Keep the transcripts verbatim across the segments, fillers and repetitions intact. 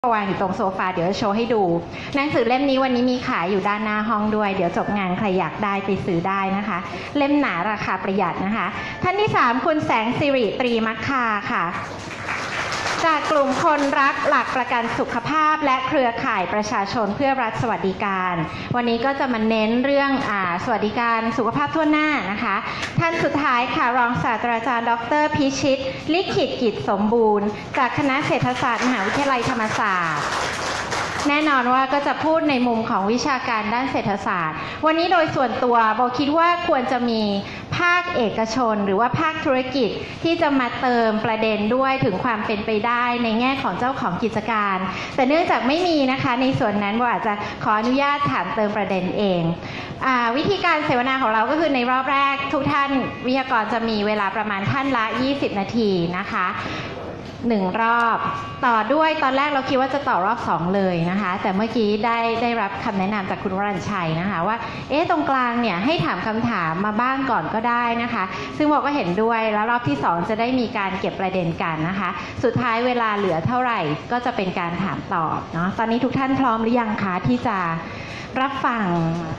วางอยู่ตรงโซฟาเดี๋ยวจะโชว์ให้ดูหนังสือเล่มนี้วันนี้มีขายอยู่ด้านหน้าห้องด้วยเดี๋ยวจบงานใครอยากได้ไปซื้อได้นะคะเล่มหนาราคาประหยัดนะคะท่านที่สามคุณแสงสิริตรีมัคคาค่ะจากกลุ่มคนรักหลักประกันสุขภาพและเครือข่ายประชาชนเพื่อรัฐสวัสดิการวันนี้ก็จะมาเน้นเรื่องอ่าสวัสดิการสุขภาพทั่วหน้านะคะท่านสุดท้ายค่ะรองศาสตราจารย์ดรพิชิตลิขิตกิจสมบูรณ์จากคณะเศรษฐศาสตร์มหาวิทยาลัยธรรมศาสตร์แน่นอนว่าก็จะพูดในมุมของวิชาการด้านเศรษฐศาสตร์วันนี้โดยส่วนตัวโบคิดว่าควรจะมีภาคเอกชนหรือว่าภาคธุรกิจที่จะมาเติมประเด็นด้วยถึงความเป็นไปได้ในแง่ของเจ้าของกิจการแต่เนื่องจากไม่มีนะคะในส่วนนั้นโบอาจจะขออนุญาตถามเติมประเด็นเองวิธีการเสวนาของเราก็คือในรอบแรกทุกท่านวิทยากรจะมีเวลาประมาณท่านละยี่สิบนาทีนะคะหนึ่งรอบต่อด้วยตอนแรกเราคิดว่าจะต่อรอบสองเลยนะคะแต่เมื่อกี้ได้ได้รับคำแนะนำจากคุณวรัญชัยนะคะว่าเอ๊ะตรงกลางเนี่ยให้ถามคำถามมาบ้างก่อนก็ได้นะคะซึ่งบอกก็เห็นด้วยแล้วรอบที่สองจะได้มีการเก็บประเด็นกันนะคะสุดท้ายเวลาเหลือเท่าไหร่ก็จะเป็นการถามตอบเนาะตอนนี้ทุกท่านพร้อมหรือยังคะที่จะรับฟัง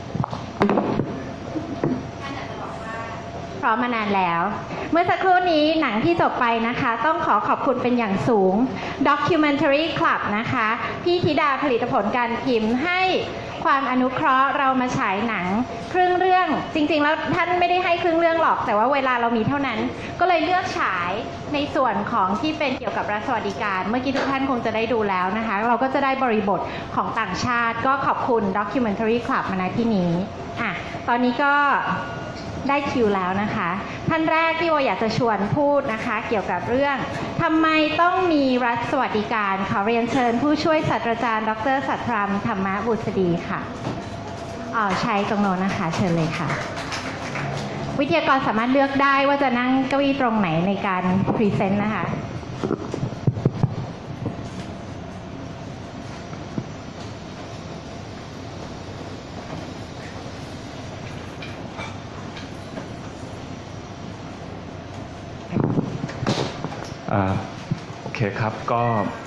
พร้อมมานานแล้วเมื่อสักครู่นี้หนังที่จบไปนะคะต้องขอขอบคุณเป็นอย่างสูง Documentary Club นะคะพี่ธิดาผลิตผลการพิมพ์ให้ความอนุเคราะห์เรามาฉายหนังครึ่งเรื่องจริงๆแล้วท่านไม่ได้ให้ครึ่งเรื่องหรอกแต่ว่าเวลาเรามีเท่านั้นก็เลยเลือกฉายในส่วนของที่เป็นเกี่ยวกับรัฐสวัสดิการเมื่อกี้ทุกท่านคงจะได้ดูแล้วนะคะเราก็จะได้บริบทของต่างชาติก็ขอบคุณ Documentary Club มาณที่นี้อ่ะตอนนี้ก็ได้คิวแล้วนะคะท่านแรกที่โออยากจะชวนพูดนะคะเกี่ยวกับเรื่องทำไมต้องมีรัฐสวัสดิการขอเรียนเชิญผู้ช่วยศาสตราจารย์ดร.สัทธรัมธรรมบุษดีค่ะอ๋อใช้ตรงโน้นนะคะเชิญเลยค่ะวิทยากรสามารถเลือกได้ว่าจะนั่งเก้าอี้ตรงไหนในการพรีเซนต์นะคะโอเคครับก็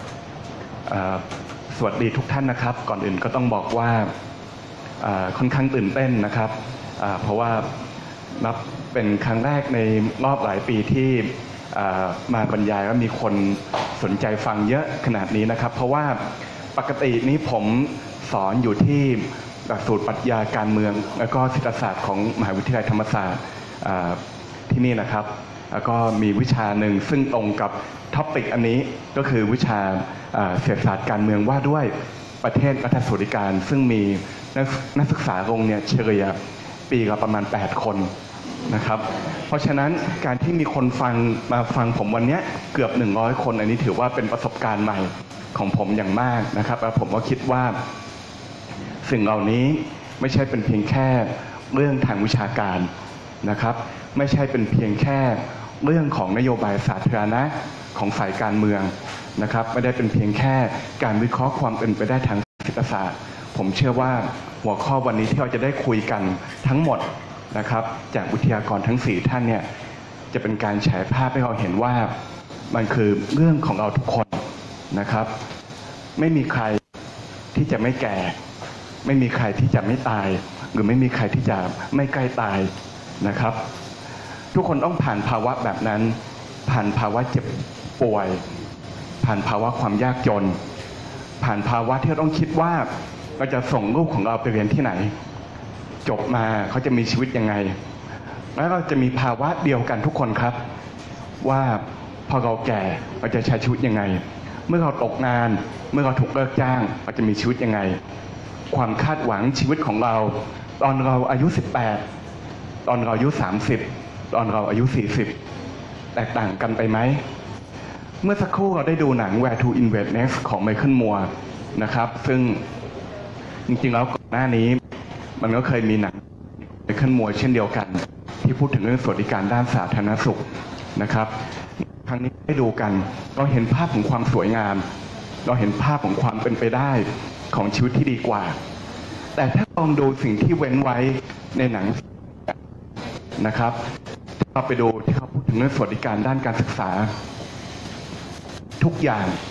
สวัสดีทุกท่านนะครับก่อนอื่นก็ต้องบอกว่าค่อนข้างตื่นเต้นนะครับเพราะว่านับเป็นครั้งแรกในรอบหลายปีที่มาบรรยายว่ามีคนสนใจฟังเยอะขนาดนี้นะครับเพราะว่าปกตินี้ผมสอนอยู่ที่หลักสูตรปรัชญาการเมืองและก็เศรษฐศาสตร์ของมหาวิทยาลัยธรรมศาสตร์ที่นี่นะครับแล้วก็มีวิชาหนึ่งซึ่งตรงกับท็อปิกอันนี้ก็คือวิชาเศรษฐศาสตร์การเมืองว่าด้วยประเทศรัฐสวัสดิการซึ่งมีนักศึกษาลงเนี่ยเฉลี่ยปีละประมาณแปดคนนะครับเพราะฉะนั้นการที่มีคนฟังมาฟังผมวันนี้เกือบหนึ่งร้อยคนอันนี้ถือว่าเป็นประสบการณ์ใหม่ของผมอย่างมากนะครับและผมก็คิดว่าสิ่งเหล่านี้ไม่ใช่เป็นเพียงแค่เรื่องทางวิชาการนะครับไม่ใช่เป็นเพียงแค่เรื่องของนโยบายสาธารณะของฝ่ายการเมืองนะครับไม่ได้เป็นเพียงแค่การวิเคราะห์ความเป็นไปได้ทางเศรษฐศาสตร์ผมเชื่อว่าหัวข้อวันนี้ที่เราจะได้คุยกันทั้งหมดนะครับจากวิทยากรทั้งสี่ท่านเนี่ยจะเป็นการฉายภาพให้เราเห็นว่ามันคือเรื่องของเราทุกคนนะครับไม่มีใครที่จะไม่แก่ไม่มีใครที่จะไม่ตายหรือไม่มีใครที่จะไม่ใกล้ตายนะครับทุกคนต้องผ่านภาวะแบบนั้นผ่านภาวะเจ็บป่วยผ่านภาวะความยากจนผ่านภาวะที่เราต้องคิดว่าเราจะส่งลูกของเราไปเรียนที่ไหนจบมาเขาจะมีชีวิตยังไงแล้วเราจะมีภาวะเดียวกันทุกคนครับว่าพอเราแก่เราจะใช้ชีวิตยังไงเมื่อเราตกงานเมื่อเราถูกเลิกจ้างเราจะมีชีวิตยังไงความคาดหวังชีวิตของเราตอนเราอายุสิบแปดตอนเราอายุสามสิบตอนเราอายุสี่สิบแตกต่างกันไปไหมเมื่อสักครู่เราได้ดูหนัง Where to Invest Next ของ Michael Moore นะครับซึ่งจริงๆแล้วก่อนหน้านี้มันก็เคยมีหนัง Michael Moore เช่นเดียวกันที่พูดถึงเรื่องสวัสดิการด้านสาธารณสุขนะครับครั้งนี้ได้ดูกันเราเห็นภาพของความสวยงามเราเห็นภาพของความเป็นไปได้ของชีวิตที่ดีกว่าแต่ถ้าลองดูสิ่งที่เว้นไว้ในหนังนะครับเราไปดูที่เขาพูดถึงเรื่องสวัสดิการด้านการศึกษาทุกอย่าง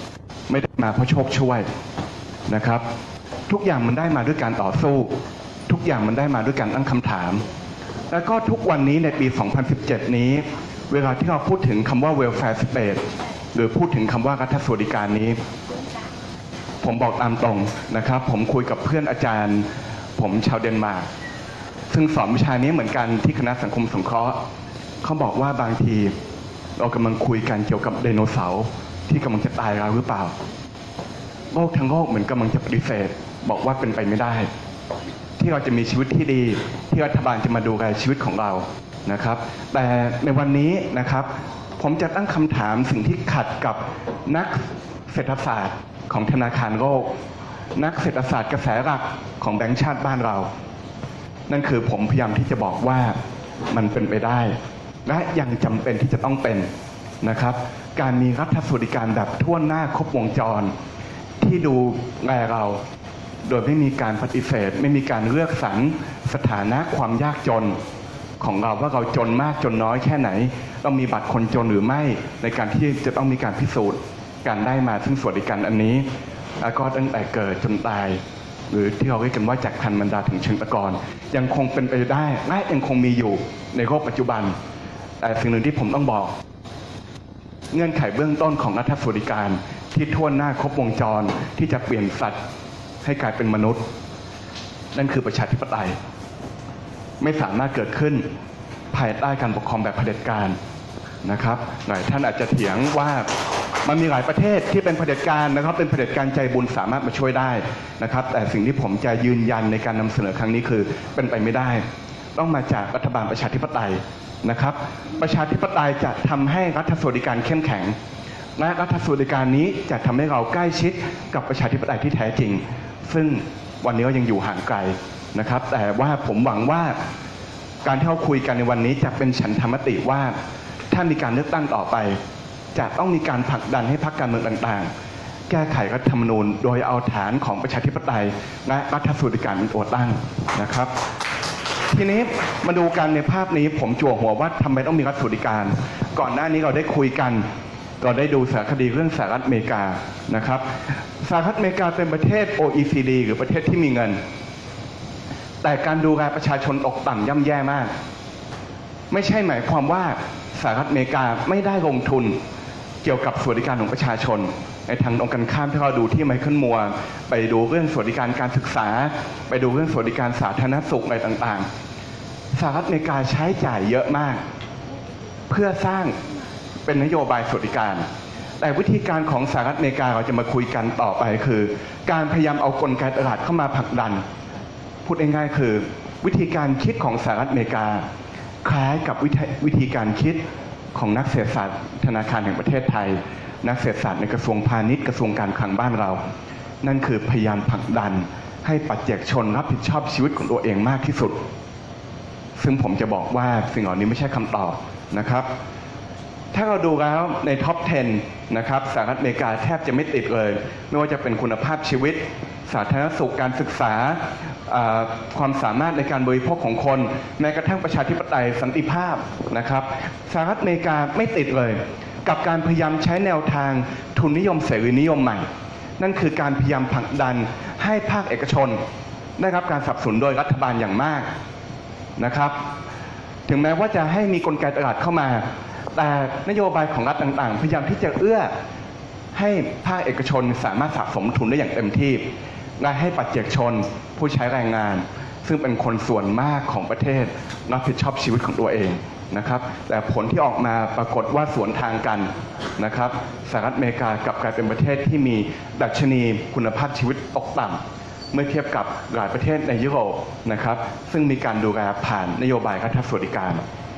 ไม่ได้มาเพราะโชคช่วยนะครับทุกอย่างมันได้มาด้วยการต่อสู้ทุกอย่างมันได้มาด้วยการตั้งคำถามแล้วก็ทุกวันนี้ในปี สองพันสิบเจ็ด นี้เวลาที่เราพูดถึงคำว่า welfare state หรือพูดถึงคำว่ารัฐสวัสดิการนี้ผมบอกตามตรงนะครับผมคุยกับเพื่อนอาจารย์ผมชาวเดนมาร์กซึ่งสอนวิชานี้เหมือนกันที่คณะสังคมสงเคราะห์เขาบอกว่าบางทีเรากำลังคุยกันเกี่ยวกับไดโนเสาร์ที่กำลังจะตายแล้วหรือเปล่าโลกทั้งโลกเหมือนกำลังจะปฏิเสธบอกว่าเป็นไปไม่ได้ที่เราจะมีชีวิตที่ดีที่รัฐบาลจะมาดูแลชีวิตของเรานะครับแต่ในวันนี้นะครับผมจะตั้งคำถามสิ่งที่ขัดกับนักเศรษฐศาสตร์ของธนาคารโลกนักเศรษฐศาสตร์กระแสหลักของแบงก์ชาติบ้านเรานั่นคือผมพยายามที่จะบอกว่ามันเป็นไปได้และยังจำเป็นที่จะต้องเป็นนะครับการมีรัฐสวัสดิการแบบทั่วหน้าครบวงจรที่ดูแลเราโดยไม่มีการปฏิเสธไม่มีการเลือกสรรสถานะความยากจนของเราว่าเราจนมากจนน้อยแค่ไหนต้องมีบัตรคนจนหรือไม่ในการที่จะต้องมีการพิสูจน์การได้มาซึ่งสวัสดิการอันนี้แล้วก็ตั้งแต่เกิดจนตายหรือที่เราเรียกกันว่าจากคันบรรดาถึงเชิงตะกอนยังคงเป็นไปได้และยังคงมีอยู่ในโลกปัจจุบันแต่สิ่งหนึ่งที่ผมต้องบอกเงื่อนไขเบื้องต้นของรัฐสวัสดิการที่ทั่วหน้าครบวงจรที่จะเปลี่ยนสัตว์ให้กลายเป็นมนุษย์นั่นคือประชาธิปไตยไม่สามารถเกิดขึ้นภายใต้การปกครองแบบเผด็จการนะครับหลายท่านอาจจะเถียงว่ามันมีหลายประเทศที่เป็นเผด็จการนะครับเป็นเผด็จการใจบุญสามารถมาช่วยได้นะครับแต่สิ่งที่ผมจะยืนยันในการนำเสนอครั้งนี้คือเป็นไปไม่ได้ต้องมาจากรัฐบาลประชาธิปไตยนะครับประชาธิปไตยจะทำให้รัฐสวัสดิการเข้มแข็งและรัฐสวัสดิการนี้จะทำให้เราใกล้ชิดกับประชาธิปไตยที่แท้จริงซึ่งวันนี้ก็ยังอยู่ห่างไกลนะครับแต่ว่าผมหวังว่าการที่เราคุยกันในวันนี้จะเป็นฉันทามติว่าถ้ามีการเลือกตั้งต่อไปจะต้องมีการผลักดันให้พรรคการเมืองต่างๆแก้ไขรัฐธรรมนูญโดยเอาฐานของประชาธิปไตยและรัฐสวัสดิการเป็นตัวตั้งนะครับทีนี้มาดูกันในภาพนี้ผมจั่วหัวว่าทำไมต้องมีรัฐสวัสดิการก่อนหน้านี้เราได้คุยกันเราได้ดูสารคดีเรื่องสหรัฐอเมริกานะครับสหรัฐอเมริกาเป็นประเทศ โอ อี ซี ดี หรือประเทศที่มีเงินแต่การดูแลประชาชนตกต่ำย่ำแย่มากไม่ใช่หมายความว่าสหรัฐอเมริกาไม่ได้ลงทุนเกี่ยวกับสวัสดิการของประชาชนในทางตรงกันข้ามที่เราดูที่ไมเคิลมัวร์ไปดูเรื่องสวัสดิการการศึกษาไปดูเรื่องสวัสดิการสาธารณสุขอะไรต่างๆสหรัฐอเมริกาใช้จ่ายเยอะมากเพื่อสร้างเป็นนโยบายสวัสดิการแต่วิธีการของสหรัฐอเมริกาเราจะมาคุยกันต่อไปคือการพยายามเอากลไกตลาดเข้ามาผลักดันพูดง่ายๆคือวิธีการคิดของสหรัฐอเมริกาคล้ายกับวิธีการคิดของนักเศรษฐศาสตร์ธนาคารแห่งประเทศไทยนักเศรษฐศาสตร์ในกระทรวงพาณิชย์กระทรวงการคลังบ้านเรานั่นคือพยายามผลักดันให้ปัจเจกชนรับผิดชอบชีวิตของตัวเองมากที่สุดซึ่งผมจะบอกว่าสิ่งเหล่านี้ไม่ใช่คำตอบนะครับถ้าเราดูแล้วในท็อปสิบนะครับสหรัฐอเมริกาแทบจะไม่ติดเลยไม่ว่าจะเป็นคุณภาพชีวิตสาธารณสุขการศึกษาความสามารถในการบริโภคของคนแม้กระทั่งประชาธิปไตยสันติภาพนะครับสหรัฐอเมริกาไม่ติดเลยกับการพยายามใช้แนวทางทุนนิยมเสรีนิยมใหม่นั่นคือการพยายามผลักดันให้ภาคเอกชนได้รับการสนับสนุนโดยรัฐบาลอย่างมากนะครับถึงแม้ว่าจะให้มีกลไกตลาดเข้ามาแต่นโยบายของรัฐต่างๆพยายามที่จะเอื้อให้ภาคเอกชนสามารถสะสมทุนได้อย่างเต็มที่และให้ปัจเจกชนผู้ใช้แรงงานซึ่งเป็นคนส่วนมากของประเทศรับผิดชอบชีวิตของตัวเองนะครับแต่ผลที่ออกมาปรากฏว่าสวนทางกันนะครับสหรัฐอเมริกากลับกลายเป็นประเทศที่มีดัชนีคุณภาพชีวิตตกต่ำเมื่อเทียบกับหลายประเทศในยุโรปนะครับซึ่งมีการดูแลผ่านนโยบายรัฐสวัสดิการ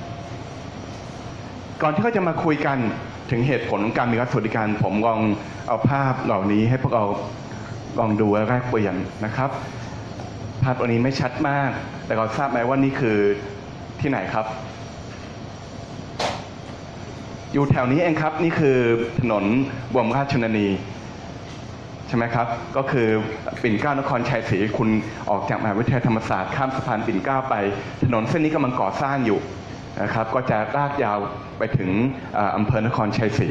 ก่อนที่เขาจะมาคุยกันถึงเหตุผลของการมีรัฐสวัสดิการผมลองเอาภาพเหล่านี้ให้พวกเราลองดูและแลกเปลี่ยนนะครับภาพตัวนี้ไม่ชัดมากแต่เราทราบไหมว่านี่คือที่ไหนครับอยู่แถวนี้เองครับนี่คือถนนบรมราชชนนีใช่ไหมครับก็คือปิ่นเกล้านครชัยศรีคุณออกจากมหาวิทยาลัยธรรมศาสตร์ข้ามสะพานปิ่นเกล้าไปถนนเส้นนี้กำลังก่อสร้างอยู่นะครับก็จะลากยาวไปถึงอำเภอนครชัยศรี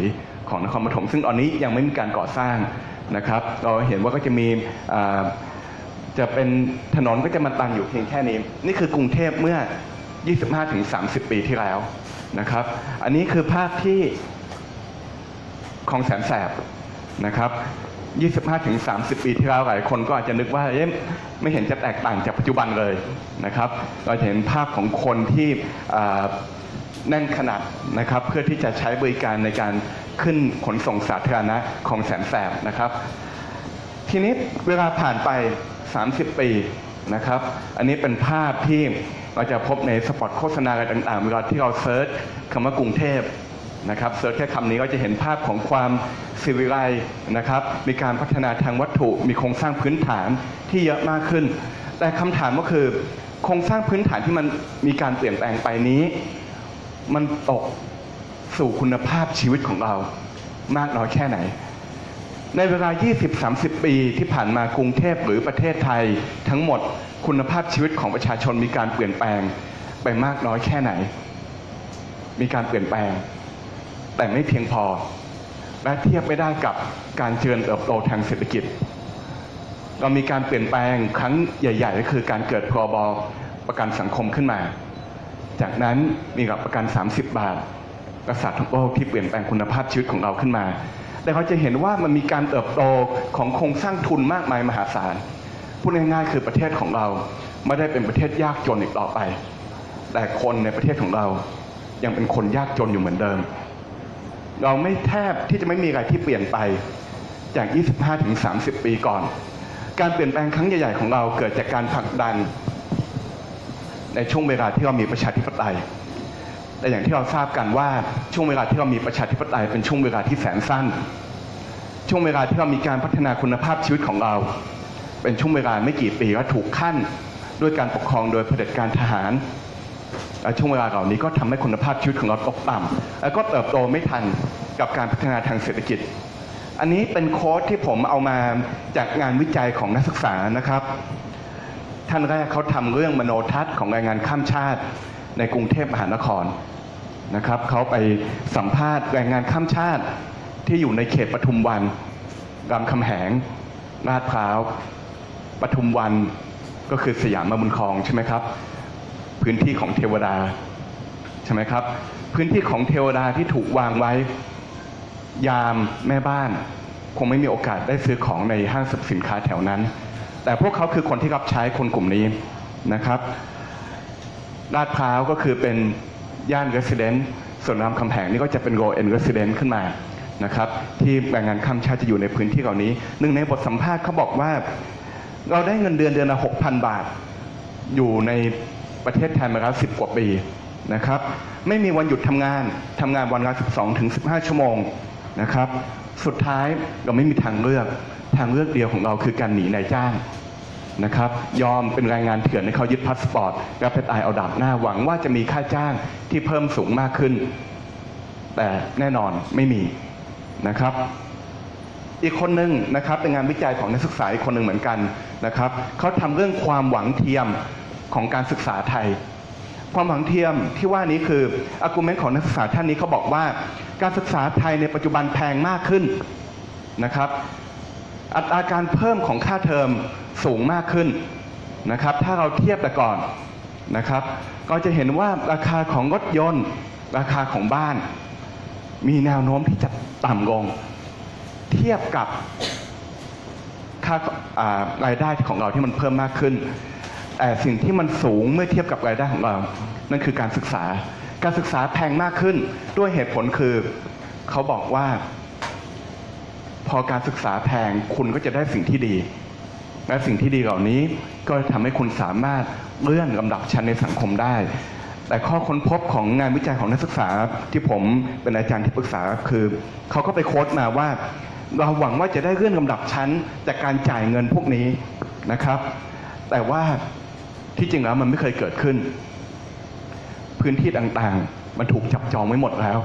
ของนครปฐมซึ่งตอนนี้ยังไม่มีการก่อสร้างนะครับเราเห็นว่าก็จะมีจะเป็นถนนก็จะมาตั้งอยู่เพียงแค่นี้นี่คือกรุงเทพเมื่อ ยี่สิบห้าถึงสามสิบ ปีที่แล้วนะครับอันนี้คือภาพที่คลองแสนแสบนะครับ ยี่สิบห้าถึงสามสิบ ปีที่แล้วหลายคนก็อาจจะนึกว่าเอ๊ะไม่เห็นจะแตกต่างจากปัจจุบันเลยนะครับเราจะเห็นภาพของคนที่แน่นขนาดนะครับเพื่อที่จะใช้บริการในการขึ้นขนส่งสาธารณะของแสนแสบนะครับทีนี้เวลาผ่านไปสามสิบปีนะครับอันนี้เป็นภาพที่เราจะพบในสปอตโฆษณาอะไรต่างๆเวลาที่เราเซิร์ชคำว่ากรุงเทพนะครับเซิร์ชแค่คำนี้ก็จะเห็นภาพของความสิวิไลซ์นะครับมีการพัฒนาทางวัตถุมีโครงสร้างพื้นฐานที่เยอะมากขึ้นแต่คำถามก็คือโครงสร้างพื้นฐานที่มันมีการเปลี่ยนแปลงไปนี้มันตกสู่คุณภาพชีวิตของเรามากน้อยแค่ไหนในเวลา ยี่สิบถึงสามสิบ ปีที่ผ่านมากรุงเทพหรือประเทศไทยทั้งหมดคุณภาพชีวิตของประชาชนมีการเปลี่ยนแปลงไปมากน้อยแค่ไหนมีการเปลี่ยนแปลงแต่ไม่เพียงพอและเทียบไม่ได้กับการเจริญเติบโตทางเศรษฐกิจเรามีการเปลี่ยนแปลงครั้งใหญ่ๆก็คือการเกิดพรบประกันสังคมขึ้นมาจากนั้นมีหลักประกันสามสิบบาทรักษาทุกโรคที่เปลี่ยนแปลงคุณภาพชีวิตของเราขึ้นมาแต่เขาจะเห็นว่ามันมีการเติบโตของโครงสร้างทุนมากมายมหาศาลพูดง่ายๆคือประเทศของเราไม่ได้เป็นประเทศยากจนอีกต่อไปแต่คนในประเทศของเรายังเป็นคนยากจนอยู่เหมือนเดิมเราไม่แทบที่จะไม่มีอะไรที่เปลี่ยนไปจาก ยี่สิบห้าถึงสามสิบ ปีก่อนการเปลี่ยนแปลงครั้งใหญ่ๆของเราเกิดจากการผลักดันในช่วงเวลาที่เรามีประชาธิปไตยแต่อย่างที่เราทราบกันว่าช่วงเวลาที่เรามีประชาธิปไตยเป็นช่วงเวลาที่แสนสั้นช่วงเวลาที่เรามีการพัฒนาคุณภาพชีวิตของเราเป็นช่วงเวลาไม่กี่ปีและถูกขั้นด้วยการปกครองโดยเผด็จการทหารและช่วงเวลาเหล่านี้ก็ทำให้คุณภาพชีวิตของเราตกต่ำและก็เติบโตไม่ทันกับการพัฒนาทางเศรษฐกิจอันนี้เป็นโค้ดที่ผมเอามาจากงานวิจัยของนักศึกษานะครับท่านแรกเขาทำเรื่องมโนทัศน์ของแรงงานข้ามชาติในกรุงเทพมหานครนะครับเขาไปสัมภาษณ์แรงงานข้ามชาติที่อยู่ในเขตปทุมวันรามคำแหงลาดพร้าวปทุมวันก็คือสยามมาบุญครองใช่ไหมครับพื้นที่ของเทวดาใช่ไหมครับพื้นที่ของเทวดาที่ถูกวางไว้ยามแม่บ้านคงไม่มีโอกาสได้ซื้อของในห้างสรรพสินค้าแถวนั้นแต่พวกเขาคือคนที่รับใช้คนกลุ่มนี้นะครับลาดพร้าวก็คือเป็นย่าน Resident ส่วนรามคำแหงนี่ก็จะเป็น Low End Resident ขึ้นมานะครับที่แรงงานข้ามชาติจะอยู่ในพื้นที่เหล่านี้หนึ่งในบทสัมภาษณ์เขาบอกว่าเราได้เงินเดือนเดือนละ หกพัน บาทอยู่ในประเทศไทยมาแล้วสิบกว่าปีนะครับไม่มีวันหยุดทำงานทำงานวันละสิบสองถึงสิบห้าชั่วโมงนะครับสุดท้ายเราไม่มีทางเลือกทางเลือกเดียวของเราคือการหนีนายจ้างนะครับยอมเป็นแรงงานเถื่อนให้เขายึดพาสปอร์ตแล้วไปตายเอาดาบหน้าหวังว่าจะมีค่าจ้างที่เพิ่มสูงมากขึ้นแต่แน่นอนไม่มีนะครับอีกคนหนึ่งนะครับเป็นงานวิจัยของนักศึกษาอีกคนหนึ่งเหมือนกันนะครับเขาทำเรื่องความหวังเทียมของการศึกษาไทยความหวังเทียมที่ว่านี้คืออาร์กิวเมนต์ของนักศึกษาท่านนี้เขาบอกว่าการศึกษาไทยในปัจจุบันแพงมากขึ้นนะครับอัตราการเพิ่มของค่าเทอมสูงมากขึ้นนะครับถ้าเราเทียบแต่ก่อนนะครับก็จะเห็นว่าราคาของรถยนต์ราคาของบ้านมีแนวโน้มที่จะต่ำลงเทียบกับค่ารายได้ของเราที่มันเพิ่มมากขึ้นแต่สิ่งที่มันสูงเมื่อเทียบกับรายได้ของเรานั่นคือการศึกษาการศึกษาแพงมากขึ้นด้วยเหตุผลคือเขาบอกว่าพอการศึกษาแพงคุณก็จะได้สิ่งที่ดีและสิ่งที่ดีเหล่านี้ก็ทำให้คุณสามารถเลื่อนลำดับชั้นในสังคมได้แต่ข้อค้นพบของงานวิจัยของนักศึกษาที่ผมเป็นอาจารย์ที่ปรึกษาคือเขาก็ไปโค้ดมาว่าเราหวังว่าจะได้เลื่อนลำดับชั้นจากการจ่ายเงินพวกนี้นะครับแต่ว่าที่จริงแล้วมันไม่เคยเกิดขึ้นพื้นที่ต่างๆมันถูกจับจองไว้หมดแล้ว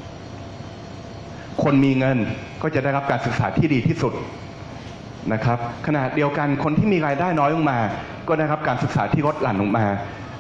คนมีเงินก็จะได้รับการศึกษาที่ดีที่สุดนะครับขณะเดียวกันคนที่มีรายได้น้อยลงมาก็ได้รับการศึกษาที่ลดหลั่นลงมา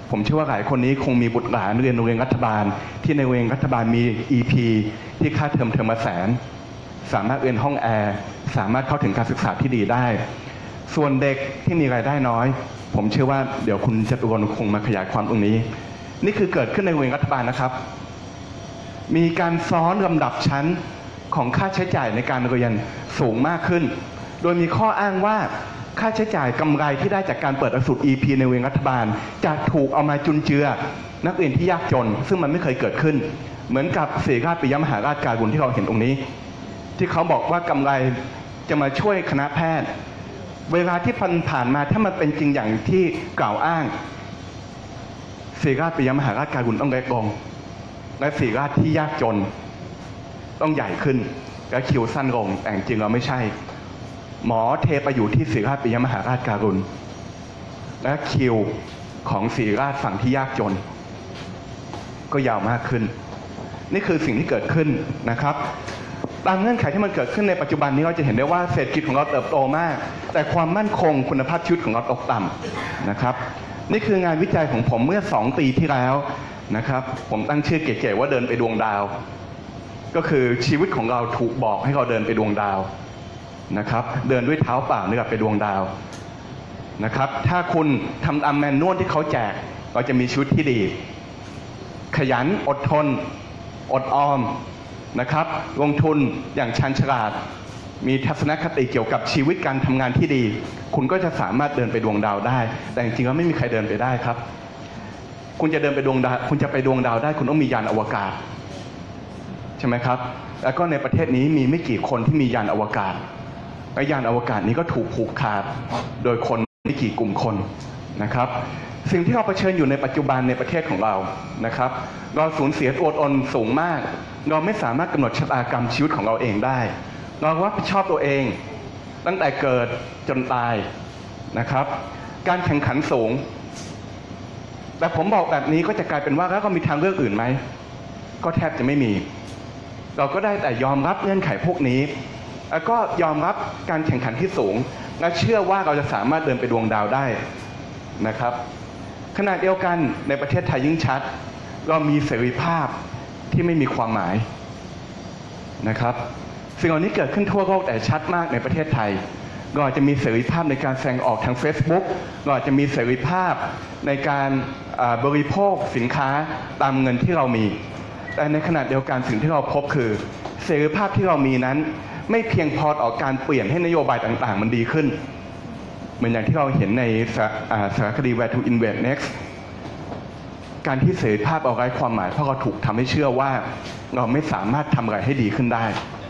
ผมเชื่อว่าหลายคนนี้คงมีบุตรหลานเรียนโรงเรียนรัฐบาลที่ในโรงเรียนรัฐบาลมี อี พี ที่ค่าเทอมเทอมละแสนสามารถเรียนห้องแอร์สามารถเข้าถึงการศึกษาที่ดีได้ส่วนเด็กที่มีรายได้น้อยผมเชื่อว่าเดี๋ยวคุณจตุรนต์คงมาขยายความตรงนี้นี่คือเกิดขึ้นในโรงเรียนรัฐบาลนะครับมีการซ้อนลำดับชั้นของค่าใช้จ่ายในการเรียนสูงมากขึ้นโดยมีข้ออ้างว่าค่าใช้จ่ายกำไรที่ได้จากการเปิดหลักสูตร อี พี ในโรงเรียนรัฐบาลจะถูกเอามาจุนเจือนักเรียนที่ยากจนซึ่งมันไม่เคยเกิดขึ้นเหมือนกับศิริราชปิยมหาราชการุณที่เราเห็นตรงนี้ที่เขาบอกว่ากำไรจะมาช่วยคณะแพทย์เวลาที่ผ่านมาถ้ามันเป็นจริงอย่างที่กล่าวอ้างศิริราชปิยมหาราชการุณต้องเล็กลงและศิริราชที่ยากจนต้องใหญ่ขึ้นและคิวสั้นลงแต่จริงเราไม่ใช่หมอเทไปอยู่ที่ศิริราชปิยมหาราชการุณและคิวของศิริราชฝั่งที่ยากจนก็ยาวมากขึ้นนี่คือสิ่งที่เกิดขึ้นนะครับตามเงื่อนไขที่มันเกิดขึ้นในปัจจุบันนี้เราจะเห็นได้ว่าเศรษฐกิจของเราเติบโตมากแต่ความมั่นคงคุณภาพชีวิตของเราตกต่ำนะครับนี่คืองานวิจัยของผมเมื่อสองปีที่แล้วนะครับผมตั้งชื่อเก๋ๆว่าเดินไปดวงดาวก็คือชีวิตของเราถูกบอกให้เราเดินไปดวงดาวนะครับเดินด้วยเท้าเปล่าเนี่ยไปดวงดาวนะครับถ้าคุณทำตามแมนนวลที่เขาแจกเราจะมีชีวิตที่ดีขยันอดทนอดออมนะครับลงทุนอย่างชันฉลาดมีทัศนคติเกี่ยวกับชีวิตการทำงานที่ดีคุณก็จะสามารถเดินไปดวงดาวได้แต่จริงๆแล้วไม่มีใครเดินไปได้ครับคุณจะเดินไปดวงดาวคุณจะไปดวงดาวได้คุณต้องมียานอวกาศใช่ไหมครับแล้วก็ในประเทศนี้มีไม่กี่คนที่มียานอวกาศและยานอวกาศนี้ก็ถูกผูกขาดโดยคนไม่กี่กลุ่มคนนะครับสิ่งที่เราเผชิญอยู่ในปัจจุบันในประเทศของเรานะครับเราสูญเสียตัวตนสูงมากเราไม่สามารถกำหนดชะตากรรมชีวิตของเราเองได้เรารับผิดชอบตัวเองตั้งแต่เกิดจนตายนะครับการแข่งขันสูงแต่ผมบอกแบบนี้ก็จะกลายเป็นว่าแล้วก็มีทางเลือกอื่นไหมก็แทบจะไม่มีเราก็ได้แต่ยอมรับเงื่อนไขพวกนี้แล้วก็ยอมรับการแข่งขันที่สูงและเชื่อว่าเราจะสามารถเดินไปดวงดาวได้นะครับขณะเดียวกันในประเทศไทยยิ่งชัดเรามีเสรีภาพที่ไม่มีความหมายนะครับสิ่งเหล่านี้เกิดขึ้นทั่วโลกแต่ชัดมากในประเทศไทยเราอาจจะมีเสรีภาพในการแสดงออกทาง Facebook เราอาจจะมีเสรีภาพในการบริโภคสินค้าตามเงินที่เรามีแต่ในขณะเดียวกันสิ่งที่เราพบคือเสรีภาพที่เรามีนั้นไม่เพียงพอต่อการเปลี่ยนให้นโยบายต่างๆมันดีขึ้นเหมือนอย่างที่เราเห็นในสารคดี Where to Invest Next การที่เสรีภาพเอาไร้ความหมายเพราะเราถูกทำให้เชื่อว่าเราไม่สามารถทำอะไรให้ดีขึ้นได้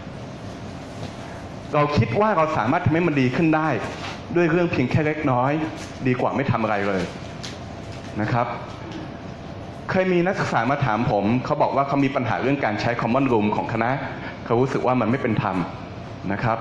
เราคิดว่าเราสามารถทำให้มันดีขึ้นได้ด้วยเรื่องเพียงแค่เล็กน้อยดีกว่าไม่ทำอะไรเลยนะครับเคยมีนักศึกษามาถามผมเขาบอกว่าเขามีปัญหาเรื่องการใช้ Common Room ของคณะเขารู้สึกว่ามันไม่เป็นธรรมนะครับ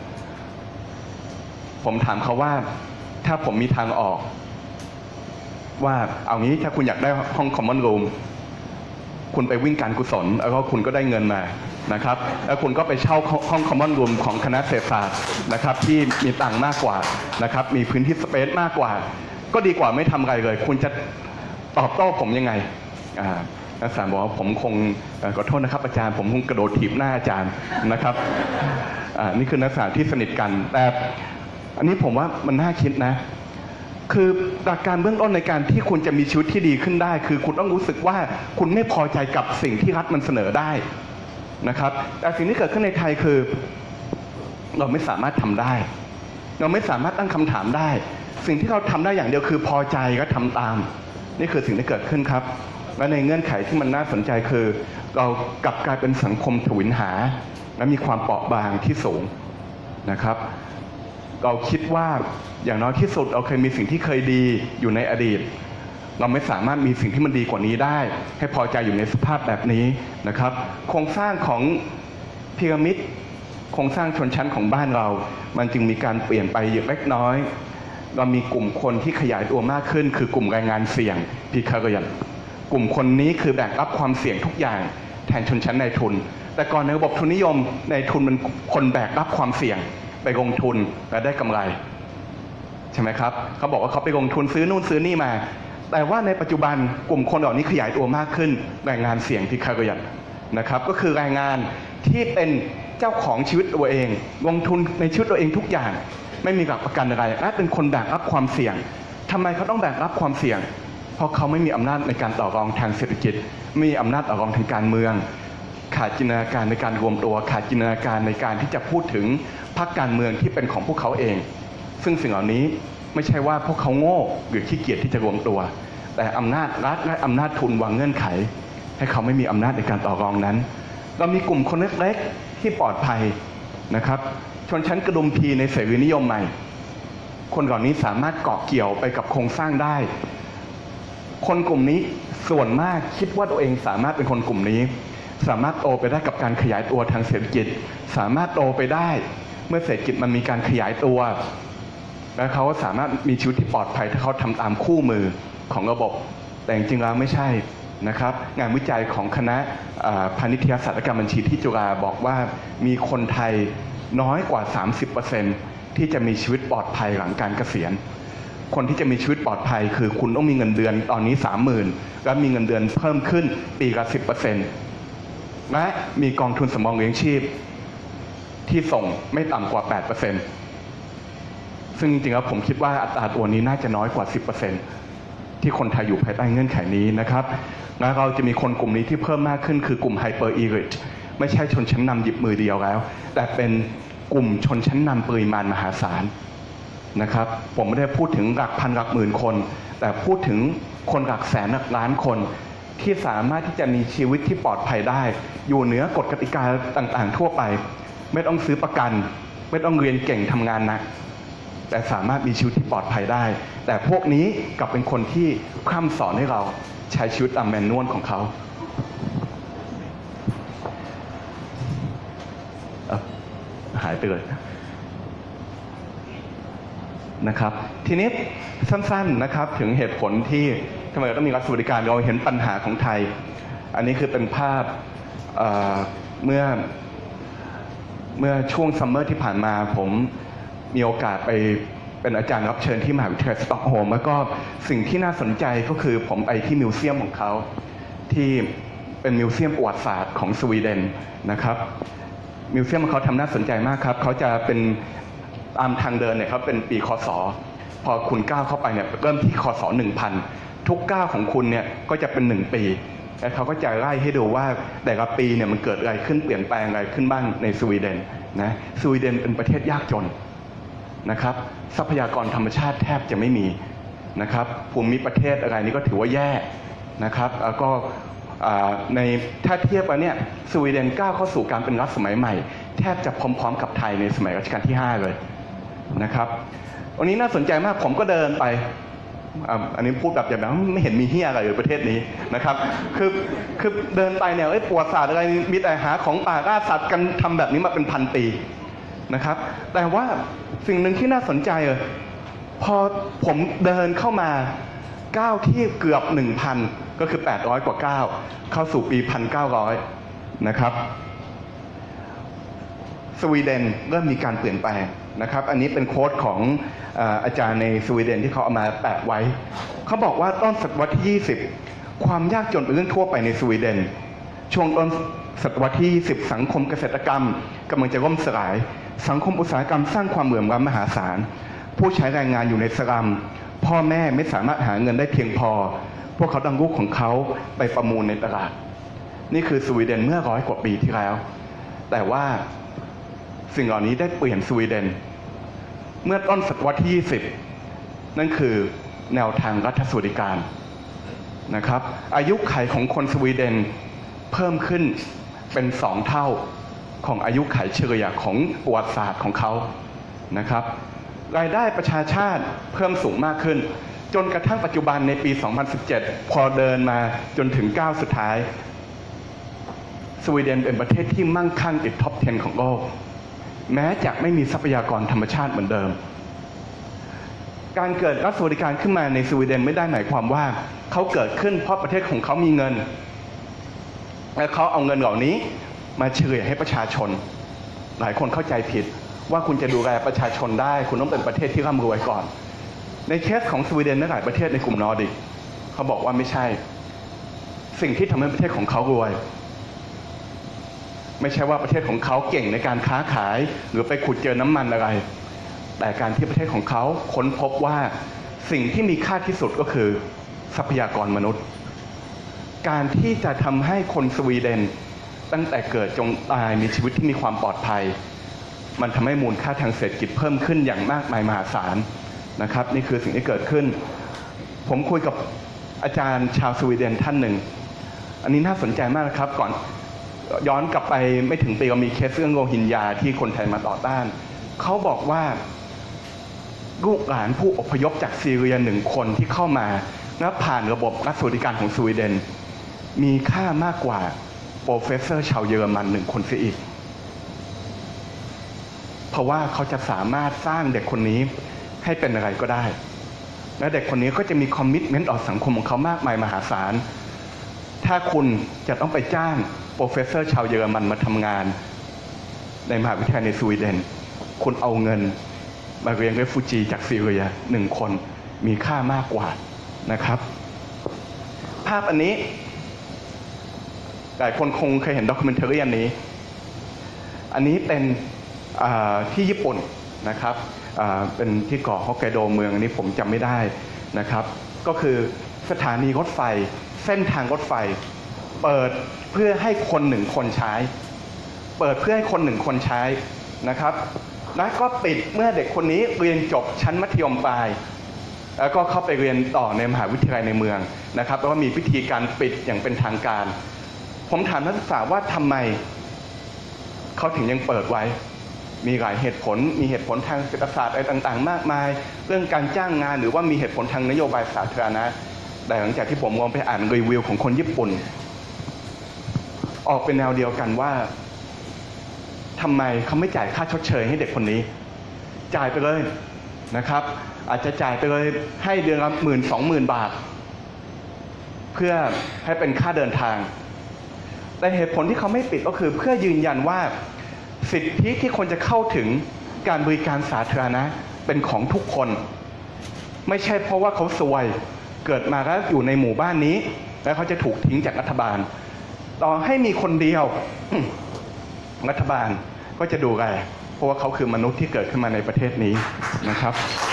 ผมถามเขาว่าถ้าผมมีทางออกว่าเอางี้ถ้าคุณอยากได้ห้อง Common Room คุณไปวิ่งการกุศลแล้วก็คุณก็ได้เงินมานะครับแล้วคุณก็ไปเช่าห้อง Common Room ของคณะเศรษฐศาสตร์นะครับที่มีตังค์มากกว่านะครับมีพื้นที่สเปซมากกว่าก็ดีกว่าไม่ทำอะไรเลยคุณจะตอบโต้ผมยังไงนักศึกษาบอกว่าผมคงขอโทษนะครับอาจารย์ผมคงกระโดดถีบหน้าอาจารย์นะครับนี่คือนักศึกษาที่สนิทกันแต่อันนี้ผมว่ามันน่าคิดนะคือหลักการเบื้องต้นในการที่คุณจะมีชีวิตที่ดีขึ้นได้คือคุณต้องรู้สึกว่าคุณไม่พอใจกับสิ่งที่รัฐมันเสนอได้นะครับแต่สิ่งที่เกิดขึ้นในไทยคือเราไม่สามารถทำได้เราไม่สามารถตั้งคำถามได้สิ่งที่เราทำได้อย่างเดียวคือพอใจก็ทำตามนี่คือสิ่งที่เกิดขึ้นครับและในเงื่อนไขที่มันน่าสนใจคือเรากลับกลายเป็นสังคมทวินหาและมีความเปราะบางที่สูงนะครับเราคิดว่าอย่างน้อยที่สุดเราเคยมีสิ่งที่เคยดีอยู่ในอดีตเราไม่สามารถมีสิ่งที่มันดีกว่านี้ได้ให้พอใจอยู่ในสภาพแบบนี้นะครับโครงสร้างของพีระมิดโครงสร้างชนชั้นของบ้านเรามันจึงมีการเปลี่ยนไปอย่างเล็กน้อยเรามีกลุ่มคนที่ขยายตัวมากขึ้นคือกลุ่มแรงงานเสี่ยงพิคาเรียนกลุ่มคนนี้คือแบกรับความเสี่ยงทุกอย่างแทนชนชั้นนายทุนแต่ก่อนในระบบทุนนิยมนายทุนเป็นคนแบกรับความเสี่ยงไปลงทุนและได้กำไรใช่ไหมครับเขาบอกว่าเขาไปลงทุนซื้อนู่นซื้อนี่มาแต่ว่าในปัจจุบันกลุ่มคนเหล่านี้ขยายตัวมากขึ้นแรงงานเสี่ยงที่คาเรียนนะครับก็คือแรงงานที่เป็นเจ้าของชีวิตตัวเองลงทุนในชีวิตตัวเองทุกอย่างไม่มีหลักประกันอะไรและเป็นคนแบกรับความเสี่ยงทำไมเขาต้องแบกรับความเสี่ยงเพราะเขาไม่มีอำนาจในการต่อรองทางเศรษฐกิจไม่มีอำนาจต่อรองทางการเมืองขาดจินตนาการในการรวมตัวขาดจินตนาการในการที่จะพูดถึงพรรคการเมืองที่เป็นของพวกเขาเองซึ่งสิ่งเหล่านี้ไม่ใช่ว่าพวกเขาโง่หรือขี้เกียจที่จะรวมตัวแต่อำนาจรัฐและอำนาจทุนวางเงื่อนไขให้เขาไม่มีอำนาจในการต่อรองนั้นเรามีกลุ่มคนเล็กๆที่ปลอดภัยนะครับชนชั้นกระดุมพีในเสรีนิยมใหม่คนเหล่านี้สามารถเกาะเกี่ยวไปกับโครงสร้างได้คนกลุ่มนี้ส่วนมากคิดว่าตัวเองสามารถเป็นคนกลุ่มนี้สามารถโตไปได้กับการขยายตัวทางเศรษฐกิจสามารถโตไปได้เมื่อเศรษฐกิจมันมีการขยายตัวและเขาสามารถมีชีวิตที่ปลอดภัยถ้าเขาทำตามคู่มือของระบบแต่จริงๆแล้วไม่ใช่นะครับงานวิจัยของคณะพาณิชยศาสตร์และการบัญชีที่จุฬาบอกว่ามีคนไทยน้อยกว่า สามสิบเปอร์เซ็นต์ ที่จะมีชีวิตปลอดภัยหลังการเกษียณคนที่จะมีชีวิตปลอดภัยคือคุณต้องมีเงินเดือนตอนนี้ สามหมื่น แล้วมีเงินเดือนเพิ่มขึ้นปีละ สิบเปอร์เซ็นต์ และมีกองทุนสำรองเลี้ยงชีพที่ส่งไม่ต่ำกว่า แปดเปอร์เซ็นต์ ซึ่งจริงๆแล้วผมคิดว่าอัตราตัวนี้น่าจะน้อยกว่า สิบเปอร์เซ็นต์ ที่คนไทยอยู่ภายใต้เงื่อนไขนี้นะครับและเราจะมีคนกลุ่มนี้ที่เพิ่มมากขึ้นคือกลุ่มไฮเปอร์อีลิทไม่ใช่ชนชั้นนำหยิบมือเดียวแล้ว แต่เป็นกลุ่มชนชั้นนำปริมาณมหาศาลนะครับผมไม่ได้พูดถึงหลักพันหลักหมื่นคนแต่พูดถึงคนหลักแสนหลักล้านคนที่สามารถที่จะมีชีวิตที่ปลอดภัยได้อยู่เหนือกฎกติกาต่างๆทั่วไปไม่ต้องซื้อประกันไม่ต้องเรียนเก่งทำงานหนักแต่สามารถมีชีวิตที่ปลอดภัยได้แต่พวกนี้กลับเป็นคนที่พร่ำสอนให้เราใช้ชีวิตตามแมนนวลของเขาหายไปเลยนะครับทีนี้สั้นๆนะครับถึงเหตุผลที่ทำไมเราต้องมีรัฐสวัสดิการเราเห็นปัญหาของไทยอันนี้คือเป็นภาพเอ่อเมื่อเมื่อช่วงซัมเมอร์ที่ผ่านมาผมมีโอกาสไปเป็นอาจารย์รับเชิญที่มหาวิทยาลัยสต็อกโฮล์มแล้วก็สิ่งที่น่าสนใจก็คือผมไปที่มิวเซียมของเขาที่เป็นมิวเซียมประวัติศาสตร์ของสวีเดนนะครับมิวเซียมของเขาทำน่าสนใจมากครับเขาจะเป็นตามทางเดินเนี่ยเขาเป็นปีคศพอคุณก้าวเข้าไปเนี่ยเริ่มที่คศหนึ่งพันทุกก้าวของคุณเนี่ยก็จะเป็นหนึ่งปีแล้วเขาก็จะไล่ให้ดูว่าแต่ละปีเนี่ยมันเกิดอะไรขึ้นเปลี่ยนแปลงอะไรขึ้นบ้างในสวีเดนนะสวีเดนเป็นประเทศยากจนนะครับทรัพยากรธรรมชาติแทบจะไม่มีนะครับภูมิประเทศอะไรนี้ก็ถือว่าแย่นะครับแล้วก็ในถ้าเทียบกันเนี่ยสวีเดนก้าวเข้าสู่การเป็นรัฐสมัยใหม่แทบจะพร้อมๆกับไทยในสมัยรัชกาลที่ห้าเลยนะครับวันนี้น่าสนใจมากผมก็เดินไปอันนี้พูดแบบอย่างนั้นไม่เห็นมีเฮียอะไรในประเทศนี้นะครับคือคือเดินไปเนี่ยประวัติศาสตร์อะไรมีแต่หาของป่าล่าสัตว์กันทำแบบนี้มาเป็นพันปีนะครับแต่ว่าสิ่งหนึ่งที่น่าสนใจเลยพอผมเดินเข้ามาก้าวที่เกือบ หนึ่งพัน ก็คือแปดร้อยกว่าก้าวเข้าสู่ปี หนึ่งพันเก้าร้อย นะครับสวีเดนเริ่มมีการเปลี่ยนแปลงนะครับอันนี้เป็นโค้ดของอาจารย์ในสวีเดนที่เขาเอามาแปะไว้เขาบอกว่าต้นศตวรรษที่ยี่สิบความยากจนเป็นเรื่องทั่วไปในสวีเดนช่วงต้นศตวรรษที่ยี่สิบสังคมเกษตรกรรมกำลังจะล่มสลายสังคมอุตสาหกรรมสร้างความเหลื่อมล้ำมหาศาลผู้ใช้แรงงานอยู่ในสลัมพ่อแม่ไม่สามารถหาเงินได้เพียงพอพวกเขาดังลูกของเขาไปประมูลในตลาดนี่คือสวีเดนเมื่อร้อยกว่าปีที่แล้วแต่ว่าสิ่งเหล่านี้ได้เปลี่ยนสวีเดนเมื่อต้นศตวรรษที่ยี่สิบนั่นคือแนวทางรัฐสวัสดิการนะครับอายุขัยของคนสวีเดนเพิ่มขึ้นเป็นสองเท่าของอายุขัยเฉลี่ยของประวัติศาสตร์ของเขานะครับรายได้ประชาชาติเพิ่มสูงมากขึ้นจนกระทั่งปัจจุบันในปี สองพันสิบเจ็ด พอเดินมาจนถึงก้าวสุดท้ายสวีเดนเป็นประเทศที่มั่งคั่งติดท็อปสิบของโลกแม้จะไม่มีทรัพยากรธรรมชาติเหมือนเดิมการเกิดรัฐสวัสดิการขึ้นมาในสวีเดนไม่ได้หมายความว่าเขาเกิดขึ้นเพราะประเทศของเขามีเงินและเขาเอาเงินเหล่านี้มาเฉลี่ยให้ประชาชนหลายคนเข้าใจผิดว่าคุณจะดูแลประชาชนได้คุณต้องเป็นประเทศที่ร่ำรวยก่อนในเคสของสวีเดนและหลายประเทศในกลุ่มนอร์ดิกเขาบอกว่าไม่ใช่ สิ่งที่ทำให้ประเทศของเขารวยไม่ใช่ว่าประเทศของเขาเก่งในการค้าขายหรือไปขุดเจอน้ำมันอะไรแต่การที่ประเทศของเขาค้นพบว่าสิ่งที่มีค่าที่สุดก็คือทรัพยากรมนุษย์การที่จะทำให้คนสวีเดนตั้งแต่เกิดจนตายมีชีวิตที่มีความปลอดภัยมันทำให้มูลค่าทางเศรษฐกิจเพิ่มขึ้นอย่างมากมายมหาศาลนะครับนี่คือสิ่งที่เกิดขึ้นผมคุยกับอาจารย์ชาวสวีเดนท่านหนึ่งอันนี้น่าสนใจมากนะครับก่อนย้อนกลับไปไม่ถึงปีก็มีเคสเรื่องโรฮิงญาที่คนไทยมาต่อต้านเขาบอกว่าลูกหลานผู้อพยพจากซีเรียหนึ่งคนที่เข้ามาและผ่านระบบรัฐสวัสดิการของสวีเดนมีค่ามากกว่าโปรเฟสเซอร์ชาวเยอรมันหนึ่งคนเสียอีกเพราะว่าเขาจะสามารถสร้างเด็กคนนี้ให้เป็นอะไรก็ได้และเด็กคนนี้ก็จะมีคอมมิตเมนต์ต่อสังคมของเขามากมายมหาศาลถ้าคุณจะต้องไปจ้างโปรเฟสเซอร์ชาวเยอรมันมาทำงานในมหาวิทยาลัยในสวีเดนคุณเอาเงินมาเรียนเรฟูจีจากซีเรียหนึ่งคนมีค่ามากกว่านะครับภาพอันนี้หลายคนคงเคยเห็นด็อกิเมนทารีอันนี้อันนี้เป็นที่ญี่ปุ่นนะครับเป็นที่เกาะฮอกไกโดเมืองอันนี้ผมจำไม่ได้นะครับก็คือสถานีรถไฟเส้นทางรถไฟเปิดเพื่อให้คนหนึ่งคนใช้เปิดเพื่อให้คนหนึ่งคนใช้นะครับและก็ปิดเมื่อเด็กคนนี้เรียนจบชั้นมัธยมปลายแล้วก็เข้าไปเรียนต่อในมหาวิทยาลัยในเมืองนะครับแล้วก็มีพิธีการปิดอย่างเป็นทางการผมถามนักศึกษาว่าทำไมเขาถึงยังเปิดไว้มีหลายเหตุผลมีเหตุผลทางเศรษฐศาสตร์อะไรต่างๆมากมายเรื่องการจ้างงานหรือว่ามีเหตุผลทางนโยบายสาธารณะแต่หลังจากที่ผมลองไปอ่านรีวิวของคนญี่ปุ่นออกเป็นแนวเดียวกันว่าทำไมเขาไม่จ่ายค่าชดเชยให้เด็กคนนี้จ่ายไปเลยนะครับอาจจะจ่ายไปเลยให้เดือนละหมื่นสองหมื่นบาทเพื่อให้เป็นค่าเดินทางแต่เหตุผลที่เขาไม่ปิดก็คือเพื่อยืนยันว่าสิทธิที่คนจะเข้าถึงการบริการสาธารณะเป็นของทุกคนไม่ใช่เพราะว่าเขาซวยเกิดมาแล้วอยู่ในหมู่บ้านนี้แล้วเขาจะถูกทิ้งจากรัฐบาลต่อให้มีคนเดียว รัฐบาลก็จะดูแลเพราะว่าเขาคือมนุษย์ที่เกิดขึ้นมาในประเทศนี้นะครับ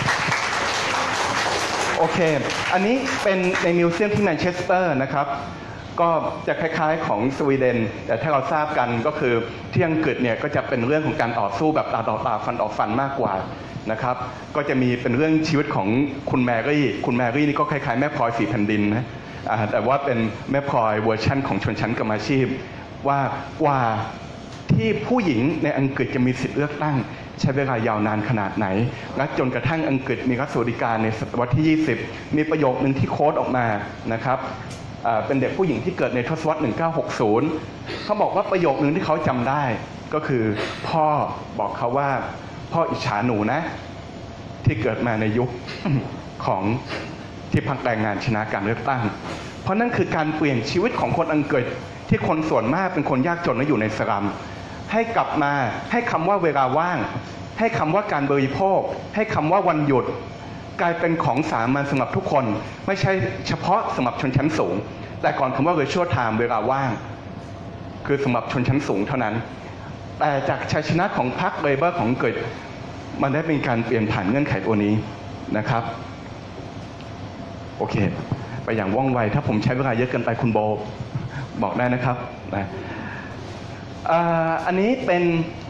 โอเคอันนี้เป็นในมิวเซียมที่แมนเชสเตอร์นะครับก็จะคล้ายๆของสวีเดนแต่ถ้าเราทราบกันก็คือที่อังกฤษเนี่ยก็จะเป็นเรื่องของการต่อสู้แบบตาต่อตาฟันต่อฟันมากกว่านะครับก็จะมีเป็นเรื่องชีวิตของคุณแมรี่คุณแมรี่นี่ก็คล้ายๆแม่พลอยสีแผ่นดินนะแต่ว่าเป็นแม่พลอยเวอร์ชั่นของชนชั้นกรรมอาชีพว่ากว่าที่ผู้หญิงในอังกฤษจะมีสิทธิเลือกตั้งใช้เวลายาวนานขนาดไหนและจนกระทั่งอังกฤษมีรัฐสวัสดิการในศตวรรษที่ยี่สิบมีประโยคนึงที่โค้ดออกมานะครับเป็นเด็กผู้หญิงที่เกิดในทศวรรษหนึ่งเก้าหกศูนย์เขาบอกว่าประโยคนึงที่เขาจำได้ก็คือพ่อบอกเขาว่าพ่ออิจฉาหนูนะที่เกิดมาในยุค ของที่พรรคแรงงานชนะการเลือกตั้งเพราะนั่นคือการเปลี่ยนชีวิตของคนอังกฤษที่คนส่วนมากเป็นคนยากจนและอยู่ในสลัมให้กลับมาให้คำว่าเวลาว่างให้คำว่าการบริโภคให้คำว่าวันหยุดกลายเป็นของสามัญสำหรับทุกคนไม่ใช่เฉพาะสำหรับชนชั้นสูงแต่ก่อนคำว่า leisure time เวลาว่างคือสำหรับชนชั้นสูงเท่านั้นแต่จากชัยชนะของพรรคเลเบอร์ของอังกฤษมันได้เป็นการเปลี่ยนผ่านเงื่อนไขตัวนี้นะครับโอเคไปอย่างว่องไวถ้าผมใช้เวลาเยอะเกินไปคุณโบบอกได้นะครับนะอันนี้เป็น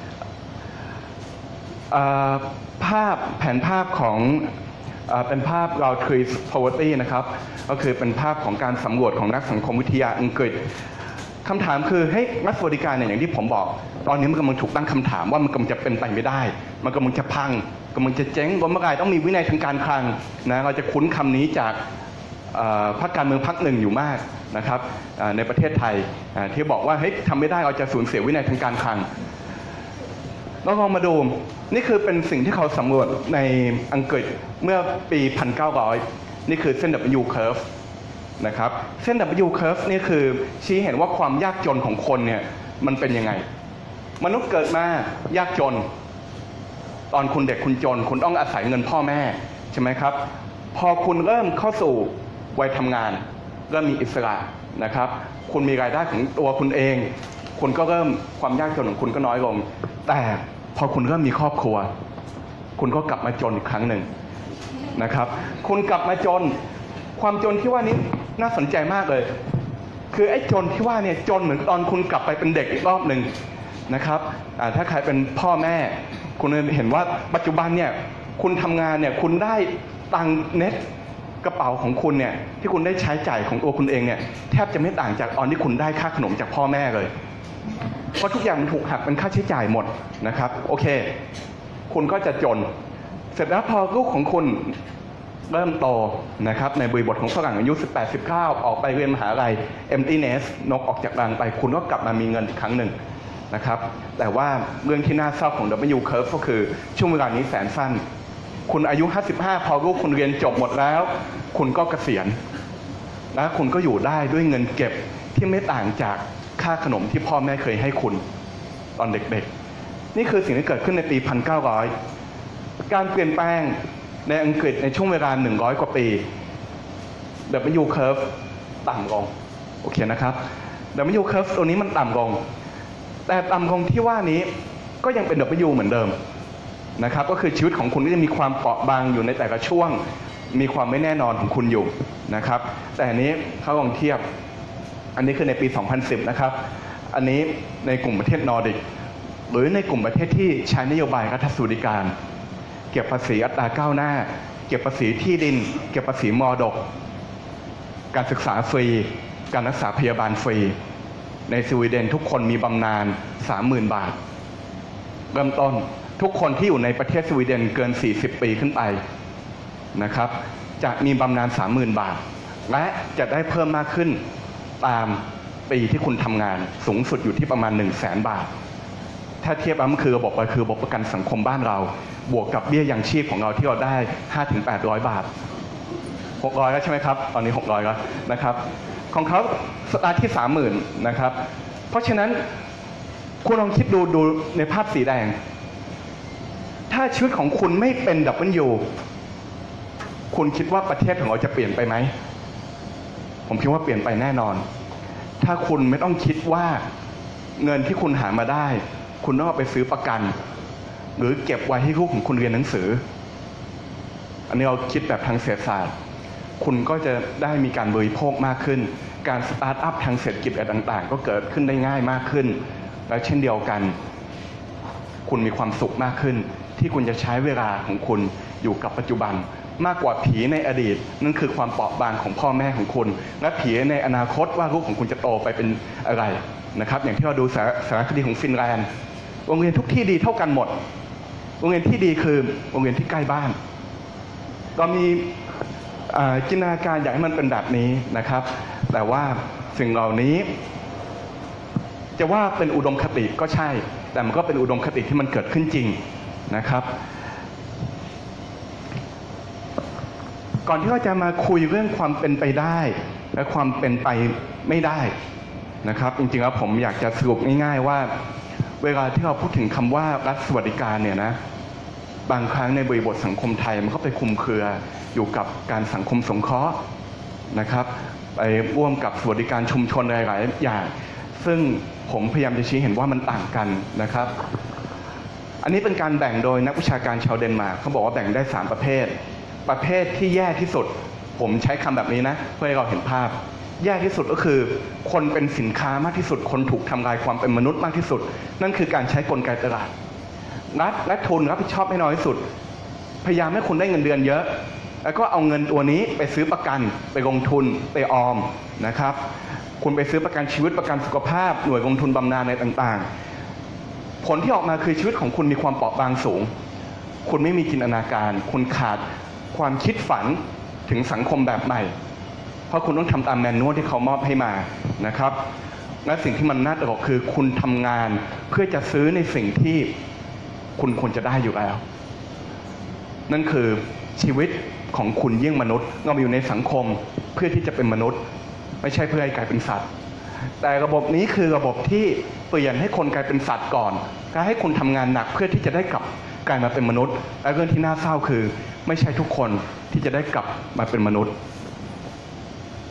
ภาพแผนภาพของเป็นภาพเรา Trees Poverty นะครับก็คือเป็นภาพของการสำรวจของนักสังคมวิทยาอังกฤษคำถามคือให้รัฐสวัสดิการเนี่ยอย่างที่ผมบอกตอนนี้มันกำลังถูกตั้งคำถามว่ามันกำลังจะเป็นไปไม่ได้มันกำลังจะพังกำลังจะเจ๊งล้มละลายต้องมีวินัยทางการคลังนะเราจะคุ้นคำนี้จากพรรคการเมืองพรรคหนึ่งอยู่มากนะครับในประเทศไทยที่บอกว่าเฮ้ยทำไม่ได้เราจะสูญเสียวินัยทางการคลังเราลองมาดูนี่คือเป็นสิ่งที่เขาสำรวจในอังกฤษเมื่อปีหนึ่งพันเก้าร้อยนี่คือเส้น W curve นะครับเส้น W curve นี่คือชี้เห็นว่าความยากจนของคนเนี่ยมันเป็นยังไงมนุษย์เกิดมายากจนตอนคุณเด็กคุณจนคุณต้องอาศัยเงินพ่อแม่ใช่ไหมครับพอคุณเริ่มเข้าสู่วัยทำงานเริ่มมีอิสระนะครับคุณมีรายได้ของตัวคุณเองคุณก็เริ่มความยากจนของคุณก็น้อยลงแต่พอคุณเริ่มมีครอบครัวคุณก็กลับมาจนอีกครั้งหนึ่งนะครับคุณกลับมาจนความจนที่ว่านี้น่าสนใจมากเลยคือไอ้จนที่ว่าเนี่ยจนเหมือนตอนคุณกลับไปเป็นเด็กอีกรอบหนึ่งนะครับถ้าใครเป็นพ่อแม่คุณเห็นว่าปัจจุบันเนี่ยคุณทำงานเนี่ยคุณได้ตังค์เน็ตกระเป๋าของคุณเนี่ยที่คุณได้ใช้จ่ายของตัวคุณเองเนี่ยแทบจะไม่ต่างจากตอนที่คุณได้ค่าขนมจากพ่อแม่เลยเพราะทุกอย่างมันถูกหักเป็นค่าใช้จ่ายหมดนะครับโอเคคุณก็จะจนเสร็จแล้วพอลูกของคุณเริ่มโตนะครับในบริบทของฝรั่งอายุสิบแปด สิบเก้าออกไปเรียนมหาลัย empty nest นกออกจากรังไปคุณก็กลับมามีเงินอีกครั้งหนึ่งนะครับแต่ว่าเรื่องที่น่าเศร้าของ ดับเบิลยู Curve ก็คือช่วงเวลานี้แสนสั้นคุณอายุห้าสิบห้าพอลูกคุณเรียนจบหมดแล้วคุณก็เกษียณและคุณก็อยู่ได้ด้วยเงินเก็บที่ไม่ต่างจากค่าขนมที่พ่อแม่เคยให้คุณตอนเด็กๆนี่คือสิ่งที่เกิดขึ้นในปีหนึ่งพันเก้าร้อยการเปลี่ยนแปลงในอังกฤษในช่วงเวลาหนึ่งร้อยกว่าปี ดับเบิลยู Curve ต่ำลงโอเคนะครับ ดับเบิลยู Curve ตัวนี้มันต่ำลงแต่ต่ำลงที่ว่านี้ก็ยังเป็น ดับเบิลยู เหมือนเดิมนะครับก็คือชีวิตของคุณก็จะมีความเปราะบางอยู่ในแต่ละช่วงมีความไม่แน่นอนของคุณอยู่นะครับแต่อันนี้เขาลองเทียบอันนี้คือในปีสองพันสิบนะครับอันนี้ในกลุ่มประเทศนอร์ดิกหรือในกลุ่มประเทศที่ใช้นโยบายรัฐสวัสดิการเก็บภาษีอัตราก้าวหน้าเก็บภาษีที่ดินเก็บภาษีมรดกการศึกษาฟรีการรักษาพยาบาลฟรีในสวีเดนทุกคนมีบำนาญ สามหมื่น บาทเริ่มต้นทุกคนที่อยู่ในประเทศสวีเดนเกินสี่สิบปีขึ้นไปนะครับจะมีบำนาญ สามหมื่น บาทและจะได้เพิ่มมากขึ้นตามปีที่คุณทำงานสูงสุดอยู่ที่ประมาณ หนึ่งแสน บาทถ้าเทียบมันคือระบบคือระบบประกันสังคมบ้านเราบวกกับเบี้ยยังชีพของเราที่เราได้ ห้าถึงแปดร้อย บาทหกร้อยแล้วใช่ไหมครับตอนนี้หกร้อยแล้วนะครับของเขาสตาร์ทที่ สามหมื่น นะครับเพราะฉะนั้นคุณลองคิดดูดูในภาพสีแดงถ้าชีวิตของคุณไม่เป็น ดับเบิลยู คุณคิดว่าประเทศของเราจะเปลี่ยนไปไหมผมคิดว่าเปลี่ยนไปแน่นอนถ้าคุณไม่ต้องคิดว่าเงินที่คุณหามาได้คุณต้องเอาไปซื้อประกันหรือเก็บไว้ให้ลูกของคุณเรียนหนังสืออันนี้เราคิดแบบทางเศรษฐศาสตร์คุณก็จะได้มีการบริโภคมากขึ้นการสตาร์ทอัพทางเศรษฐกิจอะไรต่างๆก็เกิดขึ้นได้ง่ายมากขึ้นและเช่นเดียวกันคุณมีความสุขมากขึ้นที่คุณจะใช้เวลาของคุณอยู่กับปัจจุบันมากกว่าผีในอดีตนั่นคือความเปราะบางของพ่อแม่ของคุณและผีในอนาคตว่าลูกของคุณจะโตไปเป็นอะไรนะครับอย่างที่เราดูสารคดีของฟินแลนด์โรงเรียนทุกที่ดีเท่ากันหมดโรงเรียนที่ดีคือโรงเรียนที่ใกล้บ้านเรามีจินตนาการอยากให้มันเป็นแบบนี้นะครับแต่ว่าสิ่งเหล่านี้จะว่าเป็นอุดมคติก็ใช่แต่มันก็เป็นอุดมคติที่มันเกิดขึ้นจริงนะครับก่อนที่เราจะมาคุยเรื่องความเป็นไปได้และความเป็นไปไม่ได้นะครับจริงๆแล้วผมอยากจะสรุปง่ายๆว่าเวลาที่เราพูดถึงคำว่ารัฐสวัสดิการเนี่ยนะบางครั้งในบริบทสังคมไทยมันก็ไปคลุมเครืออยู่กับการสังคมสงเคราะห์นะครับไปร่วมกับสวัสดิการชุมชนหลายๆอย่างซึ่งผมพยายามจะชี้เห็นว่ามันต่างกันนะครับอันนี้เป็นการแบ่งโดยนักวิชาการชาวเดนมาร์กเขาบอกว่าแบ่งได้สามประเภทประเภทที่แย่ที่สุดผมใช้คำแบบนี้นะเพื่อให้เราเห็นภาพแย่ที่สุดก็คือคนเป็นสินค้ามากที่สุดคนถูกทำลายความเป็นมนุษย์มากที่สุดนั่นคือการใช้กลไกตลาดรัฐและทุนรับผิดชอบให้น้อยที่สุดพยายามให้คุณได้เงินเดือนเยอะแล้วก็เอาเงินตัวนี้ไปซื้อประกันไปลงทุนไปออมนะครับคุณไปซื้อประกันชีวิตประกันสุขภาพหน่วยลงทุนบำนาญอะไรต่างๆผลที่ออกมาคือชีวิตของคุณมีความเปราะบางสูงคุณไม่มีจินตนาการคุณขาดความคิดฝันถึงสังคมแบบใหม่เพราะคุณต้องทำตามแมนนวลที่เขามอบให้มานะครับและสิ่งที่มันน่าตลกคือคุณทำงานเพื่อจะซื้อในสิ่งที่คุณควรจะได้อยู่แล้วนั่นคือชีวิตของคุณเยี่ยงมนุษย์เราอยู่ในสังคมเพื่อที่จะเป็นมนุษย์ไม่ใช่เพื่อให้กลายเป็นสัตว์แต่ระบบนี้คือระบบที่เปลี่ยนให้คนกลายเป็นสัตว์ก่อนและให้คุณทำงานหนักเพื่อที่จะได้กลับกลายมาเป็นมนุษย์และเรื่องที่น่าเศร้าคือไม่ใช่ทุกคนที่จะได้กลับมาเป็นมนุษย์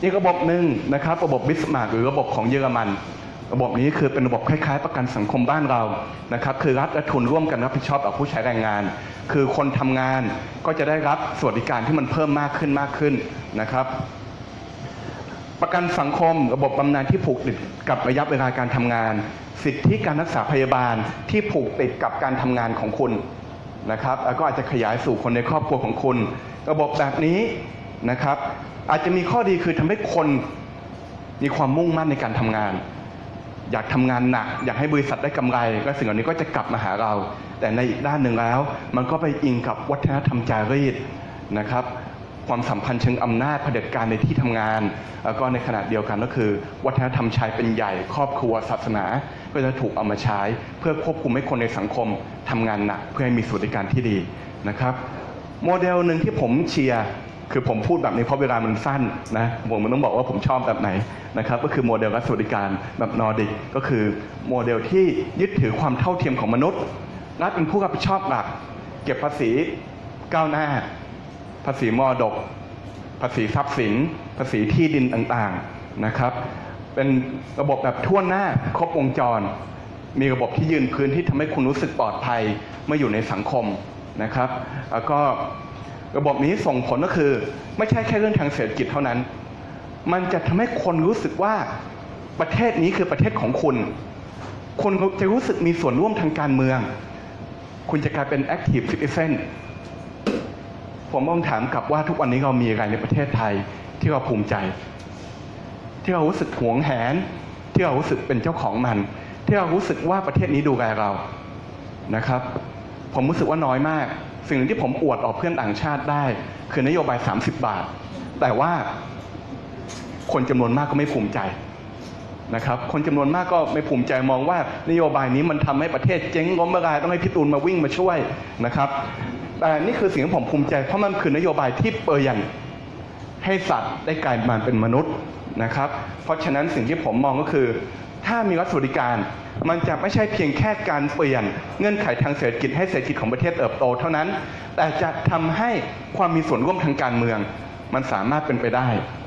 อีกระบบหนึ่งนะครับระบบบิสมาร์กหรือระบบของเยอรมันระบบนี้คือเป็นระบบคล้ายๆประกันสังคมบ้านเรานะครับคือรัฐและทุนร่วมกันรับผิดชอบต่อผู้ใช้แรงงานคือคนทำงานก็จะได้รับสวัสดิการที่มันเพิ่มมากขึ้นมากขึ้นนะครับประกันสังคมระบบบำนาญที่ผูกติดกับระยะเวลาการทำงานสิทธิการรักษาพยาบาลที่ผูกติดกับการทำงานของคุณนะครับแล้วก็อาจจะขยายสู่คนในครอบครัวของคุณระบบแบบนี้นะครับอาจจะมีข้อดีคือทำให้คนมีความมุ่งมั่นในการทำงานอยากทำงานหนักอยากให้บริษัทได้กำไรและสิ่งเหล่านี้ก็จะกลับมาหาเราแต่ในอีกด้านหนึ่งแล้วมันก็ไปอิงกับวัฒนธรรมจารีตนะครับความสัมพันธ์เชิงอำนาจเผด็จการในที่ทำงานแล้วก็ในขณะเดียวกันก็คือวัฒนธรรมชายเป็นใหญ่ครอบครัวศาสนาก็จะถูกเอามาใช้เพื่อควบคุมให้คนในสังคมทำงานหนักเพื่อให้มีสวัสดิการที่ดีนะครับโมเดลหนึ่งที่ผมเชียร์คือผมพูดแบบนี้เพราะเวลามันสั้นนะผมมันต้องบอกว่าผมชอบแบบไหนนะครับก็คือโมเดลรัฐสวัสดิการแบบนอร์ดิกก็คือโมเดลที่ยึดถือความเท่าเทียมของมนุษย์รัฐเป็นผู้รับผิดชอบหลักเก็บภาษีก้าวหน้าภาษีมรดกภาษีทรัพย์สินภาษีที่ดินต่างๆนะครับเป็นระบบแบบทั่วหน้าครบวงจรมีระบบที่ยืนพื้นที่ทำให้คุณรู้สึกปลอดภัยเมื่ออยู่ในสังคมนะครับแล้วก็ระบบนี้ส่งผลก็คือไม่ใช่แค่เรื่องทางเศรษฐกิจเท่านั้นมันจะทำให้คนรู้สึกว่าประเทศนี้คือประเทศของคุณคนจะรู้สึกมีส่วนร่วมทางการเมืองคุณจะกลายเป็น active citizen ผมต้องถามกลับว่าทุกวันนี้เรามีอะไรในประเทศไทยที่เราภูมิใจที่เรารู้สึกหวงแหนที่เรารู้สึกเป็นเจ้าของมันที่เรารู้สึกว่าประเทศนี้ดูแลเรานะครับผมรู้สึกว่าน้อยมากสิ่งหนึ่งที่ผมอวดออกเพื่อนต่างชาติได้คือนโยบายสามสิบบาทแต่ว่าคนจำนวนมากก็ไม่ภูมิใจนะครับคนจำนวนมากก็ไม่ภูมิใจมองว่านโยบายนี้มันทำให้ประเทศเจ๊งล้มละลายต้องให้พี่ตูนมาวิ่งมาช่วยนะครับแต่นี่คือสิ่งที่ผมภูมิใจเพราะมันคือนโยบายที่เปลี่ยนให้สัตว์ได้กลายมาเป็นมนุษย์นะครับเพราะฉะนั้นสิ่งที่ผมมองก็คือถ้ามีรัฐสวัสดิการมันจะไม่ใช่เพียงแค่การเปลี่ยนเงื่อนไขทางเศรษฐกิจให้เศรษฐกิจของประเทศเติบโตเท่านั้นแต่จะทำให้ความมีส่วนร่วมทางการเมืองมันสามารถเป็นไปได้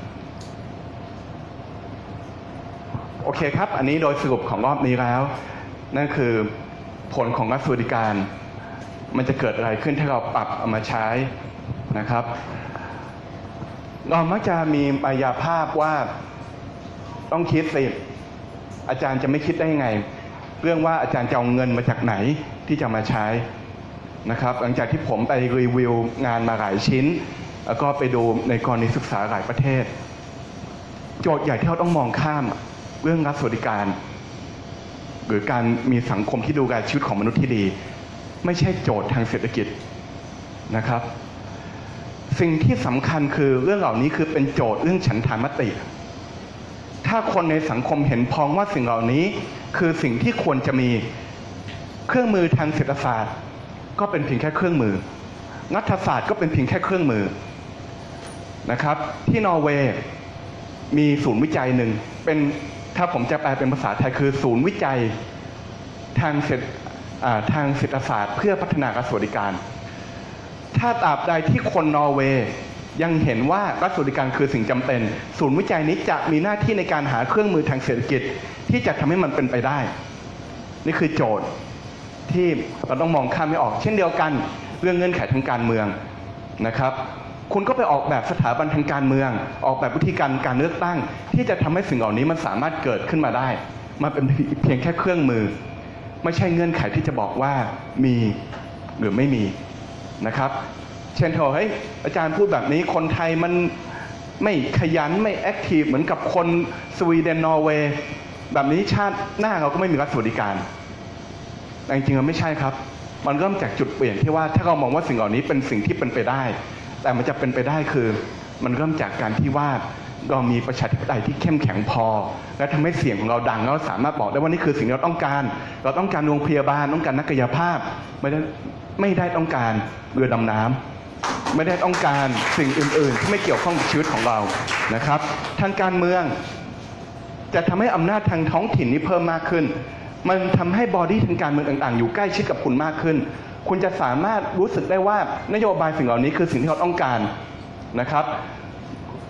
โอเคครับอันนี้โดยสรุปของรอบนี้แล้วนั่นคือผลของรัฐสวัสดิการมันจะเกิดอะไรขึ้นถ้าเราปรับเอามาใช้นะครับเรามักจะมีมายาภาพว่าต้องคิดสิอาจารย์จะไม่คิดได้ยังไงเรื่องว่าอาจารย์จะเอาเงินมาจากไหนที่จะมาใช้นะครับหลังจากที่ผมไปรีวิวงานมาหลายชิ้นแล้วก็ไปดูในกรณีศึกษาหลายประเทศโจทย์ใหญ่ที่เราต้องมองข้ามเรื่องรัฐสวัสดิการหรือการมีสังคมที่ดูแลชีวิตของมนุษย์ที่ดีไม่ใช่โจทย์ทางเศรษฐกิจนะครับสิ่งที่สำคัญคือเรื่องเหล่านี้คือเป็นโจทย์เรื่องฉันทามติถ้าคนในสังคมเห็นพ้องว่าสิ่งเหล่านี้คือสิ่งที่ควรจะมีเครื่องมือทางเศรษฐศาสตร์ก็เป็นเพียงแค่เครื่องมือรัฐศาสตร์ก็เป็นเพียงแค่เครื่องมือนะครับที่นอร์เวย์มีศูนย์วิจัยหนึ่งเป็นถ้าผมจะแปลเป็นภาษาไทยคือศูนย์วิจัยทางเศรษฐทางเศรษฐศาสตร์เพื่อพัฒนารัฐสวัสดิการถ้าตราบใดที่คนนอร์เวย์ยังเห็นว่ารัฐสวัสดิการคือสิ่งจำเป็นศูนย์วิจัยนี้จะมีหน้าที่ในการหาเครื่องมือทางเศรษฐกิจที่จะทำให้มันเป็นไปได้นี่คือโจทย์ที่เราต้องมองข้ามไม่ออกเช่นเดียวกันเรื่องเงื่อนไขทางการเมืองนะครับคุณก็ไปออกแบบสถาบันทางการเมืองออกแบบวิธีการการเลือกตั้งที่จะทำให้สิ่งเหล่านี้มันสามารถเกิดขึ้นมาได้มันเป็นเพียงแค่เครื่องมือไม่ใช่เงื่อนไขที่จะบอกว่ามีหรือไม่มีนะครับเช่นเถอะเฮ้ยอาจารย์พูดแบบนี้คนไทยมันไม่ขยันไม่แอคทีฟเหมือนกับคนสวีเดนนอร์เวย์แบบนี้ชาติหน้าเราก็ไม่มีรัฐสวัสดิการแต่จริงๆมันไม่ใช่ครับมันเริ่มจากจุดเปลี่ยนที่ว่าถ้าเรามองว่าสิ่งเหล่านี้เป็นสิ่งที่เป็นไปได้แต่มันจะเป็นไปได้คือมันเริ่มจากการที่ว่าเรามีประชาธิปไตยที่เข้มแข็งพอและทำให้เสียงของเราดังเราสามารถบอกได้ว่านี่คือสิ่งที่เราต้องการเราต้องการโรงพยาบาลต้องการนักกายภาพไม่ได้ไม่ได้ต้องการเรือดำน้ำไม่ได้ต้องการสิ่งอื่นๆที่ไม่เกี่ยวข้องกับชีวิตของเรานะครับทางการเมืองจะทำให้อำนาจทางท้องถิ่นนี้เพิ่มมากขึ้นมันทำให้บอดี้ทางการเมืองต่างๆอยู่ใกล้ชิดกับคุณมากขึ้นคุณจะสามารถรู้สึกได้ว่านโยบายสิ่งเหล่านี้คือสิ่งที่เราต้องการนะครับ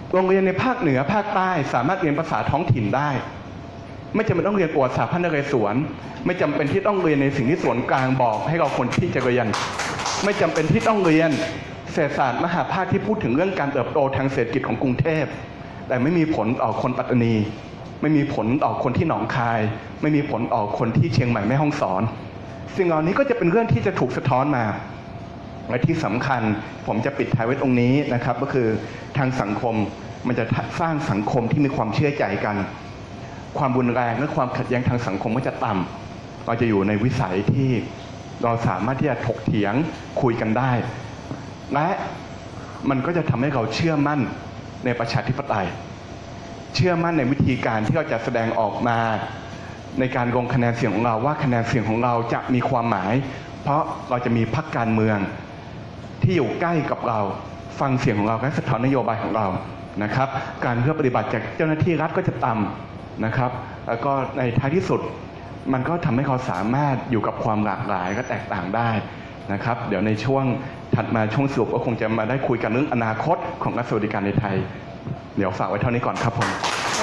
โรงเรียนในภาคเหนือภาคใต้สามารถเรียนภาษาท้องถิ่นได้ไม่จำเป็นต้องเรียนประวัติศาสตร์พระนเรศวรไม่จำเป็นที่ต้องเรียนในสิ่งที่สวนกลางบอกให้เราคนที่จะเรียนไม่จำเป็นที่ต้องเรียนเศรษฐศาสตร์มหาภาคที่พูดถึงเรื่องการเติบโตทางเศรษฐกิจของกรุงเทพแต่ไม่มีผลต่อคนปัตตานีไม่มีผลต่อคนที่หนองคายไม่มีผลต่อคนที่เชียงใหม่แม่ฮ่องสอนสิ่งเหล่านี้ก็จะเป็นเรื่องที่จะถูกสะท้อนมาและที่สำคัญผมจะปิดท้ายไว้ตรงนี้นะครับก็คือทางสังคมมันจะสร้างสังคมที่มีความเชื่อใจกันความรุนแรงและความขัดแย้งทางสังคมก็จะต่ำเราจะอยู่ในวิสัยที่เราสามารถที่จะถกเถียงคุยกันได้และมันก็จะทำให้เราเชื่อมั่นในประชาธิปไตยเชื่อมั่นในวิธีการที่เราจะแสดงออกมาในการลงคะแนนเสียงของเราว่าคะแนนเสียงของเราจะมีความหมายเพราะเราจะมีพรรคการเมืองที่อยู่ใกล้กับเราฟังเสียงของเราและสะท้อนนโยบายของเรานะครับการเพื่อปฏิบัติจากเจ้าหน้าที่รัฐก็จะต่ำนะครับแล้วก็ในท้ายที่สุดมันก็ทำให้เขาสามารถอยู่กับความหลากหลายและแตกต่างได้นะครับเดี๋ยวในช่วงถัดมาช่วงสรุปก็คงจะมาได้คุยกันเรื่องอนาคตของรัฐสวัสดิการในไทยเดี๋ยวฝากไว้เท่านี้ก่อนครับผม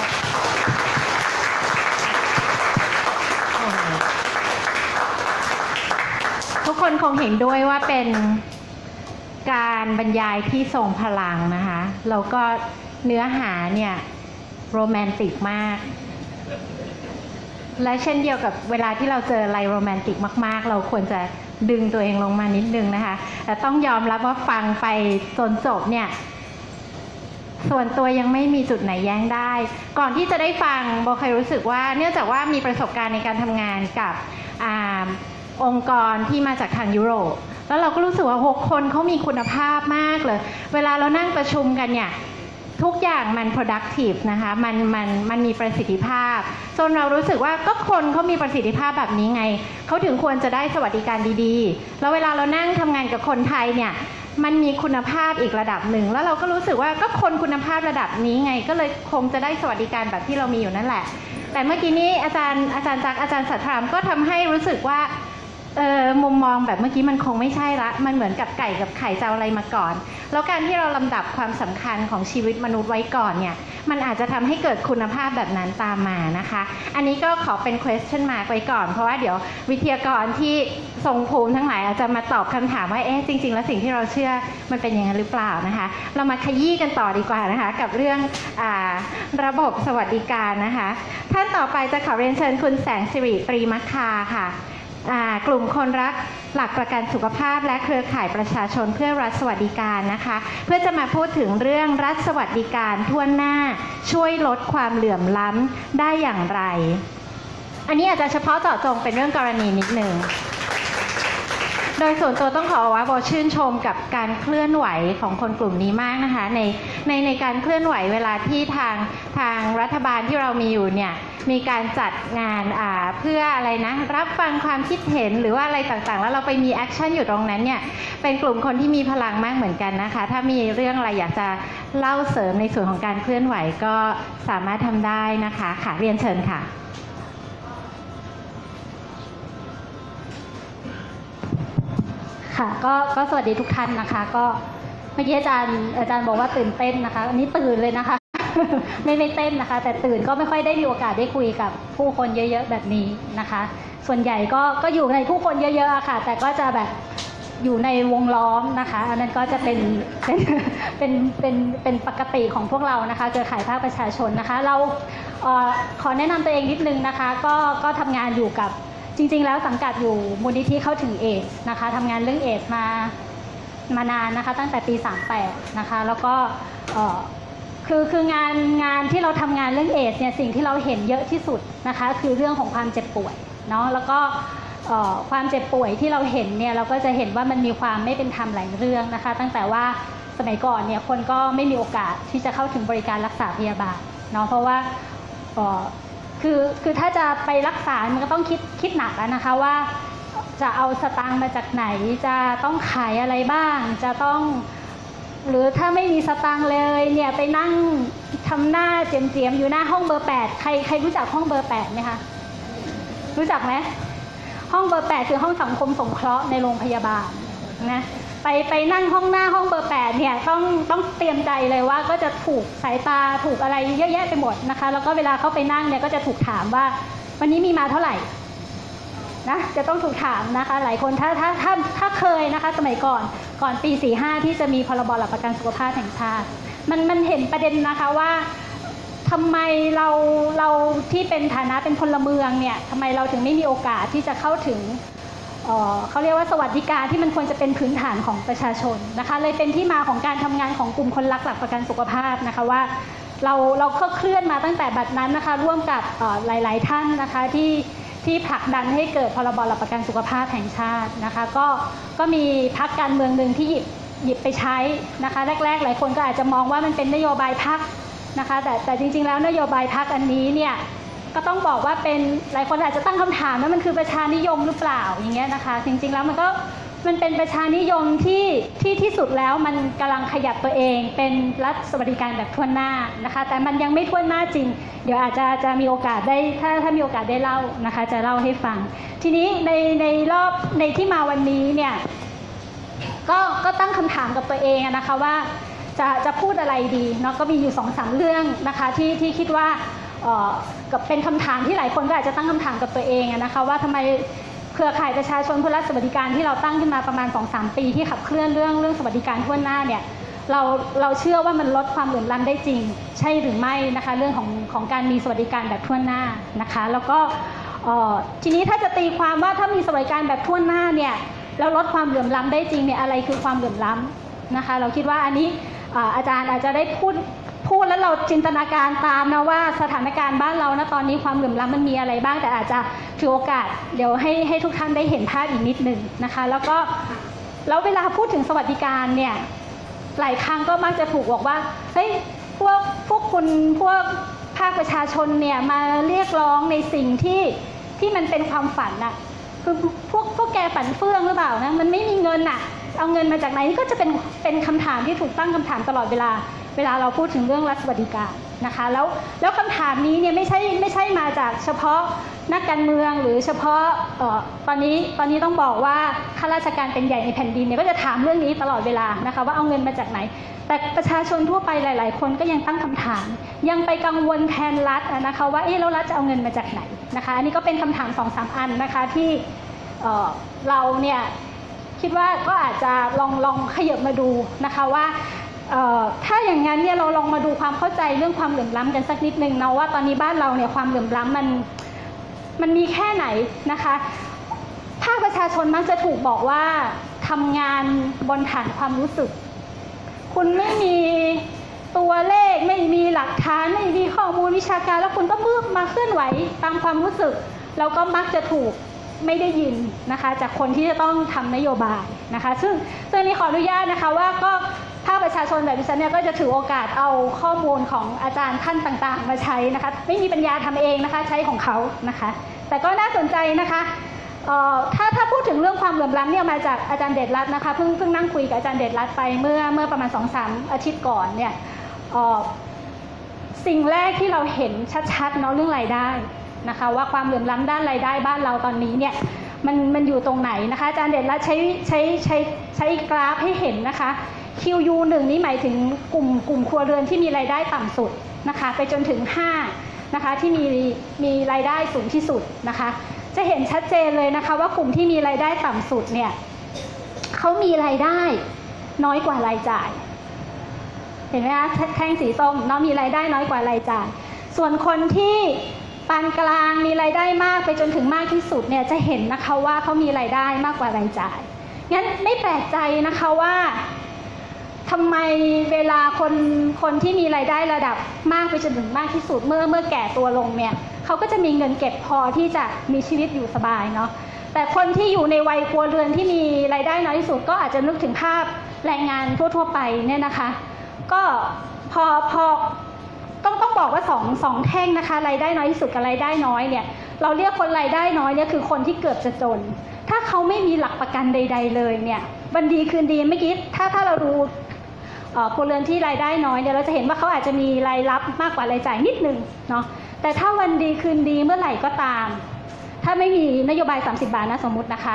ทุกคนคงเห็นด้วยว่าเป็นการบรรยายที่ทรงพลังนะคะแล้วก็เนื้อหาเนี่ยโรแมนติกมากและเช่นเดียวกับเวลาที่เราเจออะไรโรแมนติกมากๆเราควรจะดึงตัวเองลงมานิดนึงนะคะแต่ต้องยอมรับว่าฟังไปจนจบเนี่ยส่วนตัวยังไม่มีจุดไหนแย้งได้ก่อนที่จะได้ฟังโบเคยรู้สึกว่าเนื่องจากว่ามีประสบการณ์ในการทำงานกับอ่าองค์กรที่มาจากทางยุโรปแล้วเราก็รู้สึกว่าหกคนเขามีคุณภาพมากเลยเวลาเรานั่งประชุมกันเนี่ยทุกอย่างมัน productive นะคะมันมันมันมีประสิทธิภาพจนเรารู้สึกว่าก็คนเขามีประสิทธิภาพแบบนี้ไงเขาถึงควรจะได้สวัสดิการดีๆแล้วเวลาเรานั่งทำงานกับคนไทยเนี่ยมันมีคุณภาพอีกระดับหนึ่งแล้วเราก็รู้สึกว่าก็คนคุณภาพระดับนี้ไงก็เลยคงจะได้สวัสดิการแบบที่เรามีอยู่นั่นแหละแต่เมื่อกี้นี้อาจารย์อาจารย์จักรอาจารย์สัทธรามก็ทำให้รู้สึกว่าเออมุมมองแบบเมื่อกี้มันคงไม่ใช่ละมันเหมือนกับไก่กับไข่จะเอาอะไรมาก่อนแล้วการที่เราลำดับความสำคัญของชีวิตมนุษย์ไว้ก่อนเนี่ยมันอาจจะทำให้เกิดคุณภาพแบบนั้นตามมานะคะอันนี้ก็ขอเป็น question mark ไว้ก่อนเพราะว่าเดี๋ยววิทยากรที่ทรงภูมิทั้งหลายอาจจะมาตอบคำถามว่าเอ๊ะจริงๆแล้วสิ่งที่เราเชื่อมันเป็นอย่างนั้นหรือเปล่านะคะเรามาขยี้กันต่อดีกว่านะคะกับเรื่องอ่าระบบสวัสดิการนะคะท่านต่อไปจะขอเรียนเชิญคุณแสงสิริตรีมัคคาค่ะกลุ่มคนรักหลักประกันสุขภาพและเครือข่ายประชาชนเพื่อรัฐสวัสดิการนะคะเพื่อจะมาพูดถึงเรื่องรัฐสวัสดิการทั่วหน้าช่วยลดความเหลื่อมล้ำได้อย่างไรอันนี้อาจจะเฉพาะเจาะจงเป็นเรื่องกรณีนิดนึงโดยส่วนตัวต้องขอว่าโบชื่นชมกับการเคลื่อนไหวของคนกลุ่มนี้มากนะคะในในในการเคลื่อนไหวเวลาที่ทางทางรัฐบาลที่เรามีอยู่เนี่ยมีการจัดงานอ่าเพื่ออะไรนะรับฟังความคิดเห็นหรือว่าอะไรต่างๆแล้วเราไปมีแอคชั่นอยู่ตรงนั้นเนี่ยเป็นกลุ่มคนที่มีพลังมากเหมือนกันนะคะถ้ามีเรื่องอะไรอยากจะเล่าเสริมในส่วนของการเคลื่อนไหวก็สามารถทำได้นะคะค่ะเรียนเชิญค่ะค่ะก็ก็สวัสดีทุกท่านนะคะก็เมื่อกี้อาจารย์อาจารย์บอกว่าตื่นเต้นนะคะอันนี้ตื่นเลยนะคะ ไม่ไม่เต้นนะคะแต่ตื่นก็ไม่ค่อยได้มีโอกาสได้คุยกับผู้คนเยอะๆแบบนี้นะคะส่วนใหญ่ก็ก็อยู่ในผู้คนเยอะๆค่ะแต่ก็จะแบบอยู่ในวงล้อมนะคะอันนั้นก็จะเป็นเป็นเป็นเป็นเป็นปกติของพวกเรานะคะเครือข่ายภาคประชาชนนะคะเราเอ่อขอแนะนำตัวเองนิดนึงนะคะก็ก็ทำงานอยู่กับจริงๆแล้วสังกัดอยู่มูลนิธิเข้าถึงเอดส์นะคะทำงานเรื่องเอดส์มามานานนะคะตั้งแต่ปีสามสิบแปดนะคะแล้วก็คือคืองานงานที่เราทำงานเรื่องเอดส์เนี่ยสิ่งที่เราเห็นเยอะที่สุดนะคะคือเรื่องของความเจ็บป่วยเนาะแล้วก็ความเจ็บป่วยที่เราเห็นเนี่ยเราก็จะเห็นว่ามันมีความไม่เป็นธรรมหลายเรื่องนะคะตั้งแต่ว่าสมัยก่อนเนี่ยคนก็ไม่มีโอกาสที่จะเข้าถึงบริการรักษาพยาบาลเนาะเพราะว่าคือคือถ้าจะไปรักษามันก็ต้องคิดคิดหนักแล้วนะคะว่าจะเอาสตางค์มาจากไหนจะต้องขายอะไรบ้างจะต้องหรือถ้าไม่มีสตางค์เลยเนี่ยไปนั่งทำหน้าเจียมๆอยู่หน้าห้องเบอร์แปดใครใครรู้จักห้องเบอร์แปดไหมคะรู้จักไหมห้องเบอร์แปดคือห้องสังคมสงเคราะห์ในโรงพยาบาลนะไปไปนั่งห้องหน้าห้องเบอร์แปดเนี่ยต้องต้องเตรียมใจเลยว่าก็จะถูกสายตาถูกอะไรเยอะแยะไปหมดนะคะแล้วก็เวลาเขาไปนั่งเนี่ยก็จะถูกถามว่าวันนี้มีมาเท่าไหร่นะจะต้องถูกถามนะคะหลายคนถ้าถ้าถ้าถ้าเคยนะคะสมัยก่อนก่อนปีสี่ห้าที่จะมีพรบหลักประกันสุขภาพแห่งชาติมันมันเห็นประเด็นนะคะว่าทำไมเราเราที่เป็นฐานะเป็นพลเมืองเนี่ยทำไมเราถึงไม่มีโอกาสที่จะเข้าถึงเอ่อเขาเรียกว่าสวัสดิการที่มันควรจะเป็นพื้นฐานของประชาชนนะคะเลยเป็นที่มาของการทำงานของกลุ่มคนรักหลักประกันสุขภาพนะคะว่าเราเราก็เคลื่อนมาตั้งแต่บัดนั้นนะคะร่วมกับหลายๆท่านนะคะที่ที่ผลักดันให้เกิดพรบหลักประกันสุขภาพแห่งชาตินะคะก็ก็มีพรรคการเมืองหนึ่งที่หยิบหยิบไปใช้นะคะแรกๆหลายคนก็อาจจะมองว่ามันเป็นนโยบายพรรคนะคะแต่แต่จริงๆแล้วนโยบายพรรคอันนี้เนี่ยก็ต้องบอกว่าเป็นหลายคนอาจจะตั้งคำถามว่ามันคือประชานิยมหรือเปล่าอย่างเงี้ยนะคะจริงๆแล้วมันก็มันเป็นประชานิยมที่ที่ที่สุดแล้วมันกำลังขยับตัวเองเป็นรัฐสวัสดิการแบบทั่วหน้านะคะแต่มันยังไม่ทั่วหน้าจริงเดี๋ยวอาจจะจะมีโอกาสได้ถ้าถ้ามีโอกาสได้เล่านะคะจะเล่าให้ฟังทีนี้ในในรอบในที่มาวันนี้เนี่ยก็ก็ตั้งคำถามกับตัวเองนะคะว่าจะจะพูดอะไรดีเนาะก็มีอยู่สองสามเรื่องนะคะที่ที่คิดว่าเอ่อกับเป็นคำถามที่หลายคนก็อาจจะตั้งคำถามกับตัวเองนะคะว่าทำไมเครือข่ายประชาชนเพื่อรัฐสวัสดิการที่เราตั้งขึ้นมาประมาณ สองถึงสาม ปีที่ขับเคลื่อนเรื่องเรื่องสวัสดิการทั่วหน้าเนี่ยเราเราเชื่อว่ามันลดความเหลื่อมล้ำได้จริงใช่หรือไม่นะคะเรื่องของของการมีสวัสดิการแบบทั่วหน้านะคะแล้วก็ทีนี้ถ้าจะตีความว่าถ้ามีสวัสดิการแบบทั่วหน้าเนี่ยแล้วลดความเหลื่อมล้ำได้จริงเนี่ยอะไรคือความเหลื่อมล้ำนะคะเราคิดว่าอันนี้อาจารย์อาจจะได้พูดพูดแล้วเราจินตนาการตามนะว่าสถานการณ์บ้านเรานะตอนนี้ความเหลื่อมล้ำมันมีอะไรบ้างแต่อาจจะถือโอกาสเดี๋ยวให้ให้ทุกท่านได้เห็นภาพอีกนิดหนึ่งนะคะแล้วก็แล้วเวลาพูดถึงสวัสดิการเนี่ยหลายครั้งก็มักจะถูกบอกว่าเฮ้ยพวกพวกคุณพวกภาคประชาชนเนี่ยมาเรียกร้องในสิ่งที่ที่มันเป็นความฝันอะคือพวกพวกแกฝันเฟื่องหรือเปล่านะมันไม่มีเงินอะเอาเงินมาจากไหนนี่ก็จะเป็นเป็นคำถามที่ถูกตั้งคำถามตลอดเวลาเวลาเราพูดถึงเรื่องรัฐสวัสดิการนะคะแล้วแล้วคำถามนี้เนี่ยไม่ใช่ไม่ใช่มาจากเฉพาะนักการเมืองหรือเฉพาะเอ่อตอนนี้ตอนนี้ต้องบอกว่าข้าราชการเป็นใหญ่ในแผ่นดินเนี่ยก็จะถามเรื่องนี้ตลอดเวลานะคะว่าเอาเงินมาจากไหนแต่ประชาชนทั่วไปหลายๆคนก็ยังตั้งคำถามยังไปกังวลแทนรัฐนะคะว่าเอ๊ะแล้วรัฐจะเอาเงินมาจากไหนนะคะอันนี้ก็เป็นคำถาม สองถึงสาม อันนะคะที่เอ่อเราเนี่ยคิดว่าก็อาจจะลองลองขยับมาดูนะคะว่าถ้าอย่างนั้นเนี่ยเราลองมาดูความเข้าใจเรื่องความเหลื่อมล้ำกันสักนิดนึงนะว่าตอนนี้บ้านเราเนี่ยความเหลื่อมล้ำมันมันมีแค่ไหนนะคะภาคประชาชนมักจะถูกบอกว่าทำงานบนฐานความรู้สึกคุณไม่มีตัวเลขไม่มีหลักฐานไม่มีข้อมูลวิชาการแล้วคุณก็มึกมาเคลื่อนไหวตามความรู้สึกแล้วก็มักจะถูกไม่ได้ยินนะคะจากคนที่จะต้องทำนโยบายนะคะซึ่งซึ่งนี้ขออนุญาตนะคะว่าก็ภาคประชาชนแบบดิฉันเนี่ยก็จะถือโอกาสเอาข้อมูลของอาจารย์ท่านต่างๆมาใช้นะคะไม่มีปัญญาทำเองนะคะใช้ของเขานะคะแต่ก็น่าสนใจนะคะถ้าถ้าพูดถึงเรื่องความเหลื่อมล้ำเนี่ยมาจากอาจารย์เดชรัตน์นะคะเพิ่งเพิ่งนั่งคุยกับอาจารย์เดชรัตน์ไปเมื่อเมื่อประมาณ สองถึงสาม อาทิตย์ก่อนเนี่ยสิ่งแรกที่เราเห็นชัดๆเนาะเรื่องรายได้นะคะว่าความเหลื่อมล้ำด้านรายได้บ้านเราตอนนี้เนี่ยมันมันอยู่ตรงไหนนะคะอาจารย์เดชรัตน์ใช้ใช้ใช้ใช้กราฟให้เห็นนะคะ คิว ยู หนึ่ง นี่หมายถึงกลุ่มกลุ่มครัวเรือนที่มีรายได้ต่ำสุดนะคะไปจนถึงห้านะคะที่มีมีรายได้สูงที่สุดนะคะจะเห็นชัดเจนเลยนะคะว่ากลุ่มที่มีรายได้ต่ำสุดเนี่ยเขามีรายได้น้อยกว่ารายจ่ายเห็นไหมคะแท่งสีส้มเนาะมีรายได้น้อยกว่ารายจ่ายส่วนคนที่ปานกลางมีรายได้มากไปจนถึงมากที่สุดเนี่ยจะเห็นนะคะว่าเขามีรายได้มากกว่ารายจ่ายงั้นไม่แปลกใจนะคะว่าทำไมเวลาคนคนที่มีรายได้ระดับมากไปจนถึงมากที่สุดเมื่อเมื่อแก่ตัวลงเนี่ยเขาก็จะมีเงินเก็บพอที่จะมีชีวิตอยู่สบายเนาะแต่คนที่อยู่ในวัยครัวเรือนที่มีรายได้น้อยที่สุดก็อาจจะนึกถึงภาพแรงงานทั่วๆไปเนี่ยนะคะก็พอพอต้องต้องบอกว่าสองสองแท่งนะคะรายได้น้อยที่สุดกับรายได้น้อยเนี่ยเราเรียกคนรายได้น้อยเนี่ยคือคนที่เกือบจะจนถ้าเขาไม่มีหลักประกันใดๆเลยเนี่ยวันดีคืนดีเมื่อกี้ถ้าถ้าเราดูครัวเรือนที่รายได้น้อยเนี่ยเราจะเห็นว่าเขาอาจจะมีรายรับมากกว่ารายจ่ายนิดนึงเนาะแต่ถ้าวันดีคืนดีเมื่อไหร่ก็ตามถ้าไม่มีนโยบายสามสิบบาทนะสมมุตินะคะ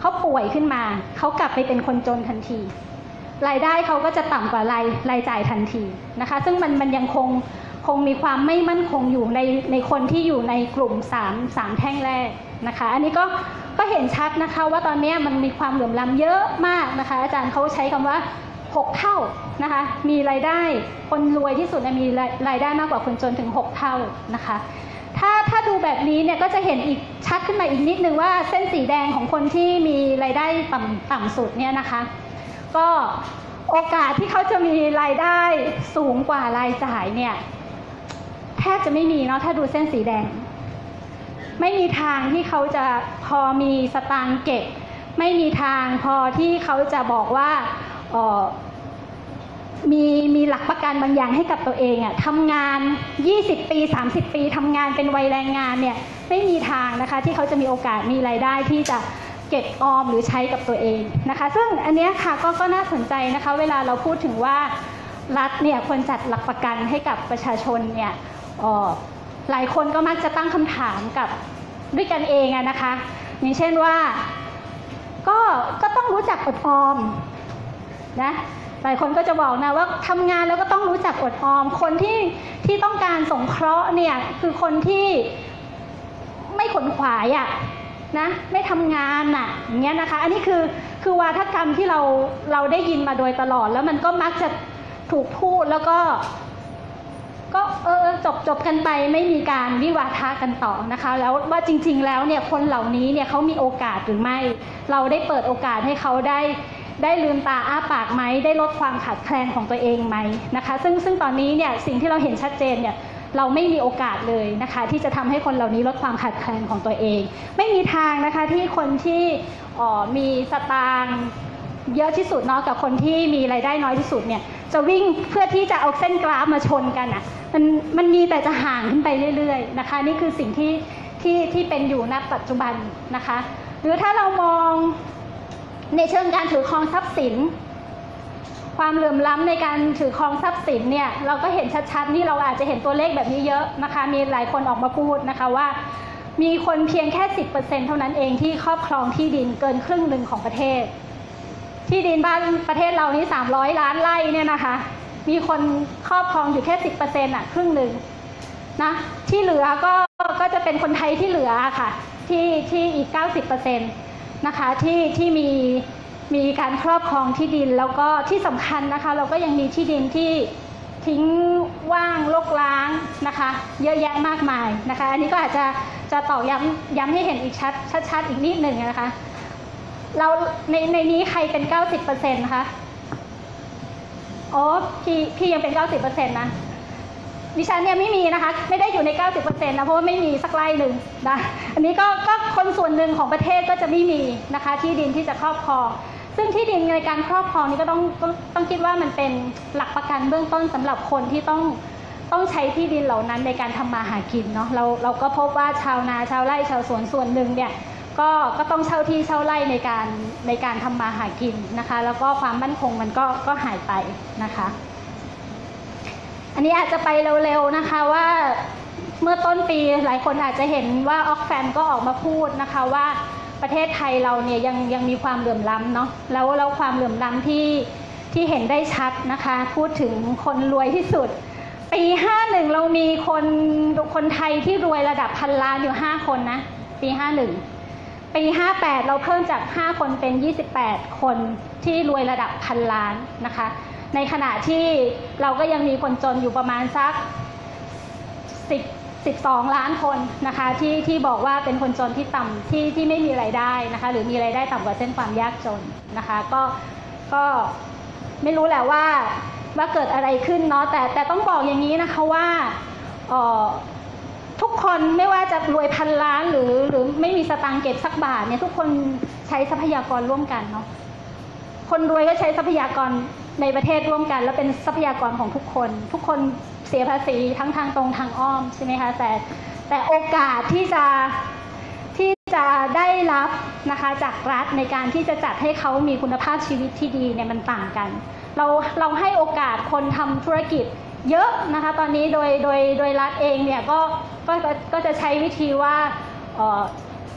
เขาป่วยขึ้นมาเขากลับไปเป็นคนจนทันทีรายได้เขาก็จะต่ำกว่ารายรายจ่ายทันทีนะคะซึ่งมันมันยังคงคงมีความไม่มั่นคงอยู่ในในคนที่อยู่ในกลุ่มสาม สามแท่งแรกนะคะอันนี้ก็ก็เห็นชัดนะคะว่าตอนนี้มันมีความเหลื่อมล้ำเยอะมากนะคะอาจารย์เขาใช้คำว่าหกเท่านะคะมีรายได้คนรวยที่สุดมีรายได้มากกว่าคนจนถึงหกเท่านะคะถ้าถ้าดูแบบนี้เนี่ยก็จะเห็นอีกชัดขึ้นมาอีกนิดนึงว่าเส้นสีแดงของคนที่มีรายได้ต่ำต่ำสุดเนี่ยนะคะก็โอกาสที่เขาจะมีรายได้สูงกว่ารายจ่ายเนี่ยแทบจะไม่มีเนาะถ้าดูเส้นสีแดงไม่มีทางที่เขาจะพอมีสตางค์เก็บไม่มีทางพอที่เขาจะบอกว่าเอ่อมีมีหลักประกันบางอย่างให้กับตัวเองอะทำงานยี่สิบปีสามสิบปีทำงานเป็นวัยแรงงานเนี่ยไม่มีทางนะคะที่เขาจะมีโอกาสมีรายได้ที่จะเก็บออมหรือใช้กับตัวเองนะคะซึ่งอันนี้ค่ะก็ก็น่าสนใจนะคะเวลาเราพูดถึงว่ารัฐเนี่ยควรจัดหลักประกันให้กับประชาชนเนี่ยหลายคนก็มักจะตั้งคำถามกับด้วยกันเองอะนะคะอย่างเช่นว่าก็ก็ต้องรู้จักอดออมนะหลายคนก็จะบอกนะว่าทำงานแล้วก็ต้องรู้จักอดออมคนที่ที่ต้องการสงเคราะห์เนี่ยคือคนที่ไม่ขนขวายอะนะไม่ทำงานน่ะอย่างเงี้ยนะคะอันนี้คือคือวาทกรรมที่เราเราได้ยินมาโดยตลอดแล้วมันก็มักจะถูกพูดแล้วก็ก็เออจบจบกันไปไม่มีการวิวาทะกันต่อนะคะแล้วว่าจริงๆแล้วเนี่ยคนเหล่านี้เนี่ยเขามีโอกาสหรือไม่เราได้เปิดโอกาสให้เขาได้ได้ลืมตาอ้าปากไหมได้ลดความขาดแคลนของตัวเองไหมนะคะซึ่งซึ่งตอนนี้เนี่ยสิ่งที่เราเห็นชัดเจนเนี่ยเราไม่มีโอกาสเลยนะคะที่จะทำให้คนเหล่านี้ลดความขาดแคลนของตัวเองไม่มีทางนะคะที่คนที่มีสตางค์เยอะที่สุดเนาะกับคนที่มีรายได้น้อยที่สุดเนี่ยจะวิ่งเพื่อที่จะเอาเส้นกราฟมาชนกันอ่ะมันมันมีแต่จะห่างขึ้นไปเรื่อยๆนะคะนี่คือสิ่งที่ที่ที่เป็นอยู่ณปัจจุบันนะคะหรือถ้าเรามองในเชิงการถือครองทรัพย์สินความเหลื่อมล้ำในการถือครองทรัพย์สินเนี่ยเราก็เห็นชัดๆนี่เราอาจจะเห็นตัวเลขแบบนี้เยอะนะคะมีหลายคนออกมาพูดนะคะว่ามีคนเพียงแค่ สิบเปอร์เซ็นต์ เท่านั้นเองที่ครอบครองที่ดินเกินครึ่งหนึ่งของประเทศที่ดินบ้านประเทศเรานี่สามร้อยล้านไร่เนี่ยนะคะมีคนครอบครองอยู่แค่ สิบเปอร์เซ็นต์ อ่ะครึ่งหนึ่งนะที่เหลือก็ก็จะเป็นคนไทยที่เหลือค่ะที่ที่อีก เก้าสิบเปอร์เซ็นต์ นะคะที่ที่มีมีการครอบครองที่ดินแล้วก็ที่สำคัญนะคะเราก็ยังมีที่ดินที่ทิ้งว่างรกร้างนะคะเยอะแยะมากมายนะคะอันนี้ก็อาจจะจะตอกย้ำย้ำให้เห็นอีกชัดชัดๆอีกนิดหนึ่งนะคะเราในในนี้ใครเป็น เก้าสิบเปอร์เซ็นต์ นะคะอ๋อพี่พี่ยังเป็น เก้าสิบเปอร์เซ็นต์ นะดิฉันเนี่ยไม่มีนะคะไม่ได้อยู่ใน เก้าสิบเปอร์เซ็นต์ นะเพราะว่าไม่มีสักไร่หนึ่งนะอันนี้ก็ก็คนส่วนหนึ่งของประเทศก็จะไม่มีนะคะที่ดินที่จะครอบครองซึ่งที่ดินในการครอบครองนี้ก็ต้องต้องต้องคิดว่ามันเป็นหลักประกันเบื้องต้นสำหรับคนที่ต้องต้องใช้ที่ดินเหล่านั้นในการทำมาหากินเนาะเราเราก็พบว่าชาวนาชาวไร่ชาวสวนส่วนหนึ่งเนี่ยก็ก็ต้องเช่าที่เช่าไร่ในการในการทำมาหากินนะคะแล้วก็ความมั่นคงมันก็ก็หายไปนะคะอันนี้อาจจะไปเร็วๆนะคะว่าเมื่อต้นปีหลายคนอาจจะเห็นว่าออกแฟมก็ออกมาพูดนะคะว่าประเทศไทยเราเนี่ยยังยังมีความเหลื่อมล้ำเนาะแล้วแล้วความเหลื่อมล้ำที่ที่เห็นได้ชัดนะคะพูดถึงคนรวยที่สุดปีห้าสิบเรามีคนคนไทยที่รวยระดับพันล้านอยู่ห้าคนนะปีห้าสิบปีห้าสิบแปดเราเพิ่มจากห้าคนเป็นยี่สิบแปดคนที่รวยระดับพันล้านนะคะในขณะที่เราก็ยังมีคนจนอยู่ประมาณสักสิบ สิบสองล้านคนนะคะที่ที่บอกว่าเป็นคนจนที่ต่ำที่ที่ไม่มีรายได้นะคะหรือมีรายได้ต่ำกว่าเส้นความยากจนนะคะก็ก็ไม่รู้แหละว่าว่าเกิดอะไรขึ้นเนาะแต่แต่ต้องบอกอย่างนี้นะคะว่าเอ่อทุกคนไม่ว่าจะรวยพันล้านหรือหรือไม่มีสตางค์เก็บสักบาทเนี่ยทุกคนใช้ทรัพยากรร่วมกันเนาะคนรวยก็ใช้ทรัพยากรในประเทศร่วมกันแล้วเป็นทรัพยากรของทุกคนทุกคนเสียภาษีทั้งทางตรงทางอ้อมใช่ไหมคะแต่แต่โอกาสที่จะที่จะได้รับนะคะจากรัฐในการที่จะจัดให้เขามีคุณภาพชีวิตที่ดีเนี่ยมันต่างกันเราเราให้โอกาสคนทำธุรกิจเยอะนะคะตอนนี้โดยโดยโดยรัฐเองเนี่ยก็ก็ก็จะใช้วิธีว่าเอ่อ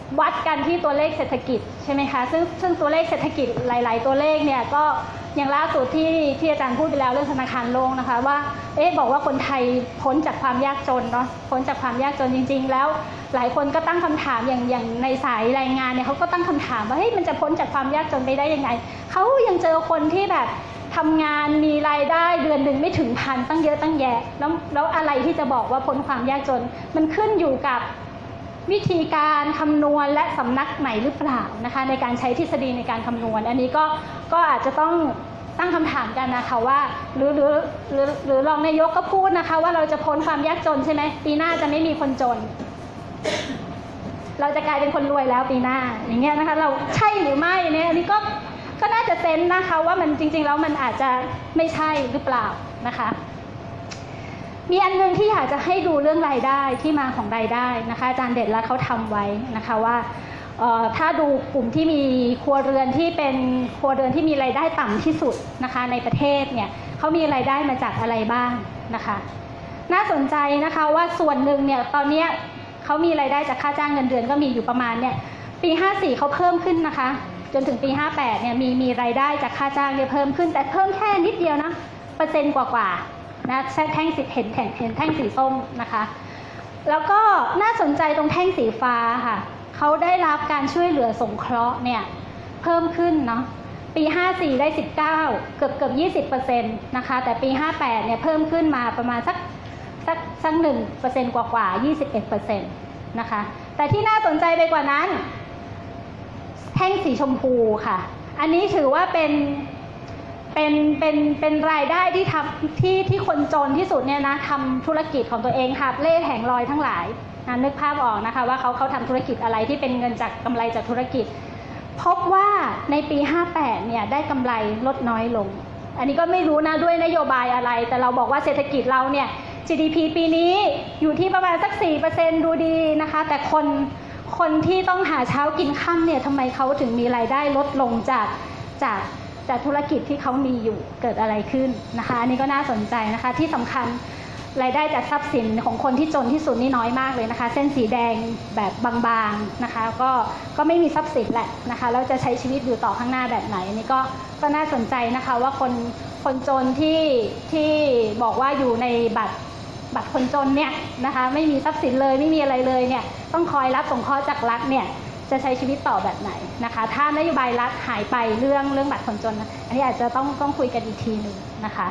วัดกันที่ตัวเลขเศรษฐกิจใช่ไหมคะซึ่งซึ่งตัวเลขเศรษฐกิจหลายๆตัวเลขเนี่ยก็อย่างล่าสุดที่ที่อาจารย์พูดไปแล้วเรื่องธนาคารโลกนะคะว่าเอ๊ะบอกว่าคนไทยพ้นจากความยากจนเนาะพ้นจากความยากจนจริงๆแล้วหลายคนก็ตั้งคำถามอย่างอย่างในสายรายงานเนี่ยเขาก็ตั้งคำถามว่าเฮ้ยมันจะพ้นจากความยากจนไปได้ยังไงเขายังเจอคนที่แบบทำงานมีรายได้เดือนหนึ่งไม่ถึงพันตั้งเยอะตั้งแยะแล้วแล้วอะไรที่จะบอกว่าพ้นความยากจนมันขึ้นอยู่กับวิธีการคำนวณและสำนักไหนหรือเปล่านะคะในการใช้ทฤษฎีในการคำนวณอันนี้ก็ก็อาจจะต้องตั้งคำถามกันนะคะว่าหรือหรือหรือหรือรองนายกก็พูดนะคะว่าเราจะพ้นความยากจนใช่ไหมปีหน้าจะไม่มีคนจนเราจะกลายเป็นคนรวยแล้วปีหน้าอย่างเงี้ยนะคะเราใช่หรือไม่เนี่ยอันนี้ก็ก็น่าจะเซนส์นะคะว่ามันจริงๆแล้วมันอาจจะไม่ใช่หรือเปล่านะคะมีอันนึงที่อยากจะให้ดูเรื่องรายได้ที่มาของรายได้นะคะอาจารย์เด็ดแล้วเขาทำไว้นะคะว่าถ้าดูกลุ่มที่มีครัวเรือนที่เป็นครัวเรือนที่มีรายได้ต่ำที่สุดนะคะในประเทศเนี่ยเขามีรายได้มาจากอะไรบ้างนะคะน่าสนใจนะคะว่าส่วนหนึ่งเนี่ยตอนนี้เขามีรายได้จากค่าจ้างเงินเดือนก็มีอยู่ประมาณเนี่ยปีห้าสี่เขาเพิ่มขึ้นนะคะจนถึงปีห้าแปดเนี่ยมีมีรายได้จากค่าจ้างเนี่ยเพิ่มขึ้นแต่เพิ่มแค่นิดเดียวนะเปอร์เซ็นต์กว่าๆนะแท่งสีเห็นแท่งเห็นแท่งสีส้มนะคะแล้วก็น่าสนใจตรงแท่งสีฟ้าค่ะเขาได้รับการช่วยเหลือสงเคราะห์เนี่ยเพิ่มขึ้นเนาะปีห้าสี่ได้สิบเก้าเกือบเกือบยี่สิบเปอร์เซ็นต์นะคะแต่ปีห้าแปดเนี่ยเพิ่มขึ้นมาประมาณสักสักสักหนึ่งเปอร์เซ็นต์กว่ากว่ายี่สิบเอ็ดเปอร์เซ็นต์นะคะแต่ที่น่าสนใจไปกว่านั้นแท่งสีชมพูค่ะอันนี้ถือว่าเป็นเป็นเป็นเป็นรายได้ที่ทำที่ที่คนจนที่สุดเนี่ยนะทำธุรกิจของตัวเองค่ะเล่แผงลอยทั้งหลายนะนึกภาพออกนะคะว่าเขาเขาทำธุรกิจอะไรที่เป็นเงินจากกำไรจากธุรกิจพบว่าในปีห้าแปดเนี่ยได้กำไรลดน้อยลงอันนี้ก็ไม่รู้นะด้วยนโยบายอะไรแต่เราบอกว่าเศรษฐกิจเราเนี่ย จี ดี พี ปีนี้อยู่ที่ประมาณสัก สี่เปอร์เซ็นต์ ดูดีนะคะแต่คนคนที่ต้องหาเช้ากินค่ำเนี่ยทำไมเขาถึงมีรายได้ลดลงจากจากจากธุรกิจที่เขามีอยู่เกิดอะไรขึ้นนะคะอันนี้ก็น่าสนใจนะคะที่สำคัญรายได้จากทรัพย์สินของคนที่จนที่สุดนี่น้อยมากเลยนะคะเส้นสีแดงแบบบางๆนะคะก็ก็ไม่มีทรัพย์สินแหละนะคะแล้วจะใช้ชีวิตอยู่ต่อข้างหน้าแบบไหนนี่ก็ก็น่าสนใจนะคะว่าคนคนจนที่ที่บอกว่าอยู่ในบัตรบัตรคนจนเนี่ยนะคะไม่มีทรัพย์สินเลยไม่มีอะไรเลยเนี่ยต้องคอยรับสงเคราะห์จากรัฐเนี่ยจะใช้ชีวิตต่อแบบไหนนะคะถ้านโยบายรัฐหายไปเรื่องเรื่องบัตรคนจนอันนี้อาจจะต้องต้องคุยกันอีกทีหนึ่งนะคะ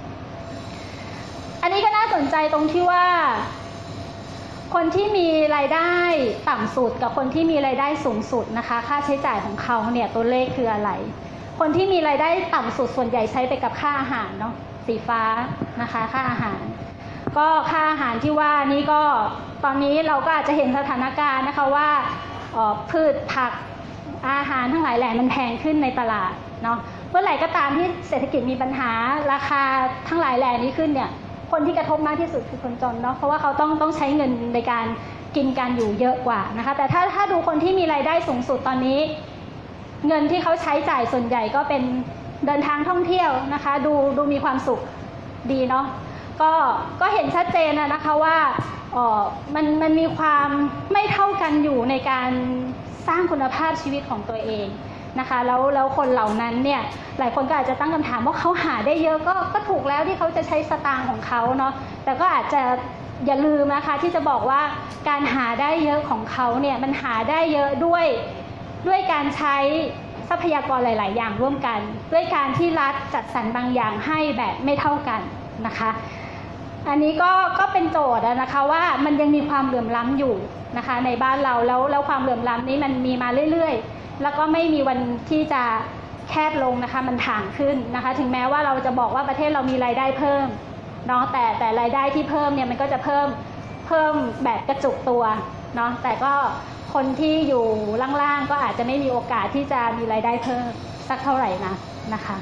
อันนี้ก็น่าสนใจตรงที่ว่าคนที่มีรายได้ต่ำสุดกับคนที่มีรายได้สูงสุดนะคะค่าใช้จ่ายของเขาเนี่ยตัวเลขคืออะไรคนที่มีรายได้ต่ำสุดส่วนใหญ่ใช้ไปกับค่าอาหารเนาะสีฟ้านะคะค่าอาหารก็ค่าอาหารที่ว่านี้ก็ตอนนี้เราก็อาจจะเห็นสถานการณ์นะคะว่าพืชผักอาหารทั้งหลายแหล่มันแพงขึ้นในตลาดเนาะเมื่อไหร่ก็ตามที่เศรษฐกิจมีปัญหาราคาทั้งหลายแหล่นี้ขึ้นเนี่ยคนที่กระทบมากที่สุดคือคนจนเนาะเพราะว่าเขาต้องต้องใช้เงินในการกินการอยู่เยอะกว่านะคะแต่ถ้าถ้าดูคนที่มีรายได้สูงสุดตอนนี้เงินที่เขาใช้จ่ายส่วนใหญ่ก็เป็นเดินทางท่องเที่ยวนะคะดูดูมีความสุขดีเนาะก็ก็เห็นชัดเจนนะคะว่าอ๋อมันมันมีความไม่เท่ากันอยู่ในการสร้างคุณภาพชีวิตของตัวเองนะคะแล้วแล้วคนเหล่านั้นเนี่ยหลายคนก็อาจจะตั้งคำถามว่าเขาหาได้เยอะก็ก็ถูกแล้วที่เขาจะใช้สตางค์ของเขาเนาะแต่ก็อาจจะอย่าลืมนะคะที่จะบอกว่าการหาได้เยอะของเขาเนี่ยมันหาได้เยอะด้วยด้วยการใช้ทรัพยากรหลายๆอย่างร่วมกันด้วยการที่รัฐจัดสรรบางอย่างให้แบบไม่เท่ากันนะคะอันนี้ก็ก็เป็นโจทย์นะคะว่ามันยังมีความเหลื่อมล้ำอยู่นะคะในบ้านเราแล้วแล้วความเหลื่อมล้ำนี้มันมีมาเรื่อยๆแล้วก็ไม่มีวันที่จะแคบลงนะคะมันถ่างขึ้นนะคะถึงแม้ว่าเราจะบอกว่าประเทศเรามีรายได้เพิ่มเนาะแต่แต่รายได้ที่เพิ่มเนี่ยมันก็จะเพิ่มเพิ่มแบบกระจุกตัวเนาะแต่ก็คนที่อยู่ล่างๆก็อาจจะไม่มีโอกาสที่จะมีรายได้เพิ่มสักเท่าไหร่นะนะคะ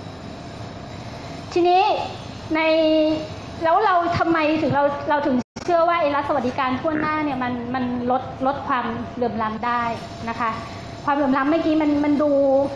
ทีนี้ในแล้วเราทำไมถึงเราเราถึงเชื่อว่าไอ้รัฐสวัสดิการทั่วหน้าเนี่ยมันมันลดลดความเหลื่อมล้ำได้นะคะความเหลื่อมล้ำเมื่อกี้มันมันดู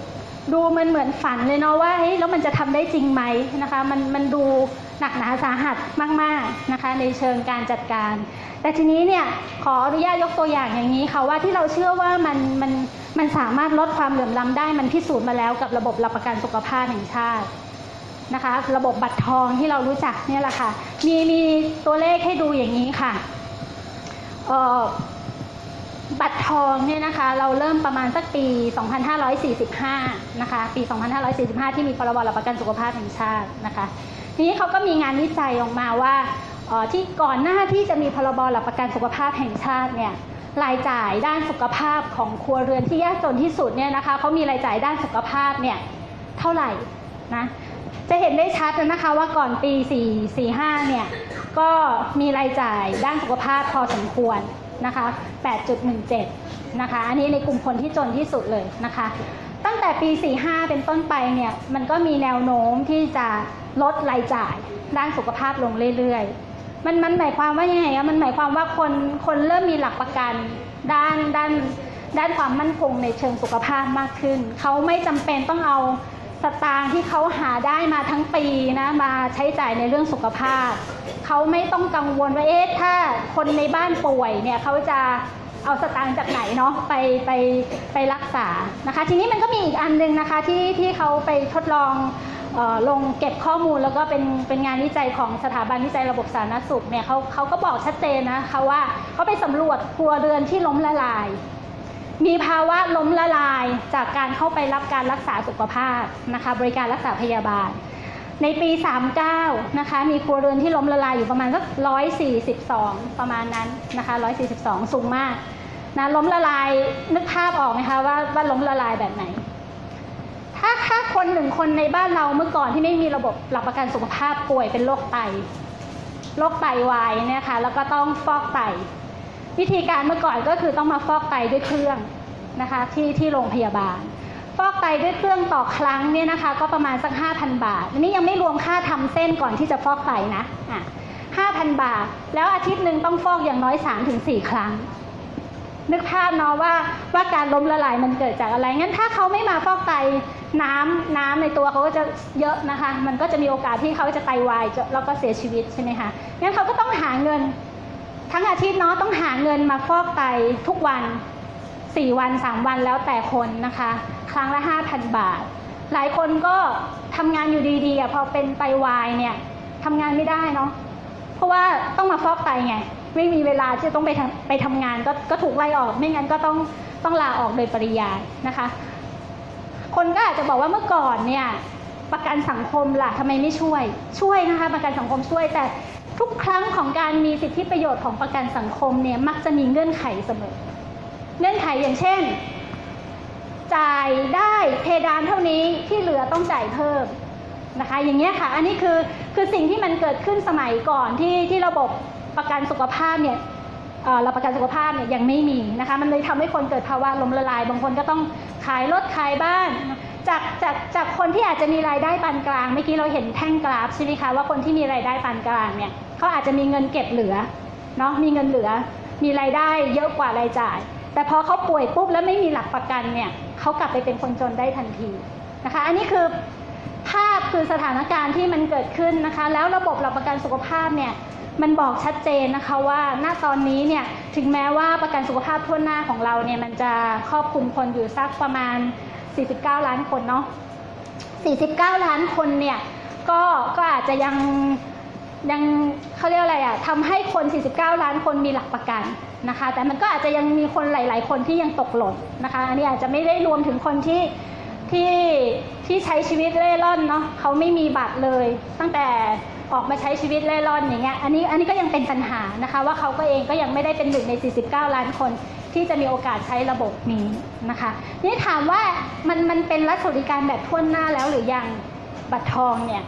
ดูมันเหมือนฝันเลยเนาะว่าเฮ้ยแล้วมันจะทำได้จริงไหมนะคะมันมันดูหนักหนาสาหัสมากๆนะคะในเชิงการจัดการแต่ทีนี้เนี่ยขออนุญาตยกตัวอย่างอย่างนี้ค่ะว่าที่เราเชื่อว่ามันมันมันสามารถลดความเหลื่อมล้ำได้มันพิสูจน์มาแล้วกับระบบหลักประกันสุขภาพแห่งชาตินะคะระบบบัตรทองที่เรารู้จักเนี่ยแหละค่ะมีมีตัวเลขให้ดูอย่างนี้ค่ะเอ่อบัตรทองเนี่ยนะคะเราเริ่มประมาณสักปี สองพันห้าร้อยสี่สิบห้า นะคะปี สองพันห้าร้อยสี่สิบห้า ที่มีพรบหลักประกันสุขภาพแห่งชาตินะคะทีนี้เขาก็มีงานวิจัยออกมาว่าที่ก่อนหน้าที่จะมีพรบหลักประกันสุขภาพแห่งชาติเนี่ยรายจ่ายด้านสุขภาพของครัวเรือนที่ยากจนที่สุดเนี่ยนะคะเขามีรายจ่ายด้านสุขภาพเนี่ยเท่าไหร่นะจะเห็นได้ชัดนะคะว่าก่อนปีสี่สิบห้าเนี่ยก็มีรายจ่ายด้านสุขภาพพอสมควรนะคะ แปดจุดหนึ่งเจ็ด นะคะอันนี้ในกลุ่มคนที่จนที่สุดเลยนะคะตั้งแต่ปีสี่สิบห้าเป็นต้นไปเนี่ยมันก็มีแนวโน้มที่จะลดรายจ่ายด้านสุขภาพลงเรื่อยๆมันมันหมายความว่ายังไงอะมันหมายความว่าคนคนเริ่มมีหลักประกันด้านด้านด้านความมั่นคงในเชิงสุขภาพมากขึ้นเขาไม่จำเป็นต้องเอาสตางค์ที่เขาหาได้มาทั้งปีนะมาใช้จ่ายในเรื่องสุขภาพเขาไม่ต้องกังวลว่าเอ๊ะถ้าคนในบ้านป่วยเนี่ยเขาจะเอาสตางค์จากไหนเนาะไปไปไปรักษานะคะทีนี้มันก็มีอีกอันนึงนะคะที่ที่เขาไปทดลองเอ่อลงเก็บข้อมูลแล้วก็เป็นเป็นงานวิจัยของสถาบันวิจัยระบบสาธารณสุขเนี่ยเขาเขาก็บอกชัดเจนนะคะว่าเขาไปสำรวจครัวเรือนที่ล้มละลายมีภาวะล้มละลายจากการเข้าไปรับการรักษาสุขภาพนะคะบริการรักษาพยาบาลในปีสามสิบเก้านะคะมีครัวเรือนที่ล้มละลายอยู่ประมาณสักหนึ่งร้อยสี่สิบสองประมาณนั้นนะคะหนึ่งร้อยสี่สิบสองสูงมากนะล้มละลายนึกภาพออกไหมคะว่าว่าล้มละลายแบบไหนถ้าถ้าคนหนึ่งคนในบ้านเราเมื่อก่อนที่ไม่มีระบบหลักประกันสุขภาพป่วยเป็นโรคไตโรคไตวายเนี่ยค่ะแล้วก็ต้องฟอกไตวิธีการเมื่อก่อนก็คือต้องมาฟอกไตด้วยเครื่องนะคะที่ที่โรงพยาบาลฟอกไตด้วยเครื่องต่อครั้งเนี่ยนะคะก็ประมาณสัก ห้าพัน บาทอันนี้ยังไม่รวมค่าทำเส้นก่อนที่จะฟอกไตนะอ่ะ ห้าพัน บาทแล้วอาทิตย์หนึ่งต้องฟอกอย่างน้อย สามถึงสี่ ครั้งนึกภาพเนาะว่าว่าการล้มละลายมันเกิดจากอะไรงั้นถ้าเขาไม่มาฟอกไตน้ำน้ำในตัวเขาก็จะเยอะนะคะมันก็จะมีโอกาสที่เขาจะไตวายแล้วก็เสียชีวิตใช่ไหมคะงั้นเขาก็ต้องหาเงินทั้งอาทิตย์เนาะต้องหาเงินมาฟอกไตทุกวันสี่วันสามวันแล้วแต่คนนะคะครั้งละ ห้าพัน บาทหลายคนก็ทำงานอยู่ดีๆอ่ะพอเป็นไตวายเนี่ยทำงานไม่ได้เนาะเพราะว่าต้องมาฟอกไตไงไม่มีเวลาที่จะต้องไปทำไปทำงานก็ก็ถูกไล่ออกไม่งั้นก็ต้องต้องลาออกโดยปริยายนะคะคนก็อาจจะบอกว่าเมื่อก่อนเนี่ยประกันสังคมล่ะทำไมไม่ช่วยช่วยนะคะประกันสังคมช่วยแต่ทุกครั้งของการมีสิทธิประโยชน์ของประกันสังคมเนี่ยมักจะมีเงื่อนไขเสมอเงื่อนไขอย่างเช่นจ่ายได้เพดานเท่านี้ที่เหลือต้องจ่ายเพิ่มนะคะอย่างเงี้ยค่ะอันนี้คือคือสิ่งที่มันเกิดขึ้นสมัยก่อนที่ที่ระบบประกันสุขภาพเนี่ยเราประกันสุขภาพเนี่ยยังไม่มีนะคะมันเลยทำให้คนเกิดภาวะล้มละลายบางคนก็ต้องขายรถขายบ้านจากจากจากคนที่อาจจะมีรายได้ปานกลางเมื่อกี้เราเห็นแท่งกราฟใช่ไหมคะว่าคนที่มีรายได้ปานกลางเนี่ยเขาอาจจะมีเงินเก็บเหลือเนาะมีเงินเหลือมีรายได้เยอะกว่ารายจ่ายแต่พอเขาป่วยปุ๊บแล้วไม่มีหลักประกันเนี่ยเขากลับไปเป็นคนจนได้ทันทีนะคะอันนี้คือภาพคือสถานการณ์ที่มันเกิดขึ้นนะคะแล้วระบบหลักประกันสุขภาพเนี่ยมันบอกชัดเจนนะคะว่าณตอนนี้เนี่ยถึงแม้ว่าประกันสุขภาพทั่วหน้าของเราเนี่ยมันจะครอบคลุมคนอยู่สักประมาณสี่สิบเก้าล้านคนเนาะสี่สิบเก้าล้านคนเนี่ยก็ก็อาจจะยังยังเขาเรียกอะไรอะทำให้คนสี่สิบเก้าล้านคนมีหลักประกันนะคะแต่มันก็อาจจะยังมีคนหลายๆคนที่ยังตกหล่นนะคะอันนี้อาจจะไม่ได้รวมถึงคนที่ที่ที่ใช้ชีวิตเร่ร่อนเนาะเขาไม่มีบัตรเลยตั้งแต่ออกมาใช้ชีวิตเร่ร่อนอย่างเงี้ยอันนี้อันนี้ก็ยังเป็นปัญหานะคะว่าเขาก็เองก็ยังไม่ได้เป็นหนึ่งในสี่สิบเก้าล้านคนที่จะมีโอกาสใช้ระบบนี้นะคะนี่ถามว่ามันมันเป็นรัฐสวัสดิการแบบทั่วหน้าแล้วหรือยังบัตรทองเนี่ย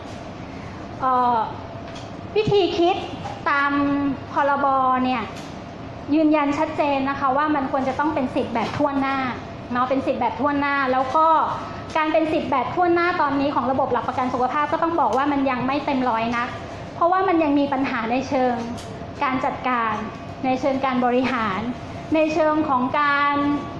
วิธีคิดตามพรบเนี่ยยืนยันชัดเจนนะคะว่ามันควรจะต้องเป็นสิทธิ์แบบทั่วหน้าเนาะเป็นสิทธิ์แบบทั่วหน้าแล้วก็การเป็นสิทธิ์แบบทั่วหน้าตอนนี้ของระบบหลักประกันสุขภาพก็ต้องบอกว่ามันยังไม่เต็มร้อยนักเพราะว่ามันยังมีปัญหาในเชิงการจัดการในเชิงการบริหารในเชิงของการ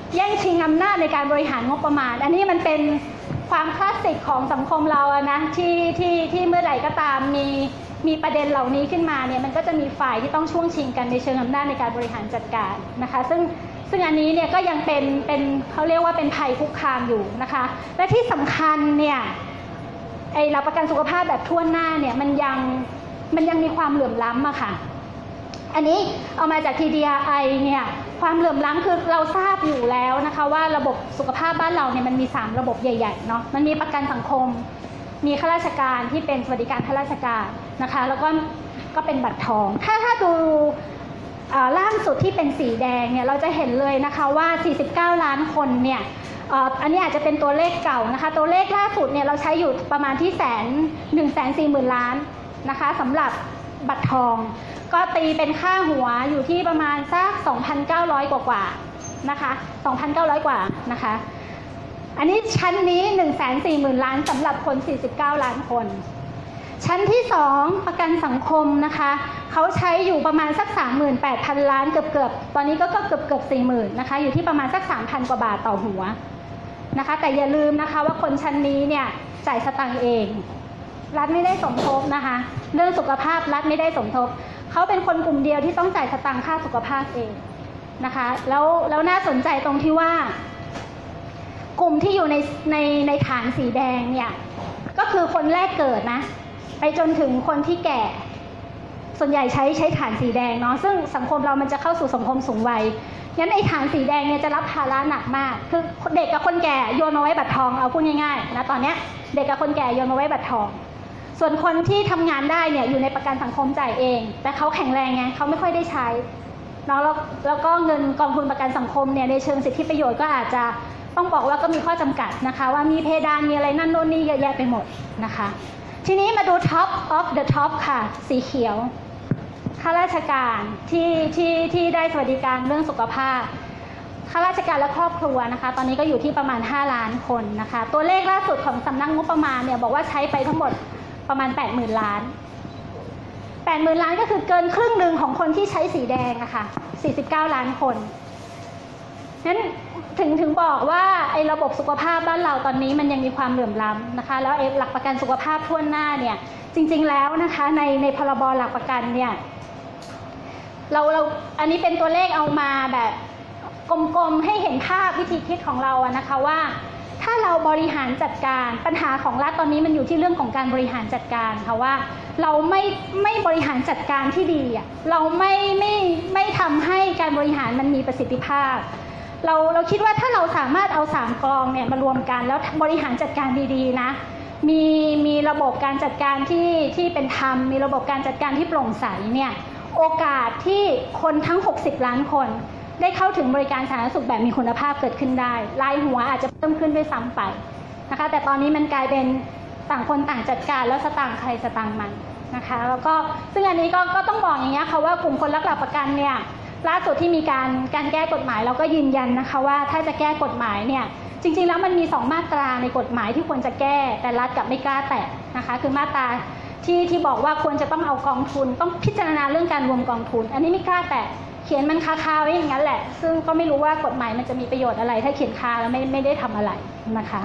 แย่งชิงอำนาจในการบริหารงบประมาณอันนี้มันเป็นความคลาสสิกของสังคมเราอะนะที่ที่ที่เมื่อไหร่ก็ตามมีมีประเด็นเหล่านี้ขึ้นมาเนี่ยมันก็จะมีฝ่ายที่ต้องช่วงชิงกันในเชิงอำนาจในการบริหารจัดการนะคะซึ่งซึ่งอันนี้เนี่ยก็ยังเป็นเป็นเขาเรียกว่าเป็นภัยคุกคามอยู่นะคะและที่สำคัญเนี่ยไอ้หลักประกันสุขภาพแบบทั่วหน้าเนี่ยมันยังมันยังมีความเหลื่อมล้ำอะค่ะอันนี้เอามาจาก ที ดี อาร์ ไอ เนี่ยความเหลื่อมล้ำคือเราทราบอยู่แล้วนะคะว่าระบบสุขภาพบ้านเราเนี่ยมันมีสามระบบใหญ่ๆเนาะมันมีประกันสังคมมีข้าราชการที่เป็นสวัสดิการข้าราชการนะคะแล้วก็ก็เป็นบัตรทองถ้าถ้าดูล่างสุดที่เป็นสีแดงเนี่ยเราจะเห็นเลยนะคะว่าสี่สิบเก้าล้านคนเนี่ยอันนี้อาจจะเป็นตัวเลขเก่านะคะตัวเลขล่าสุดเนี่ยเราใช้อยู่ประมาณที่แสนหนึ่งแสนสี่หมื่นล้านนะคะสำหรับบัตรทองก็ตีเป็นค่าหัวอยู่ที่ประมาณสัก สองพันเก้าร้อย กว่าๆนะคะ สองพันเก้าร้อย กว่านะคะอันนี้ชั้นนี้ หนึ่งแสนสี่หมื่น ล้านสำหรับคนสี่สิบเก้าล้านคนชั้นที่สองประกันสังคมนะคะเขาใช้อยู่ประมาณสัก สามหมื่นแปดพัน ล้านเกือบๆตอนนี้ก็เกือบเกือบ สี่หมื่น นะคะอยู่ที่ประมาณสัก สามพัน กว่าบาทต่อหัวนะคะแต่อย่าลืมนะคะว่าคนชั้นนี้เนี่ยจ่ายสตางค์เองรัฐไม่ได้สมทบนะคะเรื่องสุขภาพรัฐไม่ได้สมทบเขาเป็นคนกลุ่มเดียวที่ต้องจ่ายสตางค์ค่าสุขภาพเองนะคะแล้วแล้วน่าสนใจตรงที่ว่ากลุ่มที่อยู่ในในในฐานสีแดงเนี่ยก็คือคนแรกเกิดนะไปจนถึงคนที่แก่ส่วนใหญ่ใช้ใช้ฐานสีแดงเนาะซึ่งสังคมเรามันจะเข้าสู่สังคมสูงวัยงั้นไอ้ฐานสีแดงเนี่ยจะรับภาระหนักมากคือเด็กกับคนแก่โยนมาไว้บัตรทองเอาพูดง่ายๆนะตอนเนี้ยเด็กกับคนแก่โยนมาไว้บัตรทองส่วนคนที่ทำงานได้เนี่ยอยู่ในประกันสังคมจ่ายเองแต่เขาแข็งแรงไงเขาไม่ค่อยได้ใช้เนาะแล้วแล้วก็เงินกองทุนประกันสังคมเนี่ยในเชิงสิทธิประโยชน์ก็อาจจะต้องบอกว่าก็มีข้อจำกัดนะคะว่ามีเพดานมีอะไรนั่นโน่นนี่เยอะแยะไปหมดนะคะทีนี้มาดู top of the top ค่ะสีเขียวข้าราชการที่ที่ที่ได้สวัสดิการเรื่องสุขภาพข้าราชการและครอบครัวนะคะตอนนี้ก็อยู่ที่ประมาณห้าล้านคนนะคะตัวเลขล่าสุดของสำนักงบประมาณเนี่ยบอกว่าใช้ไปทั้งหมดประมาณ แปดหมื่น ล้าน แปดหมื่น ล้านก็คือเกินครึ่งหนึ่งของคนที่ใช้สีแดงอะค่ะสี่สิบเก้าล้านคนนั้นถึงถึงบอกว่าไอ้ระบบสุขภาพบ้านเราตอนนี้มันยังมีความเหลื่อมล้ำนะคะแล้วไอ้หลักประกันสุขภาพทั่วหน้าเนี่ยจริงๆแล้วนะคะในในพรบหลักประกันเนี่ยเราเราอันนี้เป็นตัวเลขเอามาแบบกลมๆให้เห็นภาพวิธีคิดของเราอะนะคะว่าถ้าเราบริหารจัดการปัญหาของรัฐตอนนี้มันอยู่ที่เรื่องของการบริหารจัดการค่ะว่าเราไม่ไม่บริหารจัดการที่ดีอะเราไม่ไม่ไม่ทำให้การบริหารมันมีประสิทธิภาพเราเราคิดว่าถ้าเราสามารถเอาสามกองเนี่ยมารวมกันแล้วบริหารจัดการดีๆนะมีมีระบบการจัดการที่ที่เป็นธรรมมีระบบการจัดการที่โปร่งใสเนี่ยโอกาสที่คนทั้งหกสิบล้านคนได้เข้าถึงบริการสาธารณสุขแบบมีคุณภาพเกิดขึ้นได้รายหัวอาจจะเพิ่มขึ้นด้วยซ้ำไปนะคะแต่ตอนนี้มันกลายเป็นต่างคนต่างจัดการแล้วสตางค์ใครสตางค์มันนะคะแล้วก็ซึ่งอันนี้ก็ก็ต้องบอกอย่างนี้ค่ะว่ากลุ่มคนรักหลักประกันเนี่ยล่าสุดที่มีการการแก้กฎหมายเราก็ยืนยันนะคะว่าถ้าจะแก้กฎหมายเนี่ยจริงๆแล้วมันมีสองมาตราในกฎหมายที่ควรจะแก้แต่รัฐกลับไม่กล้าแตะนะคะคือมาตราที่ที่บอกว่าควรจะต้องเอากองทุนต้องพิจารณาเรื่องการรวมกองทุนอันนี้ไม่กล้าแตะเขียนมันคาๆไว้อย่างนั้นแหละซึ่งก็ไม่รู้ว่ากฎหมายมันจะมีประโยชน์อะไรถ้าเขียนคาแล้วไม่ไม่ได้ทำอะไรนะคะ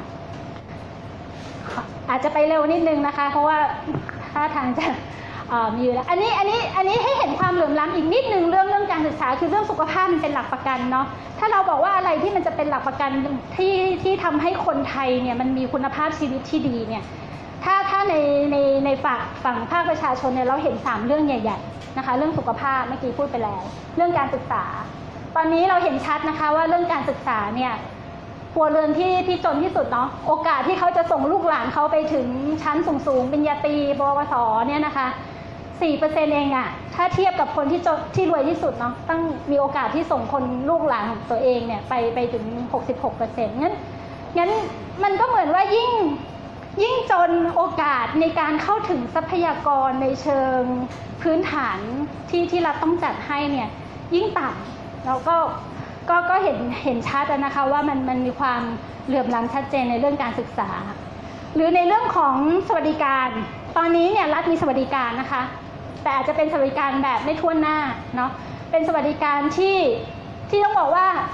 อาจจะไปเร็วนิดนึงนะคะเพราะว่าถ้าทางจะมีอยู่แล้วอันนี้อันนี้อันนี้ให้เห็นความเหลื่อมล้ำอีกนิดนึงเรื่องเรื่องการศึกษาคือเรื่องสุขภาพมันเป็นหลักประกันเนาะถ้าเราบอกว่าอะไรที่มันจะเป็นหลักประกันที่ที่ทำให้คนไทยเนี่ยมันมีคุณภาพชีวิตที่ดีเนี่ยถ้าถ้าในในในฝั่งฝั่งภาคประชาชนเนี่ยเราเห็นสามเรื่องใหญ่ๆนะคะเรื่องสุขภาพเมื่อกี้พูดไปแล้วเรื่องการศึกษาตอนนี้เราเห็นชัดนะคะว่าเรื่องการศึกษาเนี่ยครัวเรือนที่ที่จนที่สุดเนาะโอกาสที่เขาจะส่งลูกหลานเขาไปถึงชั้นสูงๆปริญญาตรีปวสเนี่ยนะคะ สี่เปอร์เซ็นต์ เองอะถ้าเทียบกับคนที่จนที่รวยที่สุดเนาะต้องมีโอกาสที่ส่งคนลูกหลานของตัวเองเนี่ยไปไปถึง หกสิบหกเปอร์เซ็นต์ งั้นงั้นมันก็เหมือนว่ายิ่งยิ่งจนโอกาสในการเข้าถึงทรัพยากรในเชิงพื้นฐานที่ที่รัฐต้องจัดให้เนี่ยยิ่งต่ำแล้วก็ก็ก็เห็นเห็นชัดนะคะว่ามันมันมีความเหลื่อมล้ำชัดเจนในเรื่องการศึกษาหรือในเรื่องของสวัสดิการตอนนี้เนี่ยรัฐมีสวัสดิการนะคะแต่อาจจะเป็นสวัสดิการแบบไม่ทั่วหน้าเนาะเป็นสวัสดิการที่ที่ต้องบอกว่า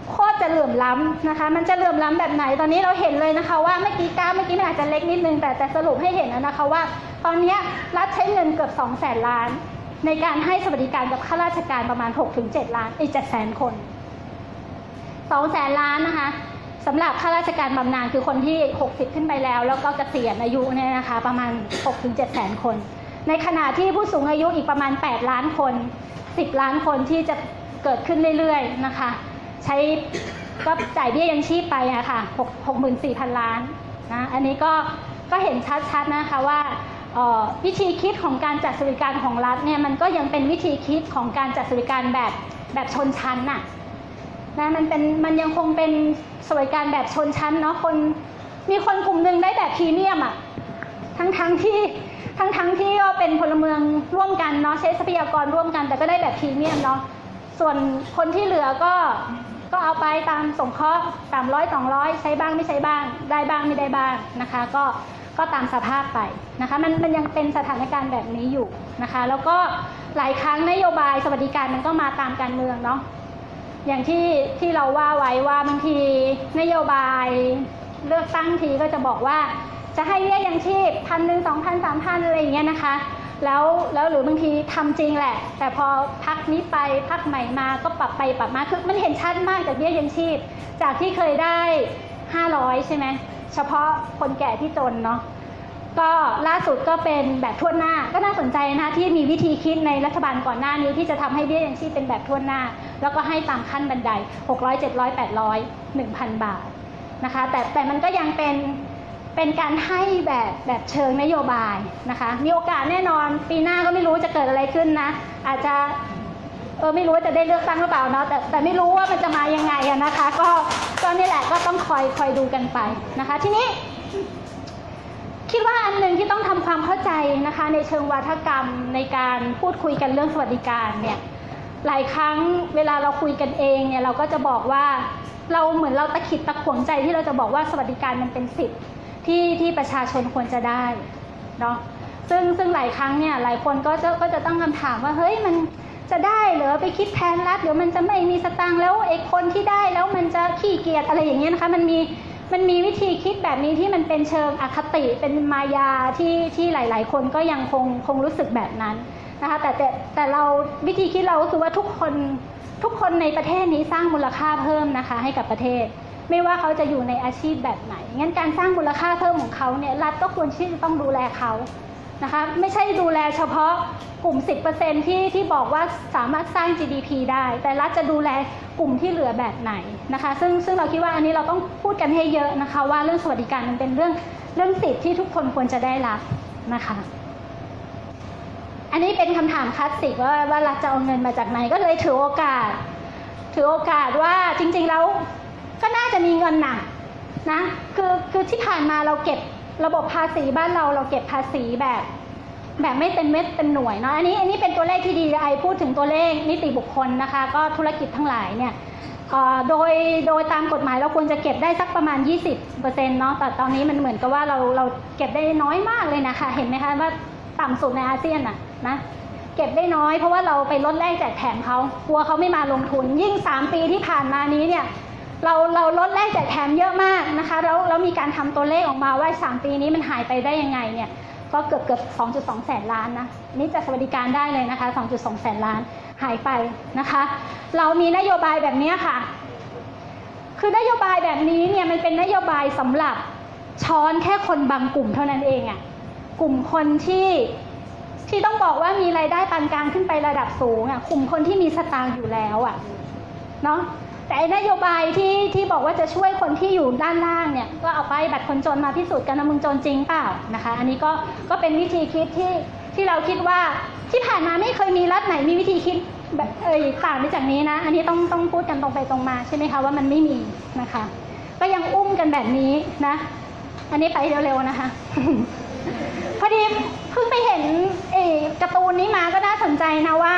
โคตรจะเหลื่อมล้ำนะคะมันจะเหลื่อมล้ำแบบไหนตอนนี้เราเห็นเลยนะคะว่าเมื่อกี้กราฟเมื่อกี้มันอาจจะเล็กนิดนึงแต่แต่สรุปให้เห็นนะคะว่าตอนนี้รัฐใช้เงินเกือบสองแสนล้านในการให้สวัสดิการกับข้าราชการประมาณ หกถึงเจ็ด ล้านอีกเจ็ดแสนคนสองแสนล้านนะคะสำหรับข้าราชการบำนาญคือคนที่หกสิบขึ้นไปแล้วแล้วก็เกษียณอายุเนี่ยนะคะประมาณ หกถึงเจ็ด แสนคนในขณะที่ผู้สูงอายุอีกประมาณแปดล้านคนสิบล้านคนที่จะเกิดขึ้นเรื่อยๆนะคะใช้ก็จ่ายเบี้ยยังชีพไปอะค่ะหกหมื่นสี่พันล้านนะอันนี้ก็ก็เห็นชัดๆนะคะว่าวิธีคิดของการจัดสวัสดิการของรัฐเนี่ยมันก็ยังเป็นวิธีคิดของการจัดสวัสดิการแบบแบบชนชั้นน่ะนะมันเป็นมันยังคงเป็นสวัสดิการแบบชนชั้นเนาะคนมีคนกลุ่มหนึ่งได้แบบพรีเมียมอ่ะทั้งทั้งที่ทั้งทั้งที่ก็เป็นพลเมืองร่วมกันเนาะใช้ทรัพยากรร่วมกันแต่ก็ได้แบบพรีเมียมเนาะส่วนคนที่เหลือก็ก็เอาไปตามสงเคราะห์ตามร้อยสองร้อยใช้บ้างไม่ใช้บ้างได้บ้างไม่ได้บ้างนะคะก็ก็ตามสภาพไปนะคะมันมันยังเป็นสถานการณ์แบบนี้อยู่นะคะแล้วก็หลายครั้งนโยบายสวัสดิการมันก็มาตามการเมืองเนาะอย่างที่ที่เราว่าไว้ว่าบางทีนโยบายเลือกตั้งทีก็จะบอกว่าจะให้เบี้ยยังชีพพันหนึ่งสองพันสามพันอะไรอย่างเงี้ยนะคะแล้วแล้วหรือบางทีทำจริงแหละแต่พอพักนี้ไปพักใหม่มาก็ปรับไปปรับมาคือมันเห็นชัดมากจากเบี้ยยังชีพจากที่เคยได้ห้าร้อยใช่ไหมเฉพาะคนแก่ที่จนเนาะก็ล่าสุดก็เป็นแบบทั่วหน้าก็น่าสนใจนะที่มีวิธีคิดในรัฐบาลก่อนหน้านี้ที่จะทำให้เบี้ยยังชีพเป็นแบบทั่วหน้าแล้วก็ให้ตามขั้นบันไดหกร้อย เจ็ดร้อย แปดร้อย หนึ่งพัน บาทนะคะแต่แต่มันก็ยังเป็นเป็นการให้แบบแบบเชิงนโยบายนะคะมีโอกาสแน่นอนปีหน้าก็ไม่รู้จะเกิดอะไรขึ้นนะอาจจะเออไม่รู้ว่าจะได้เลือกตั้งหรือเปล่าเนาะแต่แต่ไม่รู้ว่ามันจะมายังไงอะนะคะก็ก็นี่แหละก็ต้องคอยคอยดูกันไปนะคะทีนี้คิดว่าอันหนึ่งที่ต้องทำความเข้าใจนะคะในเชิงวาทกรรมในการพูดคุยกันเรื่องสวัสดิการเนี่ยหลายครั้งเวลาเราคุยกันเองเนี่ยเราก็จะบอกว่าเราเหมือนเราตะขิดตะขวงใจที่เราจะบอกว่าสวัสดิการมันเป็นสิทธิ์ที่ที่ประชาชนควรจะได้เนาะซึ่งซึ่งหลายครั้งเนี่ยหลายคนก็จะก็จะตั้งคำถามว่าเฮ้ยมันจะได้เหรอไปคิดแทนรัฐเดี๋ยวมันจะไม่มีสตางค์แล้วไอ้คนที่ได้แล้วมันจะขี้เกียจอะไรอย่างเงี้ยนะคะมันมีมันมีวิธีคิดแบบนี้ที่มันเป็นเชิงอคติเป็นมายาที่ที่หลายๆคนก็ยังคงคงรู้สึกแบบนั้นนะคะแต่แต่แต่เราวิธีคิดเราก็คือว่าทุกคนทุกคนในประเทศนี้สร้างมูลค่าเพิ่มนะคะให้กับประเทศไม่ว่าเขาจะอยู่ในอาชีพแบบไหนงั้นการสร้างมูลค่าเพิ่มของเขาเนี่ยรัฐก็ควรที่จะต้องดูแลเขานะคะไม่ใช่ดูแลเฉพาะกลุ่ม สิบเปอร์เซ็นต์ ที่ที่บอกว่าสามารถสร้าง จี ดี พี ได้แต่รัฐจะดูแลกลุ่มที่เหลือแบบไหนนะคะซึ่งซึ่งเราคิดว่าอันนี้เราต้องพูดกันให้เยอะนะคะว่าเรื่องสวัสดิการมันเป็นเรื่องเรื่องสิทธิที่ทุกคนควรจะได้รับนะคะอันนี้เป็นคำถามคลาสสิกว่าว่ารัฐจะเอาเงินมาจากไหนก็เลยถือโอกาสถือโอกาสว่าจริงๆแล้วก็น่าจะมีเงินนะนะคือคือที่ผ่านมาเราเก็บระบบภาษีบ้านเราเราเก็บภาษีแบบแบบไม่เต็มเม็ดเต็มหน่วยเนาะอันนี้อันนี้เป็นตัวเลขที่ดีไอพูดถึงตัวเลขนิติบุคคลนะคะก็ธุรกิจทั้งหลายเนี่ยโดยโดยตามกฎหมายเราควรจะเก็บได้สักประมาณ ยี่สิบเปอร์เซ็นต์ เนาะแต่ตอนนี้มันเหมือนกับว่าเราเราเก็บได้น้อยมากเลยนะคะเห็นไหมคะว่าต่ำสุดในอาเซียนน่ะนะเก็บได้น้อยเพราะว่าเราไปลดแลกแจกแถมเขากลัวเขาไม่มาลงทุนยิ่งสามปีที่ผ่านมานี้เนี่ยเราเราลดแลกแจกแถมเยอะมากนะคะแล้วแล้วมีการทำตัวเลขออกมาว่าสามปีนี้มันหายไปได้ยังไงเนี่ยก็เกือบเกือบ สองจุดสอง แสนล้านนะนี่จะสวัสดิการได้เลยนะคะ สองจุดสอง แสนล้านหายไปนะคะเรามีนโยบายแบบนี้ค่ะคือนโยบายแบบนี้เนี่ยมันเป็นนโยบายสำหรับช้อนแค่คนบางกลุ่มเท่านั้นเองอ่ะกลุ่มคนที่ที่ต้องบอกว่ามีรายได้ปานกลางขึ้นไประดับสูงอ่ะกลุ่มคนที่มีสตางค์อยู่แล้วอ่ะเนาะแต่นโยบายที่ที่บอกว่าจะช่วยคนที่อยู่ด้านล่างเนี่ยก็เอาไปบัตรคนจนมาพิสูจน์กันว่ามึงจนจริงเปล่านะคะอันนี้ก็ก็เป็นวิธีคิดที่ที่เราคิดว่าที่ผ่านมาไม่เคยมีรัฐไหนมีวิธีคิดแบบเอ่ยต่างไปจากนี้นะอันนี้ต้องต้องพูดกันตรงไปตรงมาใช่ไหมคะว่ามันไม่มีนะคะก็ยังอุ้มกันแบบนี้นะอันนี้ไปเร็วๆนะคะ พอดีเพิ่งไปเห็นเอ่อการ์ตูนนี้มาก็น่าสนใจนะว่า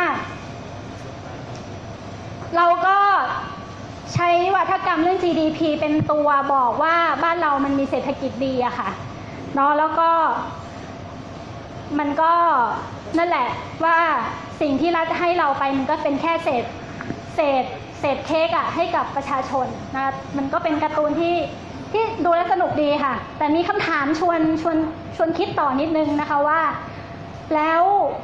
เราก็ใช้วัฒกรรมเรื่อง จี ดี พี เป็นตัวบอกว่าบ้านเรามันมีเศรษฐกิจดีอะค่ะเนาะแล้วก็มันก็นั่นแหละว่าสิ่งที่รัฐให้เราไปมันก็เป็นแค่เศษเศษเศษเค้กอ่ะให้กับประชาชนนะคะมันก็เป็นการ์ตูนที่ที่ดูแล้วสนุกดีค่ะแต่มีคำถามชวนชวนชวนคิดต่อนิดนึงนะคะว่าแล้ว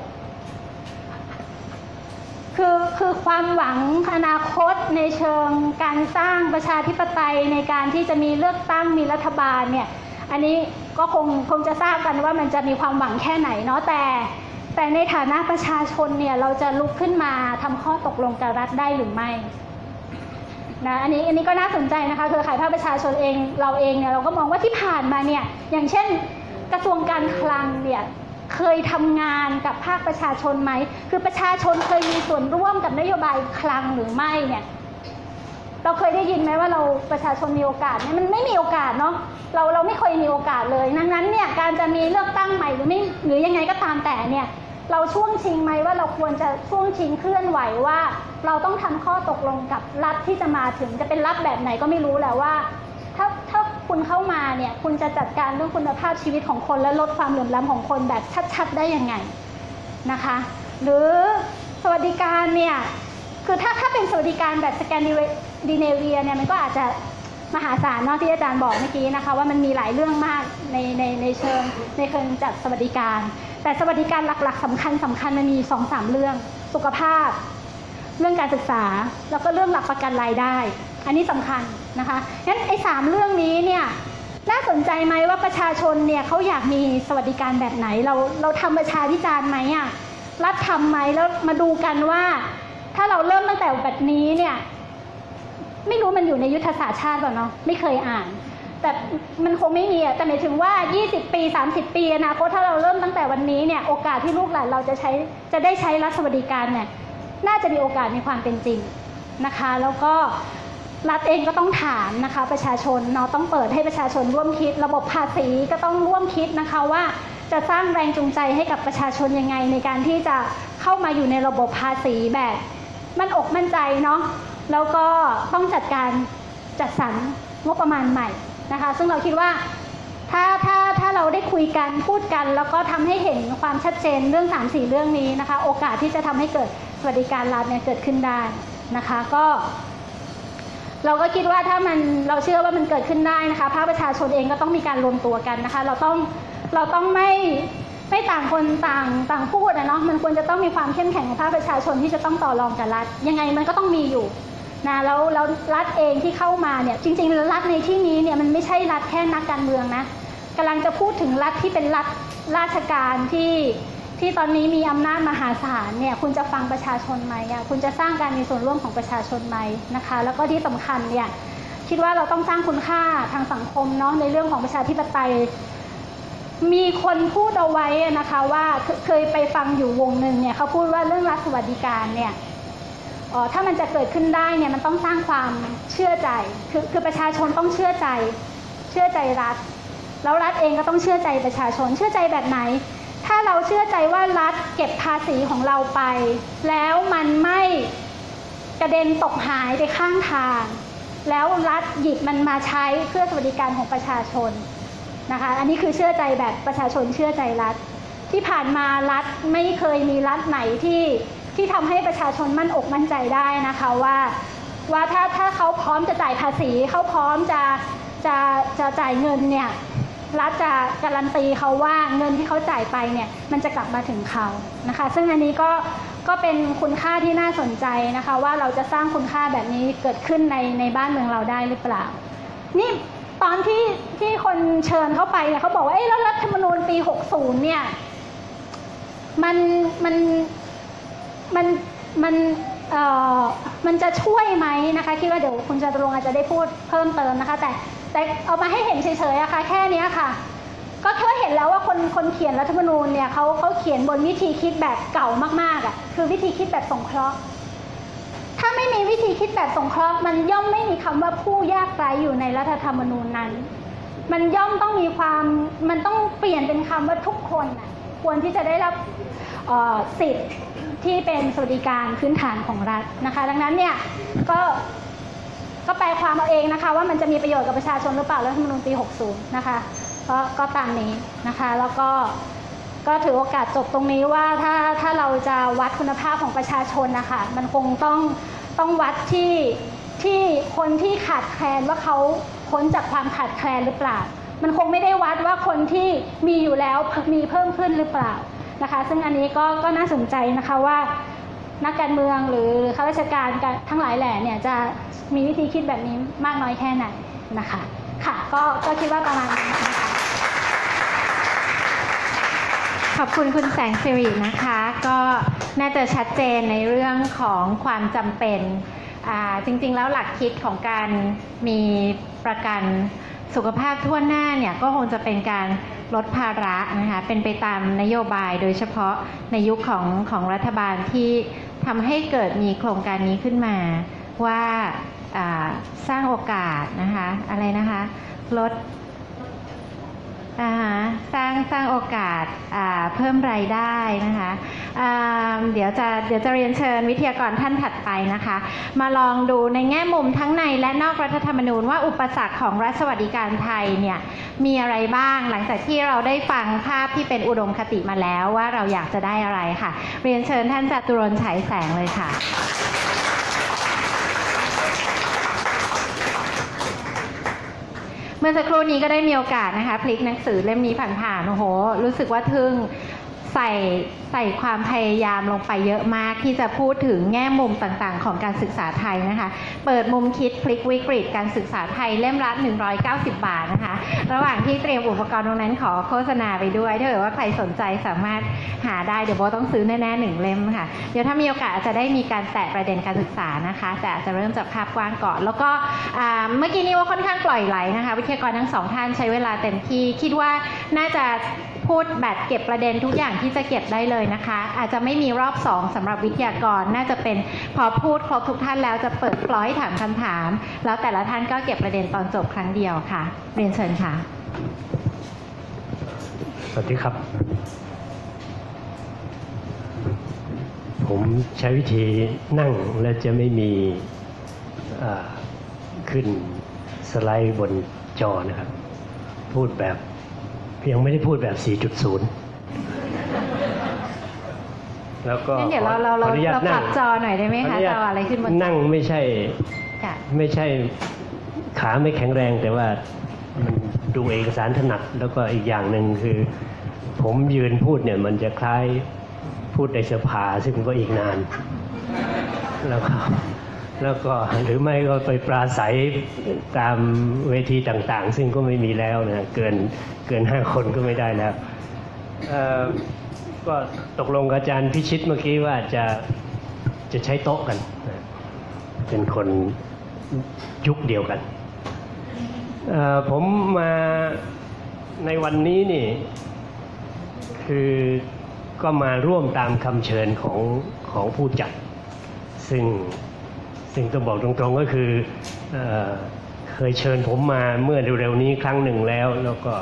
คือคือความหวังอนาคตในเชิงการสร้างประชาธิปไตยในการที่จะมีเลือกตั้งมีรัฐบาลเนี่ยอันนี้ก็คงคงจะทราบกันว่ามันจะมีความหวังแค่ไหนเนาะแต่แต่ในฐานะประชาชนเนี่ยเราจะลุกขึ้นมาทำข้อตกลงกับรัฐได้หรือไม่นะอันนี้อันนี้ก็น่าสนใจนะคะเครือข่ายภาคประชาชนเองเราเองเนี่ยเราก็มองว่าที่ผ่านมาเนี่ยอย่างเช่นกระทรวงการคลังเนี่ยเคยทำงานกับภาคประชาชนไหมคือประชาชนเคยมีส่วนร่วมกับนโยบายคลังหรือไม่เนี่ยเราเคยได้ยินไหมว่าเราประชาชนมีโอกาสเนี่ยมันไม่มีโอกาสเนาะเราเราไม่เคยมีโอกาสเลยดังนั้นเนี่ยการจะมีเลือกตั้งใหม่หรือไม่หรือยังไงก็ตามแต่เนี่ยเราช่วงชิงไหมว่าเราควรจะช่วงชิงเคลื่อนไหวว่าเราต้องทำข้อตกลงกับรัฐที่จะมาถึงจะเป็นรัฐแบบไหนก็ไม่รู้แหละว่าถ้าถ้าคุณเข้ามาเนี่ยคุณจะจัดการเรื่องคุณภาพชีวิตของคนและลดความเหลื่อมล้ำของคนแบบชัดๆได้ยังไงนะคะหรือสวัสดิการเนี่ยคือถ้าถ้าเป็นสวัสดิการแบบสแกนดิเนเวียเนี่ยมันก็อาจจะมหาศาลเนาะที่อาจารย์บอกเมื่อกี้นะคะว่ามันมีหลายเรื่องมากในในในเชิงในเชิงจัดสวัสดิการแต่สวัสดิการหลักๆสำคัญสำคัญมันมี สองสาม เรื่องสุขภาพเรื่องการศึกษาแล้วก็เรื่องหลักประกันรายได้อันนี้สำคัญนะคะงั้นไอ้สามเรื่องนี้เนี่ยน่าสนใจไหมว่าประชาชนเนี่ยเขาอยากมีสวัสดิการแบบไหนเราเราทำประชาพิจารณ์ไหมอ่ะรัฐทำไหมแล้วมาดูกันว่าถ้าเราเริ่มตั้งแต่แบบนี้เนี่ยไม่รู้มันอยู่ในยุทธศาสตร์ชาติเปล่าเนาะไม่เคยอ่านแต่มันคงไม่มีอ่ะแต่หมายถึงว่ายี่สิบปีสามสิบปีอนาคตถ้าเราเริ่มตั้งแต่วันนี้เนี่ยโอกาสที่ลูกหลานเราจะใช้จะได้ใช้รัฐสวัสดิการเนี่ยน่าจะมีโอกาสในความเป็นจริงนะคะแล้วก็รัฐเองก็ต้องถามนะคะประชาชนเนาะต้องเปิดให้ประชาชนร่วมคิดระบบภาษีก็ต้องร่วมคิดนะคะว่าจะสร้างแรงจูงใจให้กับประชาชนยังไงในการที่จะเข้ามาอยู่ในระบบภาษีแบบมั่นอกมั่นใจเนาะแล้วก็ต้องจัดการจัดสรรงบประมาณใหม่นะคะซึ่งเราคิดว่าถ้าถ้าถ้าเราได้คุยกันพูดกันแล้วก็ทำให้เห็นความชัดเจนเรื่อง สามสี่ เรื่องนี้นะคะโอกาสที่จะทำให้เกิดสวัสดิการรัฐเนี่ยเกิดขึ้นได้นะคะก็เราก็คิดว่าถ้ามันเราเชื่อว่ามันเกิดขึ้นได้นะคะภาคประชาชนเองก็ต้องมีการรวมตัวกันนะคะเราต้องเราต้องไม่ไม่ต่างคนต่างต่างพูดนะเนาะมันควรจะต้องมีความเข้มแข็งของภาคประชาชนที่จะต้องต่อรองกับรัฐยังไงมันก็ต้องมีอยู่นะแล้วแล้วรัฐเองที่เข้ามาเนี่ยจริงๆรัฐในที่นี้เนี่ยมันไม่ใช่รัฐแค่นักการเมืองนะกำลังจะพูดถึงรัฐที่เป็นรัฐราชการที่ที่ตอนนี้มีอำนาจมหาศาลเนี่ยคุณจะฟังประชาชนไหมอ่ะคุณจะสร้างการมีส่วนร่วมของประชาชนไหมนะคะแล้วก็ที่สำคัญเนี่ยคิดว่าเราต้องสร้างคุณค่าทางสังคมเนาะในเรื่องของประชาธิปไตยมีคนพูดเอาไว้นะคะว่าเคยไปฟังอยู่วงหนึ่งเนี่ยเขาพูดว่าเรื่องรัฐสวัสดิการเนี่ยอ๋อถ้ามันจะเกิดขึ้นได้เนี่ยมันต้องสร้างความเชื่อใจคือคือประชาชนต้องเชื่อใจเชื่อใจรัฐแล้วรัฐเองก็ต้องเชื่อใจประชาชนเชื่อใจแบบไหนถ้าเราเชื่อใจว่ารัฐเก็บภาษีของเราไปแล้วมันไม่กระเด็นตกหายไปข้างทางแล้วรัฐหยิบมันมาใช้เพื่อสวัสดิการของประชาชนนะคะอันนี้คือเชื่อใจแบบประชาชนเชื่อใจรัฐที่ผ่านมารัฐไม่เคยมีรัฐไหนที่ที่ทำให้ประชาชนมั่นอกมั่นใจได้นะคะว่าว่าถ้าถ้าเขาพร้อมจะจ่ายภาษีเขาพร้อมจะจะจะจ่ายเงินเนี่ยรัฐจะการันตีเขาว่าเงินที่เขาจ่ายไปเนี่ยมันจะกลับมาถึงเขานะคะซึ่งอันนี้ก็ก็เป็นคุณค่าที่น่าสนใจนะคะว่าเราจะสร้างคุณค่าแบบนี้เกิดขึ้นในในบ้านเมืองเราได้หรือเปล่านี่ตอนที่ที่คนเชิญเข้าไปเนี่ยเขาบอกว่าเอ๊ะแล้วรัฐธรรมนูญปีหกสิบเนี่ยมันมันมันมันเอ่อมันจะช่วยไหมนะคะคิดว่าเดี๋ยวคุณจตุรงค์อาจจะได้พูดเพิ่มเติมนะคะแต่แต่เอามาให้เห็นเฉยๆอะค่ะแค่นี้ค่ะก็แค่เห็นแล้วว่าคนคนเขียนรัฐธรรมนูญเนี่ยเขาเขาเขียนบนวิธีคิดแบบเก่ามากๆอะคือวิธีคิดแบบสงเคราะห์ถ้าไม่มีวิธีคิดแบบสงเคราะห์มันย่อมไม่มีคำว่าผู้ยากไร้อยู่ในรัฐธรรมนูญนั้นมันย่อมต้องมีความมันต้องเปลี่ยนเป็นคำว่าทุกคนน่ะควรที่จะได้รับสิทธิ์ที่เป็นสวัสดิการพื้นฐานของรัฐนะคะดังนั้นเนี่ยก็ก็แปลความเอาเองนะคะว่ามันจะมีประโยชน์กับประชาชนหรือเปล่ารัฐธรรมนูญปีหกสิบนะคะก็ก็ตามนี้นะคะแล้วก็ก็ถือโอกาสจบตรงนี้ว่าถ้าถ้าเราจะวัดคุณภาพของประชาชนนะคะมันคงต้องต้องวัดที่ที่คนที่ขาดแคลนว่าเขาพ้นจากความขาดแคลนหรือเปล่ามันคงไม่ได้วัดว่าคนที่มีอยู่แล้วมีเพิ่มขึ้นหรือเปล่านะคะซึ่งอันนี้ก็ก็น่าสนใจนะคะว่านักการเมืองหรือข้าราชการทั้งหลายแหล่เนี่ยจะมีวิธีคิดแบบนี้มากน้อยแค่ไหนนะคะค่ะก็ก็คิดว่าประมาณนี้นะคะขอบคุณคุณแสงสิรินะคะก็น่าจะชัดเจนในเรื่องของความจำเป็นจริงๆแล้วหลักคิดของการมีประกันสุขภาพทั่วหน้าเนี่ยก็คงจะเป็นการลดภาระนะคะเป็นไปตามนโยบายโดยเฉพาะในยุคของของรัฐบาลที่ทำให้เกิดมีโครงการนี้ขึ้นมาว่าสร้างโอกาสนะคะอะไรนะคะลดสร้างสร้างโอกาสเพิ่มรายได้นะคะเดี๋ยวจะเดี๋ยวจะเรียนเชิญวิทยากรท่านถัดไปนะคะมาลองดูในแง่มุมทั้งในและนอกรัฐธรรมนูญว่าอุปสรรคของรัฐสวัสดิการไทยเนี่ยมีอะไรบ้างหลังจากที่เราได้ฟังภาพที่เป็นอุดมคติมาแล้วว่าเราอยากจะได้อะไรค่ะเรียนเชิญท่านจตุรนต์ฉายแสงเลยค่ะเมื่อสักครู่นี้ก็ได้มีโอกาสนะคะพลิกหนังสือเล่มนี้ผ่านๆโอ้โหรู้สึกว่าทึ่งใส่ใส่ความพยายามลงไปเยอะมากที่จะพูดถึงแง่มุมต่างๆของการศึกษาไทยนะคะเปิดมุมคิดพลิกวิกฤตการศึกษาไทยเล่มละหนึ่งร้อยเก้าสิบบาทนะคะระหว่างที่เตรียมอุปกรณ์ตรงนั้นขอโฆษณาไปด้วยถ้าเกิดว่าใครสนใจสามารถหาได้เดี๋ยวโบต้องซื้อแน่ๆหนึ่งเล่มค่ะเดี๋ยวถ้ามีโอกาสอาจจะได้มีการแตะประเด็นการศึกษานะคะแต่อาจจะเริ่มจากภาพกว้างก่อนแล้วก็เมื่อกี้นี้ว่าค่อนข้างปล่อยไหลนะคะวิทยากรทั้งสองท่านใช้เวลาเต็มที่คิดว่าน่าจะพูดแบบเก็บประเด็นทุกอย่างที่จะเก็บได้เลยนะคะอาจจะไม่มีรอบสองสำหรับวิทยากรน่าจะเป็นพอพูดครบทุกท่านแล้วจะเปิดฟลอร์ให้ถามคำถามแล้วแต่ละท่านก็เก็บประเด็นตอนจบครั้งเดียวค่ะเรียนเชิญค่ะสวัสดีครับผมใช้วิธีนั่งและจะไม่มีขึ้นสไลด์บนจอนะครับพูดแบบยังไม่ได้พูดแบบ สี่จุดศูนย์ แล้วก็เดี๋ยวเราเราเราเราปรับจอหน่อยได้ไหมคะจออะไรขึ้นบนนั่งไม่ใช่ไม่ใช่ขาไม่แข็งแรงแต่ว่ามันดูเอกสารถนัดแล้วก็อีกอย่างหนึ่งคือผมยืนพูดเนี่ยมันจะคล้ายพูดในสภาซึ่งก็อีกนานแล้วก็แล้วก็หรือไม่ก็ไปปราศัยตามเวทีต่างๆซึ่งก็ไม่มีแล้วนะเกินเกินห้าคนก็ไม่ได้แล้วก็ตกลงกับอาจารย์พิชิตเมื่อกี้ว่าจะจะใช้โต๊ะกันเป็นคนยุคเดียวกันผมมาในวันนี้นี่คือก็มาร่วมตามคำเชิญของของผู้จัดซึ่งซึ่งต้องบอกตรงๆก็คือ เอ่อ เคยเชิญผมมาเมื่อเร็วๆนี้ครั้งหนึ่งแล้วแล้วก็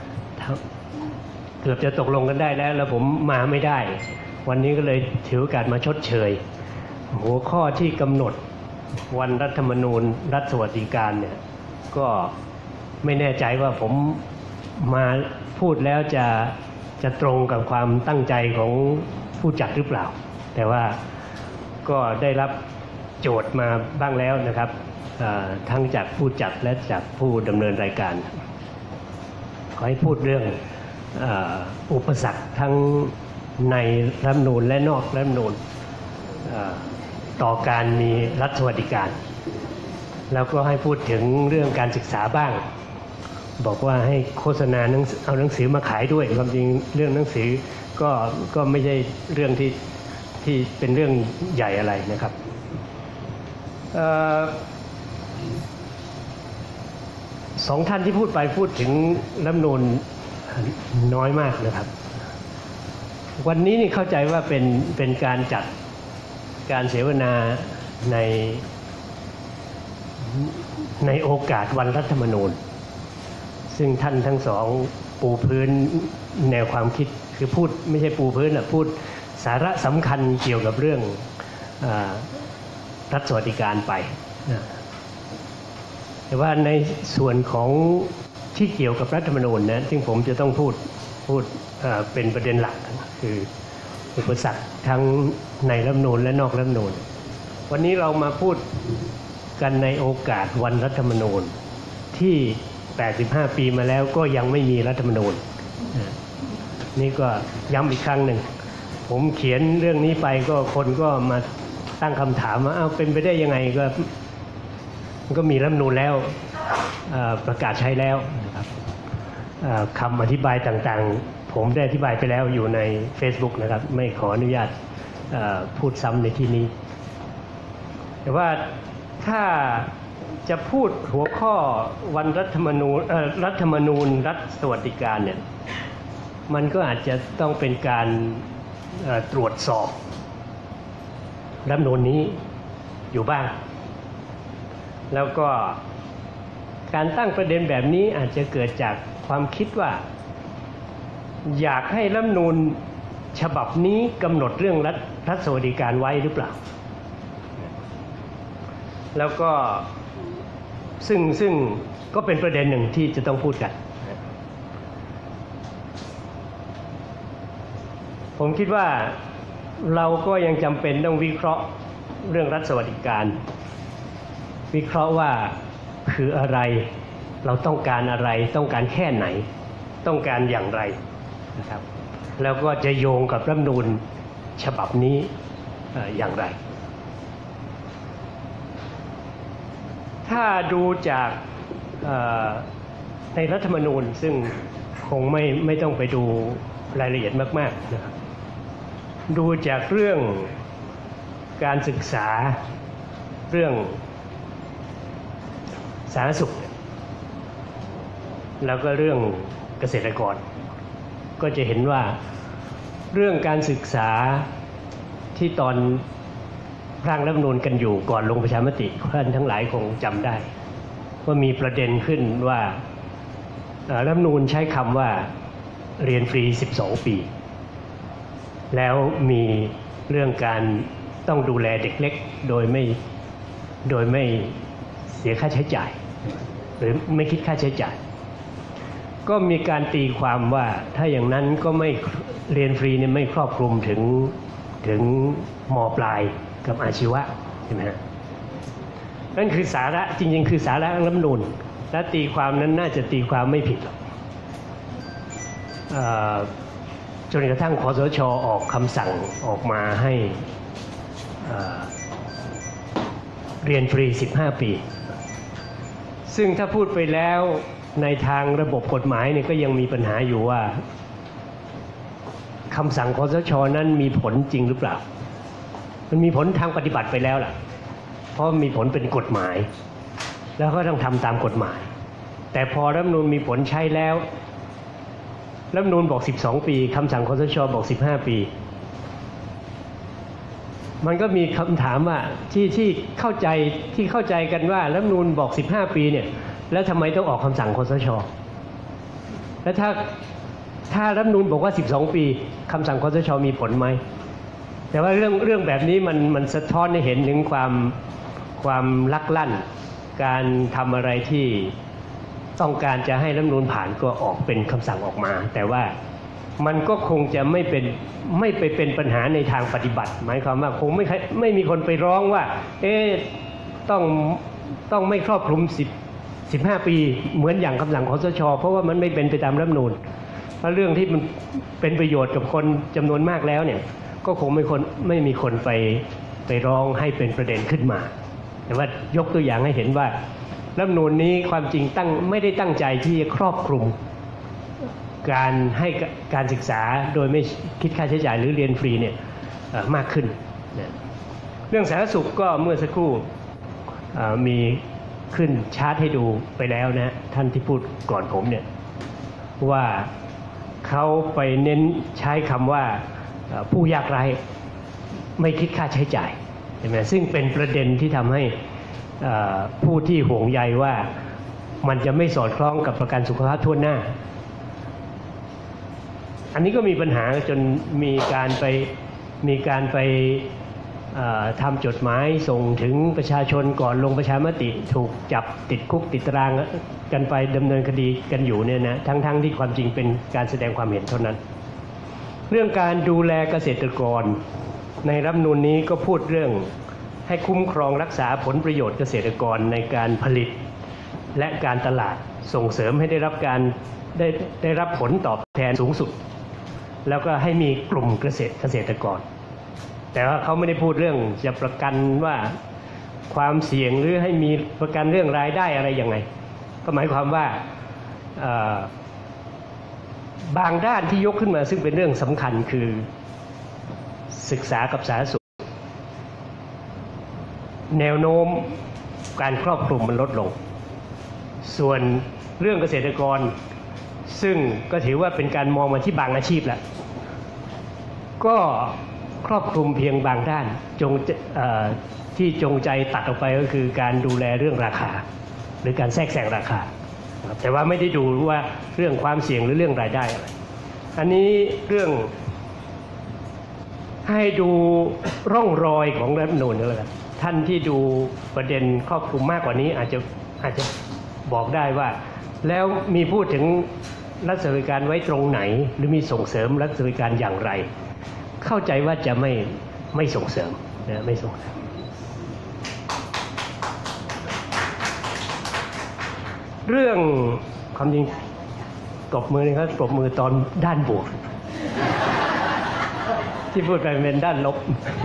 เกือบจะตกลงกันได้แล้วแล้วผมมาไม่ได้วันนี้ก็เลยถือโอกาสมาชดเชยหัวข้อที่กำหนดวันรัฐธรรมนูญรัฐสวัสดิการเนี่ยก็ไม่แน่ใจว่าผมมาพูดแล้วจะจะตรงกับความตั้งใจของผู้จัดหรือเปล่าแต่ว่าก็ได้รับโจทย์มาบ้างแล้วนะครับทั้งจากผู้จัดและจากผู้ดำเนินรายการขอให้พูดเรื่องอุปสรรคทั้งในรัฐธรรมนูญและนอกรัฐธรรมนูญต่อการมีรัฐสวัสดิการแล้วก็ให้พูดถึงเรื่องการศึกษาบ้างบอกว่าให้โฆษณาเอาหนังสือมาขายด้วยความจริงเรื่องหนังสือก็ก็ไม่ใช่เรื่องที่ที่เป็นเรื่องใหญ่อะไรนะครับสองท่านที่พูดไปพูดถึงรัฐธรรมนูญน้อยมากนะครับวันนี้นี่เข้าใจว่าเป็นเป็นการจัดการเสวนาในในโอกาสวันรัฐธรรมนูญซึ่งท่านทั้งสองปูพื้นแนวความคิดคือพูดไม่ใช่ปูพื้นนะพูดสาระสำคัญเกี่ยวกับเรื่องรัฐสวัสดิการไปนะแต่ว่าในส่วนของที่เกี่ยวกับรัฐธรรมนูญนะซึ่งผมจะต้องพูดพูดเป็นประเด็นหลักคืออุปสรรคทั้งในรัฐธรรมนูญและนอกรัฐธรรมนูญวันนี้เรามาพูดกันในโอกาสวันรัฐธรรมนูญที่แปดสิบห้าปีมาแล้วก็ยังไม่มีรัฐธรรมนูญนี่ก็ย้ำอีกครั้งหนึ่งผมเขียนเรื่องนี้ไปก็คนก็มาตั้งคำถามว่าอ้าวเป็นไปได้ยังไงก็มันก็มีรัฐธรรมนูญแล้วประกาศใช้แล้วนะครับคำอธิบายต่างๆผมได้อธิบายไปแล้วอยู่ใน Facebook นะครับไม่ขออนุญาตพูดซ้ำในที่นี้แต่ว่าถ้าจะพูดหัวข้อวันรัฐธรรมนูญรัฐธรรมนูญรัฐสวัสดิการเนี่ยมันก็อาจจะต้องเป็นการตรวจสอบรัฐธรรมนูญนี้อยู่บ้างแล้วก็การตั้งประเด็นแบบนี้อาจจะเกิดจากความคิดว่าอยากให้รัฐธรรมนูญฉบับนี้กำหนดเรื่องรัฐรัฐสวัสดิการไว้หรือเปล่าแล้วก็ซึ่งซึ่งก็เป็นประเด็นหนึ่งที่จะต้องพูดกันผมคิดว่าเราก็ยังจำเป็นต้องวิเคราะห์เรื่องรัฐสวัสดิการวิเคราะห์ว่าคืออะไรเราต้องการอะไรต้องการแค่ไหนต้องการอย่างไรนะครับแล้วก็จะโยงกับรัฐธรรมนูญฉบับนี้อย่างไรถ้าดูจากในรัฐธรรมนูญซึ่งคงไม่ไม่ต้องไปดูรายละเอียดมากๆนะครับดูจากเรื่องการศึกษาเรื่องสาธารณสุขแล้วก็เรื่องเกษตรกรก็จะเห็นว่าเรื่องการศึกษาที่ตอนร่างรัฐธรรมนูญกันอยู่ก่อนลงประชามติท่านทั้งหลายคงจำได้ว่ามีประเด็นขึ้นว่ารัฐธรรมนูญใช้คำว่าเรียนฟรีสิบสองปีแล้วมีเรื่องการต้องดูแลเด็กเล็กโดยไม่โดยไม่เสียค่าใช้จ่ายหรือไม่คิดค่าใช้จ่ายก็มีการตีความว่าถ้าอย่างนั้นก็ไม่เรียนฟรีเนี่ยไม่ครอบคลุมถึงถึงม.ปลายกับอาชีวะใช่ไหมฮะนั่นคือสาระจริงๆคือสาระรัฐธรรมนูญและตีความนั้นน่าจะตีความไม่ผิดหรอกจนกระทั่งคสช.ออกคำสั่งออกมาให้เรียนฟรีสิบห้าปีซึ่งถ้าพูดไปแล้วในทางระบบกฎหมายเนี่ยก็ยังมีปัญหาอยู่ว่าคำสั่งคสช.นั้นมีผลจริงหรือเปล่ามันมีผลทางปฏิบัติไปแล้วล่ะเพราะมีผลเป็นกฎหมายแล้วก็ต้องทำตามกฎหมายแต่พอรัฐธรรมนูญมีผลใช้แล้วรัฐธรรมนูญบอกสิบสองปีคำสั่งคสช.บอกสิบห้าปีมันก็มีคำถามว่าที่ที่เข้าใจที่เข้าใจกันว่ารัฐธรรมนูญบอกสิบห้าปีเนี่ยแล้วทำไมต้องออกคำสั่งคสช.แล้วถ้าถ้ารัฐธรรมนูญบอกว่าสิบสองปีคำสั่งคสช.มีผลไหมแต่ว่าเรื่องเรื่องแบบนี้มันมันสะท้อนให้เห็นถึงความความลักลั่นการทำอะไรที่ต้องการจะให้รัฐธรรมนูญผ่านก็ออกเป็นคำสั่งออกมาแต่ว่ามันก็คงจะไม่เป็นไม่ไปเป็นปัญหาในทางปฏิบัติหมายความว่าคงไม่ไม่มีคนไปร้องว่าเอ๊ะต้องต้องไม่ครอบคลุมสิบ สิบห้าปีเหมือนอย่างคำสั่งคสช.เพราะว่ามันไม่เป็นไปตามรัฐธรรมนูญเพราะเรื่องที่มันเป็นประโยชน์กับคนจำนวนมากแล้วเนี่ยก็คงไม่คนไม่มีคนไปไปร้องให้เป็นประเด็นขึ้นมาแต่ว่ายกตัวอย่างให้เห็นว่ารัฐธรรมนูญนี้ความจริงตั้งไม่ได้ตั้งใจที่จะครอบคลุมการให้การศึกษาโดยไม่คิดค่าใช้จ่ายหรือเรียนฟรีเนี่ยมากขึ้นเรื่องสาธารณสุขก็เมื่อสักครู่มีขึ้นชาร์ตให้ดูไปแล้วนะท่านที่พูดก่อนผมเนี่ยว่าเขาไปเน้นใช้คำว่าผู้ยากไร้ไม่คิดค่าใช้จ่ายใช่ไหมซึ่งเป็นประเด็นที่ทำให้ผู้ที่ห่วงใยว่ามันจะไม่สอดคล้องกับประกันสุขภาพทั่วหน้าอันนี้ก็มีปัญหาจนมีการไปมีการไปทำจดหมายส่งถึงประชาชนก่อนลงประชามติถูกจับติดคุกติดตารางกันไปดำเนินคดีกันอยู่เนี่ยนะทั้งๆ ท, ที่ความจริงเป็นการแสดงความเห็นเท่านั้นเรื่องการดูแลเกษตรกรในรัฐธรรมนูญนี้ก็พูดเรื่องให้คุ้มครองรักษาผลประโยชน์เกษตรกรในการผลิตและการตลาดส่งเสริมให้ได้รับการได้ได้รับผลตอบแทนสูงสุดแล้วก็ให้มีกลุ่มเกษตรเกษตรกรแต่ว่าเขาไม่ได้พูดเรื่องจะประกันว่าความเสี่ยงหรือให้มีประกันเรื่องรายได้อะไรยังไงก็หมายความว่าบางด้านที่ยกขึ้นมาซึ่งเป็นเรื่องสำคัญคือศึกษากับสาธารณสุขแนวโน้มการครอบคลุมมันลดลงส่วนเรื่องเกษตรกรซึ่งก็ถือว่าเป็นการมองมาที่บางอาชีพแล้วก็ครอบคลุมเพียงบางด้านจงที่จงใจตัดออกไปก็คือการดูแลเรื่องราคาหรือการแทรกแซงราคาแต่ว่าไม่ได้ดูว่าเรื่องความเสี่ยงหรือเรื่องรายได้อะไรอันนี้เรื่องให้ดูร่องรอยของรัฐธรรมนูญก็แล้วกันท่านที่ดูประเด็นครอบคลุมมากกว่านี้อาจจะอาจจะบอกได้ว่าแล้วมีพูดถึงรัฐสวัสดิการไว้ตรงไหนหรือมีส่งเสริมรัฐสวัสดิการอย่างไรเข้าใจว่าจะไม่ไม่ส่งเสริมนะไม่ส่งเสริมเรื่องความจริงตบมือนะครับตบมือตอนด้านบวกที่พูดไปเป็นด้านลบ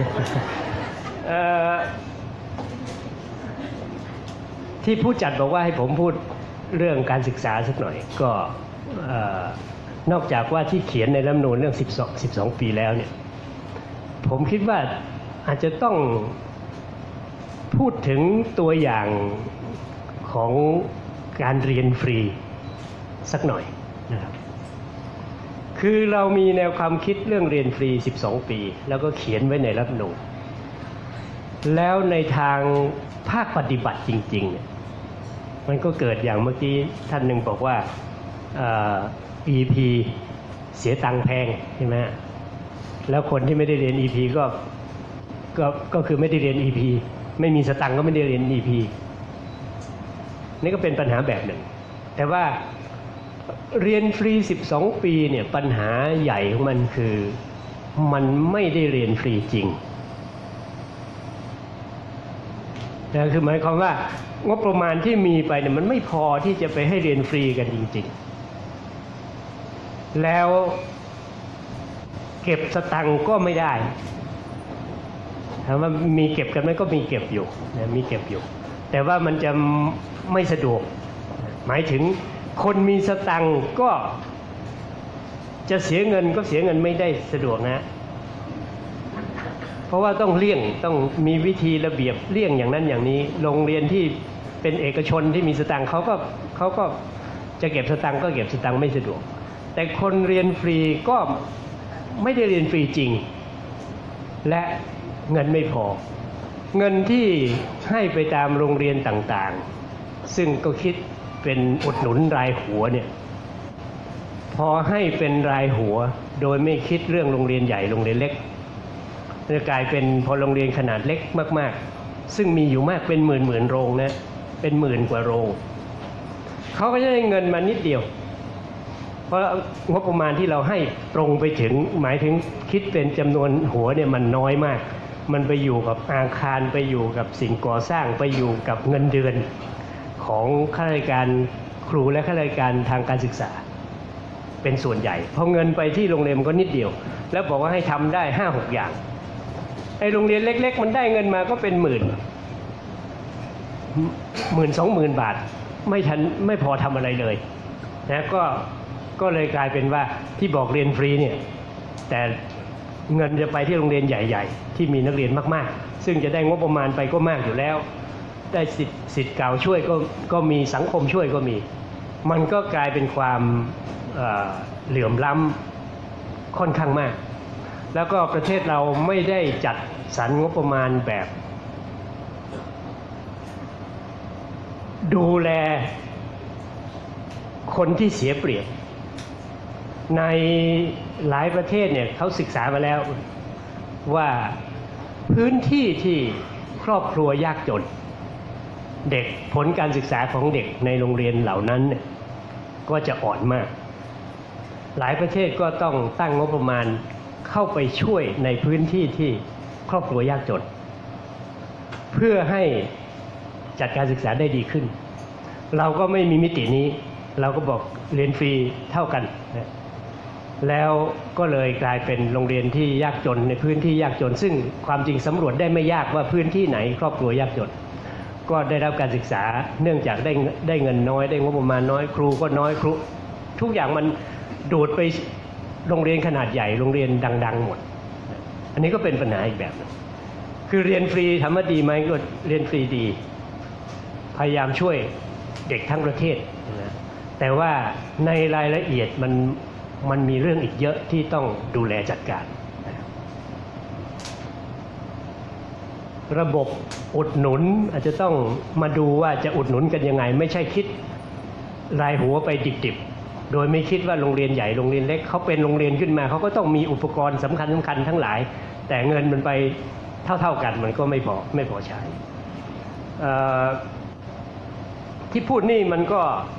ที่ผู้จัดบอกว่าให้ผมพูดเรื่องการศึกษาสักหน่อยก็นอกจากว่าที่เขียนในรัฐธรรมนูญเรื่องสิบสอง สิบสองปีแล้วเนี่ยผมคิดว่าอาจจะต้องพูดถึงตัวอย่างของการเรียนฟรีสักหน่อยนะครับคือเรามีแนวความคิดเรื่องเรียนฟรีสิบสองปีแล้วก็เขียนไว้ในรัฐธรรมนูญแล้วในทางภาคปฏิบัติจริงๆเนี่ยมันก็เกิดอย่างเมื่อกี้ท่านหนึ่งบอกว่า อี พี เสียตังค์แพงใช่ไหมแล้วคนที่ไม่ได้เรียน อี พี ก็ก็ก็คือไม่ได้เรียน อี พี ไม่มีสตังค์ก็ไม่ได้เรียน อี พี นี่ก็เป็นปัญหาแบบหนึ่งแต่ว่าเรียนฟรีสิบสองปีเนี่ยปัญหาใหญ่ของมันคือมันไม่ได้เรียนฟรีจริงนะคือหมายความว่างบประมาณที่มีไปเนี่ยมันไม่พอที่จะไปให้เรียนฟรีกันจริงๆแล้วเก็บสตังค์ก็ไม่ได้ถามว่ามีเก็บกันไหมก็มีเก็บอยู่นะมีเก็บอยู่แต่ว่ามันจะไม่สะดวกหมายถึงคนมีสตังค์ก็จะเสียเงินก็เสียเงินไม่ได้สะดวกนะเพราะว่าต้องเลี่ยงต้องมีวิธีระเบียบเลี่ยงอย่างนั้นอย่างนี้โรงเรียนที่เป็นเอกชนที่มีสตังค์เขาก็เขาก็จะเก็บสตังค์ก็เก็บสตังค์ไม่สะดวกแต่คนเรียนฟรีก็ไม่ได้เรียนฟรีจริงและเงินไม่พอเงินที่ให้ไปตามโรงเรียนต่างๆซึ่งก็คิดเป็นอุดหนุนรายหัวเนี่ยพอให้เป็นรายหัวโดยไม่คิดเรื่องโรงเรียนใหญ่โรงเรียนเล็กจะกลายเป็นพอโรงเรียนขนาดเล็กมากๆซึ่งมีอยู่มากเป็นหมื่นหมื่นโรงนะเป็นหมื่นกว่าโรงเขาก็จะได้เงินมานิดเดียวเพราะงบประมาณที่เราให้ตรงไปถึงหมายถึงคิดเป็นจำนวนหัวเนี่ยมันน้อยมากมันไปอยู่กับอาคารไปอยู่กับสิ่งก่อสร้างไปอยู่กับเงินเดือนของข้าราชการครูและข้าราชการทางการศึกษาเป็นส่วนใหญ่พอเงินไปที่โรงเรียนมันก็นิดเดียวแล้วบอกว่าให้ทำได้ห้าหกอย่างไอ้โรงเรียนเล็กๆมันได้เงินมาก็เป็นหมื่นหมื่นสองหมื่นบาทไม่ทันไม่พอทำอะไรเลยนะก็ก็เลยกลายเป็นว่าที่บอกเรียนฟรีเนี่ยแต่เงินจะไปที่โรงเรียนใหญ่ๆที่มีนักเรียนมากๆซึ่งจะได้งบประมาณไปก็มากอยู่แล้วได้สิทธิ์สิทธิ์เก่าช่วยก็ก็มีสังคมช่วยก็มีมันก็กลายเป็นความเอ่อเหลื่อมล้ำค่อนข้างมากแล้วก็ประเทศเราไม่ได้จัดสรรงบประมาณแบบดูแลคนที่เสียเปรียบในหลายประเทศเนี่ยเขาศึกษามาแล้วว่าพื้นที่ที่ครอบครัวยากจนเด็กผลการศึกษาของเด็กในโรงเรียนเหล่านั้นเนี่ยก็จะอ่อนมากหลายประเทศก็ต้องตั้งงบประมาณเข้าไปช่วยในพื้นที่ที่ครอบครัวยากจนเพื่อให้จัดการศึกษาได้ดีขึ้นเราก็ไม่มีมิตินี้เราก็บอกเรียนฟรีเท่ากันนะแล้วก็เลยกลายเป็นโรงเรียนที่ยากจนในพื้นที่ยากจนซึ่งความจริงสำรวจได้ไม่ยากว่าพื้นที่ไหนครอบครัวยากจนก็ได้รับการศึกษาเนื่องจากได้ได้เงินน้อยได้งบประมาณน้อยครูก็น้อยครูทุกอย่างมันดูดไปโรงเรียนขนาดใหญ่โรงเรียนดังๆหมดอันนี้ก็เป็นปัญหาอีกแบบนึงคือเรียนฟรีถามว่าดีไหมก็เรียนฟรีดีพยายามช่วยเด็กทั้งประเทศนะแต่ว่าในรายละเอียดมันมันมีเรื่องอีกเยอะที่ต้องดูแลจัดการนะระบบอุดหนุนอาจจะต้องมาดูว่าจะอุดหนุนกันยังไงไม่ใช่คิดรายหัวไปดิบๆโดยไม่คิดว่าโรงเรียนใหญ่โรงเรียนเล็กเขาเป็นโรงเรียนขึ้นมาเขาก็ต้องมีอุปกรณ์สำคัญสำคัญทั้งหลายแต่เงินมันไปเท่าๆกันมันก็ไม่พอไม่พอใช้ที่พูดนี่มันก็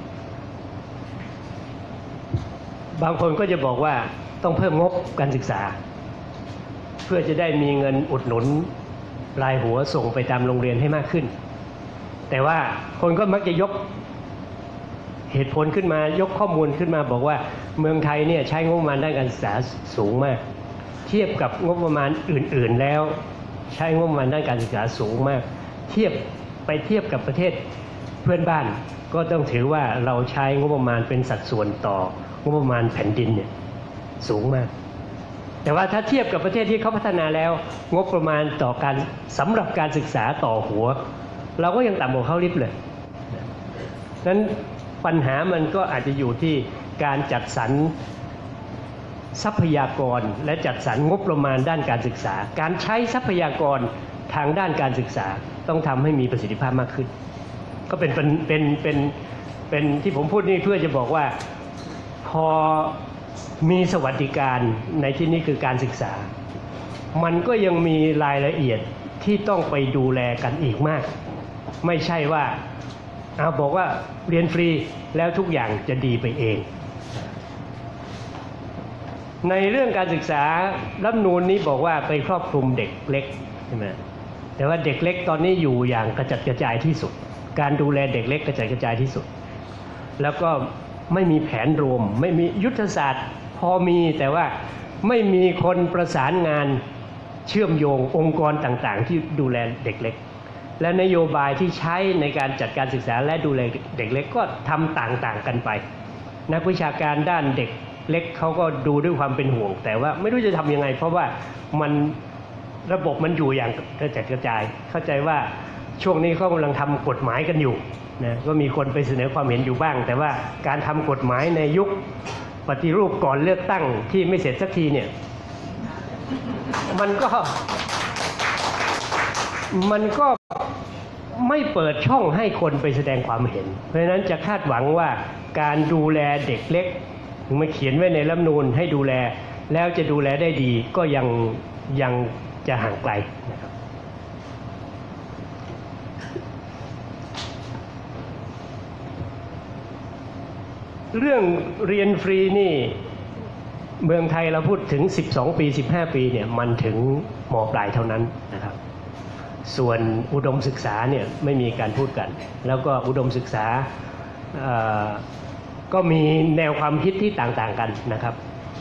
บางคนก็จะบอกว่าต้องเพิ่มงบการศึกษาเพื่อจะได้มีเงินอุดหนุนรายหัวส่งไปตามโรงเรียนให้มากขึ้นแต่ว่าคนก็มักจะยกเหตุผลขึ้นมายกข้อมูลขึ้นมาบอกว่าเมืองไทยเนี่ยใช้งบประมาณด้านการศึกษาสูงมากเทียบกับงบประมาณอื่นๆแล้วใช้งบประมาณด้านการศึกษาสูงมากเทียบไปเทียบกับประเทศเพื่อนบ้านก็ต้องถือว่าเราใช้งบประมาณเป็นสัดส่วนต่องบประมาณแผ่นดินเนี่ยสูงมากแต่ว่าถ้าเทียบกับประเทศที่เขาพัฒนาแล้วงบประมาณต่อการสำหรับการศึกษาต่อหัวเราก็ยังต่ำกว่าเขาลิบเลยนั้นปัญหามันก็อาจจะอยู่ที่การจัดสรรทรัพยากรและจัดสรรงบประมาณด้านการศึกษาการใช้ทรัพยากรทางด้านการศึกษาต้องทำให้มีประสิทธิภาพมากขึ้นก็เป็นเป็นเป็นเป็นเป็นที่ผมพูดนี่เพื่อจะบอกว่าพอมีสวัสดิการในที่นี้คือการศึกษามันก็ยังมีรายละเอียดที่ต้องไปดูแลกันอีกมากไม่ใช่ว่าเอาบอกว่าเรียนฟรีแล้วทุกอย่างจะดีไปเองในเรื่องการศึกษารัฐธรรมนูญนี้บอกว่าไปครอบคลุมเด็กเล็กใช่ไหมแต่ว่าเด็กเล็กตอนนี้อยู่อย่างกระจัดกระจายที่สุดการดูแลเด็กเล็กกระจัดกระจายที่สุดแล้วก็ไม่มีแผนรวมไม่มียุทธศาสตร์พอมีแต่ว่าไม่มีคนประสานงานเชื่อมโยงองค์กรต่างๆที่ดูแลเด็กเล็กและนโยบายที่ใช้ในการจัดการศึกษาและดูแลเด็กเล็กก็ทำต่างๆกันไปนักวิชาการด้านเด็กเล็กเขาก็ดูด้วยความเป็นห่วงแต่ว่าไม่รู้จะทำยังไงเพราะว่ามันระบบมันอยู่อย่างกระจัดกระจายเข้าใจว่าช่วงนี้เขากำลังทำกฎหมายกันอยู่นะก็มีคนไปเสนอความเห็นอยู่บ้างแต่ว่าการทำกฎหมายในยุคปฏิรูปก่อนเลือกตั้งที่ไม่เสร็จสักทีเนี่ยมันก็มันก็ไม่เปิดช่องให้คนไปแสดงความเห็นเพราะฉะนั้นจะคาดหวังว่าการดูแลเด็กเล็กถึงมาเขียนไว้ในรัฐธรรมนูญให้ดูแลแล้วจะดูแลได้ดีก็ยังยังจะห่างไกลนะครับเรื่องเรียนฟรีนี่เมืองไทยเราพูดถึงสิบสองปีสิบห้าปีเนี่ยมันถึงม.ปลายเท่านั้นนะครับส่วนอุดมศึกษาเนี่ยไม่มีการพูดกันแล้วก็อุดมศึกษาก็มีแนวความคิดที่ต่างๆกันนะครับ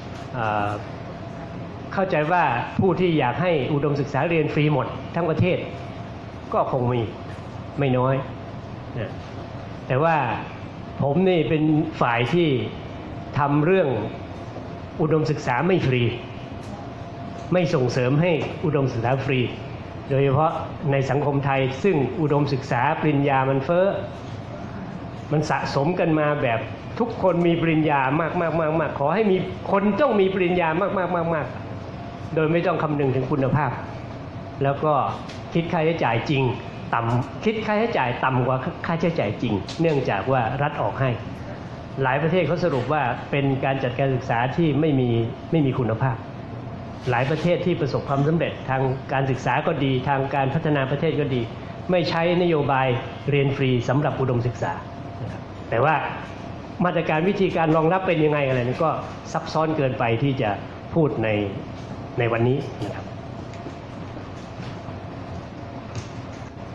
เข้าใจว่าผู้ที่อยากให้อุดมศึกษาเรียนฟรีหมดทั้งประเทศก็คงมีไม่น้อยนะแต่ว่าผมนี่เป็นฝ่ายที่ทำเรื่องอุดมศึกษาไม่ฟรีไม่ส่งเสริมให้อุดมศึกษาฟรีโดยเฉพาะในสังคมไทยซึ่งอุดมศึกษาปริญญามันเฟ้อมันสะสมกันมาแบบทุกคนมีปริญญามากมากมากมากขอให้มีคนต้องมีปริญญามากมากมากมากโดยไม่ต้องคำนึงถึงคุณภาพแล้วก็คิดค่าใช้จ่ายจริงต่ำคิดค่าใช้จ่ายต่ำกว่าค่าใช้จ่ายจริงเนื่องจากว่ารัฐออกให้หลายประเทศเขาสรุปว่าเป็นการจัดการศึกษาที่ไม่มีไม่มีคุณภาพหลายประเทศที่ประสบความสำเร็จทางการศึกษาก็ดีทางการพัฒนาประเทศก็ดีไม่ใช้นโยบายเรียนฟรีสำหรับอุดมศึกษาแต่ว่ามาตรการวิธีการรองรับเป็นยังไงอะไรนี่ก็ซับซ้อนเกินไปที่จะพูดในในวันนี้นะครับ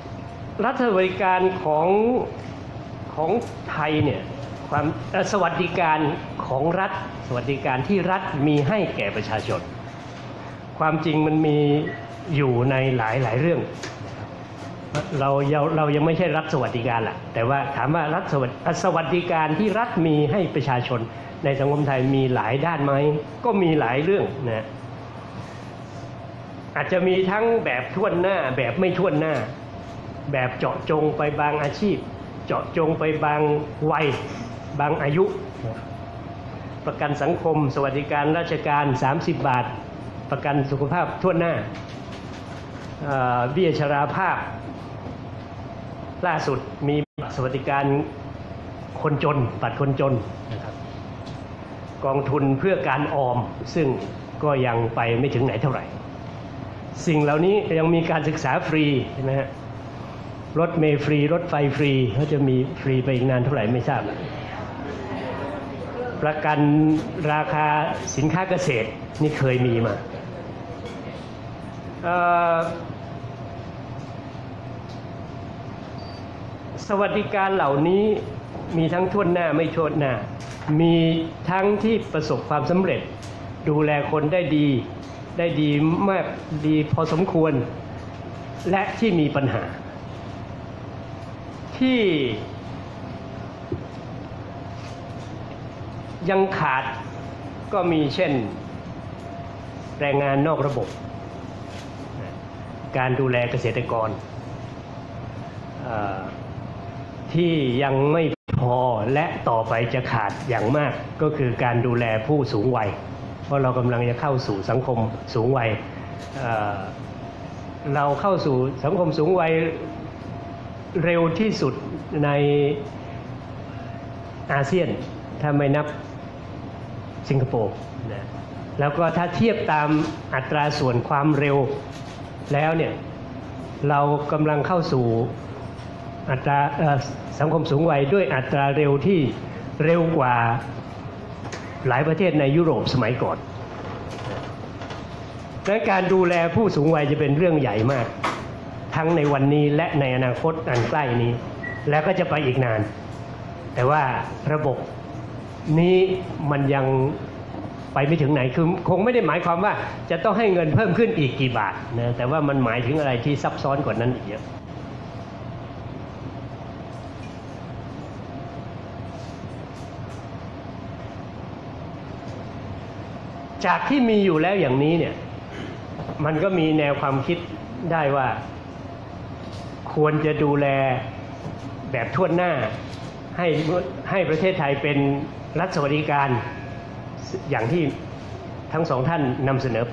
รัฐสวัสดิการของของไทยเนี่ยความสวัสดิการของรัฐสวัสดิการที่รัฐมีให้แก่ประชาชนความจริงมันมีอยู่ในหลายหลายเรื่องเราเรายังไม่ใช่รัฐสวัสดิการล่ะแต่ว่าถามว่ารัฐสวัสสวัสดิการที่รัฐมีให้ประชาชนในสังคมไทยมีหลายด้านไหมก็มีหลายเรื่องนะอาจจะมีทั้งแบบท่วนหน้าแบบไม่ท่วนหน้าแบบเจาะจงไปบางอาชีพเจาะจงไปบางวัยบางอายุประกันสังคมสวัสดิการราชการสามสิบบาทประกันสุขภาพทั่วหน้าเบี้ยชราภาพล่าสุดมีสวัสดิการคนจนบัตรคนจนนะครับกองทุนเพื่อการออมซึ่งก็ยังไปไม่ถึงไหนเท่าไหร่สิ่งเหล่านี้ยังมีการศึกษาฟรีใช่ไหมฮะรถเมล์ฟรีรถไฟฟรีเขาจะมีฟรีไปอีกนานเท่าไหร่ไม่ทราบประกันราคาสินค้าเกษตรนี่เคยมีมาสวัสดิการเหล่านี้มีทั้งทั่วหน้าไม่ทั่วหน้ามีทั้งที่ประสบความสำเร็จดูแลคนได้ดีได้ดีมากดีพอสมควรและที่มีปัญหาที่ยังขาดก็มีเช่นแรงงานนอกระบบการดูแลเกษตรกรที่ยังไม่พอและต่อไปจะขาดอย่างมากก็คือการดูแลผู้สูงวัยเพราะเรากำลังจะเข้าสู่สังคมสูงวัยเราเข้าสู่สังคมสูงวัยเร็วที่สุดในอาเซียนถ้าไม่นับสิงคโปร์นะแล้วก็ถ้าเทียบตามอัตราส่วนความเร็วแล้วเนี่ยเรากำลังเข้าสู่อัตราสังคมสูงวัยด้วยอัตราเร็วที่เร็วกว่าหลายประเทศในยุโรปสมัยก่อนและการดูแลผู้สูงวัยจะเป็นเรื่องใหญ่มากทั้งในวันนี้และในอนาคตอันใกล้นี้แล้วก็จะไปอีกนานแต่ว่าระบบนี้มันยังไปไม่ถึงไหนคือคงไม่ได้หมายความว่าจะต้องให้เงินเพิ่มขึ้นอีกกี่บาทนะแต่ว่ามันหมายถึงอะไรที่ซับซ้อนกว่านั้นอีกเยอะจากที่มีอยู่แล้วอย่างนี้เนี่ยมันก็มีแนวความคิดได้ว่าควรจะดูแลแบบทั่วหน้าให้ให้ประเทศไทยเป็นรัฐสวัสดิการอย่างที่ทั้งสองท่านนำเสนอไป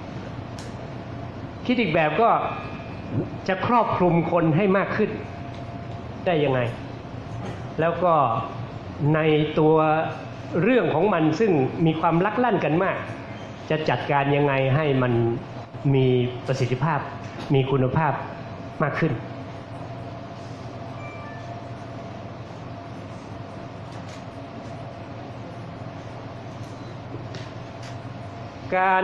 คิดอีกแบบก็จะครอบคลุมคนให้มากขึ้นได้ยังไงแล้วก็ในตัวเรื่องของมันซึ่งมีความลักลั่นกันมากจะจัดการยังไงให้มันมีประสิทธิภาพมีคุณภาพมากขึ้นการ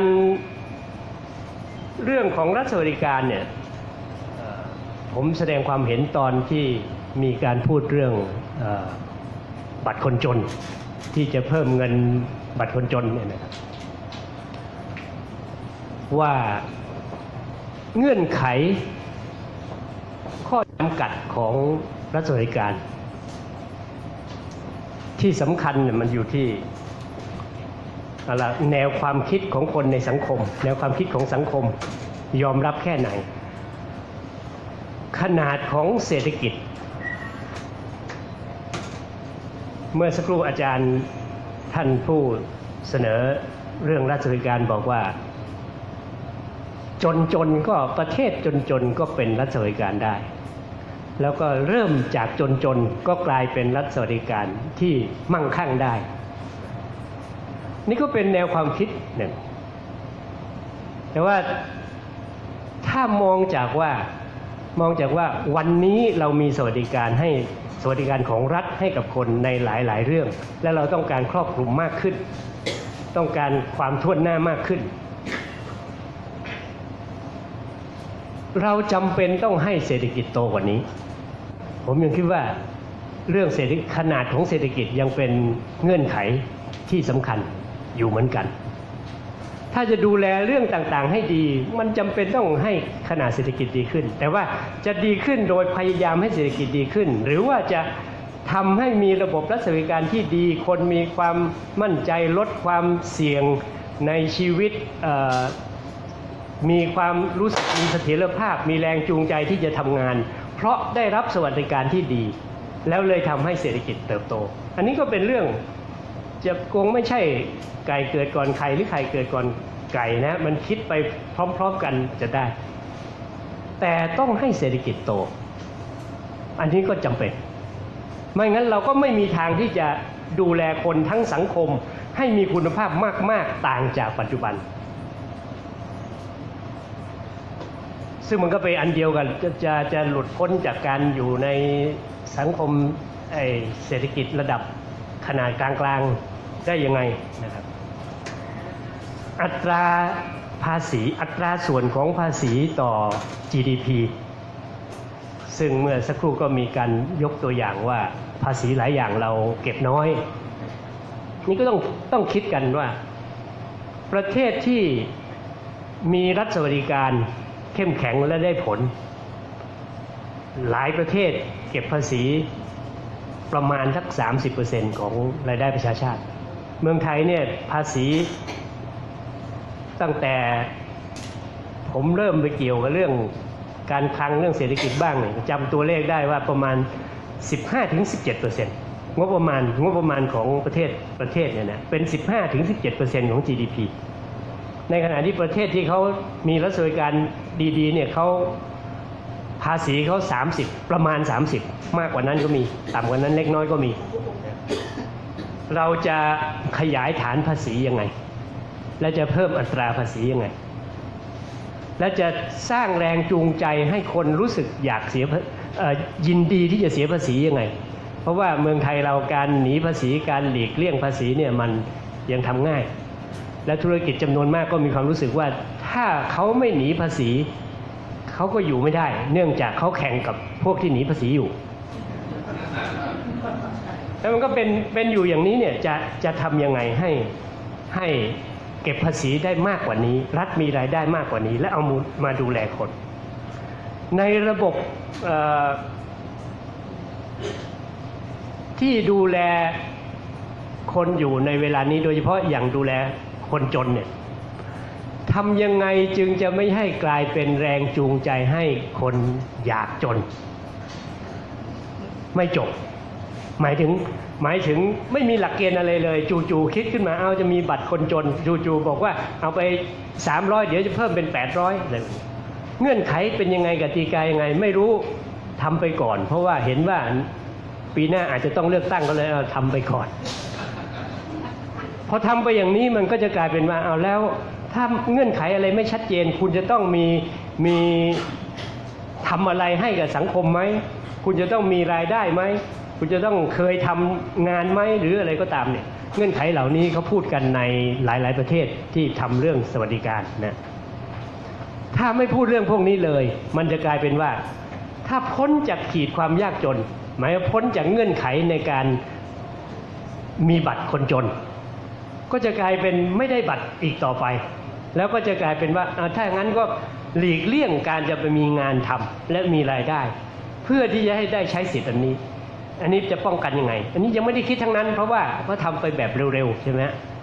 เรื่องของรัฐสวัสดิการเนี่ยผมแสดงความเห็นตอนที่มีการพูดเรื่องบัตรคนจนที่จะเพิ่มเงินบัตรคนจนเนี่ยนะครับว่าเงื่อนไขข้อจำกัดของรัฐสวัสดิการที่สำคัญเนี่ยมันอยู่ที่อะไรแนวความคิดของคนในสังคมแนวความคิดของสังคมยอมรับแค่ไหนขนาดของเศรษฐกิจเมื่อสักครู่อาจารย์ท่านผู้เสนอเรื่องรัฐสวัสดิการบอกว่าจนจนก็ประเทศจนจนก็เป็นรัฐสวัสดิการได้แล้วก็เริ่มจากจนจนก็กลายเป็นรัฐสวัสดิการที่มั่งคั่งได้นี่ก็เป็นแนวความคิดหนึ่งแต่ว่าถ้ามองจากว่ามองจากว่าวันนี้เรามีสวัสดิการให้สวัสดิการของรัฐให้กับคนในหลายๆเรื่องและเราต้องการครอบคลุมมากขึ้นต้องการความทั่วหน้ามากขึ้นเราจำเป็นต้องให้เศรษฐกิจโตกว่านี้ผมยังคิดว่าเรื่องเศรษฐกิจขนาดของเศรษฐกิจยังเป็นเงื่อนไขที่สำคัญอยู่เหมือนกันถ้าจะดูแลเรื่องต่างๆให้ดีมันจำเป็นต้องให้ขนาดเศรษฐกิจดีขึ้นแต่ว่าจะดีขึ้นโดยพยายามให้เศรษฐกิจดีขึ้นหรือว่าจะทำให้มีระบบรัฐสวัสดิการที่ดีคนมีความมั่นใจลดความเสี่ยงในชีวิตมีความรู้สึกมีเสถียรภาพมีแรงจูงใจที่จะทำงานเพราะได้รับสวัสดิการที่ดีแล้วเลยทำให้เศรษฐกิจเติบโตอันนี้ก็เป็นเรื่องจะคงไม่ใช่ไก่เกิดก่อนไข่หรือไข่เกิดก่อนไก่นะมันคิดไปพร้อมๆกันจะได้แต่ต้องให้เศรษฐกิจโตอันนี้ก็จำเป็นไม่งั้นเราก็ไม่มีทางที่จะดูแลคนทั้งสังคมให้มีคุณภาพมากๆต่างจากปัจจุบันซึ่งมันก็เป็นอันเดียวกันจะจะจะหลุดพ้นจากการอยู่ในสังคมไอ้เศรษฐกิจระดับขนาดกลางๆได้ยังไงนะครับอัตราภาษีอัตราส่วนของภาษีต่อ จี ดี พี ซึ่งเมื่อสักครู่ก็มีการยกตัวอย่างว่าภาษีหลายอย่างเราเก็บน้อยนี่ก็ต้องต้องคิดกันว่าประเทศที่มีรัฐสวัสดิการเข้มแข็งและได้ผลหลายประเทศเก็บภาษีประมาณสัก สามสิบเปอร์เซ็นต์ ของรายได้ประชาชาติเมืองไทยเนี่ยภาษีตั้งแต่ผมเริ่มไปเกี่ยวกับเรื่องการคลังเรื่องเศรษฐกิจบ้างเนี่ยจำตัวเลขได้ว่าประมาณ สิบห้าถึงสิบเจ็ดเปอร์เซ็นต์ งบประมาณงบประมาณของประเทศประเทศเนี่ยนะเป็น สิบห้าถึงสิบเจ็ดเปอร์เซ็นต์ ของ จี ดี พี ในขณะที่ประเทศที่เขามีรัฐสวัสดิการดีๆเนี่ยเขาภาษีเขาสามสิบประมาณสามสิบมากกว่านั้นก็มีต่ำกว่านั้นเล็กน้อยก็มีเราจะขยายฐานภาษียังไงและจะเพิ่มอัตราภาษียังไงและจะสร้างแรงจูงใจให้คนรู้สึกอยากเสียยินดีที่จะเสียภาษียังไงเพราะว่าเมืองไทยเราการหนีภาษีการหลีกเลี่ยงภาษีเนี่ยมันยังทำง่ายและธุรกิจจำนวนมากก็มีความรู้สึกว่าถ้าเขาไม่หนีภาษีเขาก็อยู่ไม่ได้เนื่องจากเขาแข่งกับพวกที่หนีภาษีอยู่แล้วมันก็เป็นเป็นอยู่อย่างนี้เนี่ยจะจะทำยังไงให้ให้เก็บภาษีได้มากกว่านี้รัฐมีรายได้มากกว่านี้และเอามาดูแลคนในระบบที่ดูแลคนอยู่ในเวลานี้โดยเฉพาะอย่างดูแลคนจนเนี่ยทำยังไงจึงจะไม่ให้กลายเป็นแรงจูงใจให้คนอยากจนไม่จบหมายถึงหมายถึงไม่มีหลักเกณฑ์อะไรเลยจู่ๆคิดขึ้นมาเอาจะมีบัตรคนจนจู่ๆบอกว่าเอาไปสามร้อยเดี๋ยวจะเพิ่มเป็นแปดร้อยอะไรเงื่อนไขเป็นยังไงกติกายังไงไม่รู้ทำไปก่อนเพราะว่าเห็นว่าปีหน้าอาจจะต้องเลือกตั้งก็เลยเอาทำไปก่อนพอทำไปอย่างนี้มันก็จะกลายเป็นว่าเอาแล้วถ้าเงื่อนไขอะไรไม่ชัดเจนคุณจะต้องมีมีทำอะไรให้กับสังคมไหมคุณจะต้องมีรายได้ไหมคุณจะต้องเคยทำงานไหมหรืออะไรก็ตามเนี่ยเงื่อนไขเหล่านี้เขาพูดกันในหลายๆประเทศที่ทำเรื่องสวัสดิการนะถ้าไม่พูดเรื่องพวกนี้เลยมันจะกลายเป็นว่าถ้าพ้นจากขีดความยากจนหมายว่าพ้นจากเงื่อนไขในการมีบัตรคนจนก็จะกลายเป็นไม่ได้บัตรอีกต่อไปแล้วก็จะกลายเป็นว่าถ้างั้นก็หลีกเลี่ยงการจะไปมีงานทำและมีรายได้เพื่อที่จะให้ได้ใช้สิทธิ์อันนี้อันนี้จะป้องกันยังไงอันนี้ยังไม่ได้คิดทั้งนั้นเพราะว่าเขาทำไปแบบเร็วๆใช่ไหม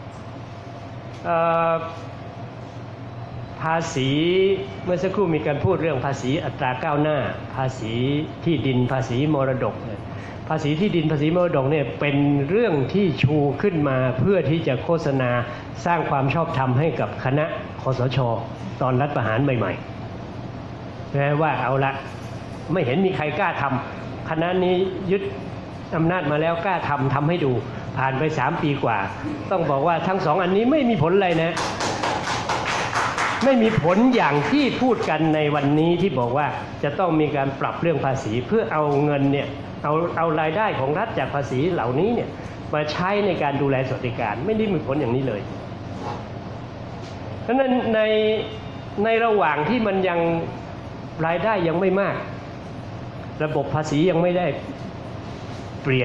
ภาษีเมื่อสักครู่มีการพูดเรื่องภาษีอัตราก้าวหน้าภาษีที่ดินภาษีมรดกภาษีที่ดินภาษีมรดกเนี่ยเป็นเรื่องที่ชูขึ้นมาเพื่อที่จะโฆษณาสร้างความชอบธรรมให้กับคณะคสช.ตอนรัฐประหารใหม่ๆนะว่าเอาละไม่เห็นมีใครกล้าทำคณะนี้ยึดอำนาจมาแล้วกล้าทำทำให้ดูผ่านไปสามปีกว่าต้องบอกว่าทั้งสองอันนี้ไม่มีผลอะไรนะไม่มีผลอย่างที่พูดกันในวันนี้ที่บอกว่าจะต้องมีการปรับเรื่องภาษีเพื่อเอาเงินเนี่ยเอาเอารายได้ของรัฐจากภาษีเหล่านี้เนี่ยมาใช้ในการดูแลสวัสดิการไม่ได้มีผลอย่างนี้เลยเพราะฉะนั้นในในระหว่างที่มันยังรายได้ยังไม่มากระบบภาษียังไม่ได้เปลี่ยน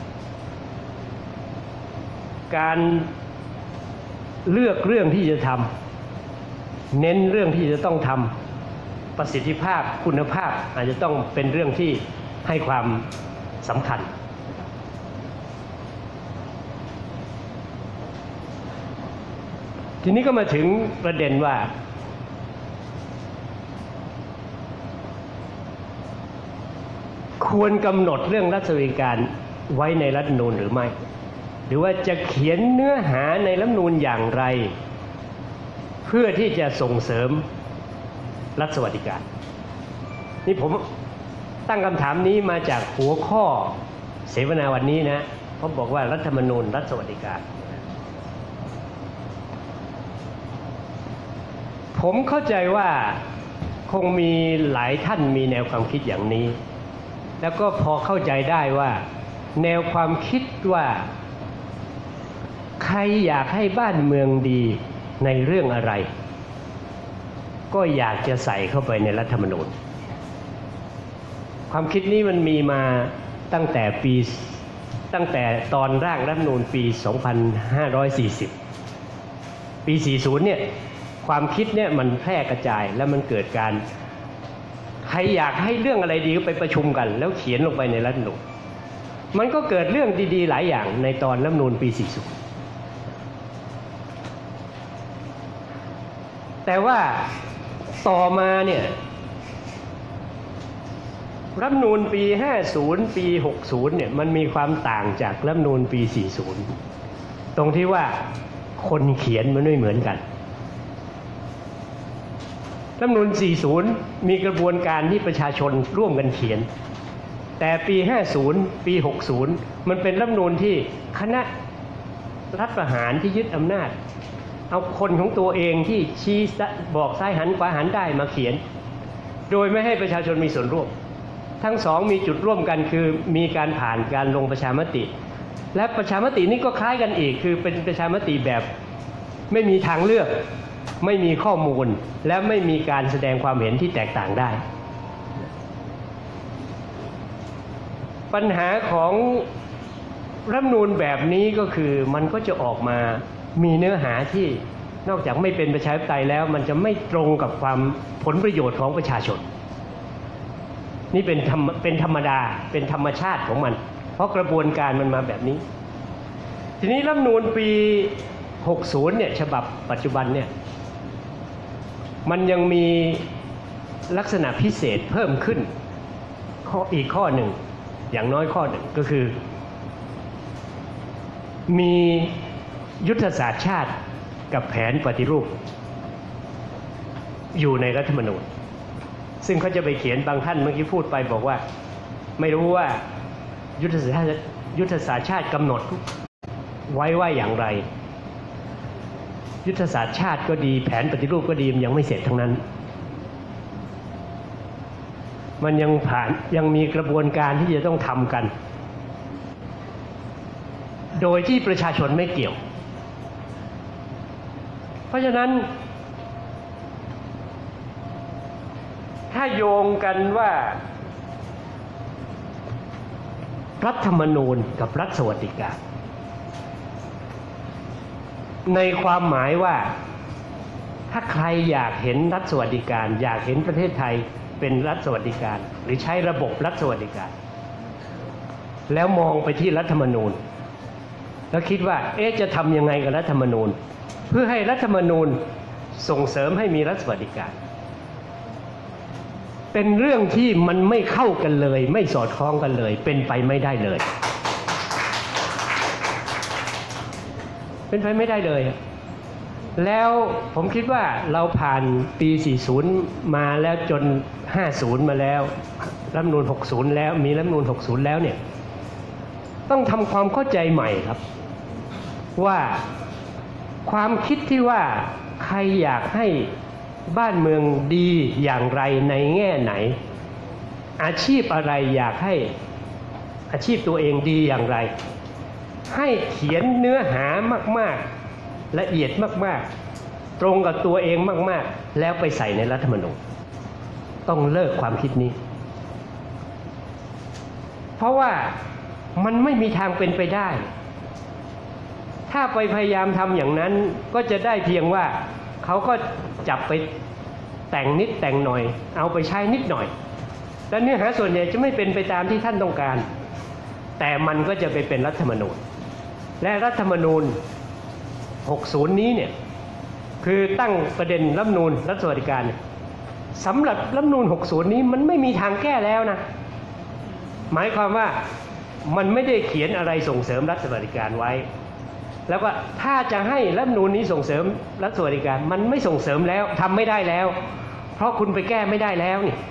การเลือกเรื่องที่จะทำเน้นเรื่องที่จะต้องทำประสิทธิภาพคุณภาพอาจจะต้องเป็นเรื่องที่ให้ความสำคัญทีนี้ก็มาถึงประเด็นว่าควรกำหนดเรื่องรัฐสวัสดิการไว้ในรัฐธรรมนูญหรือไม่หรือว่าจะเขียนเนื้อหาในรัฐธรรมนูญอย่างไรเพื่อที่จะส่งเสริมรัฐสวัสดิการนี่ผมตั้งคำถามนี้มาจากหัวข้อเสวนาวันนี้นะเขาบอกว่ารัฐธรรมนูญรัฐสวัสดิการผมเข้าใจว่าคงมีหลายท่านมีแนวความคิดอย่างนี้แล้วก็พอเข้าใจได้ว่าแนวความคิดว่าใครอยากให้บ้านเมืองดีในเรื่องอะไรก็อยากจะใส่เข้าไปในรัฐธรรมนูญความคิดนี้มันมีมาตั้งแต่ปีตั้งแต่ตอนร่างรัฐธรรมนูญปี สองพันห้าร้อยสี่สิบ ปี สี่สิบ เนี่ยความคิดเนี่ยมันแพร่กระจายแล้วมันเกิดการใครอยากให้เรื่องอะไรดีก็ไปประชุมกันแล้วเขียนลงไปในรัฐธรรมนูญมันก็เกิดเรื่องดีๆหลายอย่างในตอนรัฐธรรมนูญปี สี่สิบ แต่ว่าต่อมาเนี่ยรัฐธรรมนูญปี ห้าสิบ ปี หกสิบ เนี่ยมันมีความต่างจากรัฐธรรมนูญปี สี่สิบ ตรงที่ว่าคนเขียนมันไม่เหมือนกันรัฐธรรมนูญ สี่สิบ มีกระบวนการที่ประชาชนร่วมกันเขียนแต่ปี ห้าสิบ ปี หกสิบ มันเป็นรัฐธรรมนูญที่คณะรัฐประหารที่ยึดอำนาจเอาคนของตัวเองที่ชี้บอกซ้ายหันขวาหันได้มาเขียนโดยไม่ให้ประชาชนมีส่วนร่วมทั้งสองมีจุดร่วมกันคือมีการผ่านการลงประชามติและประชามตินี้ก็คล้ายกันอีกคือเป็นประชามติแบบไม่มีทางเลือกไม่มีข้อมูลและไม่มีการแสดงความเห็นที่แตกต่างได้ปัญหาของรัฐธรรมนูญแบบนี้ก็คือมันก็จะออกมามีเนื้อหาที่นอกจากไม่เป็นประชาธิปไตยแล้วมันจะไม่ตรงกับความผลประโยชน์ของประชาชนนี่เป็นธรรมเป็นธรรมดาเป็นธรรมชาติของมันเพราะกระบวนการมันมาแบบนี้ทีนี้รัฐธรรมนูญปี หกสิบ เนี่ยฉบับปัจจุบันเนี่ยมันยังมีลักษณะพิเศษเพิ่มขึ้นข้ออีกข้อหนึ่งอย่างน้อยข้อหนึ่งก็คือมียุทธศาสตร์ชาติกับแผนปฏิรูปอยู่ในรัฐธรรมนูญซึ่งเขาจะไปเขียนบางท่านเมื่อกี้พูดไปบอกว่าไม่รู้ว่ายุทธศาสตร์ยุทธศาสตร์ชาติกำหนดไว้ว่าอย่างไรยุทธศาสตร์ชาติก็ดีแผนปฏิรูปก็ดีมันยังไม่เสร็จทั้งนั้นมันยังผ่านยังมีกระบวนการที่จะต้องทำกันโดยที่ประชาชนไม่เกี่ยวเพราะฉะนั้นถ้าโยงกันว่ารัฐธรรมนูญกับรัฐสวัสดิการในความหมายว่าถ้าใครอยากเห็นรัฐสวัสดิการอยากเห็นประเทศไทยเป็นรัฐสวัสดิการหรือใช้ระบบรัฐสวัสดิการแล้วมองไปที่รัฐธรรมนูญแล้วคิดว่าเอ๊ะจะทำยังไงกับรัฐธรรมนูญเพื่อให้รัฐธรรมนูญส่งเสริมให้มีรัฐสวัสดิการเป็นเรื่องที่มันไม่เข้ากันเลยไม่สอดคล้องกันเลยเป็นไปไม่ได้เลยเป็นไปไม่ได้เลยแล้วผมคิดว่าเราผ่านปี สี่สิบ มาแล้วจน ห้าสิบ มาแล้วรัฐธรรมนูญ หกสิบ แล้วมีรัฐธรรมนูญ หกสิบ แล้วเนี่ยต้องทำความเข้าใจใหม่ครับว่าความคิดที่ว่าใครอยากให้บ้านเมืองดีอย่างไรในแง่ไหนอาชีพอะไรอยากให้อาชีพตัวเองดีอย่างไรให้เขียนเนื้อหามากๆละเอียดมากๆตรงกับตัวเองมากๆแล้วไปใส่ในรัฐธรรมนูญต้องเลิกความคิดนี้ เพราะว่ามันไม่มีทางเป็นไปได้ถ้าไปพยายามทำอย่างนั้นก็จะได้เพียงว่าเขาก็จับไปแต่งนิดแต่งหน่อยเอาไปใช้นิดหน่อยและเนื้อหาส่วนใหญ่จะไม่เป็นไปตามที่ท่านต้องการแต่มันก็จะไปเป็นรัฐธรรมนูญและรัฐธรรมนูญหกสิบนี้เนี่ยคือตั้งประเด็นรัฐธรรมนูญรัฐสวัสดิการสำหรับรัฐธรรมนูญหกสิบนี้มันไม่มีทางแก้แล้วนะหมายความว่ามันไม่ได้เขียนอะไรส่งเสริมรัฐสวัสดิการไว้แล้วก็ถ้าจะให้รัฐธรรมนูญนี้ส่งเสริมรัฐสวัสดิการมันไม่ส่งเสริมแล้วทำไม่ได้แล้วเพราะคุณไปแก้ไม่ได้แล้วนี่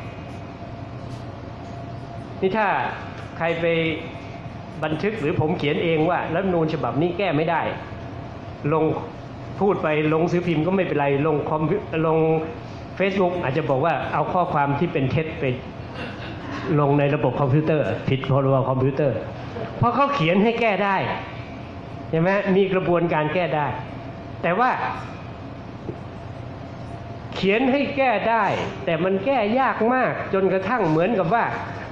นี่ถ้าใครไปบันทึกหรือผมเขียนเองว่ารัฐธรรมนูญฉบับนี้แก้ไม่ได้ลงพูดไปลงซื้อพิมพ์ก็ไม่เป็นไรลงคอมลง Facebook อาจจะบอกว่าเอาข้อความที่เป็นเท็จไปลงในระบบคอมพิวเตอร์ผิดพรบคอมพิวเตอร์เพราะเขาเขียนให้แก้ได้ใช่ไหมมีกระบวนการแก้ได้แต่ว่าเขียนให้แก้ได้แต่มันแก้ยากมากจนกระทั่งเหมือนกับว่า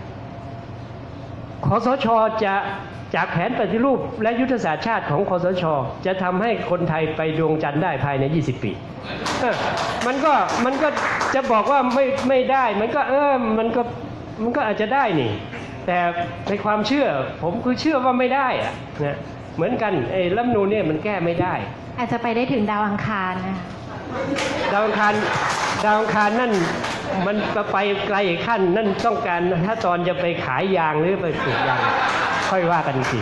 คสช.จะจากแผนปฏิรูปและยุทธศาสตร์ชาติของคสช.จะทำให้คนไทยไปดวงจันทร์ได้ภายในยี่สิบปีมันก็มันก็จะบอกว่าไม่ไม่ได้มันก็เออมันก็มันก็อาจจะได้นี่แต่ในความเชื่อผมคือเชื่อว่าไม่ได้อะนะเหมือนกันไอ้รัฐธรรมนูญเนี่ยมันแก้ไม่ได้อาจจะไปได้ถึงดาวอังคารนะดาวอังคารดาวอังคารนั่นมันไปไกลอีกขั้นนั่นต้องการถ้าตอนจะไปขายยางหรือไปปลูกยางค่อยว่ากันอีกที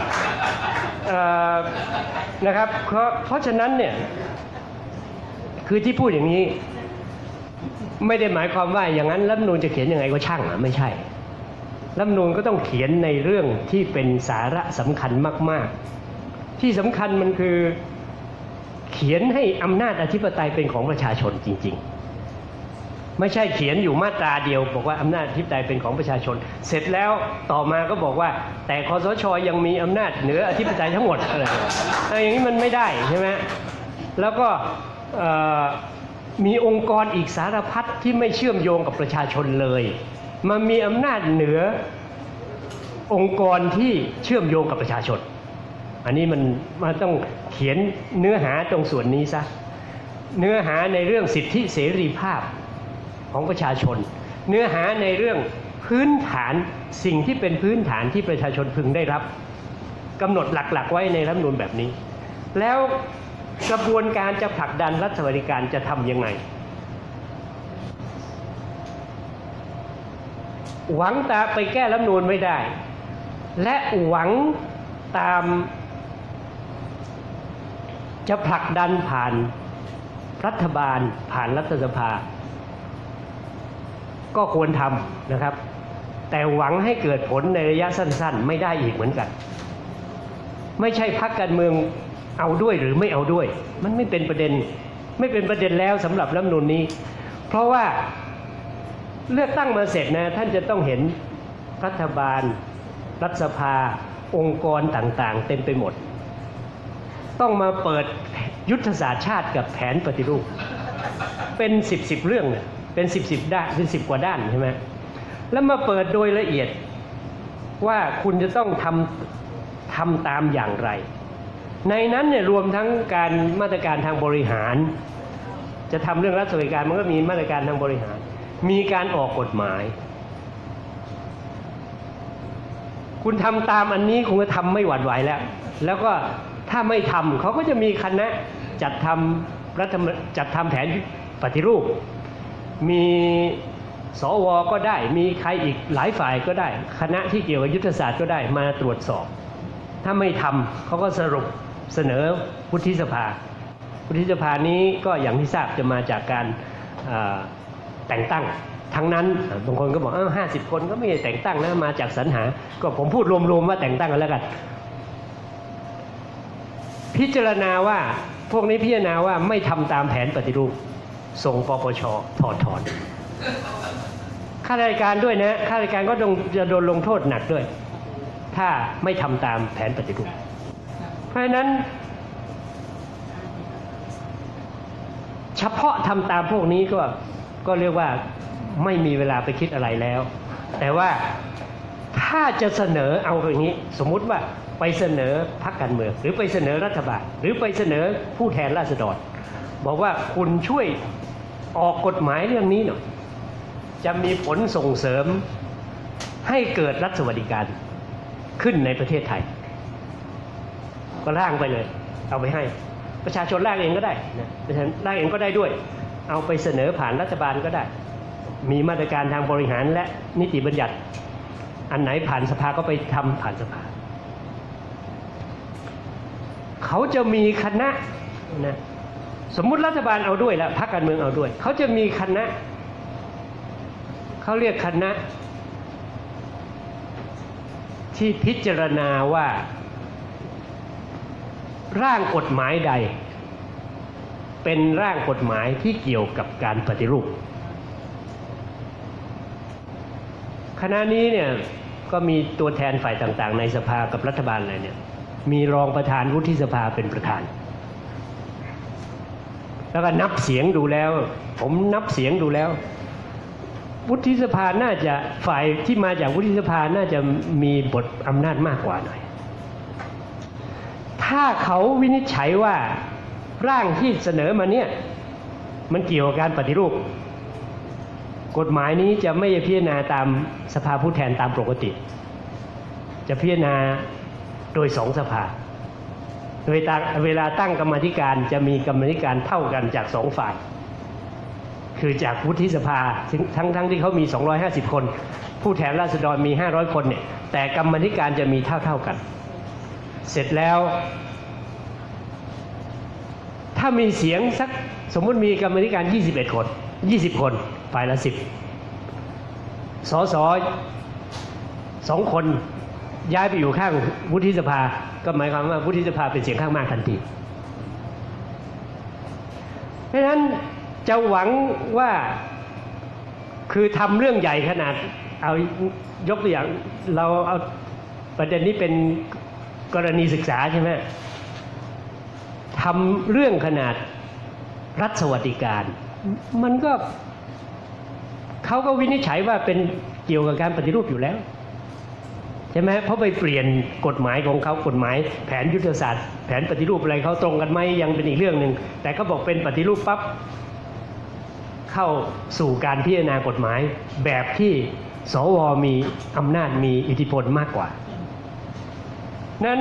นะครับเพราะเพราะฉะนั้นเนี่ยคือที่พูดอย่างนี้ไม่ได้หมายความว่าอย่างนั้นรัฐธรรมนูญจะเขียนยังไงก็ช่างอ่ะไม่ใช่รัฐธรรมนูญก็ต้องเขียนในเรื่องที่เป็นสาระสำคัญมากๆที่สำคัญมันคือเขียนให้อำนาจอธิปไตยเป็นของประชาชนจริงๆไม่ใช่เขียนอยู่มาตราเดียวบอกว่าอำนาจอธิปไตยเป็นของประชาชนเสร็จแล้วต่อมาก็บอกว่าแต่คสช.ยังมีอำนาจเหนืออธิปไตยทั้งหมดอะไรอย่างนี้มันไม่ได้ใช่ไหมแล้วก็มีองค์กรอีกสารพัดที่ไม่เชื่อมโยงกับประชาชนเลยมันมีอำนาจเหนือองค์กรที่เชื่อมโยงกับประชาชนอันนี้มันมันต้องเขียนเนื้อหาตรงส่วนนี้ซะเนื้อหาในเรื่องสิทธิเสรีภาพของประชาชนเนื้อหาในเรื่องพื้นฐานสิ่งที่เป็นพื้นฐานที่ประชาชนพึงได้รับกำหนดหลักๆไว้ในรัฐธรรมนูญแบบนี้แล้วกระบวนการจะผลักดันรัฐสวัสดิการจะทำยังไงหวังตาไปแก้รัฐธรรมนูญไม่ได้และหวังตามจะผลักดันผ่านรัฐบาลผ่านรัฐสภาก็ควรทำนะครับแต่หวังให้เกิดผลในระยะสั้นๆไม่ได้อีกเหมือนกันไม่ใช่พรรคการเมืองเอาด้วยหรือไม่เอาด้วยมันไม่เป็นประเด็นไม่เป็นประเด็นแล้วสำหรับรัฐธรรมนูญนี้เพราะว่าเลือกตั้งมาเสร็จนะท่านจะต้องเห็นรัฐบาลรัฐสภาองค์กรต่างๆเต็มไปหมดต้องมาเปิดยุทธศาสตร์ชาติกับแผนปฏิรูปเป็นสิบสิบเรื่องเนี่ยเป็นสิบสิบด้านเป็นสิบกว่าด้านใช่ไหมแล้วมาเปิดโดยละเอียดว่าคุณจะต้องทำทำตามอย่างไรในนั้นเนี่ยรวมทั้งการมาตรการทางบริหารจะทำเรื่องรัฐสวัสดิการมันก็มีมาตรการทางบริหารมีการออกกฎหมายคุณทำตามอันนี้คุณก็ทำไม่หวั่นไหวแล้วแล้วก็ถ้าไม่ทำเขาก็จะมีคณะจัดทำรัฐจัดทำแผนปฏิรูปมีสวก็ได้มีใครอีกหลายฝ่ายก็ได้คณะที่เกี่ยวกับยุทธศาสตร์ก็ได้มาตรวจสอบถ้าไม่ทำเขาก็สรุปเสนอวุฒิสภาวุฒิสภานี้ก็อย่างที่ทราบจะมาจากการแต่งตั้งทั้งนั้นบางคนก็บอกอ้าวห้าสิบคนก็ไม่ได้แต่งตั้งนะมาจากสรรหาก็ผมพูดรวมๆว่าแต่งตั้งกันแล้วกันพิจารณาว่าพวกนี้พิจารณาว่าไม่ทำตามแผนปฏิรูปส่งปปช.ถอดถอนข้าราชการด้วยนะข้าราชการก็ต้องจะโดนลงโทษหนักด้วยถ้าไม่ทำตามแผนปฏิรูปเพราะฉะนั้นเฉพาะทำตามพวกนี้ก็ก็เรียกว่าไม่มีเวลาไปคิดอะไรแล้วแต่ว่าถ้าจะเสนอเอาอย่างนี้สมมุติว่าไปเสนอพรรคการเมืองหรือไปเสนอรัฐบาลหรือไปเสนอผู้แทนราษฎรบอกว่าคุณช่วยออกกฎหมายเรื่องนี้หน่อยจะมีผลส่งเสริมให้เกิดรัฐสวัสดิการขึ้นในประเทศไทยก็ร่างไปเลยเอาไปให้ประชาชนร่างเองก็ได้นะประชาชนร่างเองก็ได้ด้วยเอาไปเสนอผ่านรัฐบาลก็ได้มีมาตรการทางบริหารและนิติบัญญัติอันไหนผ่านสภาก็ไปทำผ่านสภาเขาจะมีคณะนะสมมุติรัฐบาลเอาด้วยแล้วพรรคการเมืองเอาด้วยเขาจะมีคณะเขาเรียกคณะที่พิจารณาว่าร่างกฎหมายใดเป็นร่างกฎหมายที่เกี่ยวกับการปฏิรูปคณะนี้เนี่ยก็มีตัวแทนฝ่ายต่างๆในสภากับรัฐบาลอะไรเนี่ยมีรองประธานวุฒิสภาเป็นประธานแล้วก็นับเสียงดูแล้วผมนับเสียงดูแล้ววุฒิสภาน่าจะฝ่ายที่มาจากวุฒิสภาน่าจะมีบทอำนาจมากกว่าหน่อยถ้าเขาวินิจฉัยว่าร่างที่เสนอมาเนี่ยมันเกี่ยวกับการปฏิรูปกฎหมายนี้จะไม่พิจารณาตามสภาผู้แทนตามปกติจะพิจารณาโดยสองสภาโดยเวลาตั้งกรรมาธิการจะมีกรรมาธิการเท่ากันจากสองฝ่ายคือจากวุฒิสภาทั้งทั้งที่เขามีสองร้อยห้าสิบคนผู้แทนราษฎรมีห้าร้อยคนเนี่ยแต่กรรมาธิการจะมีเท่าเท่ากันเสร็จแล้วถ้ามีเสียงสักสมมุติมีกรรมาธิการยี่สิบเอ็ดคนยี่สิบคนฝ่ายละสิบสสสองคนย้ายไปอยู่ข้างวุฒิสภาก็หมายความว่าวุฒิสภาเป็นเสียงข้างมากทันทีเพราะฉะนั้นจะหวังว่าคือทำเรื่องใหญ่ขนาดเอายกตัวอย่างเราเอาประเด็นนี้เป็นกรณีศึกษาใช่ไหมทำเรื่องขนาดรัฐสวัสดิการมันก็เขาก็วินิจฉัยว่าเป็นเกี่ยวกับการปฏิรูปอยู่แล้วใช่ไหมเพราะไปเปลี่ยนกฎหมายของเขากฎหมายแผนยุทธศาสตร์แผนปฏิรูปอะไรเขาตรงกันไหมยังเป็นอีกเรื่องหนึ่งแต่เขาบอกเป็นปฏิรูปปั๊บเข้าสู่การพิจารณากฎหมายแบบที่สวมีอำนาจมีอิทธิพลมากกว่านั้น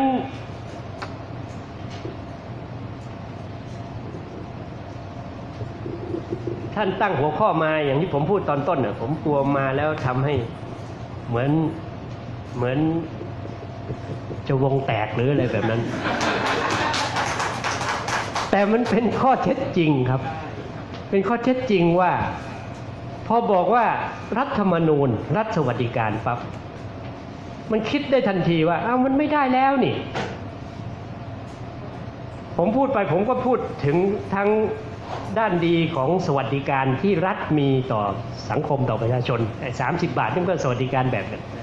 ท่านตั้งหัวข้อมาอย่างที่ผมพูดตอนต้นน่ะผมกลัวมาแล้วทำให้เหมือนเหมือนจะวงแตกหรืออะไรแบบนั้นแต่มันเป็นข้อเท็จจริงครับเป็นข้อเท็จจริงว่าพอบอกว่ารัฐธรรมนูญรัฐสวัสดิการปั๊บมันคิดได้ทันทีว่าอ้าวมันไม่ได้แล้วนี่ผมพูดไปผมก็พูดถึงทั้งด้านดีของสวัสดิการที่รัฐมีต่อสังคมต่อประชาชนสามสิบบาทนี่ก็สวัสดิการแบบนั้น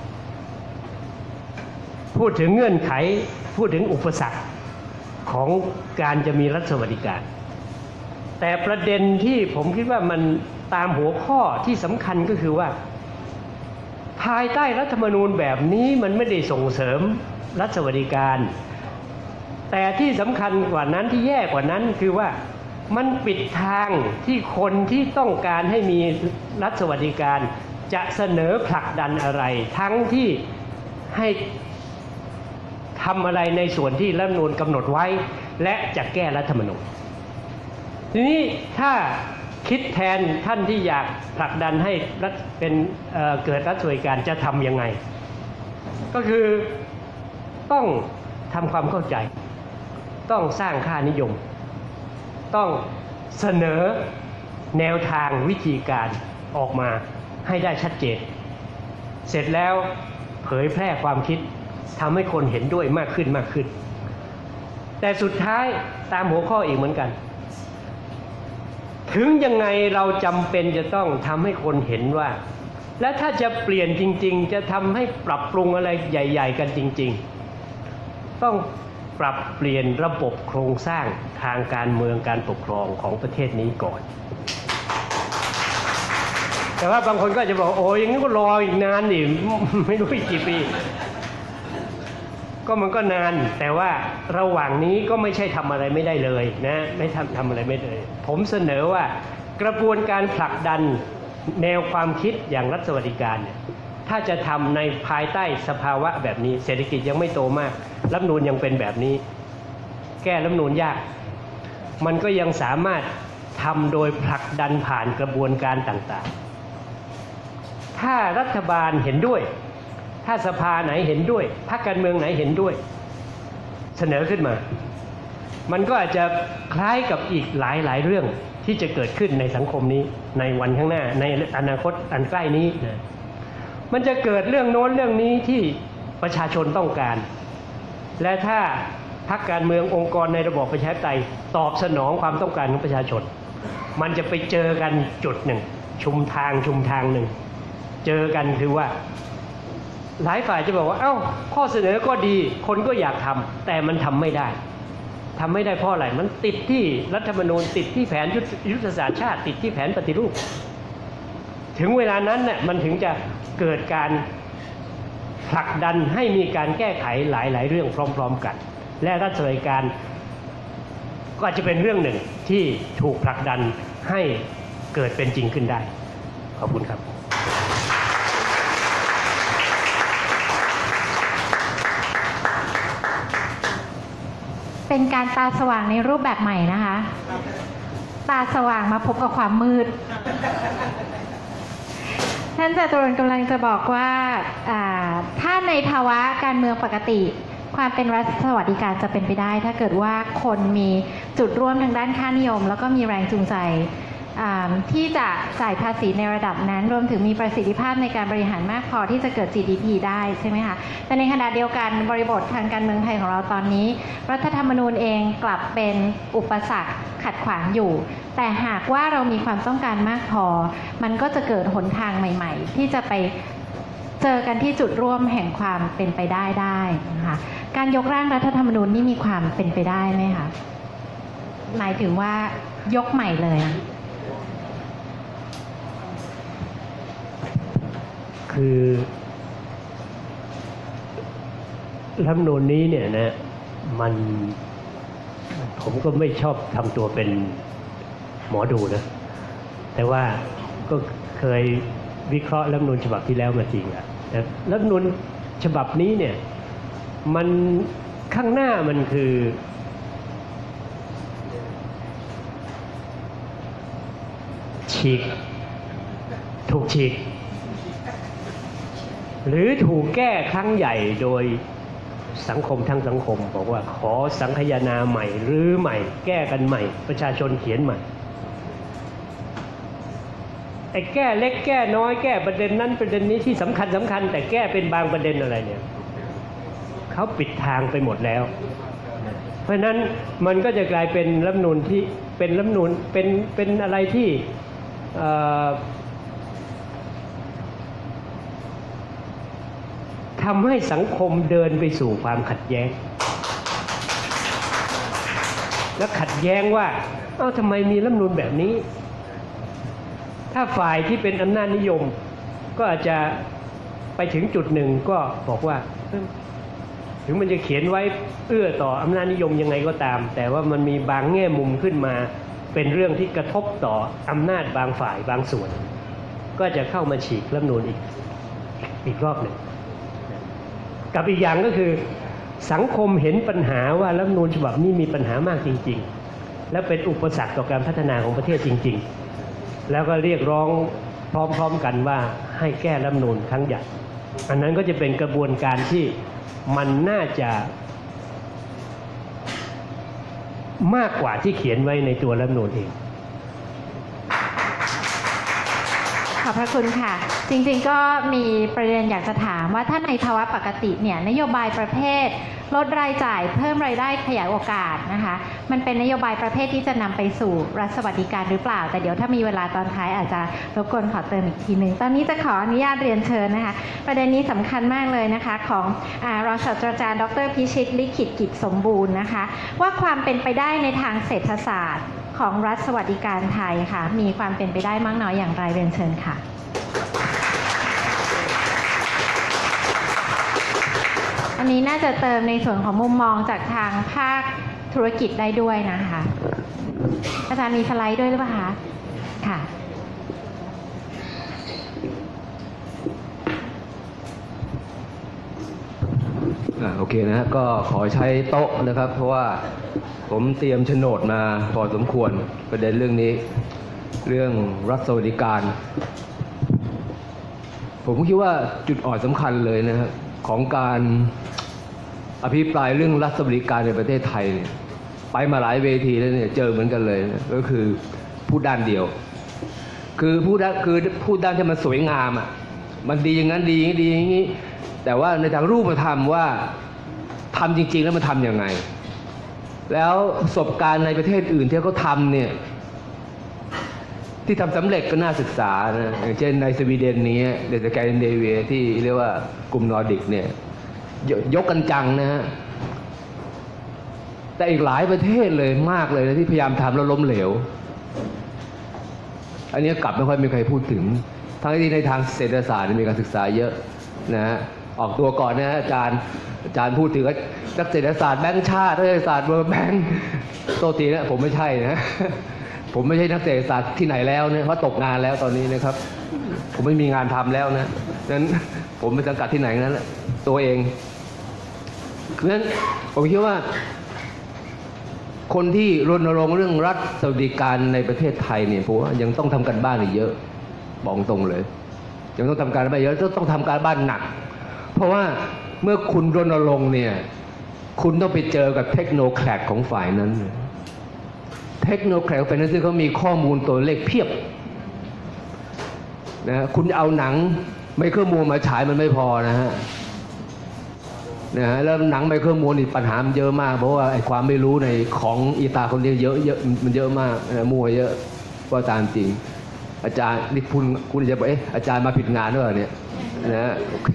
พูดถึงเงื่อนไขพูดถึงอุปสรรคของการจะมีรัฐสวัสดิการแต่ประเด็นที่ผมคิดว่ามันตามหัวข้อที่สำคัญก็คือว่าภายใต้รัฐธรรมนูญแบบนี้มันไม่ได้ส่งเสริมรัฐสวัสดิการแต่ที่สำคัญกว่านั้นที่แย่กว่านั้นคือว่ามันปิดทางที่คนที่ต้องการให้มีรัฐสวัสดิการจะเสนอผลักดันอะไรทั้งที่ให้ทำอะไรในส่วนที่รัฐธรรมนูญกำหนดไว้และจะแก้รัฐธรรมนูญทีนี้ถ้าคิดแทนท่านที่อยากผลักดันให้รัฐเป็น เอ่อ เกิดรัฐสวัสดิการจะทำยังไงก็คือต้องทำความเข้าใจต้องสร้างค่านิยมต้องเสนอแนวทางวิธีการออกมาให้ได้ชัดเจนเสร็จแล้วเผยแพร่ความคิดทำให้คนเห็นด้วยมากขึ้นมากขึ้นแต่สุดท้ายตามหัวข้ออีกเหมือนกันถึงยังไงเราจำเป็นจะต้องทำให้คนเห็นว่าและถ้าจะเปลี่ยนจริงๆจะทำให้ปรับปรุงอะไรใหญ่ๆกันจริงๆต้องปรับเปลี่ยนระบบโครงสร้างทางการเมืองการปกครองของประเทศนี้ก่อนแต่ว่าบางคนก็จะบอกโอ้ยอย่างนี้ก็รออีกนานดิไม่รู้อีกกี่ปีก็มันก็นานแต่ว่าระหว่างนี้ก็ไม่ใช่ทำอะไรไม่ได้เลยนะไม่ทำทำอะไรไม่ได้ผมเสนอว่ากระบวนการผลักดันแนวความคิดอย่างรัฐสวัสดิการเนี่ยถ้าจะทำในภายใต้สภาวะแบบนี้เศรษฐกิจยังไม่โตมากรัฐธรรมนูญยังเป็นแบบนี้แก้รัฐธรรมนูญยากมันก็ยังสามารถทำโดยผลักดันผ่านกระบวนการต่างๆถ้ารัฐบาลเห็นด้วยถ้าสภาไหนเห็นด้วยพรรคการเมืองไหนเห็นด้วยเสนอขึ้นมามันก็อาจจะคล้ายกับอีกหลายๆเรื่องที่จะเกิดขึ้นในสังคมนี้ในวันข้างหน้าในอนาคตอันใกล้นี้นะมันจะเกิดเรื่องโน้นเรื่องนี้ที่ประชาชนต้องการและถ้าพรรคการเมืององค์กรในระบอบประชาธิปไตยตอบสนองความต้องการของประชาชนมันจะไปเจอกันจุดหนึ่งชุมทางชุมทางหนึ่งเจอกันคือว่าหลายฝ่ายจะบอกว่าเอ้าข้อเสนอก็ดีคนก็อยากทำแต่มันทำไม่ได้ทำไม่ได้เพราะอะไรมันติดที่รัฐธรรมนูญติดที่แผนยุทธศาสตร์ชาติติดที่แผนปฏิรูปถึงเวลานั้นเนี่ยมันถึงจะเกิดการผลักดันให้มีการแก้ไขหลายๆเรื่องพร้อมๆกันและรัฐสวัสดิการก็อาจจะเป็นเรื่องหนึ่งที่ถูกผลักดันให้เกิดเป็นจริงขึ้นได้ขอบคุณครับเป็นการตาสว่างในรูปแบบใหม่นะคะตาสว่างมาพบกับความมืดท่านจตุรนต์กำลังจะบอกว่าถ้าในภาวะการเมืองปกติความเป็นรัฐสวัสดิการจะเป็นไปได้ถ้าเกิดว่าคนมีจุดร่วมทางด้านค่านิยมแล้วก็มีแรงจูงใจที่จะจ่ายภาษีในระดับนั้นรวมถึงมีประสิทธิภาพในการบริหารมากพอที่จะเกิด จี ดี พี ได้ใช่ไหมคะแต่ในขณะเดียวกันบริบททางการเมืองไทยของเราตอนนี้รัฐธรรมนูญเองกลับเป็นอุปสรรคขัดขวางอยู่แต่หากว่าเรามีความต้องการมากพอมันก็จะเกิดหนทางใหม่ๆที่จะไปเจอกันที่จุดร่วมแห่งความเป็นไปได้ได้นะคะการยกร่างรัฐธรรมนูญนี่มีความเป็นไปได้ไหมคะหมายถึงว่ายกใหม่เลยคือรัฐธรรมนูญนี้เนี่ยนะมันผมก็ไม่ชอบทำตัวเป็นหมอดูนะแต่ว่าก็เคยวิเคราะห์รัฐธรรมนูญฉบับที่แล้วมาจริงอะแต่รัฐธรรมนูญฉบับนี้เนี่ยมันข้างหน้ามันคือฉีกถูกฉีกหรือถูกแก้ครั้งใหญ่โดยสังคมทั้งสังคมบอกว่าขอสังคายนาใหม่หรือใหม่แก้กันใหม่ประชาชนเขียนใหม่ไอ้แก้เล็กแก้น้อยแก้ประเด็นนั้นประเด็นนี้ที่สำคัญสำคัญแต่แก้เป็นบางประเด็นอะไรเนี่ยเขาปิดทางไปหมดแล้วเพราะฉะนั้นมันก็จะกลายเป็นรัฐธรรมนูญที่เป็นรัฐธรรมนูญเป็นเป็นอะไรที่ทำให้สังคมเดินไปสู่ความขัดแย้งและขัดแย้งว่าเอ้าทำไมมีรัฐธรรมนูญแบบนี้ถ้าฝ่ายที่เป็นอำนาจนิยมก็อาจจะไปถึงจุดหนึ่งก็บอกว่าถึงมันจะเขียนไว้เอื้อต่ออำนาจนิยมยังไงก็ตามแต่ว่ามันมีบางแง่มุมขึ้นมาเป็นเรื่องที่กระทบต่ออำนาจบางฝ่ายบางส่วนก็จะเข้ามาฉีกรัฐธรรมนูญอีกอีกรอบหนึ่งกับอีกอย่างก็คือสังคมเห็นปัญหาว่ารัฐธรรมนูญฉบับนี้มีปัญหามากจริงๆและเป็นอุปสรรคต่อการพัฒนาของประเทศจริงๆแล้วก็เรียกร้องพร้อมๆกันว่าให้แก้รัฐธรรมนูญครั้งใหญ่อันนั้นก็จะเป็นกระบวนการที่มันน่าจะมากกว่าที่เขียนไว้ในตัวรัฐธรรมนูญเองขอบพระคุณค่ะจริงๆก็มีประเด็นอยากจะถามว่าถ้าในภาวะปกติเนี่ยนโยบายประเภทลดรายจ่ายเพิ่มรายได้ขยายโอกาสนะคะมันเป็นนโยบายประเภทที่จะนำไปสู่รัฐสวัสดิการหรือเปล่าแต่เดี๋ยวถ้ามีเวลาตอนท้ายอาจจะรบกวนขอเติมอีกทีหนึ่งตอนนี้จะขออนุญาตเรียนเชิญนะคะประเด็นนี้สำคัญมากเลยนะคะของรองศาสตราจารย์ดรพิชิตลิขิตกิจสมบูรณ์นะคะว่าความเป็นไปได้ในทางเศรษฐศาสตร์ของรัฐสวัสดิการไทยค่ะมีความเป็นไปได้มากน้อยอย่างไรเรียนเชิญค่ะนนี้น่าจะเติมในส่วนของมุมมองจากทางภาคธุรกิจได้ด้วยนะคะ อาจารย์มีสไลด์ด้วยหรือเปล่าคะค่ะอ่าโอเคนะฮะก็ขอใช้โต๊ะนะครับ เพราะว่าผมเตรียมโฉนดมาพอสมควรประเด็นเรื่องนี้ เรื่องรัฐสวัสดิการ ผมคิดว่าจุดอ่อนสำคัญเลยนะฮะของการอภิปรายเรื่องรัฐสวัสดิการในประเทศไทยเนี่ยไปมาหลายเวทีแล้วเนี่ยเจอเหมือนกันเลยนะก็คือพูดด้านเดียว คือพูดด้านคือพูดด้านที่มันสวยงามอ่ะมันดีอย่างนั้นดีอย่างนี้ดีอย่างนี้แต่ว่าในทางรูปธรรมว่าทำจริงๆแล้วมันทำยังไงแล้วประสบการณ์ในประเทศอื่นที่เขาทำเนี่ยที่ทำสำเร็จก็น่าศึกษานะอย่างเช่นในสวีเดนนี้ในสแกนดิเนเวียที่เรียกว่ากลุ่มนอร์ดิกเนี่ยยกกันจังนะฮะแต่อีกหลายประเทศเลยมากเลยนะที่พยายามทำแล้วล้มเหลวอันนี้กลับไม่ค่อยมีใครพูดถึงทั้งที่ในทางเศรษฐศาสตร์มีการศึกษาเยอะนะฮะออกตัวก่อนนะอาจารย์อาจารย์พูดถึงนักเศรษฐศาสตร์แบงก์ชาตินักเศรษฐศาสตร์เวิร์ลด์แบงก์โทษทีนะผมไม่ใช่นะผมไม่ใช่นักเศรษฐศาสตร์ที่ไหนแล้วเนี่ยเพราะตกงานแล้วตอนนี้นะครับผมไม่มีงานทำแล้วนะนั้นผมไม่สังกัดที่ไหนนั้นตัวเองเพราะฉะนั้นผมคิดว่าคนที่รณรงค์เรื่องรัฐสวัสดิการในประเทศไทยเนี่ยผมว่ายังต้องทำการบ้านอีกเยอะบอกตรงเลยยังต้องทำการบ้านเยอะต้องทำการบ้านหนักเพราะว่าเมื่อคุณรณรงค์เนี่ยคุณต้องไปเจอกับเทคโนแครกของฝ่ายนั้นเทคโนแครกฝ่ายนั้นซึ่งเขามีข้อมูลตัวเลขเพียบนะคุณเอาหนังไมเคิลมูร์มาฉายมันไม่พอนะฮะนะฮะแล้วหนังไมเคิลมูร์นี่ปัญหามันเยอะมากเพราะว่าไอ้ความไม่รู้ในของอีตาคนนี้เยอะเยอะมันเยอะมากมัวเยอะว่าตามจริงอาจารย์นี่คุณคุณจะบอกเอ๊ะอาจารย์มาผิดงานด้วยเนี่ยนะโอเค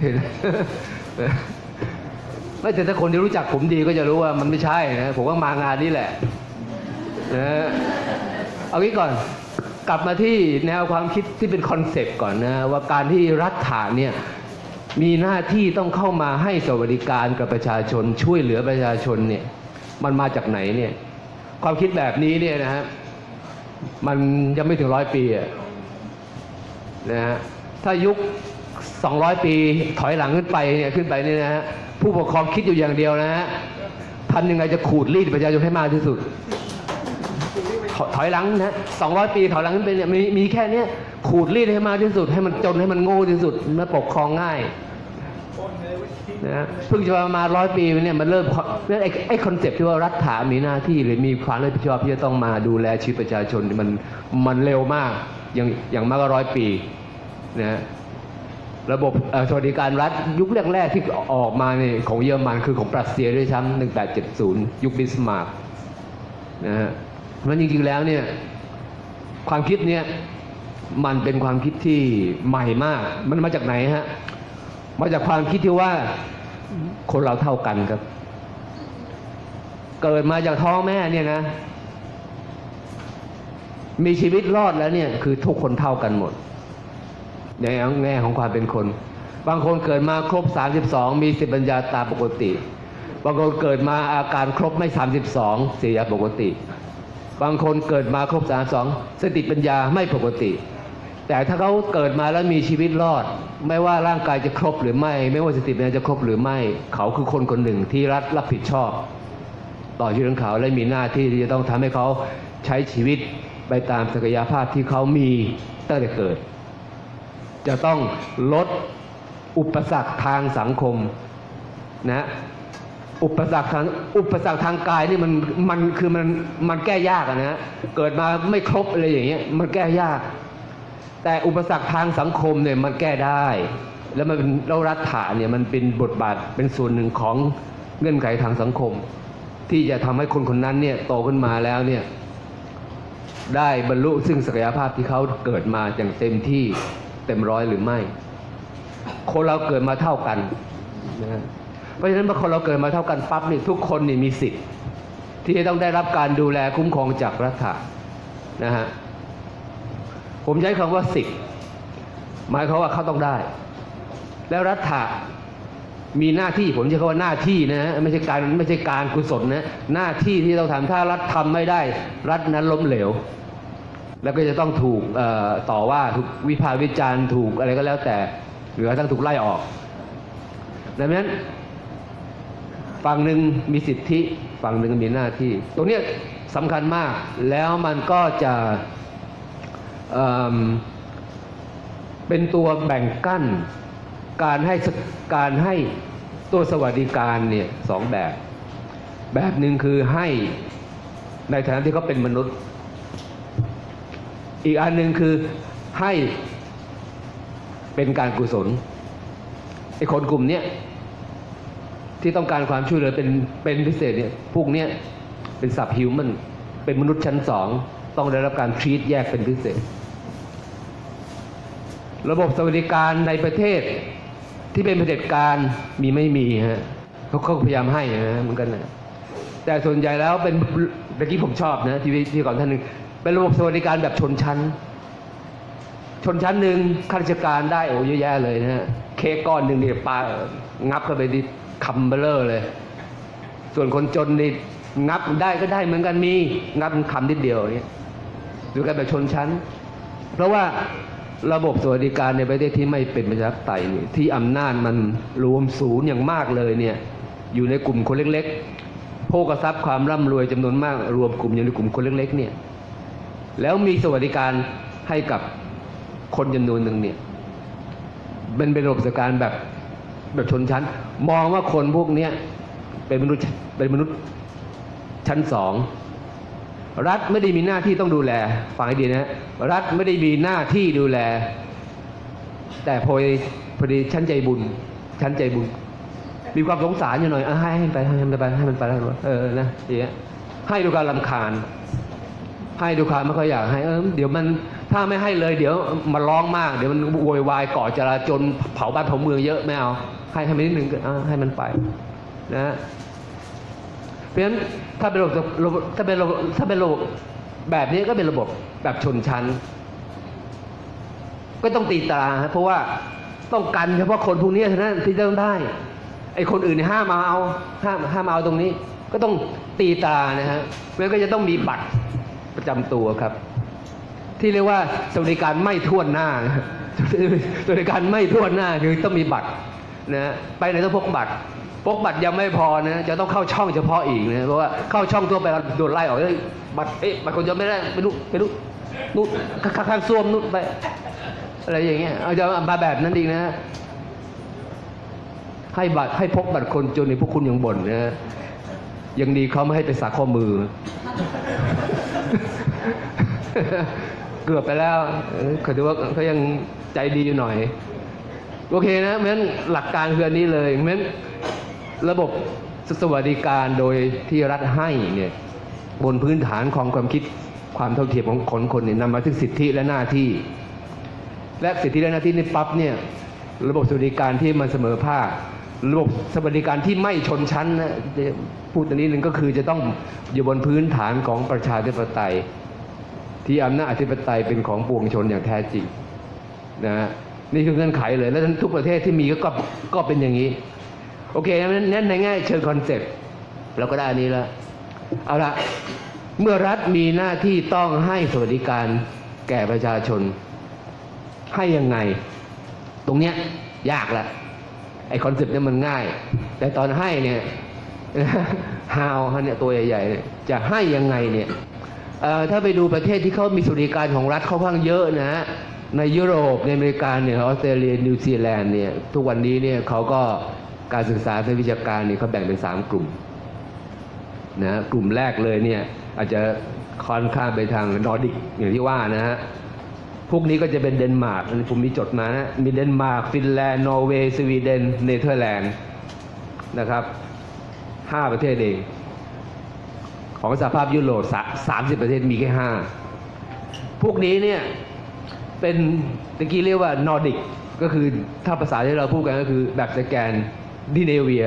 ไม่แต่ถ้าคนที่รู้จักผมดีก็จะรู้ว่ามันไม่ใช่นะผมก็มางานนี้แหละนะเอางี้ก่อนกลับมาที่แนวความคิดที่เป็นคอนเซปต์ก่อนนะว่าการที่รัฐฐานเนี่ยมีหน้าที่ต้องเข้ามาให้สวัสดิการกับประชาชนช่วยเหลือประชาชนเนี่ยมันมาจากไหนเนี่ยความคิดแบบนี้เนี่ยนะฮะมันยังไม่ถึงร้อยปีอะนะฮะถ้ายุคสองร้อยปีถอยหลังขึ้นไปเนี่ยขึ้นไปเนี่ยนะฮะผู้ปกครองคิดอยู่อย่างเดียวนะฮะทำยังไงจะขูดรีดประชาชนให้มากที่สุดถอยหลังนะสองร้อยปีถอยหลังขึ้นไปเนี่ยมีมีแค่เนี้ยขูดรีดให้มากที่สุดให้มันจนให้มันโง่ที่สุดมันปกครองง่ายนะเพิ่งจะมาร้อยปีเนี่ยมันเริ่มเนี่ยไอ้ไอ้คอนเซ็ปต์ที่ว่ารัฐฐานมีหน้าที่หรือมีความรับผิดชอบที่จะต้องมาดูแลชีวิตประชาชนมันมันเร็วมากอย่างอย่างมากก็ร้อยปีนะระบบสวัสดิการรัฐยุคแรกๆที่ออกมาเนี่ยของเยอรมันคือของปรัสเซียด้วยซ้ำหนึ่งแปดเจ็ดศูนย์ยุคบิสมาร์กนะฮะมันจริงๆแล้วเนี่ยความคิดเนี่ยมันเป็นความคิดที่ใหม่มากมันมาจากไหนฮะมาจากความคิดที่ว่าคนเราเท่ากันครับเกิดมาจากท้องแม่เนี่ยนะมีชีวิตรอดแล้วเนี่ยคือทุกคนเท่ากันหมดในแง่ของความเป็นคนบางคนเกิดมาครบสามสิบสองมีสติปัญญาตามปกติบางคนเกิดมาอาการครบไม่สามสิบสองเสียปกติบางคนเกิดมาครบสามสิบสองสติปัญญาไม่ปกติแต่ถ้าเขาเกิดมาแล้วมีชีวิตรอดไม่ว่าร่างกายจะครบหรือไม่ไม่ว่าสติปัญญาจะครบหรือไม่เขาคือคนคนหนึ่งที่รัฐรับผิดชอบต่อชีวิตของเขาและมีหน้าที่ที่จะต้องทำให้เขาใช้ชีวิตไปตามศักยภาพที่เขามีตั้งแต่เกิดจะต้องลดอุปสรรคทางสังคมนะอุปสรรคทางอุปสรรคทางกายนี่มันมันคือมันมันแก้ยากนะเกิดมาไม่ครบอะไรอย่างเงี้ยมันแก้ยากแต่อุปสรรคทางสังคมเนี่ยมันแก้ได้แล้วมันเป็นเรารัฐะเนี่ยมันเป็นบทบาทเป็นส่วนหนึ่งของเงื่อนไขทางสังคมที่จะทำให้คนคนนั้นเนี่ยโตขึ้นมาแล้วเนี่ยได้บรรลุซึ่งศักยภาพที่เขาเกิดมาอย่างเต็มที่เต็มร้อยหรือไม่คนเราเกิดมาเท่ากันนะเพราะฉะนั้นเมื่อคนเราเกิดมาเท่ากันปั๊บนี่ทุกคนนี่มีสิทธิ์ที่จะต้องได้รับการดูแลคุ้มครองจากรัฐะนะฮะผมใช้คำว่าสิทธิ์หมายความว่าเขาต้องได้แล้วรัฐะมีหน้าที่ผมใช้คำว่าหน้าที่นะฮะไม่ใช่การไม่ใช่การกุศลนะหน้าที่ที่ต้องทำถ้ารัฐทำไม่ได้รัฐนั้นล้มเหลวแล้วก็จะต้องถูกต่อว่าถูกวิพากษ์วิจารณ์ถูกอะไรก็แล้วแต่หรือทั้งถูกไล่ออกดังนั้นฝั่งหนึ่งมีสิทธิฝั่งหนึ่งมีหน้าที่ตรงนี้สำคัญมากแล้วมันก็จะเอ่อเป็นตัวแบ่งกั้นการให้การให้ตัวสวัสดิการเนี่ยสองแบบแบบหนึ่งคือให้ในฐานะที่เขาเป็นมนุษย์อีกอันหนึ่งคือให้เป็นการกุศลไอ้คนกลุ่มเนี้ยที่ต้องการความช่วยเหลือเป็นเป็นพิเศษเนี่ยพวกเนี้ยเป็นสับฮิวแมนเป็นมนุษย์ชั้นสองต้องได้รับการทรีตแยกเป็นพิเศษระบบสวัสดิการในประเทศที่เป็นเผด็จการมีไม่มีฮะเขาเขาพยายามให้นะเหมือนกันนะแต่ส่วนใหญ่แล้วเป็นเมื่อกี้ผมชอบนะที่ที่ก่อนท่านหนึ่งเป็นระบบสวัสดิการแบบชนชั้นชนชั้นหนึ่งข้าราชการได้โอ้เยอะแยะเลยนะฮะเค้กก้อนหนึ่งนี่ปางับเข้าไปดิคำเบลอเลยส่วนคนจนนี่งับได้ก็ได้เหมือนกันมีงับคำนิดเดียวเนี่ยดูกันแบบชนชั้นเพราะว่าระบบสวัสดิการในประเทศที่ไม่เป็นประชาธิปไตยนี่ที่อำนาจมันรวมศูนย์อย่างมากเลยเนี่ยอยู่ในกลุ่มคนเล็กๆโภคทรัพย์ความร่ำรวยจำนวนมากรวมกลุ่มอยู่ในกลุ่มคนเล็กๆเนี่ยแล้วมีสวัสดิการให้กับคนจำนวนหนึ่งเนี่ยเป็นเป็นระบบสวัสดิการแบบแบบชนชั้นมองว่าคนพวกนี้เป็นมนุษย์เป็นมนุษย์ชั้นสองรัฐไม่ได้มีหน้าที่ต้องดูแลฟังให้ดีนะรัฐไม่ได้มีหน้าที่ดูแลแต่พอพอดีชั้นใจบุญชั้นใจบุญมีความสงสารอยู่หน่อยให้ให้ไปให้มันไปให้มันไปแล้วเออนะอย่างเงี้ยให้ดูการรำคาญให้ดูความไม่ค่อยอยากให้เออเดี๋ยวมันถ้าไม่ให้เลยเดี๋ยวมาร้องมากเดี๋ยวมันโวยวายก่อจราจนเผาบ้านเผาเมืองเยอะไม่เอาให้ให้มันนิดนึงให้มันไปนะเพราะฉะนั้นถ้าเป็นระบบถ้าเป็นระบบถ้าเป็นระบบแบบนี้ก็เป็นระบบแบบชนชั้นก็ต้องตีตราเพราะว่าต้องกันเฉพาะคนพวกนี้เท่านั้นที่ต้องได้ไอ้คนอื่นห้ามเอาห้ามห้ามเอาตรงนี้ก็ต้องตีตรานะฮะเพราะฉะนั้นก็จะต้องมีบัตรประจำตัวครับที่เรียกว่าสวัสดิการไม่ทั่วหน้าสวัสดิการไม่ทั่วหน้าคือต้องมีบัตรนะไปไหนต้องพกบัตรพกบัตรยังไม่พอนะจะต้องเข้าช่องเฉพาะอีกนะเพราะว่าเข้าช่องทั่วไปโดนไล่ออกเลยบัตรเอ๊ะบัตรคนจะไม่ได้ไปนู่นไปนู่นนู่นข้างๆซ่วมนู่นไปอะไรอย่างเงี้ยเอาจะมาแบบนั้นอีกนะให้บัตรให้พกบัตรคนจนในพวกคุณยังบ่นนะยังดีเขาไม่ให้ไปสักข้อมือเกือบไปแล้วเขาถือว่าเขายังใจดีอยู่หน่อยโอเคนะเพราะฉะนั้นหลักการคืออันนี้เลยเพราะฉะนั้นระบบสวัสดิการโดยที่รัฐให้เนี่ยบนพื้นฐานของความคิดความเท่าเทียมของคนคนเนี่ยนำมาถึงสิทธิและหน้าที่และสิทธิและหน้าที่นี่ปั๊บเนี่ยระบบสวัสดิการที่มันเสมอภาคระบบสวัสดิการที่ไม่ชนชั้นนะพูดอันนี้หนึ่งก็คือจะต้องอยู่บนพื้นฐานของประชาธิปไตยที่อำนาจอธิปไตยเป็นของปวงชนอย่างแท้จริงนะนี่คือเงื่อนไขเลยและทุกประเทศที่มีก็ก็เป็นอย่างนี้โอเคนั้นในแง่เชิงคอนเซ็ปต์เราก็ได้อันนี้แล้วเอาละเมื่อรัฐมีหน้าที่ต้องให้สวัสดิการแก่ประชาชนให้ยังไงตรงเนี้ยยากละไอคอนเซ็ปต์เนี่ยมันง่ายแต่ตอนให้เนี่ย how เนี่ยตัวใหญ่ๆจะให้ยังไงเนี่ยถ้าไปดูประเทศที่เขามีสวัสดิการของรัฐค่อนข้างเยอะนะในยุโรปในอเมริกาเนี่ยออสเตรเลียนิวซีแลนด์เนี่ยทุกวันนี้เนี่ยเขาก็การศึกษาทางวิชาการเนี่ยเขาแบ่งเป็นสามกลุ่มนะกลุ่มแรกเลยเนี่ยอาจจะค่อนข้างไปทางนอร์ดิกอย่างที่ว่านะฮะพวกนี้ก็จะเป็นเดนมาร์กผมมีจดมานะมีเดนมาร์กฟินแลนด์นอร์เวย์สวีเดนเนเธอร์แลนด์นะครับห้าประเทศเองของสหภาพยุโรปสามสิบประเทศมีแค่ห้าพวกนี้เนี่ยเป็นตะกี้เรียกว่านอร์ดิกก็คือถ้าภาษาที่เราพูดกันก็คือแบบสแกนดิเนเวีย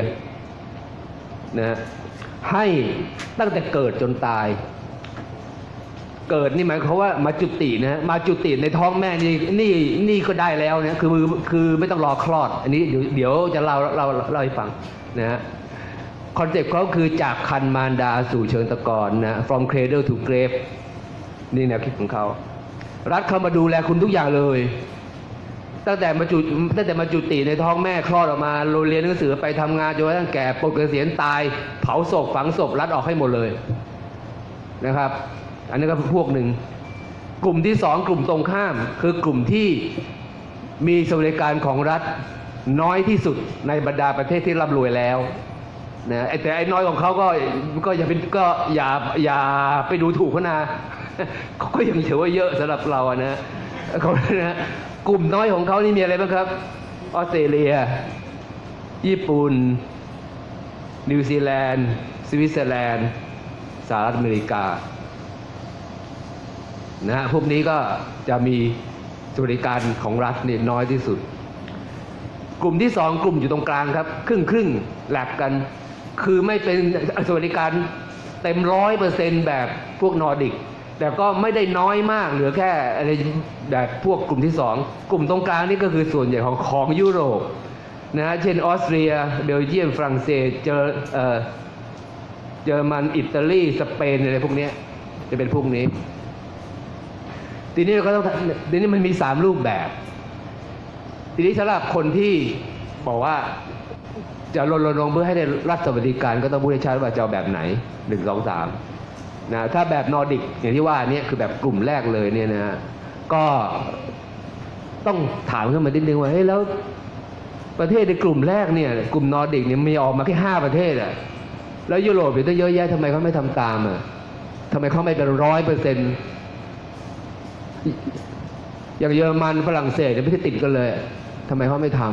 นะให้ตั้งแต่เกิดจนตายเกิดนี่หมายความว่ามาจุตินะมาจุติในท้องแม่นี่นี่นี่ก็ได้แล้วนะคือคือไม่ต้องรอคลอดอันนี้เดี๋ยวเดี๋ยวจะเล่าเล่าเล่าให้ฟังนะฮะคอนเซ็ปต์เขาคือจากคันมารดาสู่เชิงตะกอนนะ from cradle to grave นี่แนวคิดของเขารัฐเข้ามาดูแลคุณทุกอย่างเลยตั้งแต่มาจุตั้งแต่มาจุติในท้องแม่คลอดออกมาเรียนหนังสือไปทำงานจนกระทั่งแก่ปลดเกษียณตายเผาศพฝังศพรัฐออกให้หมดเลยนะครับอันนี้ก็พวกหนึ่งกลุ่มที่สองกลุ่มตรงข้ามคือกลุ่มที่มีสวัสดิการของรัฐน้อยที่สุดในบรรดาประเทศที่ร่ำรวยแล้วนะแต่ไอ้น้อยของเขาก็ก็อย่าเป็นก็อย่าอย่าไปดูถูกเขานะเขาก็ยังถือว่าเยอะสำหรับเราอะนะเขานะกลุ่มน้อยของเขานี่มีอะไรบ้างครับออสเตรเลียญี่ปุ่นนิวซีแลนด์สวิตเซอร์แลนด์สหรัฐอเมริกานะฮะพวกนี้ก็จะมีสวัสดิการของรัฐนี่น้อยที่สุดกลุ่มที่สองกลุ่มอยู่ตรงกลางครับครึ่งครึ่งแหลกกันคือไม่เป็นสวัสดิการเต็มร้อยเปอร์เซ็นต์แบบพวกนอร์ดิกแต่ก็ไม่ได้น้อยมากเหลือแค่อะไรแบบพวกกลุ่มที่สองกลุ่มตรงกลางนี่ก็คือส่วนใหญ่ของของยุโรปนะฮะเช่นออสเตรียเบลเยียมฝรั่งเศสเจอเอ่อเยอรมันอิตาลีสเปนอะไรพวกนี้จะเป็นพวกนี้ทีนี้ก็ต้องทีนี้มันมีสามรูปแบบทีนี้สำหรับคนที่บอกว่าจะรณรงค์เพื่อให้ได้รัฐสวัสดิการก็ต้องพูดให้ชัดว่าจะเอาแบบไหนหนึ่งสองสามนะถ้าแบบนอร์ดิกอย่างที่ว่านี่คือแบบกลุ่มแรกเลยเนี่ยนะก็ต้องถามขึ้นมานิดนึงว่าเฮ้ยแล้วประเทศในกลุ่มแรกเนี่ยกลุ่มนอร์ดิกเนี่ยมีออกมาแค่ห้าประเทศอะแล้วยุโรปอยู่ตั้งเยอะแยะทำไมเขาไม่ทำตามอะทำไมเขาไม่เป็นร้อยเปอร์เซ็นต์อย่างเยอรมันฝรั่งเศสเนี่ยไม่ได้ติดกันเลยทำไมเขาไม่ทำ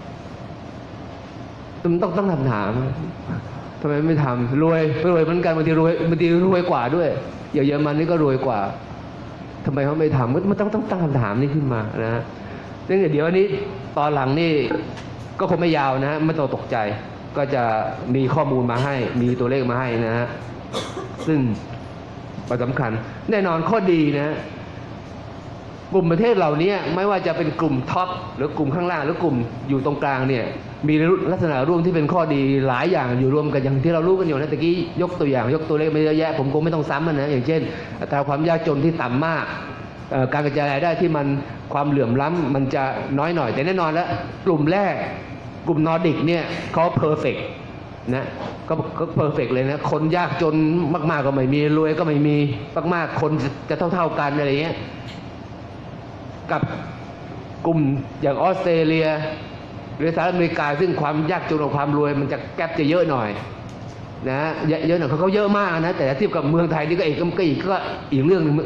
ต้องต้องทำถามทำไมไม่ทำรวยรวยเหมือนกันบางทีรวยบางทีรวยกว่าด้วยอย่างเยอรมันนี่ก็รวยกว่าทำไมเขาไม่ทำมันต้องต้องตั้งคำถามนี้ขึ้นมานะฮะซึ่งเดี๋ยวอันนี้ตอนหลังนี่ก็คงไม่ยาวนะฮะไม่ต้องตกใจก็จะมีข้อมูลมาให้มีตัวเลขมาให้นะฮะซึ่งสำคัญแน่นอนข้อดีนะกลุ่มประเทศเหล่านี้ไม่ว่าจะเป็นกลุ่มท็อปหรือกลุ่มข้างล่างหรือกลุ่มอยู่ตรงกลางเนี่ยมีลักษณะร่วมที่เป็นข้อดีหลายอย่างอยู่รวมกันอย่างที่เรารู้กันอยู่นะตะกี้ยกตัวอย่างยกตัวเลขมาเยอะแยะผมคงไม่ต้องซ้ำนะอย่างเช่นอัตราความยากจนที่ต่ำมากการกระจายรายได้ที่มันความเหลื่อมล้ำมันจะน้อยหน่อยแต่แน่นอนแล้วกลุ่มแรกกลุ่มนอร์ดิกเนี่ยเขาเพอร์เฟกต์นะก็ก็เพอร์เฟกต์เลยนะคนยากจนมากๆก็ไม่มีรวยก็ไม่มีมากๆคนจะเท่าๆกันอะไรเงี้ยกับกลุ่มอย่างออสเตรเลียหรือสหรัฐอเมริกาซึ่งความยากจนกับความรวยมันจะแกลบจะเยอะหน่อยนะเยอะหน่อยเขาเขาเยอะมากนะแต่เทียบกับเมืองไทยนี่ก็อีกก็อีกก็อีกเรื่องนึง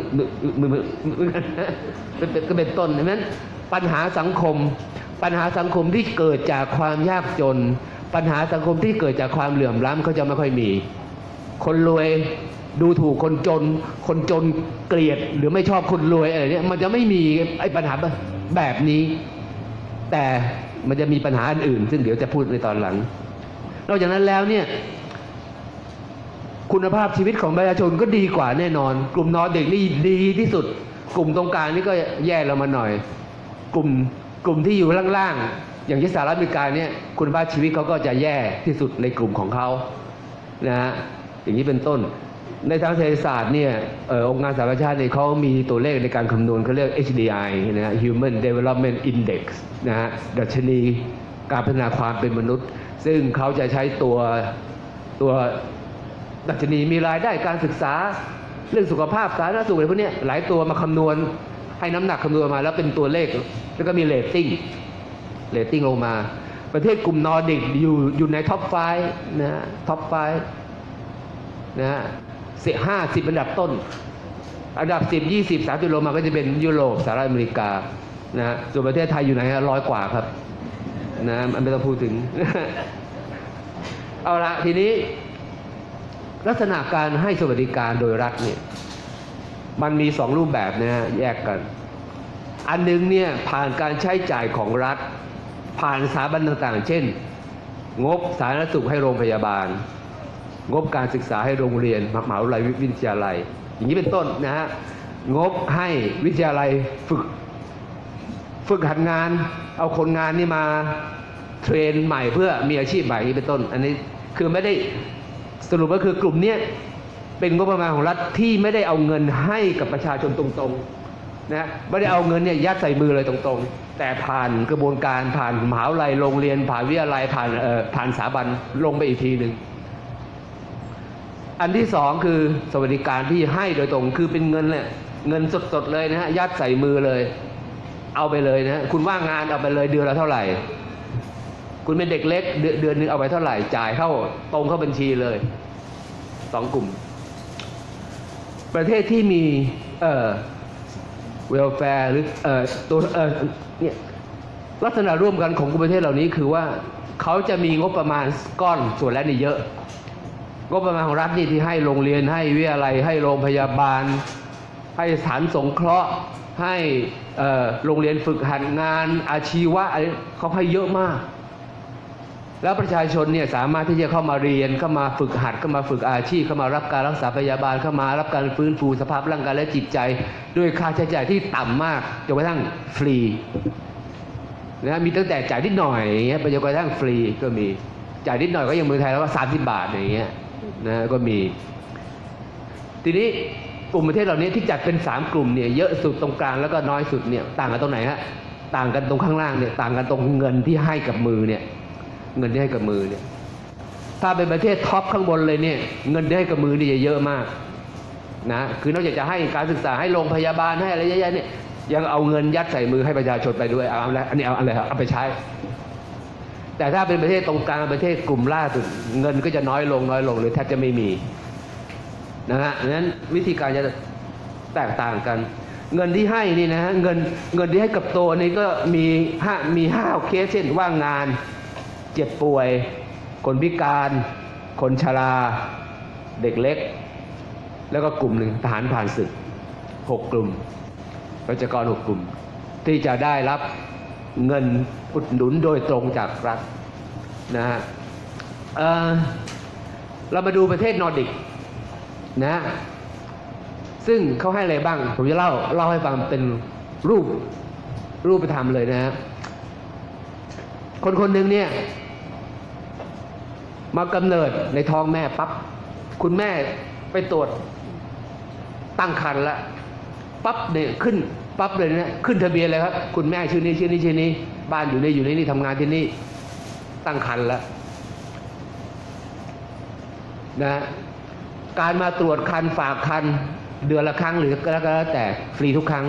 ก็เป็นต้นดังนั้นปัญหาสังคมปัญหาสังคมที่เกิดจากความยากจนปัญหาสังคมที่เกิดจากความเหลื่อมล้ำเขาจะไม่ค่อยมีคนรวยดูถูกคนจนคนจนเกลียดหรือไม่ชอบคนรวยอะไรเนี่ยมันจะไม่มีไอ้ปัญหาแบบนี้แต่มันจะมีปัญหาอื่นซึ่งเดี๋ยวจะพูดในตอนหลังนอกจากนั้นแล้วเนี่ยคุณภาพชีวิตของประชาชนก็ดีกว่าแน่นอนกลุ่มนอร์ดิกนี่ดีที่สุดกลุ่มตรงกลางนี่ก็แย่ลงมาหน่อยกลุ่มกลุ่มที่อยู่ล่างๆอย่างที่สหรัฐอเมริกาเนี่ยคุณภาพชีวิตเขาก็จะแย่ที่สุดในกลุ่มของเขานะฮะอย่างนี้เป็นต้นในทางเศรษฐศาสตร์เนี่ยองค์การสหประชาชาติเนี่ยเขามีตัวเลขในการคำนวณเขาเรียก เอช ดี ไอ นะฮะ Human Development Index นะฮะดัชนีการพัฒนาความเป็นมนุษย์ซึ่งเขาจะใช้ตัวตัวดัชนีมีรายได้การศึกษาเรื่องสุขภาพสาธารณสุขอะไรพวกนี้หลายตัวมาคำนวณให้น้ำหนักคำนวณมาแล้วเป็นตัวเลขแล้วก็มีเรตติ้งเรตติ้งลงมาประเทศกลุ่มนอร์ดิกอยู่อยู่ในท็อปไฟว์นะฮะท็อปไฟว์นะฮะสิบห้าสิบอันดับต้นอันดับสิบยี่สิบสามสิบลงมาก็จะเป็นยุโรปสหรัฐอเมริกานะฮะส่วนประเทศไทยอยู่ไหนฮะร้อยกว่าครับนะมันไม่ต้องพูดถึง เอาละทีนี้ลักษณะการให้สวัสดิการโดยรัฐเนี่ยมันมีสองรูปแบบนะฮะแยกกันอันนึงเนี่ยผ่านการใช้จ่ายของรัฐผ่านสถาบันต่างๆเช่นงบสาธารณสุขให้โรงพยาบาลงบการศึกษาให้โรงเรียนมหาวิทยาลัยวิทยาลัยอย่างนี้เป็นต้นนะฮะงบให้วิทยาลัยฝึกฝึกหัดงานเอาคนงานนี่มาเทรนใหม่เพื่อมีอาชีพใหม่นี้เป็นต้นอันนี้คือไม่ได้สรุปก็คือกลุ่มนี้เป็นงบประมาณของรัฐที่ไม่ได้เอาเงินให้กับประชาชนตรงๆนะไม่ได้เอาเงินเนี่ยยัดใส่มือเลยตรงๆแต่ผ่านกระบวนการผ่านมหาวิทยาลัยโรงเรียนผ่านวิทยาลัยผ่านเอ่อผ่านสถาบันลงไปอีกทีหนึ่งอันที่สองคือสวัสดิการที่ให้โดยตรงคือเป็นเงินเนี่ยเงินสดๆเลยนะฮะยัดใส่มือเลยเอาไปเลยนะคุณว่างงานเอาไปเลยเดือนละเท่าไหร่คุณเป็นเด็กเล็กเดือนเดือนนึงเอาไปเท่าไหร่จ่ายเข้าตรงเข้าบัญชีเลยสองกลุ่มประเทศที่มีเอ่อเวลแฟร์หรือเอ่อตัวเอ่อเนี่ยลักษณะร่วมกันของกลุ่มประเทศเหล่านี้คือว่าเขาจะมีงบประมาณก้อนส่วนแล้วนี่เยอะงบประมาณของรัฐนี่ที่ให้โรงเรียนให้วิทยาลัยให้โรงพยาบาลให้สถานสงเคราะห์ให้เอ่อโรงเรียนฝึกหัดงานอาชีวะอะไรเขาให้เยอะมากแล้วประชาชนเนี่ยสามารถที่จะเข้ามาเรียนเข้ามาฝึกหัดเข้ามาฝึกอาชีพเข้ามารับการรักษาพยาบาลเข้ามารับการฟื้นฟูสภาพร่างกายและจิตใจด้วยค่าใช้จ่ายที่ต่ำมากจนกระทั่งฟรีนะมีตั้งแต่จ่ายนิดหน่อยอย่างเงี้ยไปจนกระทั่งฟรีก็มีจ่ายนิดหน่อยก็ยังเมืองไทยแล้วว่าสามสิบบาทอย่างเงี้ยนะก็มีทีนี้กลุ่มประเทศเหล่านี้ที่จัดเป็นสามกลุ่มเนี่ยเยอะสุดตรงกลางแล้วก็น้อยสุดเนี่ยต่างกันตรงไหนฮะต่างกันตรงข้างล่างเนี่ยต่างกันตรงเงินที่ให้กับมือเนี่ยเงินที่ให้กับมือเนี่ยถ้าเป็นประเทศท็อปข้างบนเลยเนี่ยเงินที่ให้กับมือนี่จะเยอะมากนะคือนอกจากจะให้การศึกษาให้โรงพยาบาลให้อะไรเยอะๆเนี่ยยังเอาเงินยัดใส่มือให้ประชาชนไปด้วยเอาอะไรอันนี้เอาอะไรครับเอาไปใช้แต่ถ้าเป็นประเทศตรงกลางประเทศกลุ่มล่าสุดเงินก็จะน้อยลงน้อยลงหรือแทบจะไม่มีนะฮะดังนั้นวิธีการจะแตกต่างกันเงินที่ให้นี่นะฮะเงินเงินที่ให้กับตัวนี่ก็มีห้ามีห้าเคสเช่นว่างงานเจ็บป่วยคนพิการคนชราเด็กเล็กแล้วก็กลุ่มหนึ่งทหารผ่านศึกหกกลุ่มประชากรหกกลุ่มที่จะได้รับเงินอุดหนุนโดยตรงจากรัฐนะฮะ เอ่อ เรามาดูประเทศนอร์ดิกนะซึ่งเขาให้อะไรบ้างผมจะเล่าเล่าให้ฟังเป็นรูปรูปธรรมเลยนะฮะคนคนหนึ่งเนี่ยมากำเนิดในท้องแม่ปั๊บคุณแม่ไปตรวจตั้งครรภ์แล้วปั๊บเนี่ยขึ้นปั๊บเลยนะขึ้นทะเบียนเลยครับคุณแม่ชื่อนี้ชื่อนี้ชื่อนี้บ้านอยู่นี่อยู่นี่นี่ทำงานที่นี่ตั้งครรภ์แล้วนะการมาตรวจครรภ์ฝากครรภ์เดือนละครั้งหรือก็แล้วแต่ฟรีทุกครั้ง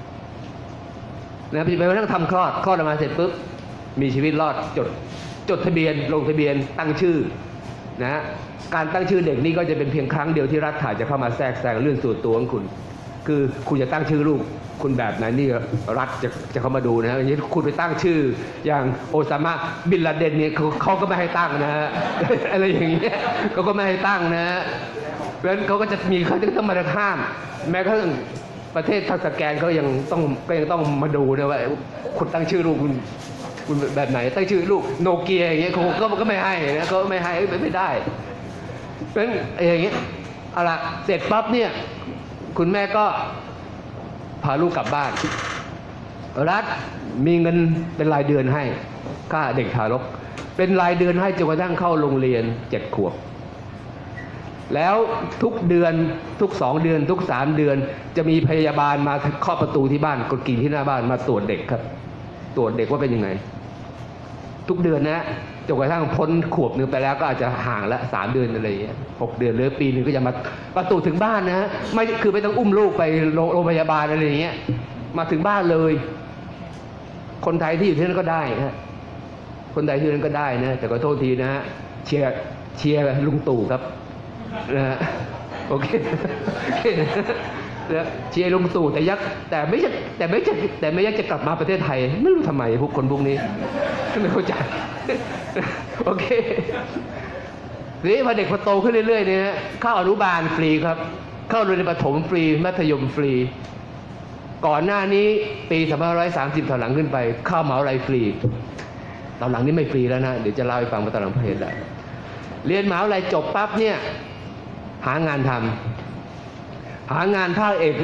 นะไปไปนั่งทำคลอดคลอดออกมาเสร็จปุ๊บมีชีวิตรอดจดจดทะเบียนลงทะเบียนตั้งชื่อนะการตั้งชื่อเด็กนี่ก็จะเป็นเพียงครั้งเดียวที่รัฐจะเข้ามาแทรกแซงเรื่องส่วนตัวของคุณคือคุณจะตั้งชื่อลูกคุณแบบไหนนี่รัฐจะจะเข้ามาดูนะอย่างนี้คุณไปตั้งชื่ออย่างโอซามาบินลาเดนเนี่ยเขาเขาก็ไม่ให้ตั้งนะฮะ อะไรอย่างเงี้ยเขาก็ไม่ให้ตั้งนะเพราะฉะนั้นเขาก็จะมีเขาจะต้องมาห้ามแม้กระทั่งประเทศทักสแกนเขายังต้องก็ยังต้องมาดูนะว่าคุณตั้งชื่อลูกคุณคุณแบบไหนตั้งชื่อลูกโนเกียอย่างเงี้ยเขาก็ก็ไม่ให้นะเขาไม่ให้ไม่ได้เพราะฉะนั้นอย่างเงี้ยเอาละเสร็จปั๊บเนี่ยคุณแม่ก็พาลูกกลับบ้านรัฐมีเงินเป็นรายเดือนให้ค่าเด็กทารกเป็นรายเดือนให้จนกระทั่งเข้าโรงเรียนเจ็ดขวบแล้วทุกเดือนทุกสองเดือนทุกสามเดือนจะมีพยาบาลมาเคาะประตูที่บ้านกดกิ่งที่หน้าบ้านมาตรวจเด็กครับตรวจเด็กว่าเป็นยังไงทุกเดือนนะจนกระทั่งพ้นขวบหนึ่งไปแล้วก็อาจจะห่างละสามเดือนอะไรอย่างเงี้ยหกเดือนหรือปีหนึ่งก็จะมาประตูถึงบ้านนะไม่คือไม่ต้องอุ้มลูกไปโรงพยาบาลอะไรอย่างเงี้ยมาถึงบ้านเลยคนไทยที่อยู่ที่นั่นก็ได้นะคนไทยที่นั่นก็ได้นะแต่ขอโทษทีนะฮะเชียร์เชียร์ลุงตู่ครับนะฮะโอเคโอเคนะเชียร์ลุงตู่แต่ยักแต่ไม่ใช่แต่ไม่ใช่แต่ไม่ยักจะกลับมาประเทศไทยไม่รู้ทำไมพวกคนพวกนี้ไม่เข้าใจโอเคนี่พอเด็กพอโตขึ้นเรื่อยๆเนี่ยเข้าอนุบาลฟรีครับเข้าโรงเรียนประถมฟรีมัธยมฟรีก่อนหน้านี้ปีสองพันห้าร้อยสามสิบถอยหลังขึ้นไปเข้ามหาวิทยาลัยฟรีตอนหลังนี้ไม่ฟรีแล้วนะเดี๋ยวจะเล่าให้ฟังว่าตอนหลังเพราะเหตุอะไรเรียนมหาวิทยาลัยจบปั๊บเนี่ยหางานทำหางานภาคเอก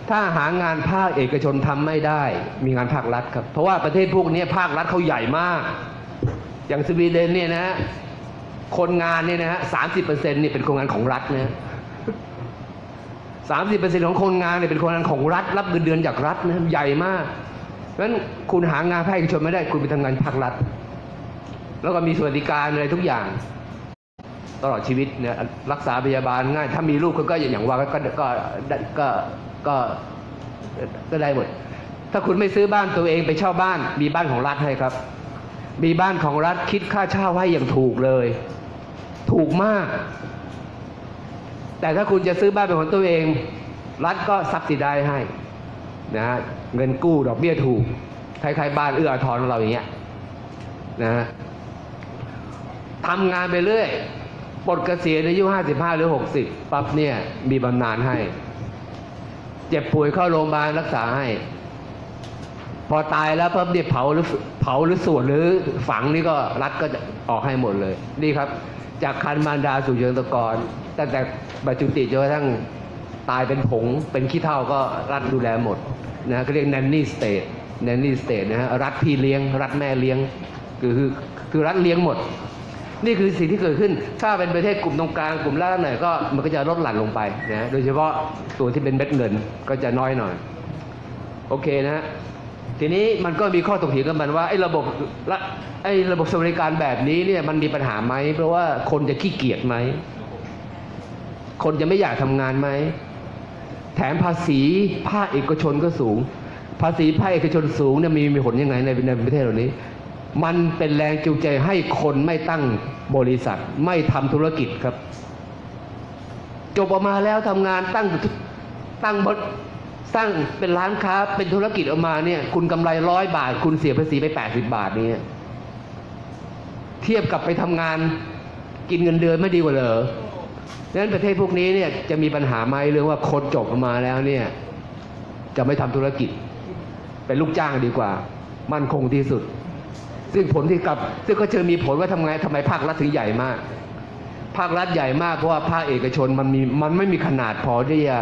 ถ้าหางานภาคเอกชนทำไม่ได้มีงานภาครัฐครับเพราะว่าประเทศพวกนี้ภาครัฐเขาใหญ่มากอย่างสวีเดนเนี่ยนะคนงานเนี่ยนะฮะสามสิบเปอร์เซ็นต์นี่เป็นคนงานของรัฐนะสามสิบเปอร์เซ็นต์ของคนงานเนี่ยเป็นคนงานของรัฐรับเงินเดือนจากรัฐนะใหญ่มากเพราะฉะนั้นคุณหางานภาคเอกชนไม่ได้คุณไปทำงานภาครัฐแล้วก็มีสวัสดิการอะไรทุกอย่างตลอดชีวิตเนี่ยรักษาพยาบาลง่ายถ้ามีลูกก็อย่างว่าก็ก็ก็ก็ก็ได้หมดถ้าคุณไม่ซื้อบ้านตัวเองไปเช่าบ้านมีบ้านของรัฐให้ครับมีบ้านของรัฐคิดค่าเช่าให้อย่างถูกเลยถูกมากแต่ถ้าคุณจะซื้อบ้านเป็นของตัวเองรัฐก็ซับซิได้ให้นะฮะเงินกู้ดอกเบี้ยถูกคล้ายๆบ้านเอื้ออาทรของเราอย่างเงี้ยนะฮะทำงานไปเรื่อยปลดเกษียณอายุห้าสิบห้าหรือหกสิบปั๊บเนี่ยมีบำนาญให้เจ็บป่วยเข้าโรงพยาบาลรักษาให้พอตายแล้วปั๊บเนี่ยเผาหรือเผาหรือสวดหรือฝังนี่ก็รัฐก็จะออกให้หมดเลยนี่ครับจากคันมารดาสู่เชิงตะกอนตั้งแต่ปัจจุติจนกระทั่งตายเป็นผงเป็นขี้เถ้าก็รัฐดูแลหมดนะเขาเรียก nanny state nanny state นะฮะรัฐพี่เลี้ยงรัฐแม่เลี้ยงคือคือคือรัฐเลี้ยงหมดนี่คือสิ่งที่เกิดขึ้นถ้าเป็นประเทศกลุ่มตรงกลางกลุ่มล่างหน่อยก็มันก็จะลดหลั่นลงไปนะโดยเฉพาะส่วนที่เป็นเม็ดเงินก็จะน้อยหน่อยโอเคนะทีนี้มันก็มีข้อถกเถียงกันว่าไอ้ระบบละไอ้ระบบสวัสดิการแบบนี้เนี่ยมันมีปัญหาไหมเพราะว่าคนจะขี้เกียจไหมคนจะไม่อยากทำงานไหมแถมภาษีภาคเอกชนก็สูงภาษีภาคเอกชนสูงเนี่ยมีมีผลยังไงในในประเทศเหล่านี้มันเป็นแรงจูงใจให้คนไม่ตั้งบริษัทไม่ทำธุรกิจครับจบออกมาแล้วทำงานตั้งตั้งบริสร้างเป็นร้านค้าเป็นธุรกิจออกมาเนี่ยคุณกำไรร้อยบาทคุณเสียภาษีไปแปดสิบบาทนี่เทียบกับไปทำงานกินเงินเดือนไม่ดีกว่าเหรอดังนั้นประเทศพวกนี้เนี่ยจะมีปัญหาไหมเรื่องว่าคนจบออกมาแล้วเนี่ยจะไม่ทำธุรกิจเป็นลูกจ้างดีกว่ามั่นคงที่สุดซึ่งผลที่กลับซึ่งก็จะมีผลว่าทำไงทำไมภาครัฐถึงใหญ่มากภาครัฐใหญ่มากเพราะว่าภาคเอกชนมันมีมันไม่มีขนาดพอที่จะ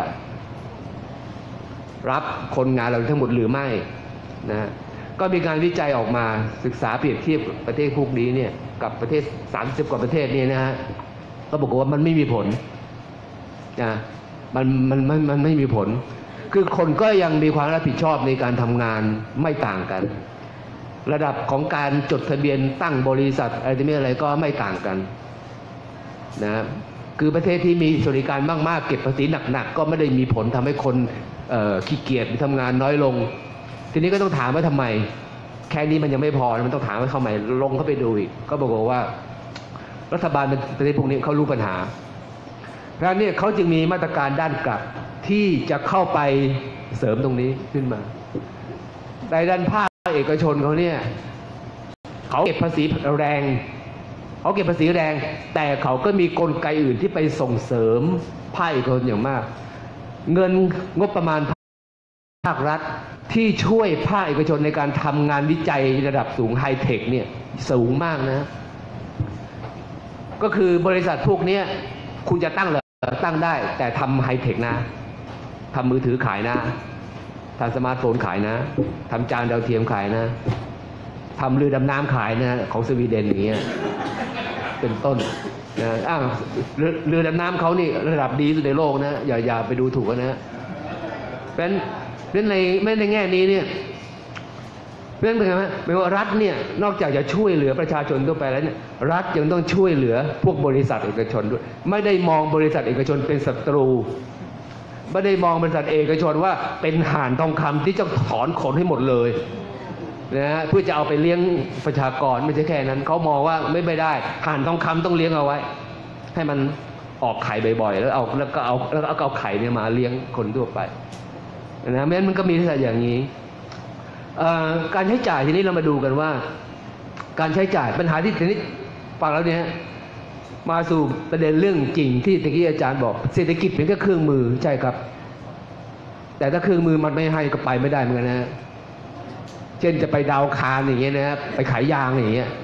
รับคนงานเราทั้งหมดหรือไม่นะก็มีการวิจัยออกมาศึกษาเปรียบเทียบประเทศพวกนี้เนี่ยกับประเทศสามสิบกว่าประเทศนี่นะฮะก็บอกว่ามันไม่มีผลนะมันมันมันมันไม่มีผลคือคนก็ยังมีความรับผิดชอบในการทำงานไม่ต่างกันระดับของการจดทะเบียนตั้งบริษัทอะไรที่ไม่อะไรก็ไม่ต่างกันนะคือประเทศที่มีสวัสดิการมากๆเก็บภาษีหนักๆก็ไม่ได้มีผลทำให้คนขี้เกียจทำงานน้อยลงทีนี้ก็ต้องถามว่าทำไมแค่นี้มันยังไม่พอมันต้องถามว่าเขาใหม่ลงเข้าไปดูอีกก็บอกว่ารัฐบาลประเทศพวกนี้เขารู้ปัญหาเพราะฉะนั้นเนี่ยเขาจึงมีมาตรการด้านกลับที่จะเข้าไปเสริมตรงนี้ขึ้นมาในด้านภาคเอกชนเขาเนี่ยเขาเก็บภาษีแรงเขาเก็บภาษีแรงแต่เขาก็มีกลไกอื่นที่ไปส่งเสริมภาคเอกชนอย่างมากเงินงบประมาณภาครัฐที่ช่วยภาคเอกชนในการทำงานวิจัยระดับสูงไฮเทคเนี่ยสูงมากนะก็คือบริษัทพวกนี้คุณจะตั้งเหรอตั้งได้แต่ทำไฮเทคนะทำมือถือขายนะทำสมาร์ทโฟนขายนะทำจานดาวเทียมขายนะทำเรือดำน้ำขายนะของสวีเดนอย่างเงี้ยเป็นต้นนะอ้าวเรือดำน้ำเขานี่ระดับดีสุดในโลกนะอย่าอย่าไปดูถูกนะเป็นเป็นในไม่ในแง่นี้เนี่ยเพราะฉะนั้นเป็นไงไหมหมายว่ารัฐเนี่ยนอกจากจะช่วยเหลือประชาชนทั่วไปแล้วเนี่ยรัฐยังต้องช่วยเหลือพวกบริษัทเอกชนด้วยไม่ได้มองบริษัทเอกชนเป็นศัตรูไม่ได้มองบริษัทเอกชนว่าเป็นห่านทองคำที่จะถอนขนให้หมดเลยนะฮะเพื่อจะเอาไปเลี้ยงประชากรไม่ใช่แค่นั้นเขามองว่าไม่ไม่ได้ห่านทองคำต้องเลี้ยงเอาไว้ให้มันออกไข่บ่อยๆแล้วเอาแล้วก็เอาแล้วก็เอาไข่เนี่ยมาเลี้ยงคนทั่วไปนะเพราะฉะนั้นมันก็มีลักษณะอย่างนี้การใช้จ่ายทีนี้เรามาดูกันว่าการใช้จ่ายปัญหาที่ทีนี้ฟังแล้วเนี่ยมาสู่ประเด็นเรื่องจริงที่ตะกี้อาจารย์บอกเศรษฐกิจเป็นแค่เครื่องมือใช่ครับแต่ถ้าเครื่องมือมันไม่ให้ก็ไปไม่ได้เหมือนกันนะเช่นจะไปดาวคารอย่างเงี้ยนะไปขายยางอย่างเงี้ย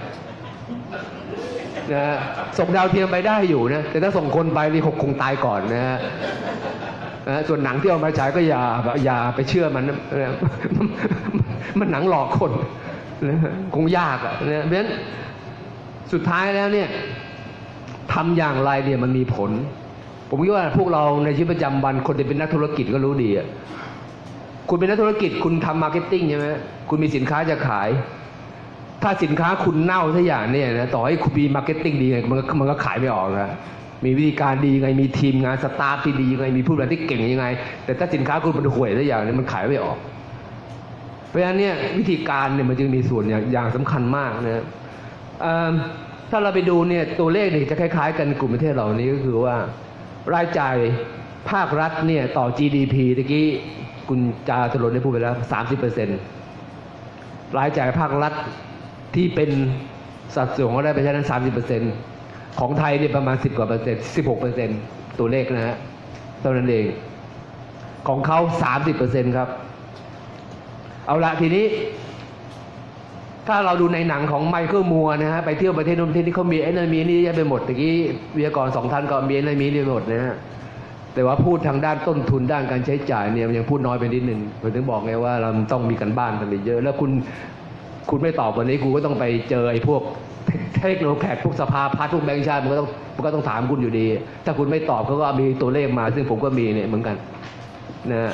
นะส่งดาวเทียมไปได้อยู่นะแต่ถ้าส่งคนไปนี่คงตายก่อนนะนะส่วนหนังที่เอามาฉายก็อย่าอย่าไปเชื่อมันนะมันหนังหลอกคนนะคงยากอ่ะนะเพราะฉะนั้นสุดท้ายแล้วเนี่ยทำอย่างไรเนี่ยมันมีผลผมคิดว่าพวกเราในชีวิตประจำวันคนที่เป็นนักธุรกิจก็รู้ดีอ่ะคุณเป็นนักธุรกิจคุณทำมาร์เก็ตติ้งใช่ไหมคุณมีสินค้าจะขายถ้าสินค้าคุณเน่าสักอย่างเนี่ยนะต่อให้คุณมีมาร์เก็ตติ้งดีไงมันก็มันก็ขายไม่ออกนะมีวิธีการดีไงมีทีมงานสตาฟที่ดีไงมีผู้บริหารที่เก่งยังไงแต่ถ้าสินค้าคุณมันห่วยสักอย่างเนี่ยมันขายไม่ออกเพราะฉะนั้นเนี่ยวิธีการเนี่ยมันจึงมีส่วนอย่างอย่างสำคัญมากนะถ้าเราไปดูเนี่ยตัวเลขเนี่ยจะคล้ายๆกันกลุ่มประเทศเหล่านี้ก็คือว่ารายจ่ายภาครัฐเนี่ยต่อ จี ดี พี ตะกี้คุณจาตุรนต์ได้พูดไปแล้ว สามสิบเปอร์เซ็นต์ รายจ่ายภาครัฐที่เป็นสัดส่วนของได้ไปใช้นั้น สามสิบเปอร์เซ็นต์ ของไทยเนี่ยประมาณสิบกว่าเปอร์เซ็นต์ สิบหกเปอร์เซ็นต์ ตัวเลขนะฮะเท่านั้นเองของเขา สามสิบเปอร์เซ็นต์ ครับเอาละทีนี้ถ้าเราดูในหนังของไมเคิลมัวร์นะฮะไปเที่ยวประเทศนู้นประเทศนี้เขามีไอ้นั่นมีนี่เยอะไปหมดตะกี้วิทยากรสองท่านก็มีไอ้นั่นมีนี่ไปหมดนะฮะแต่ว่าพูดทางด้านต้นทุนด้านการใช้จ่ายเนี่ยยังพูดน้อยไปนิดนึงผมถึงบอกไงว่าเราต้องมีกันบ้านกันไปเยอะแล้วคุณคุณไม่ตอบวันนี้กูก็ต้องไปเจอไอ้พวกเทคโนโลยีพวกสภาพัฒน์พวกแบงก์ชาติมันก็ต้องมันก็ต้องถามคุณอยู่ดีถ้าคุณไม่ตอบเขาก็มีตัวเลขมาซึ่งผมก็มีเนี่ยเหมือนกันนะ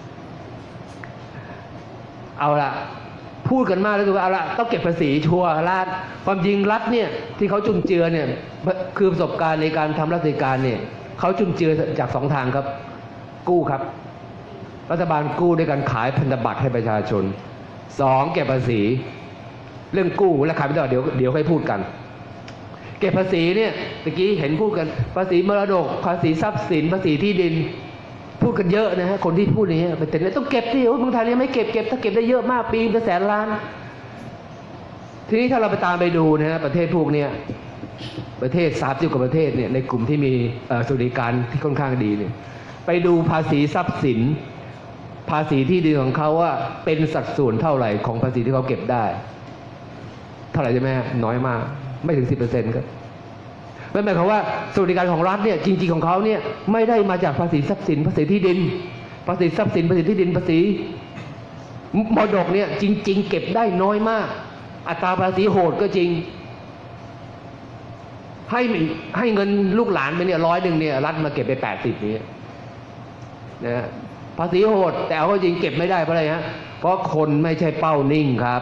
เอาละพูดกันมากแล้วคือว่าเอาละต้องเก็บภาษีชัวร์รัฐความจริงรัฐเนี่ยที่เขาจุนเจือเนี่ยคือประสบการณ์ในการทำราชการเนี่ยเขาจุนเจือจากสองทางครับกู้ครับรัฐบาลกู้ด้วยการขายพันธบัตรให้ประชาชนสองเก็บภาษีเรื่องกู้และขายพันธบัตรเดี๋ยวเดี๋ยวค่อยพูดกันเก็บภาษีเนี่ยตะกี้เห็นพูดกันภาษีมรดกภาษีทรัพย์สินภาษีที่ดินพูดกันเยอะนะฮะคนที่พูดนี้เป็นแต่ต้องเก็บที่เมืองไทยยังไม่เก็บเก็บถ้าเก็บได้เยอะมากปีเป็นแสนล้านทีนี้ถ้าเราไปตามไปดูนะฮะประเทศพวกเนี้ยประเทศสามสิบกว่าประเทศเนี่ยในกลุ่มที่มีสวัสดิการที่ค่อนข้างดีเนี่ยไปดูภาษีทรัพย์สินภาษีที่ดินของเขาว่าเป็นสัดส่วนเท่าไหร่ของภาษีที่เขาเก็บได้เท่าไหร่ใช่ไหมน้อยมากไม่ถึง สิบเปอร์เซ็นต์ ครับนั่นหมายความว่าสวัสดิการของรัฐเนี่ยจริงๆของเขาเนี่ยไม่ได้มาจากภาษีทรัพย์สินภาษีที่ดินภาษีทรัพย์สินภาษีที่ดินภาษีมรดกเนี่ยจริงๆเก็บได้น้อยมากอัตราภาษีโหดก็จริงให้ให้เงินลูกหลานไปเนี่ยร้อยหนึ่งเนี่ยรัฐมาเก็บไปแปดสิบนี้นะภาษีโหดแต่เอาจริงเก็บไม่ได้เพราะอะไรฮะเพราะคนไม่ใช่เป้านิ่งครับ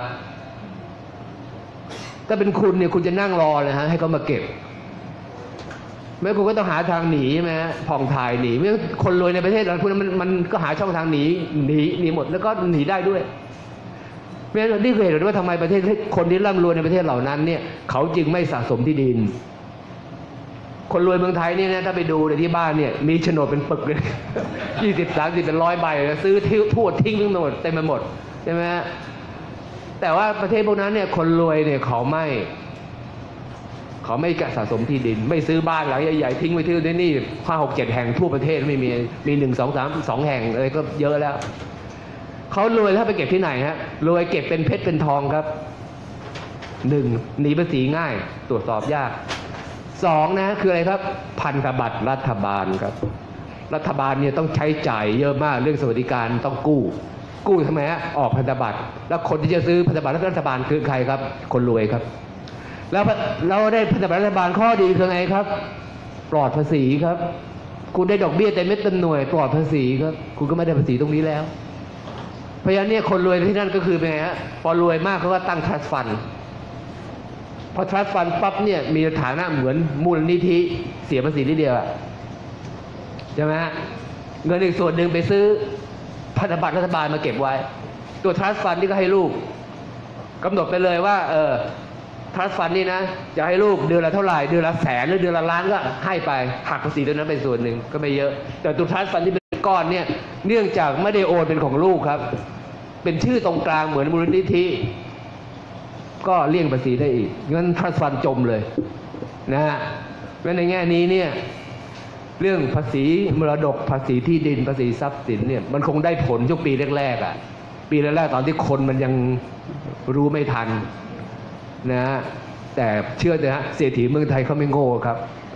ถ้าเป็นคุณเนี่ยคุณจะนั่งรอเลยฮะให้เขามาเก็บแม้คุณก็ต้องหาทางหนีใช่ไหมฮะผ่องถ่ายหนีไม่คนรวยในประเทศเราคุณมันมันก็หาช่องทางหนีหนีหนีหมดแล้วก็หนีได้ด้วยเพราะฉะนั้นนี่คือเหตุผลว่าทำไมประเทศคนที่ร่ำรวยในประเทศเหล่านั้นเนี่ยเขาจึงไม่สะสมที่ดินคนรวยเมืองไทยเนี่ยนะถ้าไปดูในที่บ้านเนี่ยมีโฉนดเป็นปึกเลยยี่สิบสามสิบเป็นร้อยใบซื้อทิ้งทั่วทิ้งทั้งหมดเต็มไปหมดใช่ไหมฮะแต่ว่าประเทศพวกนั้นเนี่ยคนรวยเนี่ยเขาไม่เขาไม่สะสมที่ดินไม่ซื้อบ้านหลังใหญ่ๆทิ้งไว้ที่นี่ห้าหกเจ็ดแห่งทั่วประเทศไม่มีมีหนึ่งสองสามสองแห่งอะไรก็เยอะแล้วเขารวยแล้วไปเก็บที่ไหนฮะรวยเก็บเป็นเพชรเป็นทองครับหนึ่งหนีภาษีง่ายตรวจสอบยากสองนะคืออะไรครับพันธบัตรรัฐบาลครับรัฐบาลเนี่ยต้องใช้จ่ายเยอะมากเรื่องสวัสดิการต้องกู้กู้ทำไมฮะออกพันธบัตรแล้วคนที่จะซื้อพันธบัตรรัฐบาลคือใครครับคนรวยครับแล้วเราได้พันธบัตรรัฐบาลข้อดีคือไงครับปลอดภาษีครับคุณได้ดอกเบี้ยเต็มเม็ดเต็มหน่วยปลอดภาษีครับคุณก็ไม่ได้ภาษีตรงนี้แล้วเพราะฉะนั้นเนี่ยคนรวยที่นั่นก็คือเป็นไงฮะพอรวยมากเขาก็ตั้ง trust fund พอ trust fund ปั๊บเนี่ยมีฐานะเหมือนมูลนิธิเสียภาษีนิดเดียวใช่ไหมฮะเงินอีกส่วนหนึ่งไปซื้อพันธบัตรรัฐบาลมาเก็บไว้ตัว trust fund นี่ก็ให้ลูกกำหนดไปเลยว่าเออtrust fund นี่นะจะให้ลูกเดือนละเท่าไหร่เดือนละแสนหรือเดือนละล้านก็ให้ไปหักภาษีตรงนั้นเป็นส่วนหนึ่งก็ไม่เยอะแต่ตัว trust fund ที่เป็นก้อนเนี่ยเนื่องจากไม่ได้โอนเป็นของลูกครับเป็นชื่อตรงกลางเหมือนมูลนิธิก็เลี่ยงภาษีได้อีกงั้น trust fund จมเลยนะฮะเพราะในแง่นี้เนี่ยเรื่องภาษีมรดกภาษีที่ดินภาษีทรัพย์สินเนี่ยมันคงได้ผลช่วงปีแรกๆอ่ะปีแรกๆตอนที่คนมันยังรู้ไม่ทันนะฮะแต่เชื่อเถอะฮะเศรษฐีเมืองไทยเขาไม่โง่ครับ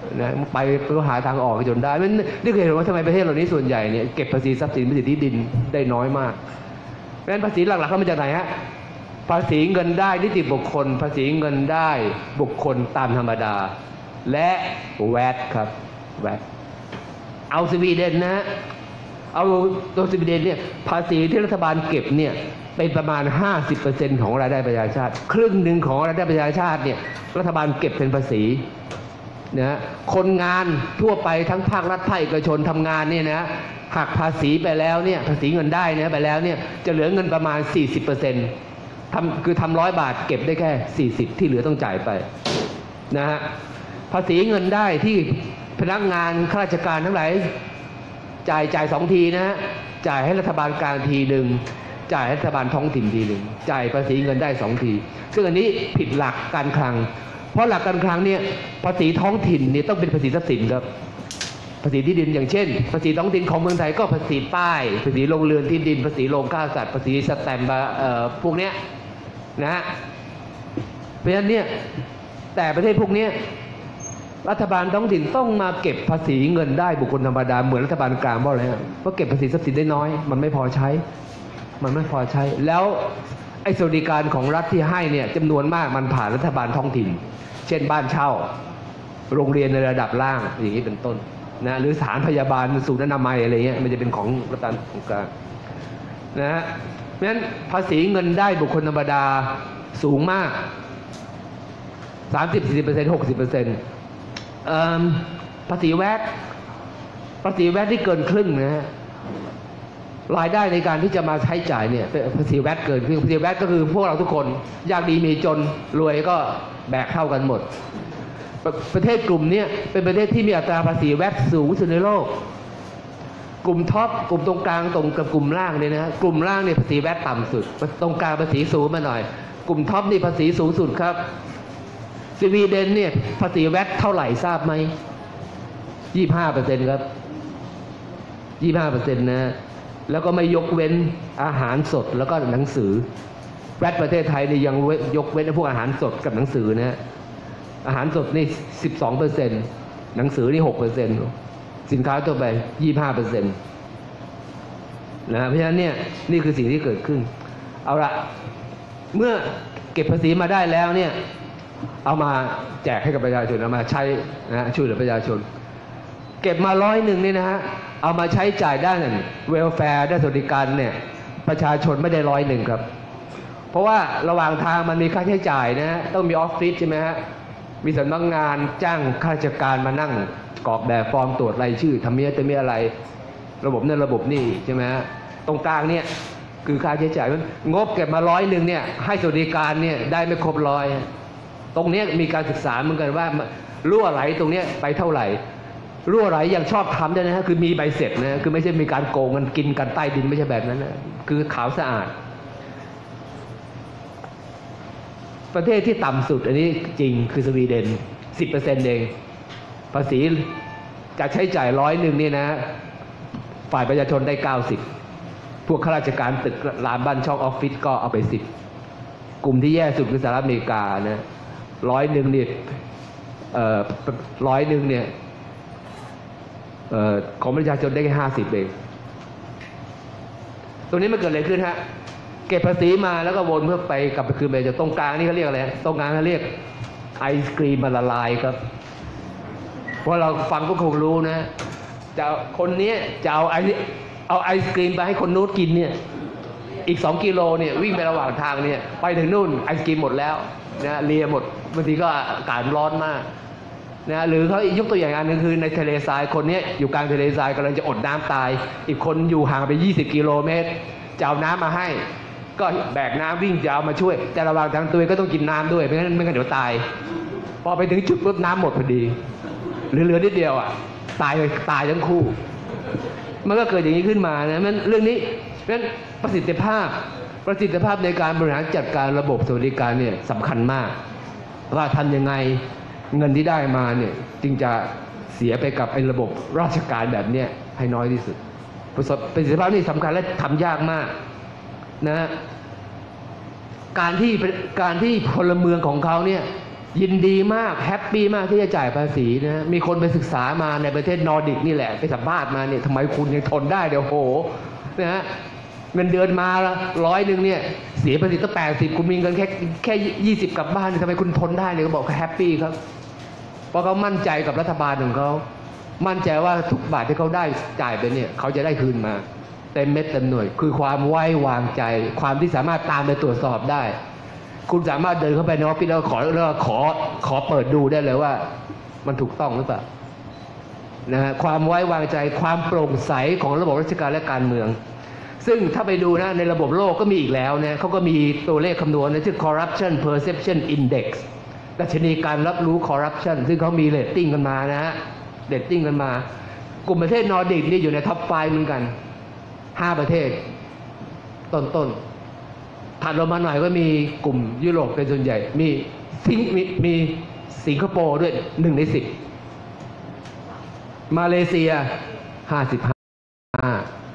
นะไปก็หาทางออกจนได้มันนี่คือเหตุว่าทำไมประเทศเหล่านี้ส่วนใหญ่เนี่ยเก็บภาษีทรัพย์สินภาษีที่ดินได้น้อยมากเพราะฉะนั้นภาษีหลักๆเข้ามาจากไหนฮะภาษีเงินได้นิติบุคคลภาษีเงินได้บุคคลตามธรรมดาและแวตครับแวตเอาสวีเดนนะเอาตัวสวีเดนเนี่ยภาษีที่รัฐบาลเก็บเนี่ยเป็นประมาณ ห้าสิบเปอร์เซ็นต์ ของรายได้ประชาชาติครึ่งหนึ่งของรายได้ประชาชาติเนี่ยรัฐบาลเก็บเป็นภาษีนะคนงานทั่วไปทั้งภาครัฐภาคเอกชนทำงานเนี่ยนะหักภาษีไปแล้วเนี่ยภาษีเงินได้นะไปแล้วเนี่ยจะเหลือเงินประมาณ สี่สิบเปอร์เซ็นต์ ทำคือทำร้อยบาทเก็บได้แค่สี่สิบที่เหลือต้องจ่ายไปนะฮะภาษีเงินได้ที่พนักงานข้าราชการทั้งหลายจ่ายจ่ายสองทีนะฮะจ่ายให้รัฐบาลกลางทีหนึ่งจ่ายให้รัฐบาลท้องถิ่นทีหนึ่งจ่ายภาษีเงินได้สองทีซึ่งอันนี้ผิดหลักการคลังเพราะหลักการคลังเนี่ยภาษีท้องถิ่นเนี่ยต้องเป็นภาษีทรัพย์สินครับภาษีที่ดินอย่างเช่นภาษีท้องถิ่นของเมืองไทยก็ภาษีป้ายภาษีโรงเรือนที่ดินภาษีโรงฆ่าสัตว์ภาษีสแตมป์เอ่อพวกเนี้ยนะฮะเพราะฉะนั้นเนี่ยแต่ประเทศพวกนี้รัฐบาลท้องถิ่นต้องมาเก็บภาษีเงินได้บุคคลธรรมดาเหมือนรัฐบาลกลางเพราะอะไรฮะเพราะเก็บภาษีทรัพย์สินได้น้อยมันไม่พอใช้มันไม่พอใช้แล้วไอ้สวัสดิการของรัฐที่ให้เนี่ยจำนวนมากมันผ่านรัฐบาลท้องถิ่นเช่นบ้านเช่าโรงเรียนในระดับล่างอย่างนี้เป็นต้นนะหรือสถานพยาบาลศูนย์อนามัยอะไรเงี้ยมันจะเป็นของรัฐบาลกลางนะฮะเพราะฉะนั้นภาษีเงินได้บุคคลธรรมดาสูงมาก สามสิบ สี่สิบเปอร์เซ็นต์ หกสิบเปอร์เซ็นต์ ภาษีแวตภาษีแวตที่เกินครึ่งนะฮะรายได้ในการที่จะมาใช้จ่ายเนี่ยภาษีแวตเกินครึ่งภาษีแวตก็คือพวกเราทุกคนยากดีมีจนรวยก็แบกเท่ากันหมดประประเทศกลุ่มนี้เป็นประเทศที่มีอัตราภาษีแวตสูงที่สุดในโลกกลุ่มท็อปกลุ่มตรงกลางตรงกับกลุ่มล่างเนี่ยนะกลุ่มล่างเนี่ยภาษีแวตต่ำสุดตรงกลางภาษีสูงมาหน่อยกลุ่มท็อปนี่ภาษีสูงสุดครับสวีเดนเนี่ยภาษีแวตเท่าไหร่ทราบไหม ยี่สิบห้าเปอร์เซ็นต์ ครับ ยี่สิบห้าเปอร์เซ็นต์ นะแล้วก็ไม่ยกเว้นอาหารสดแล้วก็หนังสือแวตประเทศไทยนี่ยังยกเว้นพวกอาหารสดกับหนังสือนะอาหารสดนี่ สิบสองเปอร์เซ็นต์ หนังสือนี่ หกเปอร์เซ็นต์ สินค้าทั่วไป ยี่สิบห้าเปอร์เซ็นต์ นะเพราะฉะนั้นเนี่ยนี่คือสิ่งที่เกิดขึ้นเอาละเมื่อเก็บภาษีมาได้แล้วเนี่ยเอามาแจกให้กับประชาชนเอามาใช้นะช่วยเหลือประชาชนเก็บมาร้อยหนึ่งนี่นะฮะเอามาใช้จ่ายด้านเวลแฟร์ด้านสวัสดิการเนี่ยประชาชนไม่ได้ร้อยหนึ่งครับเพราะว่าระหว่างทางมันมีค่าใช้จ่ายนะฮะต้องมีออฟฟิศใช่ไหมฮะมีสำนักงานจ้างข้าราชการมานั่งกรอกแบบฟอร์มตรวจรายชื่อทำเมียจะมีอะไรระบบนั่นระบบนี่ใช่ไหมฮะตรงกลางเนี่ยคือค่าใช้จ่ายงบเก็บมาร้อยหนึ่งเนี่ยให้สวัสดิการเนี่ยได้ไม่ครบร้อยตรงนี้มีการศึกษาเหมือนกันว่ารั่วไหลตรงนี้ไปเท่าไหร่รั่วไหลอย่างชอบทำด้วยนะฮะคือมีใบเสร็จนะคือไม่ใช่มีการโกงกันกินกันใต้ดินไม่ใช่แบบนั้นนะคือขาวสะอาดประเทศที่ต่ำสุดอันนี้จริงคือสวีเดน สิบเปอร์เซ็นต์ เองภาษีจะใช้จ่ายร้อยหนึ่งนี่นะฝ่ายประชาชนได้เก้าสิบพวกข้าราชการตึกรามบ้านช่องออฟฟิศก็เอาไปสิบกลุ่มที่แย่สุดคือสหรัฐอเมริกานะร้อยหนึ่งเนี่ยเอ่อร้อยหนึ่งเนี่ยเอ่อของประชาชนได้แค่ห้าสิบเองตรงนี้มันเกิดอะไรขึ้นฮะเก็บภาษีมาแล้วก็วนเพื่อไปกลับไปคืนไปจากตรงกลางนี่เขาเรียกอะไรตรงกลางเขาเรียกไอศกรีมมันละลายครับเพราะเราฟังก็คงรู้นะจะคนนี้จะเอาไอเอาไอศกรีมไปให้คนนู้นกินเนี่ยอีกสองกิโลเนี่ยวิ่งไประหว่างทางเนี่ยไปถึงนู่นไอศกรีมหมดแล้วนะเลียหมดบางทีก็อากาศร้อนมากนะหรือเขายกตัวอย่างอันนึงคือในทะเลทรายคนนี้อยู่กลางทะเลทรายกำลังจะอดน้ำตายอีกคนอยู่ห่างไปยี่สิบกิโลเมตรจะเอาน้ำมาให้ก็แบกน้ำวิ่งจะเอามาช่วยแต่ระหว่างทางตัวก็ต้องกินน้ำด้วยไม่งั้นไม่งั้นเดี๋ยวตายพอไปถึงจุดปุ๊บน้ำหมดพอดีเหลือนิดเดียวอ่ะตายเลยตายทั้งคู่มันก็เกิดอย่างนี้ขึ้นมานะมันเรื่องนี้นั้นประสิทธิภาพประสิทธิภาพในการบริหารจัดการระบบสวัสดิการเนี่ยสำคัญมากว่าทำยังไงเงินที่ได้มาเนี่ยจึงจะเสียไปกับไอ้ระบบราชการแบบเนี้ยให้น้อยที่สุดประสิทธิภาพนี่สำคัญและทำยากมากนะการที่การที่พลเมืองของเขาเนี่ยยินดีมากแฮปปี้มากที่จะจ่ายภาษีนะมีคนไปศึกษามาในประเทศนอร์ดิกนี่แหละไปสัมภาษณ์มาเนี่ยทำไมคุณยังทนได้เดี๋ยวโหนะฮะเงินเดือนมาละร้อยหนึ่งเนี่ยเสียภาษีตั้งแปดสิบคุณมีเงินแค่แค่ยี่สิบกลับบ้านทำไมคุณทนได้เนี่ยเขาบอกเขาแฮปปี้ครับเพราะเขามั่นใจกับรัฐบาลของเขามั่นใจว่าทุกบาทที่เขาได้จ่ายไปเนี่ยเขาจะได้คืนมาเต็มเม็ดเต็มหน่วยคือความไว้วางใจความที่สามารถตามไปตรวจสอบได้คุณสามารถเดินเข้าไปในออฟฟิศแล้วขอแล้วขอขอเปิดดูได้เลยว่ามันถูกต้องหรือเปล่านะฮะความไว้วางใจความโปร่งใสของระบบราชการและการเมืองซึ่งถ้าไปดูนะในระบบโลกก็มีอีกแล้วเนี่ยเขาก็มีตัวเลขคำนวณนะชื่อ corruption perception index ดัชนีการรับรู้ corruption ซึ่งเขามีเรตติ้งกันมานะฮะเรตติ้งกันมากลุ่มประเทศนอร์ดิกนี่อยู่ในท็อปไฟว์เหมือนกันห้าประเทศต้นๆถัดลงมาหน่อยก็มีกลุ่มยุโรปเป็นส่วนใหญ่มีสิงมีมีสิงคโปร์ด้วยหนึ่งในสิบมาเลเซียห้าสิบห้า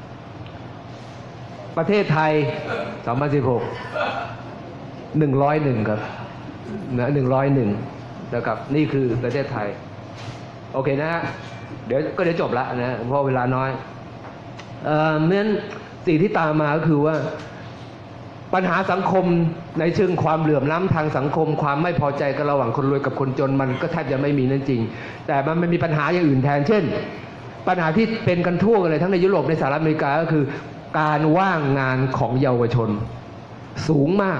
ประเทศไทยสองพันสิบหกหนึ่งร้อยหนึ่งครับนะหนึ่งร้อยหนึ่งนะครับนี่คือประเทศไทยโอเคนะฮะเดี๋ยวก็เดี๋ยวจบละนะเพราะเวลาน้อยเอ่อเพราะฉะนั้นสิ่งที่ตามมาก็คือว่าปัญหาสังคมในเชิงความเหลื่อมล้ำทางสังคมความไม่พอใจกันระหว่างคนรวยกับคนจนมันก็แทบจะไม่มีนั่นจริงแต่มันไม่มีปัญหาอย่างอื่นแทนเช่นปัญหาที่เป็นกันทั่วกันเลยทั้งในยุโรปในสหรัฐอเมริกาก็คือการว่างงานของเยาวชนสูงมาก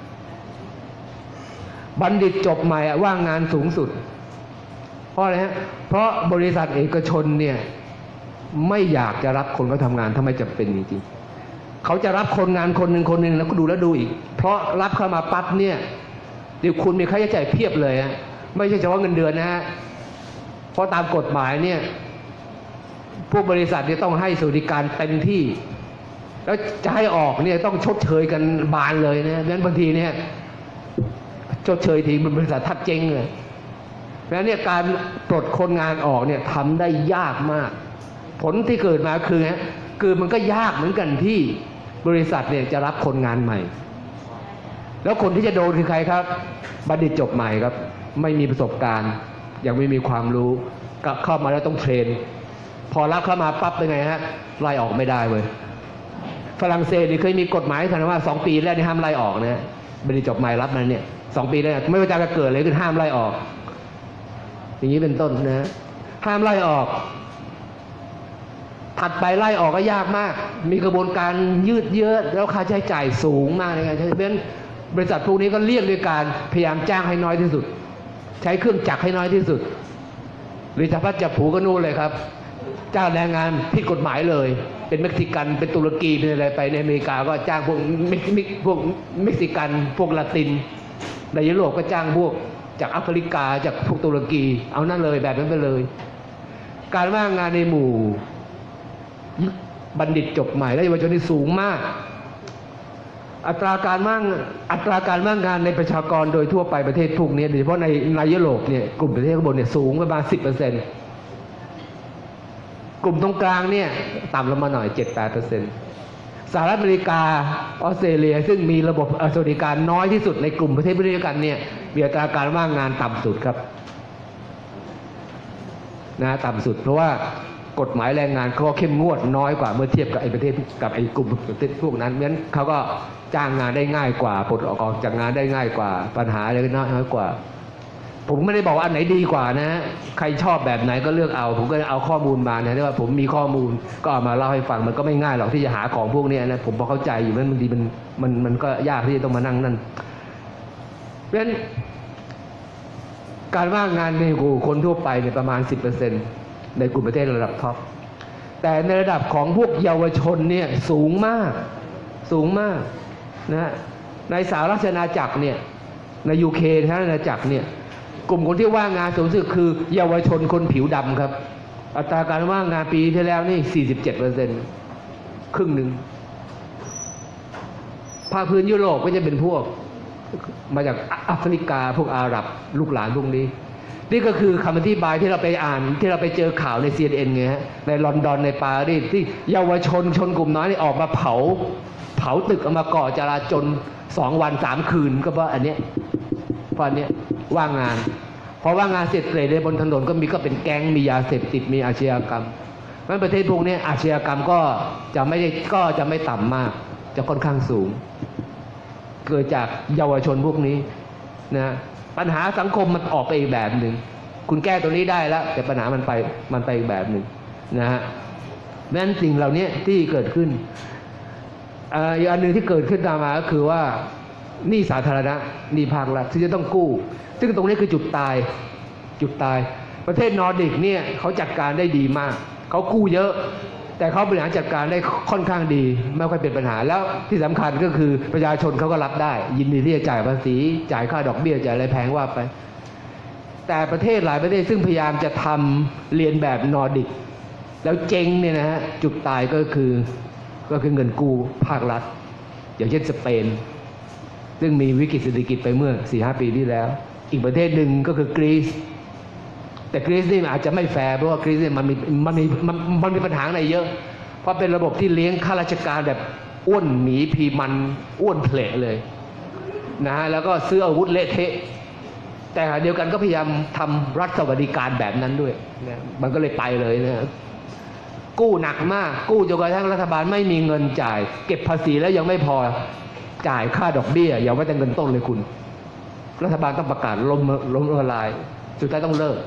บัณฑิตจบใหม่ว่างงานสูงสุดเพราะอะไรฮะเพราะบริษัทเอกชนเนี่ยไม่อยากจะรับคนเขาทำงานถ้าไม่จำเป็นจริงๆเขาจะรับคนงานคนหนึ่งคนหนึ่งแล้วก็ดูแล้วดูอีกเพราะรับเข้ามาปั๊บเนี่ยเดี๋ยวคุณมีค่าใช้จ่ายเพียบเลยฮะไม่ใช่เฉพาะเงินเดือนนะฮะเพราะตามกฎหมายเนี่ยพวกบริษัทเนี่ยต้องให้สวัสดิการเต็มที่แล้วจะให้ออกเนี่ยต้องชดเชยกันบานเลยนะงั้นบางทีเนี่ยชดเชยทีบริษัททับเจ๊งเลยแล้วเนี่ยการปลดคนงานออกเนี่ยทำได้ยากมากผลที่เกิดมาคือฮะคือมันก็ยากเหมือนกันที่บริษัทเนี่ยจะรับคนงานใหม่แล้วคนที่จะโดนคือใครครับบัณฑิตจบใหม่ครับไม่มีประสบการณ์ยังไม่มีความรู้ก็เข้ามาแล้วต้องเทรนพอรับเข้ามาปั๊บเป็นไงฮะไล่ออกไม่ได้เว้ยฝรั่งเศสนี่เคยมีกฎหมายขนาดว่าสองปีแรกนี่ห้ามไล่ออกนะบัณฑิตจบใหม่รับมันเนี่ยสองปีแรกไม่ว่าจะเกิดอะไรขึ้นห้ามไล่ออกอย่างนี้เป็นต้นนะห้ามไล่ออกถัดไปไล่ออกก็ยากมากมีกระบวนการยืดเยื้อแล้วค่าใช้จ่ายสูงมากในการใช้เพราะฉะนั้นบริษัทพวกนี้ก็เลี่ยงด้วยการพยายามจ้างให้น้อยที่สุดใช้เครื่องจักรให้น้อยที่สุดหรือจะพัดจับผูก็นู่นเลยครับจ้างแรงงานผิดกฎหมายเลยเป็นเม็กซิกันเป็นตุรกีเป็นอะไรไปในอเมริกาก็จ้างพวกเม็กซิพวกเม็กซิกันพวกละตินในยุโรปก็จ้างพวกจากแอฟริกาจากพวกตุรกีเอานั่นเลยแบบนั้นไปเลยการว่างงานในหมู่บัณฑิตจบใหม่และเยาวชนที่สูงมากอัตราการว่างอัตราการว่างงานในประชากรโดยทั่วไปประเทศพวกนี้โดยเฉพาะในในยุโรปเนี่ยกลุ่มประเทศข้างบนเนี่ยสูงประมาณ สิบเปอร์เซ็นต์ กลุ่มตรงกลางเนี่ยต่ำลงมาหน่อย เจ็ดถึงแปดเปอร์เซ็นต์ สหรัฐอเมริกาออสเตรเลียซึ่งมีระบบสวัสดิการน้อยที่สุดในกลุ่มประเทศพวกนี้กันเนี่ยมีอัตราการว่างงานต่ำสุดครับนะต่ำสุดเพราะว่ากฎหมายแรงงานเขาเข้มงวดน้อยกว่าเมื่อเทียบกับไอ้ประเทศกับไอ้กลุ่มประเทศพวกนั้นเพราะฉะนั้นเขาก็จ้างงานได้ง่ายกว่าปลดออกจากงานได้ง่ายกว่าปัญหาอะไรก็น้อยกว่าผมไม่ได้บอกว่าอันไหนดีกว่านะใครชอบแบบไหนก็เลือกเอาผมก็เอาข้อมูลมานะที่ว่าผมมีข้อมูลก็เอามาเล่าให้ฟังมันก็ไม่ง่ายหรอกที่จะหาของพวกนี้นะผมพอเข้าใจอยู่มันบางทีมันมันมันก็ยากที่จะต้องมานั่งนั่นเพราะฉะนั้นการว่างงานในกลุ่มคนทั่วไปเนี่ยประมาณ สิบเปอร์เซ็นต์ ในกลุ่มประเทศระดับท็อปแต่ในระดับของพวกเยาวชนเนี่ยสูงมากสูงมากนะในสหราชอาณาจักรเนี่ยในยูเคสหราชอาณาจักรเนี่ยกลุ่มคนที่ว่างงานสูงสุดคือเยาวชนคนผิวดำครับอัตราการว่างงานปีที่แล้วนี่ สี่สิบเจ็ดเปอร์เซ็นต์ ครึ่งหนึ่งภาคพื้นยุโรปก็จะเป็นพวกมาจากแอฟริกาพวกอาหรับลูกหลานพวกนี้นี่ก็คือคำอธิบายที่เราไปอ่านที่เราไปเจอข่าวใน ซี เอ็น เอ็น ไงฮะในลอนดอนในปารีสที่เยาวชนชนกลุ่มน้อยนี่ออกมาเผาเผาตึกเอามาก่อจราจลสองวันสามคืนก็เพราะอันเนี้ยเพราะเนี้ยว่างงานพอว่างงานเสร็จเตร่ในบนถนนก็มีก็เป็นแก๊งมียาเสพติดมีอาชญากรรมเพราะประเทศพวกนี้อาชญากรรมก็จะไม่ได้ก็จะไม่ต่ำมากจะค่อนข้างสูงเกิดจากเยาวชนพวกนี้นะปัญหาสังคมมันออกไปอีกแบบหนึ่งคุณแก้ตัวนี้ได้แล้วแต่ปัญหามันไปมันไปอีกแบบหนึ่งนะฮะดังนั้นสิ่งเหล่านี้ที่เกิดขึ้นอีกอันหนึ่งที่เกิดขึ้นตามมาก็คือว่าหนี้สาธารณะหนี้ภาครัฐที่จะต้องกู้ซึ่งตรงนี้คือจุดตายจุดตายประเทศนอร์ดิกเนี่ยเขาจัดการได้ดีมากเขากู้เยอะแต่เขาบริหารจัดการได้ค่อนข้างดีไม่ค่อยเป็นปัญหาแล้วที่สำคัญก็คือประชาชนเขาก็รับได้ยินดีที่จะจ่ายภาษีจ่ายค่าดอกเบี้ยจ่ายอะไรแพงว่าไปแต่ประเทศหลายประเทศซึ่งพยายามจะทำเรียนแบบนอร์ดิกแล้วเจ๊งเนี่ยนะฮะจุดตายก็คือก็คือเงินกู้ภาครัฐอย่างเช่นสเปนซึ่งมีวิกฤตเศรษฐกิจไปเมื่อ สี่ห้า ปีที่แล้วอีกประเทศหนึ่งก็คือกรีซแต่กรีซนี่อาจจะไม่แฟร์เพราะว่ากรีซเนี่ยมันมีมันมีมันมันมีปัญหาอะไรเยอะเพราะเป็นระบบที่เลี้ยงข้าราชการแบบอ้วนหมีพีมันอ้วนเพลเลยนะฮะแล้วก็ซื้ออาวุธเละเทะแต่เดียวกันก็พยายามทำรัฐสวัสดิการแบบนั้นด้วยนะมันก็เลยไปเลยนะกู้หนักมากกู้จนกระทั่งรัฐบาลไม่มีเงินจ่ายเก็บภาษีแล้วยังไม่พอจ่ายค่าดอกเบี้ยอย่าว่าแต่เงินต้นเลยคุณรัฐบาลต้องประกาศล้มล้มละลายสุดท้ายต้องเลิก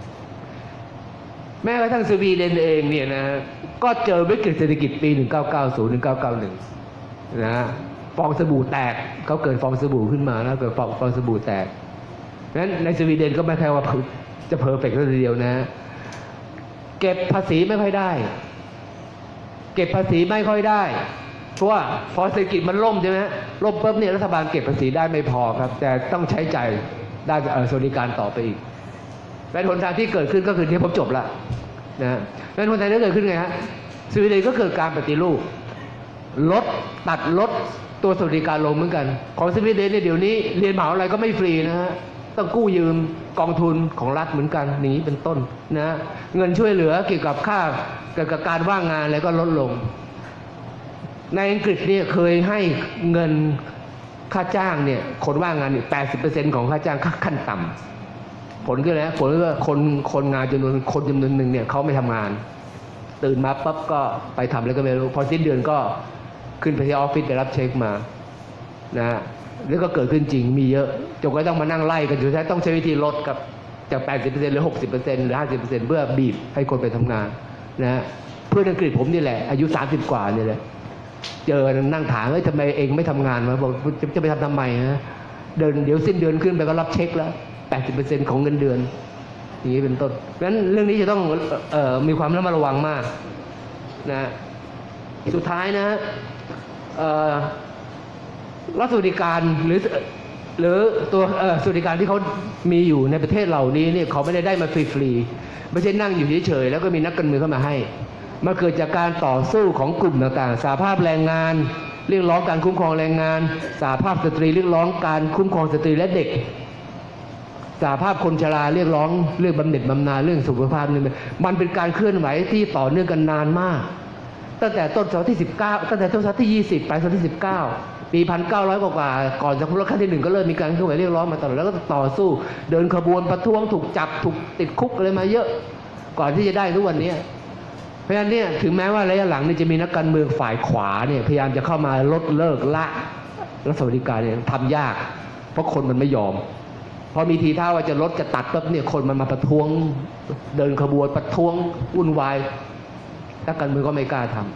แม้กระทั่งสวีเดนเองเนี่ยนะก็เจอวิกฤตเศรษฐกิจปีหนึ่งเก้าเก้าศูนย์ หนึ่งเก้าเก้าหนึ่งนะฟองสบู่แตกเขาเกิดฟองสบู่ขึ้นมาแล้วเกิดฟองฟองสบู่แตกนั้นในสวีเดนก็ไม่ใช่ว่าจะเพอร์เฟกต์ทีเดียวนะเก็บภาษีไม่ค่อยได้เก็บภาษีไม่ค่อยได้เพราะว่าพอเศรษฐกิจมันล่มใช่ไหมล่มปุ๊บเนี่ยรัฐบาลเก็บภาษีได้ไม่พอครับแต่ต้องใช้จ่ายด้านสวัสดิการต่อไปอีกเป็นหนทางที่เกิดขึ้นก็คือที่ผมจบละนะเป็นหนทางที่เกิดขึ้นไงฮะสวีเดนก็เกิดการปฏิรูปลดตัดลดตัวสวัสดิการลงเหมือนกันของสวีเดนเนี่ยเดี๋ยวนี้เรียนมหาวิทยาลัยก็ไม่ฟรีนะฮะต้องกู้ยืมกองทุนของรัฐเหมือนกันอย่างนี้เป็นต้นนะเงินช่วยเหลือเกี่ยวกับค่าเกี่ยวกับการว่างงานอะไรก็ลดลงในอังกฤษเนี่ยเคยให้เงินค่าจ้างเนี่ยคนว่างงานเนี่ยแปดสิบเปอร์เซ็นต์ของค่าจ้างขั้นต่ำผลก็แล้วผลก็คนคนงานจำนวนคนจำนวนหนึ่งเนี่ยเขาไม่ทำงานตื่นมาปั๊บก็ไปทำแล้วก็ไม่รู้พอสิ้นเดือนก็ขึ้นไปที่ออฟฟิศไปรับเช็คมานะแล้วก็เกิดขึ้นจริงมีเยอะจนก็ต้องมานั่งไล่กันอยู่ท้ายต้องใช้วิธีลดกับจาก แปดสิบเปอร์เซ็นต์ หรือ หกสิบเปอร์เซ็นต์ หรือ ห้าสิบเปอร์เซ็นต์ เพื่อบีบให้คนไปทำงานนะเพื่อนอังกฤษผมนี่แหละอายุสามสิบกว่านี่แหละเจอนั่งถามเฮ้ยทำไมเองไม่ทำงานมาบอกจะจะไปทำทำไมนะเดินเดี๋ยวสิ้นเดือนขึ้นไปก็รับเช็คแล้ว แปดสิบเปอร์เซ็นต์ ของเงินเดือนอย่างนี้เป็นต้นเพราะฉะนั้นเรื่องนี้จะต้องเอ่อมีความระมัดระวังมากนะสุดท้ายนะเอ่อรัฐสวัสดิการหรือหรือตัวสวัสดิการที่เขามีอยู่ในประเทศเหล่านี้เนี่ยเขาไม่ได้ได้มาฟรีๆไม่ใช่นั่งอยู่เฉยๆแล้วก็มีนักการเมืองเข้ามาให้มันเกิดจากการต่อสู้ของกลุ่มต่างๆสหภาพแรงงานเรียกร้องการคุ้มครองแรงงานสหภาพสตรีเรียกร้องการคุ้มครองสตรีและเด็กสหภาพคนชราเรียกร้องเรื่องบำเหน็จบำนาญเรื่องสุขภาพนี่มันเป็นการเคลื่อนไหวที่ต่อเนื่องกันนานมากตั้งแต่ต้นศตวรรษที่สิบเก้าตั้งแต่ต้นศตวรรษที่ยี่สิบปลายศตวรรษที่สิบเก้าปีหนึ่งพันเก้าร้อยกว่าก่อนสงครามโลกครั้งที่หนึ่งก็เริ่มมีการเคลื่อนไหวเรียกร้องมาตลอดแล้วก็ต่อสู้เดินขบวนประท้วงถูกจับถูกติดคุกอะไรมาเยอะก่อนที่จะได้ทุกวันนี้เพราะฉะนั้นเนี่ยถึงแม้ว่าระยะหลังนี่จะมีนักการเมืองฝ่ายขวาเนี่ยพยายามจะเข้ามาลดเลิกละรัฐสวัสดิการเนี่ยทำยากเพราะคนมันไม่ยอมพอมีทีท่าว่าจะลดจะตัดปั๊บเนี่ยคนมันมาประท้วงเดินขบวนประท้วงวุ่นวายนักการเมืองก็ไม่กล้าทำ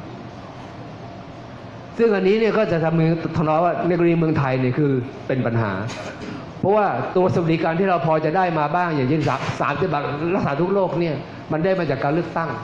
ซึ่งอันนี้เนี่ยก็จะทำให้ทนอว่าในกรณีเมืองไทยเนี่ยคือเป็นปัญหาเพราะว่าตัวสวัสดิการที่เราพอจะได้มาบ้างอย่างเช่นสามสิบบาทรักษาทุกโรคเนี่ยมันได้มาจากการเลือกตั้ง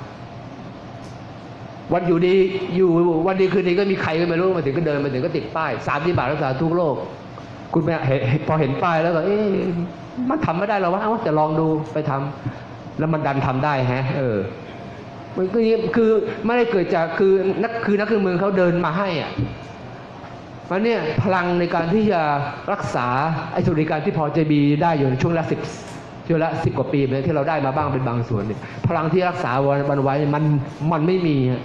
วันอยู่ดีอยู่วันดีคืนดีก็มีใครก็ไม่รู้มาถึงก็เดินมาถึงก็ติดป้ายสามสิบบาทรักษาทุกโรคคุณไปพอเห็นป้ายแล้วก็เอ๊ะมันทำไม่ได้หรอวะเอ้าจะลองดูไปทำแล้วมันดันทำได้แฮะเออมันก็คือไม่ได้เกิดจากคือนักคือนักการเมืองเขาเดินมาให้อ่ะมันเนี่ยพลังในการที่จะรักษาไอ้สวัสดิการที่พอจะมีได้อยู่ในช่วงละสิบช่วงละสิบกว่าปีเนี่ยที่เราได้มาบ้างเป็นบางส่วนเนี่ยพลังที่รักษาวันไว้มันมันไม่มีฮะ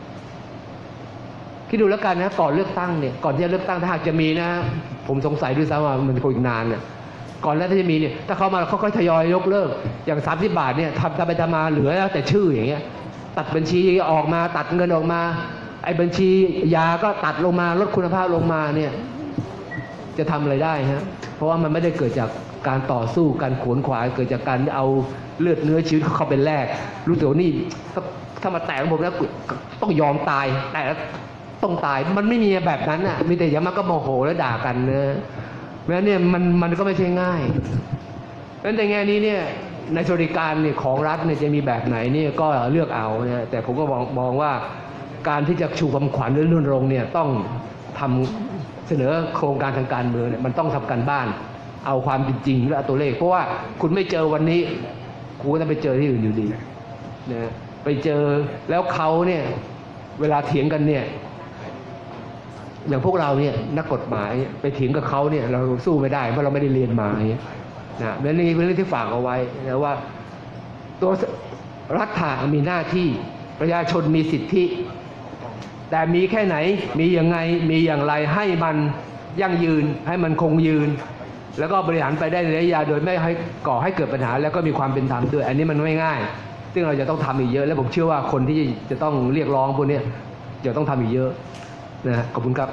คิดดูแล้วกันนะก่อนเลือกตั้งเนี่ยก่อนที่จะเลือกตั้งถ้าหากจะมีนะผมสงสัยด้วยซ้ำว่ามันคงอีกนานเนี่ยก่อนแล้วที่จะมีเนี่ยถ้าเขามาเขาค่อยทยอยยกเลิกอย่างสามสิบบาทเนี่ยทำทำไปทำมาเหลือแล้วแต่ชื่ออย่างเงี้ยตัดบัญชีออกมาตัดเงินออกมาไอ้บัญชียาก็ตัดลงมาลดคุณภาพลงมาเนี่ยจะทำอะไรได้ฮะเพราะว่ามันไม่ได้เกิดจากการต่อสู้การขวนขวายเกิดจากการเอาเลือดเนื้อชีวิตเข้าเป็นแลกรู้สึกว่านี่ถ้าถ้ามาแตะผมแล้วต้องยอมตายแต่ต้องตายมันไม่มีแบบนั้นอ่ะมีแต่อย่ามาก็โมโหแล้วด่ากันนะเพราะฉะนั้นเนี่ยมันมันก็ไม่ใช่ง่ายเพราะฉะนั้นในแง่นี้เนี่ยในสวัสดิการเนี่ยของรัฐเนี่ยจะมีแบบไหนเนี่ยก็เลือกเอานะแต่ผมก็มองมองว่าการที่จะชูความขวัญหรือรณรงค์เนี่ยต้องทำเสนอโครงการทางการเมืองเนี่ยมันต้องทำการบ้านเอาความจริงและตัวเลขเพราะว่าคุณไม่เจอวันนี้คุณก็ต้องไปเจอที่อื่นอยู่ดีนะไปเจอแล้วเขาเนี่ยเวลาเถียงกันเนี่ยอย่างพวกเราเนี่ยนักกฎหมายไปเถียงกับเขาเนี่ยเราสู้ไม่ได้เพราะเราไม่ได้เรียนมาอย่างเงี้ยนะนั่นนี่เป็นเรื่องที่ฝากเอาไว้นะว่าตัวรัฐมีหน้าที่ประชาชนมีสิทธิแต่มีแค่ไหนมีอย่างไงมีอย่างไรให้มันยั่งยืนให้มันคงยืนแล้วก็บริหารไปได้ในระยะยาวโดยไม่ให้ก่อให้เกิดปัญหาแล้วก็มีความเป็นธรรมด้วยอันนี้มันไม่ง่ายซึ่งเราจะต้องทำอีกเยอะและผมเชื่อว่าคนที่จะต้องเรียกร้องพวกนี้จะต้องทำอีกเยอะนะขอบคุณครับ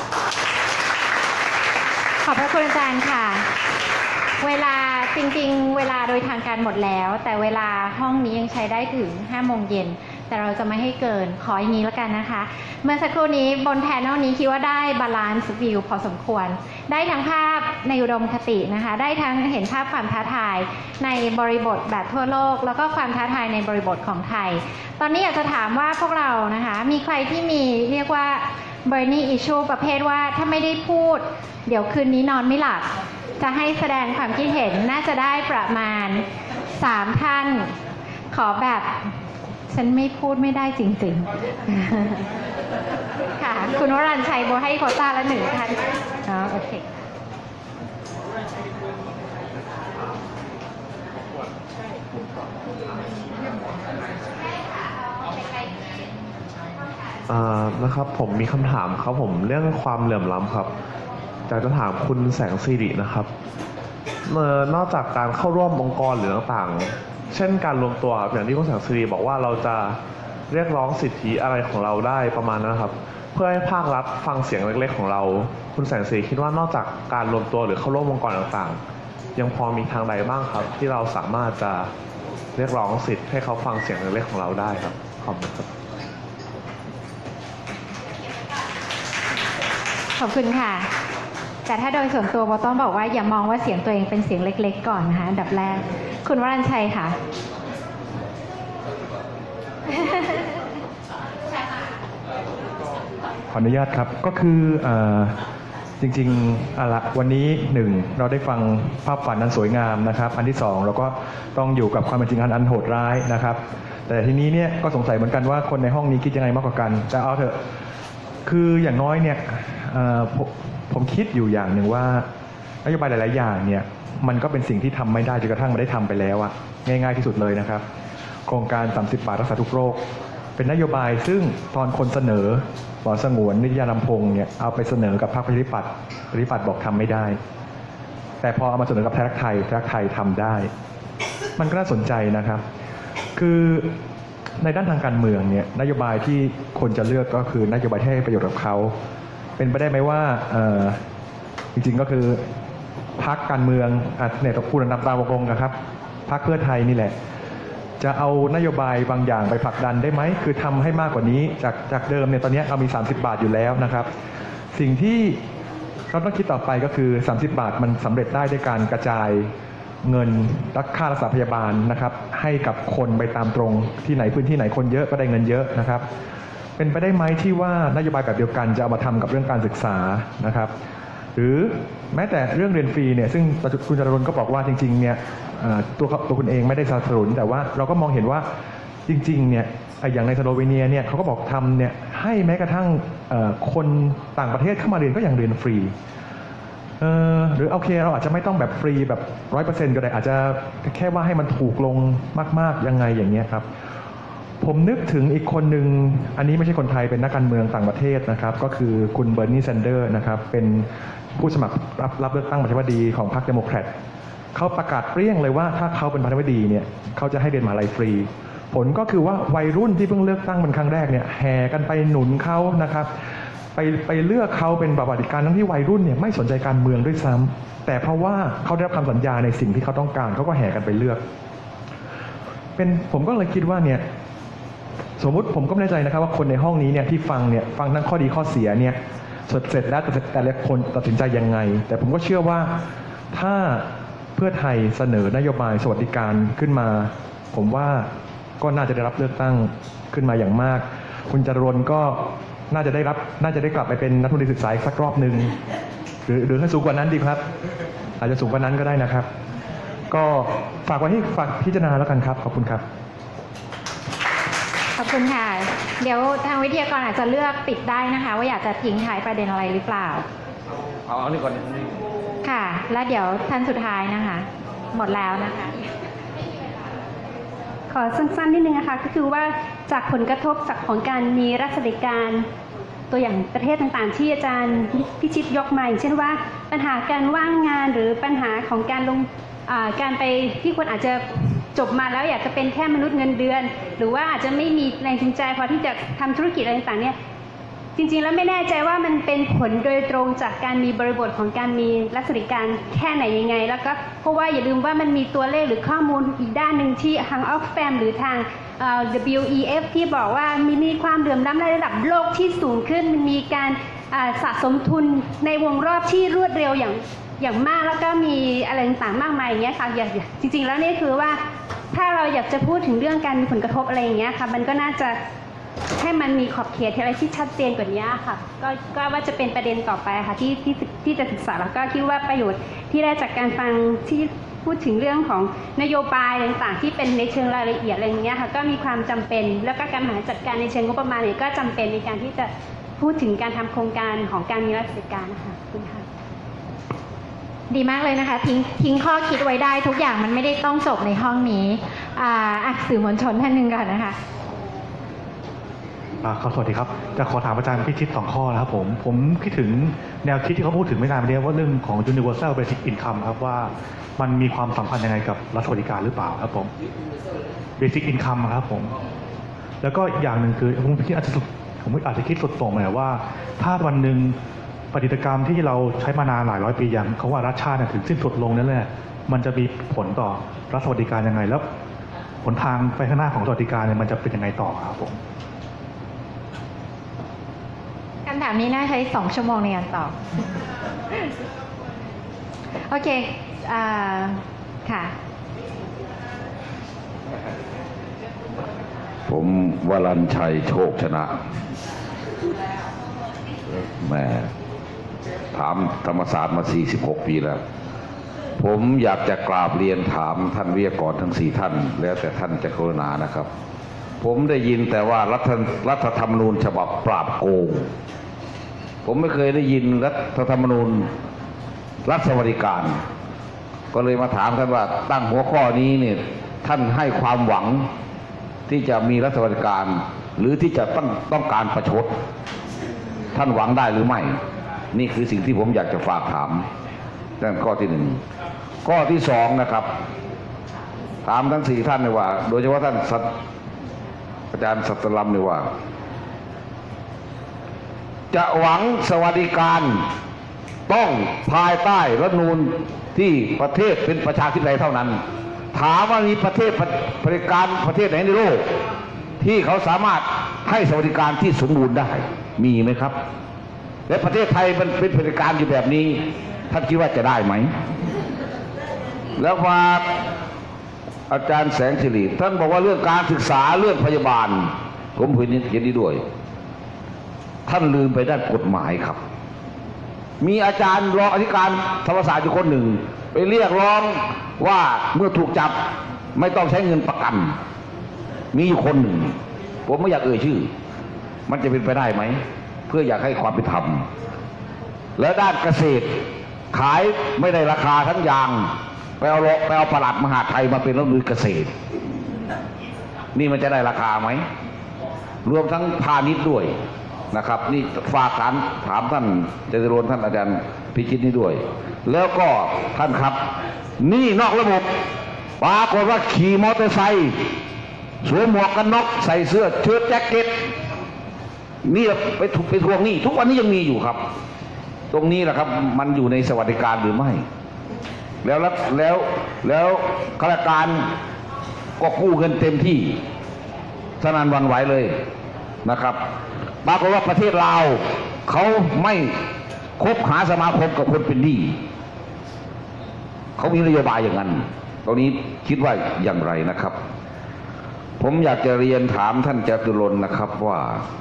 ขอบพระคุณอาจารย์ค่ะเวลาจริงๆเวลาโดยทางการหมดแล้วแต่เวลาห้องนี้ยังใช้ได้ถึงห้าโมงเย็นแต่เราจะไม่ให้เกินขออย่างนี้แล้วกันนะคะเมื่อสักครู่นี้บนแพนเนลนี้คิดว่าได้บาลานซ์วิวพอสมควรได้ทั้งภาพในอุดมคตินะคะได้ทั้งเห็นภาพความท้าทายในบริบทแบบทั่วโลกแล้วก็ความท้าทายในบริบทของไทยตอนนี้อยากจะถามว่าพวกเรานะคะมีใครที่มีเรียกว่า burning issue ประเภทว่าถ้าไม่ได้พูดเดี๋ยวคืนนี้นอนไม่หลับจะให้แสดงความคิดเห็นน่าจะได้ประมาณสามท่านขอแบบฉันไม่พูดไม่ได้จริงๆค่ะคุณวรัญชัยโบให้โควต้าละหนึ่งท่านอ๋อโอเคนะครับผมมีคำถามครับผมเรื่องความเหลื่อมล้ำครับอยากจะถามคุณแสงสิรินะครับเมื่อนอกจากการเข้าร่วมองค์กรหรือต่างๆเช่นการรวมตัวอย่างที่คุณแสงสิริบอกว่าเราจะเรียกร้องสิทธิอะไรของเราได้ประมาณนั้นครับเพื่อให้ภาครัฐฟังเสียงเล็กๆของเราคุณแสงสิริคิดว่านอกจากการรวมตัวหรือเข้าร่วมองค์กรต่างๆยังพอมีทางใดบ้างครับที่เราสามารถจะเรียกร้องสิทธิ์ให้เขาฟังเสียงเล็กๆของเราได้ครับขอบคุณครับขอบคุณค่ะแต่ถ้าโดยส่วนตัวโบต้องบอกว่าอย่ามองว่าเสียงตัวเองเป็นเสียงเล็กๆก่อนนะคะอันดับแรกคุณวรัญชัยค่ะขออนุญาตครับก็คือจริงๆอะละวันนี้หนึ่งเราได้ฟังภาพฝันอันสวยงามนะครับอันที่สองเราก็ต้องอยู่กับความเป็นจริงอันโหดร้ายนะครับแต่ทีนี้เนี่ยก็สงสัยเหมือนกันว่าคนในห้องนี้คิดยังไงมากกว่ากันแต่เอาเถอะคืออย่างน้อยเนี่ยผมผมคิดอยู่อย่างหนึ่งว่านโยบายหลายๆอย่างเนี่ยมันก็เป็นสิ่งที่ทำไม่ได้จนกระทั่งมันได้ทำไปแล้วอะง่ายๆที่สุดเลยนะครับโครงการสามสิบบาทรักษาทุกโรคเป็นนโยบายซึ่งตอนคนเสนอหมอสงวนนิตยานำพงศ์เนี่ยเอาไปเสนอกับพรรคประชาธิปัตย์ประชาธิปัตย์บอกทำไม่ได้แต่พอเอามาเสนอกับไทยรักไทยไทยรักไทยทำได้มันก็น่าสนใจนะครับคือในด้านทางการเมืองเนี่ยนโยบายที่คนจะเลือกก็คือนโยบายที่ให้ประโยชน์กับเขาเป็นไปได้ไหมว่าจริงๆก็คือพรรคการเมืองเนี่ยต้องพูดนำตามวงกลมนะครับพรรคเพื่อไทยนี่แหละจะเอานโยบายบางอย่างไปผลักดันได้ไหมคือทำให้มากกว่านี้จากจากเดิมเนี่ยตอนนี้เรามีสามสิบบาทอยู่แล้วนะครับสิ่งที่เราต้องคิดต่อไปก็คือสามสิบบาทมันสำเร็จได้ด้วยการกระจายเงินรักค่ารักษาพยาบาลนะครับให้กับคนไปตามตรงที่ไหนพื้นที่ไหนคนเยอะก็ได้เงินเยอะนะครับเป็นไปได้ไหมที่ว่านโยบายแบบเดียวกันจะเอามาทำกับเรื่องการศึกษานะครับหรือแม้แต่เรื่องเรียนฟรีเนี่ยซึ่งคุณจรณก็บอกว่าจริงๆเนี่ยตัวตัวคุณเองไม่ได้สนับสนุนแต่ว่าเราก็มองเห็นว่าจริงๆเนี่ยอย่างในสโลวีเนียเนี่ยเขาก็บอกทำเนี่ยให้แม้กระทั่งคนต่างประเทศเข้ามาเรียนก็ยังเรียนฟรีหรือโอเคเราอาจจะไม่ต้องแบบฟรีแบบร้อยเปอร์เซ็นต์ก็ได้อาจจะแค่ว่าให้มันถูกลงมากๆยังไงอย่างเงี้ยครับผมนึกถึงอีกคนหนึ่งอันนี้ไม่ใช่คนไทยเป็นนักการเมืองต่างประเทศนะครับก็คือคุณเบอร์นีแซนเดอร์นะครับเป็นผู้สมัครรับรับเลือกตั้งประธานาธิบดีของพรรคเดโมแครตเขาประกาศเปรี้ยงเลยว่าถ้าเขาเป็นประธานาธิบดีเนี่ยเขาจะให้เรียนมหาลัยฟรี ผลก็คือว่าวัยรุ่นที่เพิ่งเลือกตั้งเป็นครั้งแรกเนี่ยแห่กันไปหนุนเขานะครับไปไปเลือกเขาเป็นประวัติการทั้งที่วัยรุ่นเนี่ยไม่สนใจการเมืองด้วยซ้ำแต่เพราะว่าเขาได้รับคำสัญญาในสิ่งที่เขาต้องการเขาก็แห่กันไปเลือกเป็นผมก็เลยคิดว่าเนี่ยสมมุติผมก็ไม่แน่ใจนะครับว่าคนในห้องนี้เนี่ยที่ฟังเนี่ยฟังทั้งข้อดีข้อเสียเนี่ยเสร็จแล้วแต่ละคนตัดสินใจยังไงแต่ผมก็เชื่อว่าถ้าเพื่อไทยเสนอนโยบายสวัสดิการขึ้นมาผมว่าก็น่าจะได้รับเลือกตั้งขึ้นมาอย่างมากคุณจรณก็น่าจะได้รับน่าจะได้กลับไปเป็นนักธุรกิจศึกษาอีกสักรอบหนึ่งหรือหรือถ้าสูงกว่านั้นดีครับอาจจะสูงกว่านั้นก็ได้นะครับก็ฝากไว้ให้ฝากพิจารณาแล้วกันครับขอบคุณครับขอบคุณค่ะเดี๋ยวทางวิทยากรอาจจะเลือกปิดได้นะคะว่าอยากจะทิ้งท้ายประเด็นอะไรหรือเปล่าเอาอันนี้ก่อนค่ะแล้วเดี๋ยวท่านสุดท้ายนะคะหมดแล้วนะคะขอสั้นๆนิดนึงนะคะก็คือว่าจากผลกระทบจากของการมีรัฐสวัสดิการตัวอย่างประเทศต่างๆที่อาจารย์พิชิตยกมาอย่างเช่นว่าปัญหาการว่างงานหรือปัญหาของการลงการไปที่คนอาจจะจบมาแล้วอยากจะเป็นแค่มนุษย์เงินเดือนหรือว่าอาจจะไม่มีแรงจูงใจพอที่จะทำธุรกิจอะไรต่างๆเนี่ยจริงๆแล้วไม่แน่ใจว่ามันเป็นผลโดยตรงจากการมีบริบทของการมีรัฐสวัสดิการแค่ไหนยังไงแล้วก็เพราะว่าอย่าลืมว่ามันมีตัวเลขหรือข้อมูลอีกด้านหนึ่งที่ทาง Oxfam หรือทาง ดับเบิลยู อี เอฟ ที่บอกว่ามีมีความเหลื่อมล้ำในระดับโลกที่สูงขึ้นมันมีการสะสมทุนในวงรอบที่รวดเร็วอย่างอย่างมากแล้วก็มีอะไรต่างๆมากมายอย่างเงี้ยค่ะจริงๆแล้วนี่คือว่าถ้าเราอยากจะพูดถึงเรื่องการมีผลกระทบอะไรอย่างเงี้ยค่ะมันก็น่าจะให้มันมีขอบเขตอะไรที่ชัดเจนกว่านี้ค่ะก็ก็ว่าจะเป็นประเด็นต่อไปค่ะที่ที่ที่จะศึกษาแล้วก็คิดว่าประโยชน์ที่ได้จากการฟังที่พูดถึงเรื่องของนโยบายต่างๆที่เป็นในเชิงรายละเอียดอะไรอย่างเงี้ยค่ะก็มีความจำเป็นแล้วก็การบริหารจัดการในเชิงงบประมาณเนี่ยก็จำเป็นในการที่จะพูดถึงการทำโครงการของการมีรัฐสวัสดิการนะคะขอบคุณค่ะดีมากเลยนะคะทิ้งทิ้งข้อคิดไว้ได้ทุกอย่างมันไม่ได้ต้องจบในห้องนี้อ่าอ่ะสื่อมวลชนท่านหนึ่งก่อนนะคะครับสวัสดีครับจะขอถามอาจารย์พิชิตสองข้อนะครับผมผมคิดถึงแนวคิดที่เขาพูดถึงไม่นานมานี้ว่าเรื่องของ universal basic income ครับว่ามันมีความสัมพันธ์ยังไงกับรัฐสวัสดิการหรือเปล่าครับผม basic income ครับผมแล้วก็อย่างหนึ่งคือผมคิดอาจจะผมอาจจะคิดสุดโต่งเลยว่าถ้าวันหนึ่งปฏิกรรมที่เราใช้มานานหลายร้อยปีอย่างเขาว่ารัฐชาติถึงสิ้นสุดลงนั่นแหละมันจะมีผลต่อรัฐสวัสดิการยังไงแล้วผลทางไปข้างหน้าของสวัสดิการเนี่ยมันจะเป็นยังไงต่อครับผมคำถามนี้น่าใช้สองชั่วโมงในการตอบ โอเคอ่าค่ะผมวรัญชัยโชคชนะแม่ถามธรรมศาสตร์มาสี่สิบหกปีแล้วผมอยากจะกราบเรียนถามท่านวิทยากรทั้งสี่ท่านแล้วแต่ท่านจะกรุณานะครับผมได้ยินแต่ว่ารัฐรัฐธรรมนูญฉบับปราบโกงผมไม่เคยได้ยินรัฐธรรมนูญรัฐสวัสดิการก็เลยมาถามท่านว่าตั้งหัวข้อนี้เนี่ยท่านให้ความหวังที่จะมีรัฐสวัสดิการหรือที่จะต้องต้องการประชดท่านหวังได้หรือไม่นี่คือสิ่งที่ผมอยากจะฝากถามนั่นข้อที่หนึ่งข้อที่สองนะครับถามทั้งสี่ท่านเลยว่าโดยเฉพาะท่านอาจารย์สัตลัมเนี่ยว่าจะหวังสวัสดิการต้องภายใต้รัฐธรรมนูญที่ประเทศเป็นประชาธิปไตยเท่านั้นถามว่ามีประเทศบริการประเทศไหนในโลกที่เขาสามารถให้สวัสดิการที่สมบูรณ์ได้มีไหมครับและประเทศไทยมันเป็นบริการอยู่แบบนี้ท่านคิดว่าจะได้ไหมแล้วมาอาจารย์แสงสิริท่านบอกว่าเรื่องการศึกษาเรื่องพยาบาลผมเห็นเห็นดีด้วยท่านลืมไปด้านกฎหมายครับมีอาจารย์รองอธิการธรรมศาสตร์อยู่คนหนึ่งไปเรียกร้องว่าเมื่อถูกจับไม่ต้องใช้เงินประกันมีอยู่คนหนึ่งผมไม่อยากเอ่ยชื่อมันจะเป็นไปได้ไหมเพื่ออยากให้ความเป็นธรรมและด้านเกษตรขายไม่ได้ราคาทั้งอย่างไปเอาไปเอาปลัดมหาดไทยมาเป็นรัฐมนตรีเกษตรนี่มันจะได้ราคาไหมรวมทั้งพาณิชย์ด้วยนะครับนี่ฝากถามถามท่านเจริญท่านอาจารย์พิชิตนี่ด้วยแล้วก็ท่านครับนี่นอกระบบปรากฏว่าขี่มอเตอร์ไซค์สวมหมวกกันน็อกใส่เสื้อเชิ้ตแจ็คเก็ตนี่ไปถูกไปทวงหนี้ทุกวันนี้ยังมีอยู่ครับตรงนี้แหละครับมันอยู่ในสวัสดิการหรือไม่แล้วแล้วแล้วข้าราชการก็กู้เงินเต็มที่สนั่นหวั่นไหวเลยนะครับปรากฏว่าประเทศลาวเขาไม่คบหาสมาคมกับคนเป็นหนี้เขามีนโยบายอย่างนั้นตรงนี้คิดว่าอย่างไรนะครับผมอยากจะเรียนถามท่านจตุรนต์นะครับว่า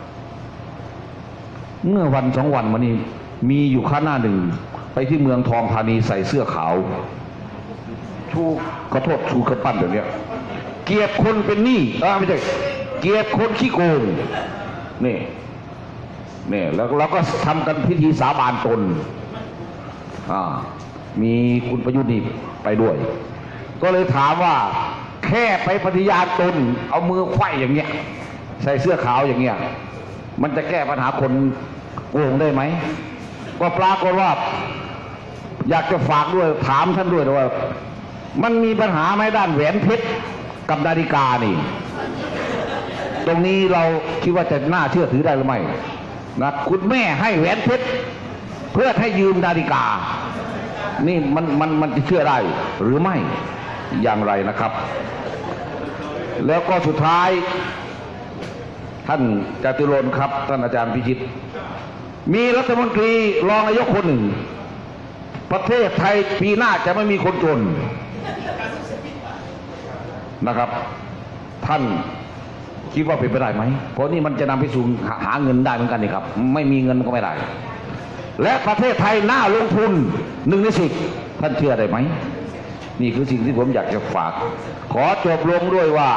เมื่อวันสองวันมานี้มีอยู่ข้างหน้าหนึ่งไปที่เมืองทองธานีใส่เสื้อขาวชูขอโทษชูกระปั้นแบบนี้เกลียดคนเป็นหนี้อ่าไม่ใช่เกลียดคนขี้โกงนี่นี่แล้วเราก็ทำกันพิธีสาบานตนอ่ามีคุณประยุทธ์นี่ไปด้วยก็เลยถามว่าแค่ไปปฏิญาณตนเอามือไขว้อย่างเงี้ยใส่เสื้อขาวอย่างเงี้ยมันจะแก้ปัญหาคนโกงได้ไหมก็ปรากฏว่าอยากจะฝากด้วยถามท่านด้วยว่ามันมีปัญหาไหมด้านแหวนเพชรกับนาฬิกานี่ตรงนี้เราคิดว่าจะน่าเชื่อถือได้หรือไม่นะคุณแม่ให้แหวนเพชรเพื่อให้ยืมนาฬิกานี่มันมันมันจะเชื่อได้หรือไม่อย่างไรนะครับแล้วก็สุดท้ายท่านจตุรนต์ครับท่านอาจารย์พิชิตมีรัฐมนตรีรองนายกคนหนึ่งประเทศไทยปีหน้าจะไม่มีคนจนนะครับท่านคิดว่าเป็นไปได้ไหมเพราะนี่มันจะนำไปสู่หาเงินได้เหมือนกันนี่ครับไม่มีเงินก็ไม่ได้และประเทศไทยน่าลงทุนหนึ่งในสิบท่านเชื่อได้ไหมนี่คือสิ่งที่ผมอยากจะฝากขอจบลงด้วยว่า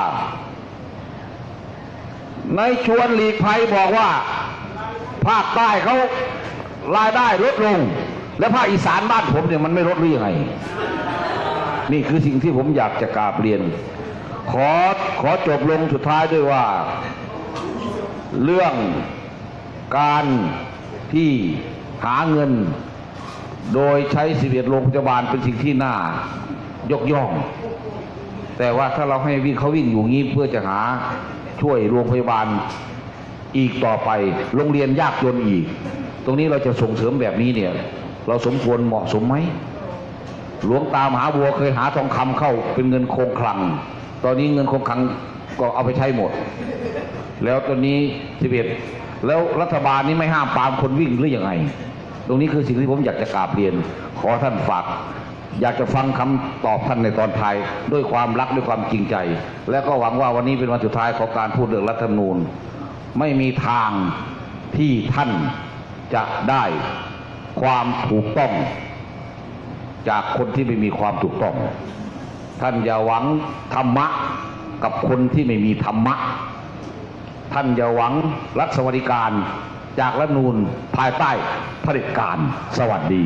ในชวนหลีกภัยบอกว่าภาคใต้เขารายได้ลดลงและภาคอีสานบ้านผมเนี่ยมันไม่ลดหรือยังไงนี่คือสิ่งที่ผมอยากจะกราบเรียนขอขอจบลงสุดท้ายด้วยว่าเรื่องการที่หาเงินโดยใช้สิบเอ็ดโรงพยาบาลเป็นสิ่งที่น่ายกย่องแต่ว่าถ้าเราให้วิ่งเขาวิ่งอยู่งี้เพื่อจะหาช่วยโรงพยาบาลอีกต่อไปโรงเรียนยากจนอีกตรงนี้เราจะส่งเสริมแบบนี้เนี่ยเราสมควรเหมาะสมไหมหลวงตามหาบัวเคยหาทองคำเข้าเป็นเงินคงคลังตอนนี้เงินคงคลังก็เอาไปใช้หมดแล้วตอนนี้สิบเอ็ดแล้วรัฐบาลนี้ไม่ห้ามปรามคนวิ่งหรือยังไงตรงนี้คือสิ่งที่ผมอยากจะกราบเรียนขอท่านฝากอยากจะฟังคำตอบท่านในตอนท้ายด้วยความรักด้วยความจริงใจและก็หวังว่าวันนี้เป็นวันสุดท้ายของการพูดเรื่องรัฐธรรมนูญไม่มีทางที่ท่านจะได้ความถูกต้องจากคนที่ไม่มีความถูกต้องท่านอย่าหวังธรรมะกับคนที่ไม่มีธรรมะท่านอย่าหวังรัฐสวัสดิการจากรัฐธรรมนูญภายใต้เผด็จการสวัสดี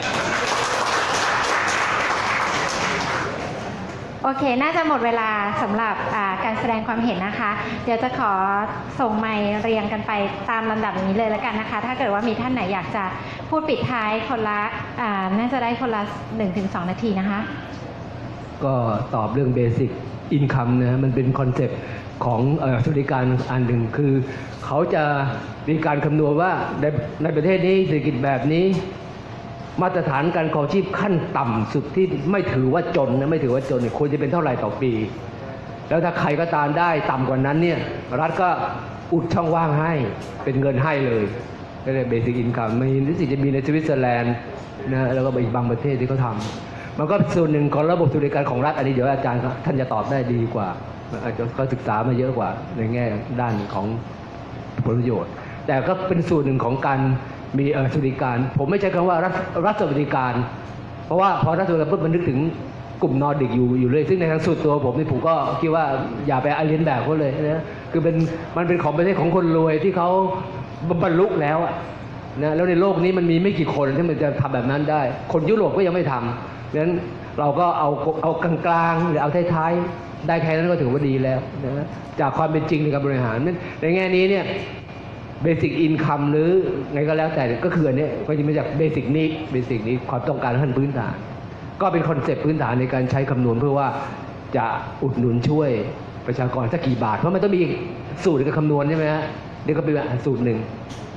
โอเคน่าจะหมดเวลาสำหรับการแสดงความเห็นนะคะเดี๋ยวจะขอส่งไมค์เรียงกันไปตามลำดับนี้เลยแล้วกันนะคะถ้าเกิดว่ามีท่านไหนอยากจะพูดปิดท้ายคนละน่าจะได้คนละ หนึ่งถึงสอง นาทีนะคะก็ตอบเรื่องเบสิกอินคัมนะมันเป็นคอนเซ็ปต์ของสวัสดิการอันหนึ่งคือเขาจะมีการคำนวณว่าในในประเทศนี้เศรษฐกิจแบบนี้มาตรฐานการครองชีพขั้นต่ำสุดที่ไม่ถือว่าจนนะไม่ถือว่าจนควรจะเป็นเท่าไหร่ต่อปีแล้วถ้าใครก็ตามได้ต่ำกว่านั้นเนี่ยรัฐก็อุดช่องว่างให้เป็นเงินให้เลยก็เลยเบสิกอินคัมไม่รู้สึกจะมีในสวิตเซอร์แลนด์นะแล้วก็อีกบางประเทศที่เขาทำมันก็ส่วนหนึ่งของระบบสวัสดิการของรัฐอันนี้เดี๋ยวอาจารย์ท่านจะตอบได้ดีกว่าอาจจะก็ศึกษามาเยอะกว่าในแง่ด้านของผลประโยชน์แต่ก็เป็นส่วนหนึ่งของการมีสวัสดิการผมไม่ใช้คำว่ารัฐรัฐสวัสดิการเพราะว่าพอรัฐสวัสดิการปุ๊บมันนึกถึงกลุ่มนอร์ดิกอยู่อยู่เลยซึ่งในทางส่วนตัวผมนี่ผมก็คิดว่าอย่าไปอาเลียนแบบเขาเลยนะคือเป็นมันเป็นของประเทศของคนรวยที่เขาบรรลุแล้วนะแล้วในโลกนี้มันมีไม่กี่คนที่มันจะทำแบบนั้นได้คนยุโรปก็ยังไม่ทำงั้นเราก็เอาเอากลางๆหรือเอาท้ายๆได้แค่นั้นก็ถือว่าดีแล้วนะจากความเป็นจริงในการบริหารในแง่นี้เนี่ยเบสิกอินคัมหรือไงก็แล้วแต่ก็คืออันนี้ก็จะมาจากเบสิกนี้เบสิกนี้ความต้องการขั้นพื้นฐานก็เป็นคอนเซปต์พื้นฐานในการใช้คำนวณเพื่อว่าจะอุดหนุนช่วยประชากรสักกี่บาทเพราะมันต้องมีสูตรในการคำนวณใช่ไหมฮะนี่ก็เป็นสูตรหนึ่ง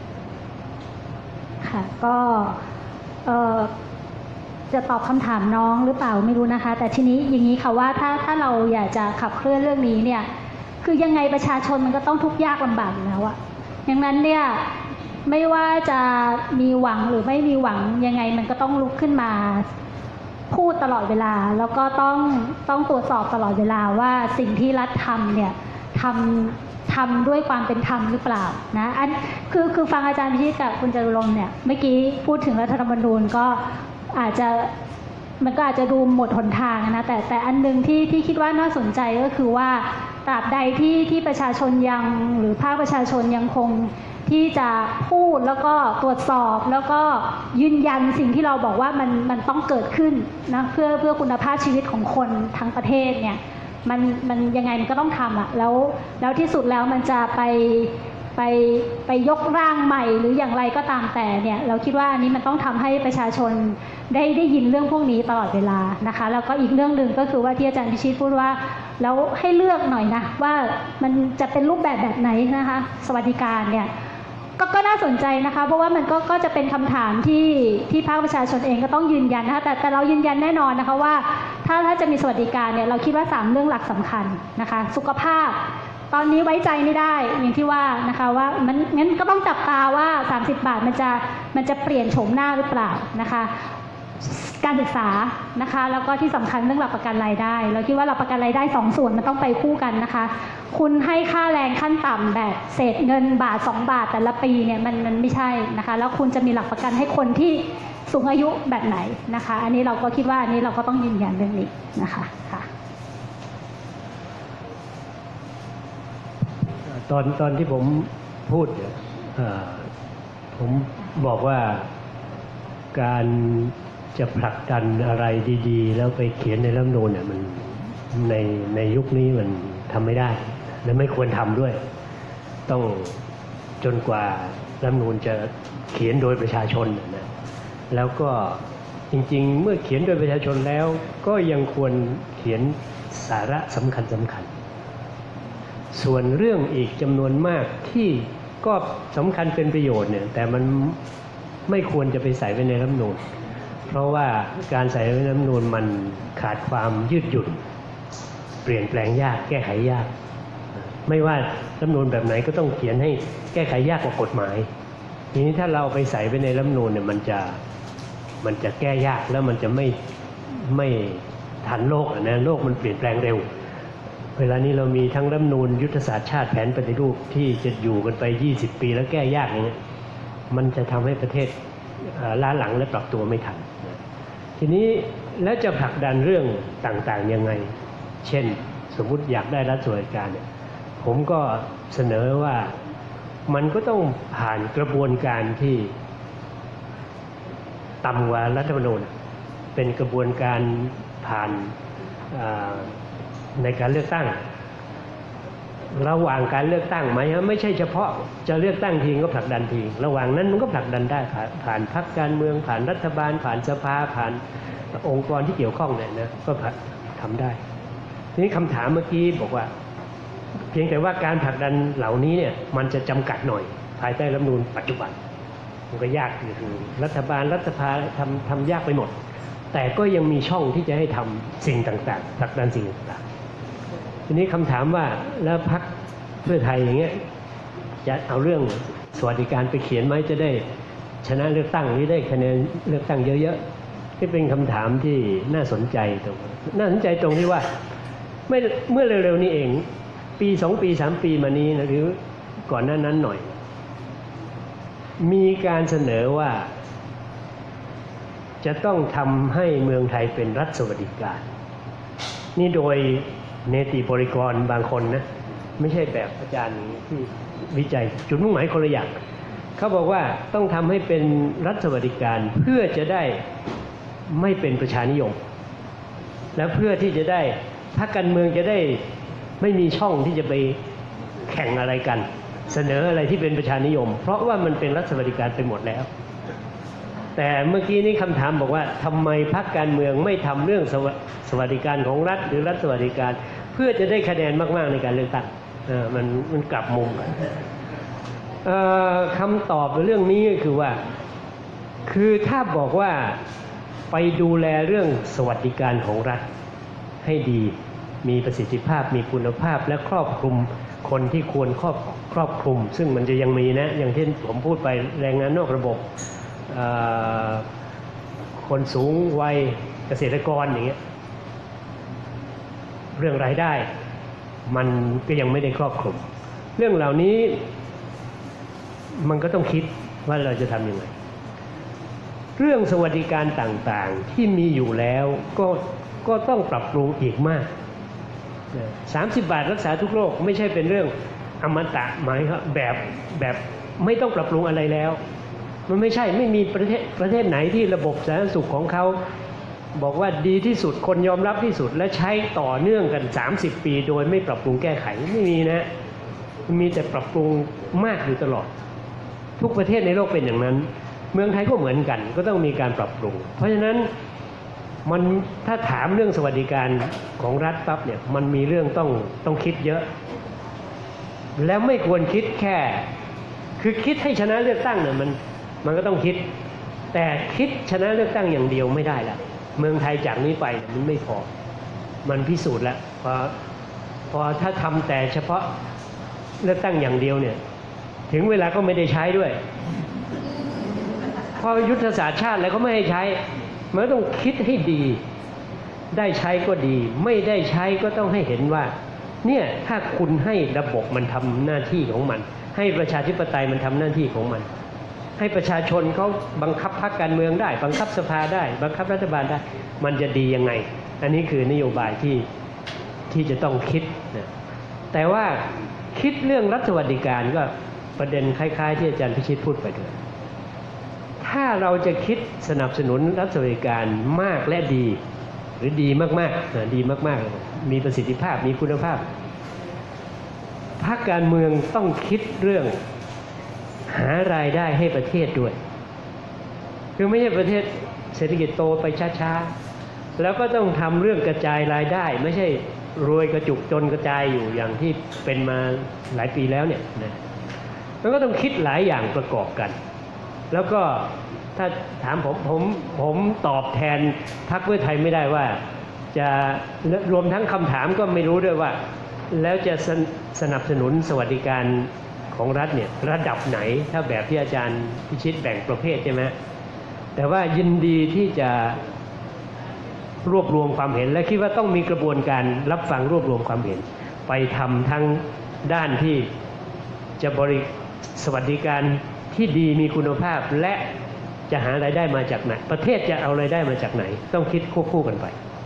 ค่ะก็เอ่อจะตอบคำถามน้องหรือเปล่าไม่รู้นะคะแต่ทีนี้อย่างนี้ค่ะว่าถ้าถ้าเราอยากจะขับเคลื่อนเรื่องนี้เนี่ยคือยังไงประชาชนมันก็ต้องทุกข์ยากลำบากอยู่แล้วอะดังนั้นเนี่ยไม่ว่าจะมีหวังหรือไม่มีหวังยังไงมันก็ต้องลุกขึ้นมาพูดตลอดเวลาแล้วก็ต้องต้องตรวจสอบตลอดเวลาว่าสิ่งที่รัฐทำเนี่ยทำทำด้วยความเป็นธรรมหรือเปล่านะอันคือคือฟังอาจารย์พิชิตกับคุณจตุรงค์เนี่ยเมื่อกี้พูดถึงรัฐธรรมนูญก็อาจจะมันก็อาจจะดูหมดหนทางนะแต่แต่อันนึงที่ที่คิดว่าน่าสนใจก็คือว่าตราบใดที่ที่ประชาชนยังหรือภาคประชาชนยังคงที่จะพูดแล้วก็ตรวจสอบแล้วก็ยืนยันสิ่งที่เราบอกว่ามันมันต้องเกิดขึ้นนะเพื่อเพื่อคุณภาพชีวิตของคนทั้งประเทศเนี่ยมันมันยังไงมันก็ต้องทำอ่ะแล้วแล้วที่สุดแล้วมันจะไปไปไปยกร่างใหม่หรืออย่างไรก็ตามแต่เนี่ยเราคิดว่าอันนี้มันต้องทำให้ประชาชนได้ได้ยินเรื่องพวกนี้ตลอดเวลานะคะแล้วก็อีกเรื่องหนึ่งก็คือว่าที่อาจารย์พิชิตพูดว่าแล้วให้เลือกหน่อยนะว่ามันจะเป็นรูปแบบแบบไหนนะคะสวัสดิการเนี่ยก็ก็น่าสนใจนะคะเพราะว่ามันก็ก็จะเป็นคำถามที่ที่ภาคประชาชนเองก็ต้องยืนยันนะคะแต่แต่เรายืนยันแน่นอนนะคะว่าถ้าถ้าจะมีสวัสดิการเนี่ยเราคิดว่าสามเรื่องหลักสำคัญนะคะสุขภาพตอนนี้ไว้ใจไม่ได้อย่างที่ว่านะคะว่ามันงั้นก็ต้องจับตาว่าสามสิบบาทมันจะมันจะเปลี่ยนโฉมหน้าหรือเปล่านะคะการศึกษานะคะแล้วก็ที่สำคัญเรื่องหลักประกันรายได้เราคิดว่าหลักประกันรายได้สองส่วนมันต้องไปคู่กันนะคะคุณให้ค่าแรงขั้นต่ำแบบเศษเงินบาทสองบาทแต่ละปีเนี่ยมันมันไม่ใช่นะคะแล้วคุณจะมีหลักประกันให้คนที่สูงอายุแบบไหนนะคะอันนี้เราก็คิดว่าอันนี้เราก็ต้องยืนยันเรื่องนี้นะคะค่ะตอนตอนที่ผมพูดเนี่ยผมบอกว่าการจะผลักดันอะไรดีๆแล้วไปเขียนในรัฐธรรมนูญเนี่ยมันในในยุคนี้มันทำไม่ได้และไม่ควรทำด้วยต้องจนกว่ารัฐธรรมนูญจะเขียนโดยประชาชนนะแล้วก็จริงๆเมื่อเขียนโดยประชาชนแล้วก็ยังควรเขียนสาระสำคัญสำคัญส่วนเรื่องอีกจำนวนมากที่ก็สำคัญเป็นประโยชน์เนี่ยแต่มันไม่ควรจะไปใส่ไว้ในรัฐธรรมนูญเพราะว่าการใส่ไว้ในรัฐธรรมนูญมันขาดความยืดหยุ่นเปลี่ยนแปลงยากแก้ไขยากไม่ว่ารัฐธรรมนูญแบบไหนก็ต้องเขียนให้แก้ไขยากกว่ากฎหมายทีนี้ถ้าเราไปใส่ไว้ในรัฐธรรมนูญเนี่ยมันจะมันจะแก้ยากแล้วมันจะไม่ไม่ทันโลกนะโลกมันเปลี่ยนแปลงเร็วเวลานี้เรามีทั้งรัฐธรรมนูญยุทธศาสตร์ชาติแผนปฏิรูปที่จะอยู่กันไปยี่สิบปีแล้วแก้ยากอย่างเงี้ยมันจะทำให้ประเทศล้าหลังและปรับตัวไม่ทันทีนี้แล้วจะผลักดันเรื่องต่างๆยังไงเช่นสมมุติอยากได้รัฐสวัสดิการเนี่ยผมก็เสนอว่ามันก็ต้องผ่านกระบวนการที่ต่ำกว่ารัฐธรรมนูญเป็นกระบวนการผ่านในการเลือกตั้งระหว่างการเลือกตั้งไหมไม่ใช่เฉพาะจะเลือกตั้งทีก็ผลักดันทีระหว่างนั้นมันก็ผลักดันได้ผ่านพรรคการเมืองผ่านรัฐบาลผ่านสภาผ่านองค์กรที่เกี่ยวข้องเนี่ยนะก็ทำได้ทีนี้คำถามเมื่อกี้บอกว่าเพียงแต่ว่าการผลักดันเหล่านี้เนี่ยมันจะจำกัดหน่อยภายใต้รัฐธรรมนูญปัจจุบันมันก็ยากคือรัฐบาลรัฐสภาทำทำยากไปหมดแต่ก็ยังมีช่องที่จะให้ทำสิ่งต่างๆผลักดันสิ่งต่างๆทีนี้คำถามว่าแล้วพรรคเพื่อไทยอย่างเงี้ยจะเอาเรื่องสวัสดิการไปเขียนไหมจะได้ชนะเลือกตั้งหรือได้คะแนนเลือกตั้งเยอะๆที่เป็นคำถามที่น่าสนใจตรงน่าสนใจตรงที่ว่าไม่เมื่อเร็วๆนี้เองปีสองปีสามปีมานี้นะหรือก่อนหน้านั้นหน่อยมีการเสนอว่าจะต้องทำให้เมืองไทยเป็นรัฐสวัสดิการนี่โดยเนติบริกรบางคนนะไม่ใช่แบบอาจารย์ที่วิจัยจุดมุ่งหมายคนละอย่างเขาบอกว่าต้องทำให้เป็นรัฐสวัสดิการเพื่อจะได้ไม่เป็นประชานิยมและเพื่อที่จะได้พรรคการเมืองจะได้ไม่มีช่องที่จะไปแข่งอะไรกันเสนออะไรที่เป็นประชานิยมเพราะว่ามันเป็นรัฐสวัสดิการไปหมดแล้วแต่เมื่อกี้นี้คำถามบอกว่าทำไมพรรคการเมืองไม่ทำเรื่องสวัสดิการของรัฐหรือรัฐสวัสดิการเพื่อจะได้คะแนนมากๆในการเลือกตั้งเออมันมันกลับมุมกันคำตอบในเรื่องนี้ก็คือว่าคือถ้าบอกว่าไปดูแลเรื่องสวัสดิการของรัฐให้ดีมีประสิทธิภาพมีคุณภาพและครอบคลุมคนที่ควรครอบครอบคลุมซึ่งมันจะยังมีนะอย่างที่ผมพูดไปแรงงานนอกระบบคนสูงวัยเกษตรกรอย่างเงี้ยเรื่องรายได้มันก็ยังไม่ได้ครอบคลุมเรื่องเหล่านี้มันก็ต้องคิดว่าเราจะทำยังไงเรื่องสวัสดิการต่างๆที่มีอยู่แล้วก็ก็ต้องปรับปรุงอีกมากสามสิบบาทรักษาทุกโรคไม่ใช่เป็นเรื่องอมตะหมายครับแบบแบบไม่ต้องปรับปรุงอะไรแล้วมันไม่ใช่ไม่มีประเทศประเทศไหนที่ระบบสาธารณสุขของเขาบอกว่าดีที่สุดคนยอมรับที่สุดและใช้ต่อเนื่องกันสามสิบปีโดยไม่ปรับปรุงแก้ไขไม่มีนะมีแต่ปรับปรุงมากอยู่ตลอดทุกประเทศในโลกเป็นอย่างนั้นเมืองไทยก็เหมือนกันก็ต้องมีการปรับปรุงเพราะฉะนั้นมันถ้าถามเรื่องสวัสดิการของรัฐปั๊บเนี่ยมันมีเรื่องต้องต้องคิดเยอะแล้วไม่ควรคิดแค่คือคิดให้ชนะเลือกตั้งเนี่ยมันมันก็ต้องคิดแต่คิดชนะเลือกตั้งอย่างเดียวไม่ได้ละเมืองไทยจากนี้ไปมันไม่พอมันพิสูจน์แล้วพอพอถ้าทำแต่เฉพาะเลือกตั้งอย่างเดียวเนี่ยถึงเวลาก็ไม่ได้ใช้ด้วยพอยุทธศาสตร์ชาติแล้วก็ไม่ให้ใช้มันต้องคิดให้ดีได้ใช้ก็ดีไม่ได้ใช้ก็ต้องให้เห็นว่าเนี่ยถ้าคุณให้ระบบมันทำหน้าที่ของมันให้ประชาธิปไตยมันทำหน้าที่ของมันให้ประชาชนเขาบังคับพรรคการเมืองได้บังคับสภาได้บังคับรัฐบาลได้มันจะดียังไงอันนี้คือนโยบายที่ที่จะต้องคิดนะแต่ว่าคิดเรื่องรัฐสวัสดิการก็ประเด็นคล้ายๆที่อาจารย์พิชิตพูดไปด้วยถ้าเราจะคิดสนับสนุนรัฐสวัสดิการมากและดีหรือดีมากๆนะดีมากๆมีประสิทธิภาพมีคุณภาพพรรคการเมืองต้องคิดเรื่องหารายได้ให้ประเทศด้วยคือไม่ใช่ประเทศเศรษฐกิจโตไปช้าๆแล้วก็ต้องทำเรื่องกระจายรายได้ไม่ใช่รวยกระจุกจนกระจายอยู่อย่างที่เป็นมาหลายปีแล้วเนี่ยนะมันก็ต้องคิดหลายอย่างประกอบกันแล้วก็ถ้าถามผมผมผมตอบแทนพรรคเพื่อไทยไม่ได้ว่าจะรวมทั้งคำถามก็ไม่รู้ด้วยว่าแล้วจะสนับสนุนสวัสดิการของรัฐเนี่ยระดับไหนถ้าแบบที่อาจารย์พิชิตแบ่งประเภทใช่ไหมแต่ว่ายินดีที่จะรวบรวมความเห็นและคิดว่าต้องมีกระบวนการรับฟังรวบรวมความเห็นไปทำทั้งด้านที่จะบริสวัสดิการที่ดีมีคุณภาพและจะหารายได้มาจากไหนประเทศจะเอารายได้มาจากไหนต้องคิดควบคู่กันไป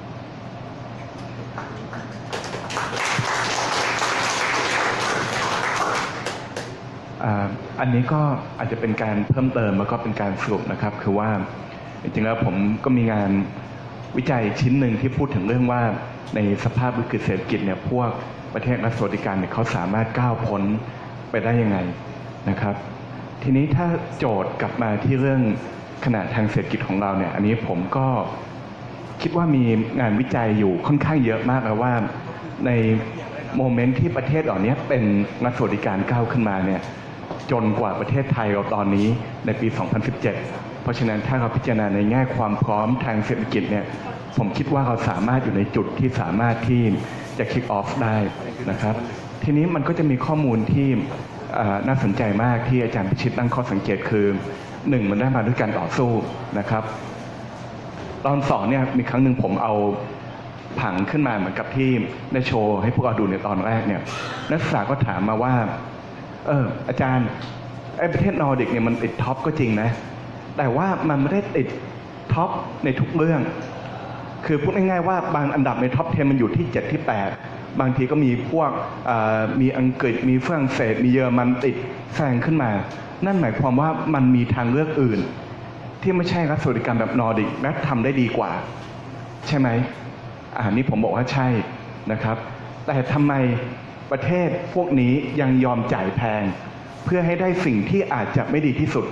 อันนี้ก็อาจจะเป็นการเพิ่มเติมแล้วก็เป็นการสรุปนะครับคือว่าจริงๆแล้วผมก็มีงานวิจัยชิ้นหนึ่งที่พูดถึงเรื่องว่าในสภาพวิกฤตเศรษฐกิจเนี่ยพวกประเทศรัฐสวัสดิการเนี่ยเขาสามารถก้าวพ้นไปได้ยังไงนะครับทีนี้ถ้าโจทย์กลับมาที่เรื่องขนาดทางเศรษฐกิจของเราเนี่ยอันนี้ผมก็คิดว่ามีงานวิจัยอยู่ค่อนข้างเยอะมากแล้วว่าในโมเมนต์ที่ประเทศเหล่านี้เป็นรัฐสวัสดิการก้าวขึ้นมาเนี่ยจนกว่าประเทศไทยเราตอนนี้ในปี สองพันสิบเจ็ด เพราะฉะนั้นถ้าเราพิจารณาในแง่ความพร้อมทางเศรษฐกิจเนี่ยผมคิดว่าเราสามารถอยู่ในจุดที่สามารถที่จะ kick off ได้นะครับทีนี้มันก็จะมีข้อมูลที่น่าสนใจมากที่อาจารย์พิชิตตั้งข้อสังเกตคือหนึ่งมันได้มาด้วยการต่อสู้นะครับตอนสอนเนี่ยมีครั้งหนึ่งผมเอาผังขึ้นมาเหมือนกับที่ได้โชว์ให้พวกเราดูในตอนแรกเนี่ยนักศึกษาก็ถามมาว่าเอออาจารย์ไอ้ประเทศนอร์ดิกเนี่ยมันติดท็อปก็จริงนะแต่ว่ามันไม่ได้ติดท็อปในทุกเรื่องคือพูดง่ายๆว่าบางอันดับในท็อปสิบมันอยู่ที่เจ็ดที่แปดบางทีก็มีพวกมีอังกฤษมีฝรั่งเศสมีเยอรมันติดแซงขึ้นมานั่นหมายความว่ามันมีทางเลือกอื่นที่ไม่ใช่รัฐสวัสดิการแบบนอร์ดิกและทำได้ดีกว่าใช่ไหมอ่านี่ผมบอกว่าใช่นะครับแต่ทำไมประเทศพวกนี้ยังยอมจ่ายแพงเพื่อให้ได้สิ่งที่อาจจะไม่ดีที่สุด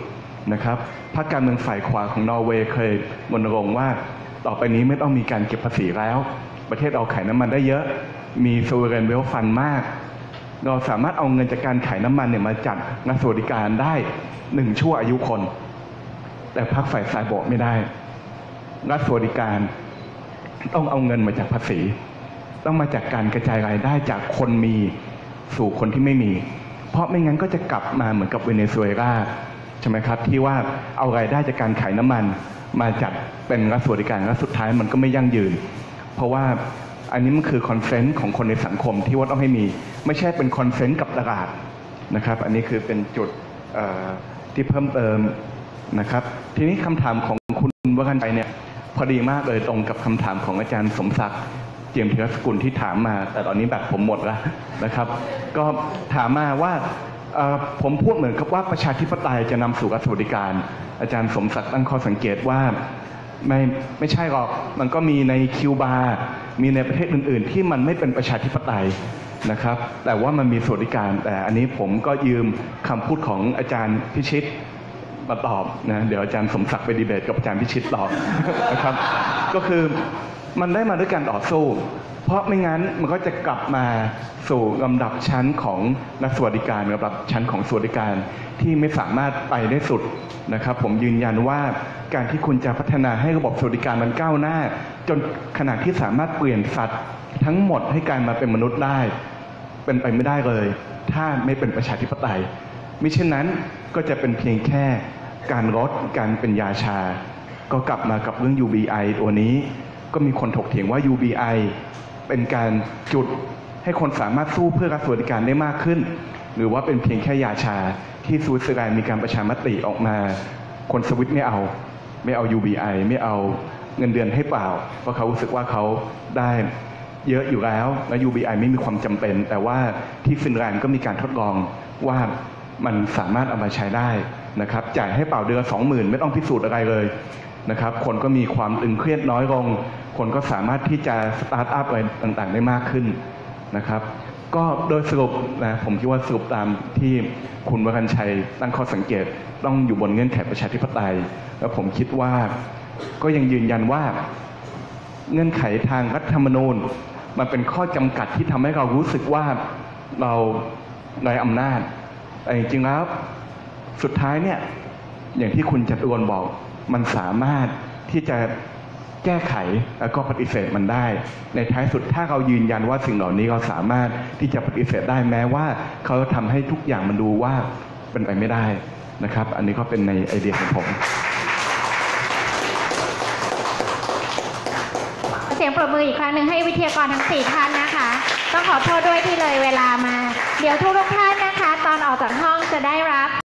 นะครับพรรคการเมืองฝ่ายขวาของนอร์เวย์เคยรณรงค์ว่าต่อไปนี้ไม่ต้องมีการเก็บภาษีแล้ว ประเทศเราขายน้ำมันได้เยอะมี sovereign wealth fund มากเราสามารถเอาเงินจากการขายน้ำมันเนี่ยมาจัดรัฐสวัสดิการได้หนึ่งชั่วอายุคนแต่พรรคฝ่ายซ้ายบอกไม่ได้รัฐสวัสดิการต้องเอาเงินมาจากภาษีต้องมาจากการกระจายรายได้จากคนมีสู่คนที่ไม่มีเพราะไม่งั้นก็จะกลับมาเหมือนกับเวเนซุเอลาใช่ไหมครับที่ว่าเอารายได้จากการขายน้ำมันมาจัดเป็นรัฐสวัสดิการและสุดท้ายมันก็ไม่ยั่งยืนเพราะว่าอันนี้มันคือคอนเซนต์ของคนในสังคมที่ว่าต้องให้มีไม่ใช่เป็นคอนเซนต์กับตลาดนะครับอันนี้คือเป็นจุดที่เพิ่มเติมนะครับทีนี้คำถามของคุณวรัญชัยเนี่ยพอดีมากเลยตรงกับคำถามของอาจารย์สมศักดิ์เจียมธีรสกุลที่ถามมาแต่ตอนนี้แบบผมหมดแล้วนะครับก็ถามมาว่าผมพูดเหมือนกับว่าประชาธิปไตยจะนำสู่รัฐสวัสดิการอาจารย์สมศักดิ์ตั้งข้อสังเกตว่าไม่ไม่ใช่หรอกมันก็มีในคิวบามีในประเทศอื่นๆที่มันไม่เป็นประชาธิปไตยนะครับแต่ว่ามันมีสวัสดิการแต่อันนี้ผมก็ยืมคำพูดของอาจารย์พิชิตมาตอบนะเดี๋ยวอาจารย์สมศักดิ์ไปดีเบตกับอาจารย์พิชิตตอบนะครับก็คือมันได้มาด้วยการต่อสู้เพราะไม่งั้นมันก็จะกลับมาสู่ลำดับชั้นของรัฐสวัสดิการลำดับชั้นของสวัสดิการที่ไม่สามารถไปได้สุดนะครับผมยืนยันว่าการที่คุณจะพัฒนาให้ระบบสวัสดิการมันก้าวหน้าจนขนาดที่สามารถเปลี่ยนสัตว์ทั้งหมดให้กลายมาเป็นมนุษย์ได้เป็นไปไม่ได้เลยถ้าไม่เป็นประชาธิปไตยมิฉะนั้นก็จะเป็นเพียงแค่การลดการเป็นยาชาก็กลับมากับเรื่อง ยู บี ไอ ตัวนี้ก็มีคนถกเถียงว่า ยู บี ไอ เป็นการจุดให้คนสามารถสู้เพื่อรัฐสวัสดิการได้มากขึ้นหรือว่าเป็นเพียงแค่ยาชาที่สวิตเซอร์แลนด์มีการประชามติออกมาคนสวิตไม่เอาไม่เอา ยู บี ไอ ไม่เอาเงินเดือนให้เปล่าเพราะเขารู้สึกว่าเขาได้เยอะอยู่แล้วและ ยู บี ไอ ไม่มีความจำเป็นแต่ว่าที่ฟินแลนด์ก็มีการทดลองว่ามันสามารถเอามาใช้ได้นะครับจ่ายให้เปล่าเดือนสองหมื่นไม่ต้องพิสูจน์อะไรเลยนะครับคนก็มีความตึงเครียดน้อยลงคนก็สามารถที่จะสตาร์ทอัพอะไรต่างๆได้มากขึ้นนะครับก็โดยสรุปนะผมคิดว่าสรุปตามที่คุณวรัญชัยตั้งข้อสังเกตต้องอยู่บนเงื่อนไขประชาธิปไตยแล้วผมคิดว่าก็ยังยืนยันว่าเงื่อนไขทางรัฐธรรมนูญมันเป็นข้อจำกัดที่ทำให้เรารู้สึกว่าเราไร้อำนาจแต่จริงๆแล้วสุดท้ายเนี่ยอย่างที่คุณจตุรนต์บอกมันสามารถที่จะแก้ไขแล้วก็ปฏิเสธมันได้ในท้ายสุดถ้าเรายืนยันว่าสิ่งเหล่านี้เราสามารถที่จะปฏิเสธได้แม้ว่าเขาทำให้ทุกอย่างมันดูว่าเป็นไปไม่ได้นะครับอันนี้ก็เป็นในไอเดียของผมเสียงปรบมืออีกครั้งหนึ่งให้วิทยากรทั้งสี่ท่านนะคะต้องขอโทษด้วยที่เลยเวลามาเดี๋ยวทุกท่านนะคะตอนออกจากห้องจะได้รับ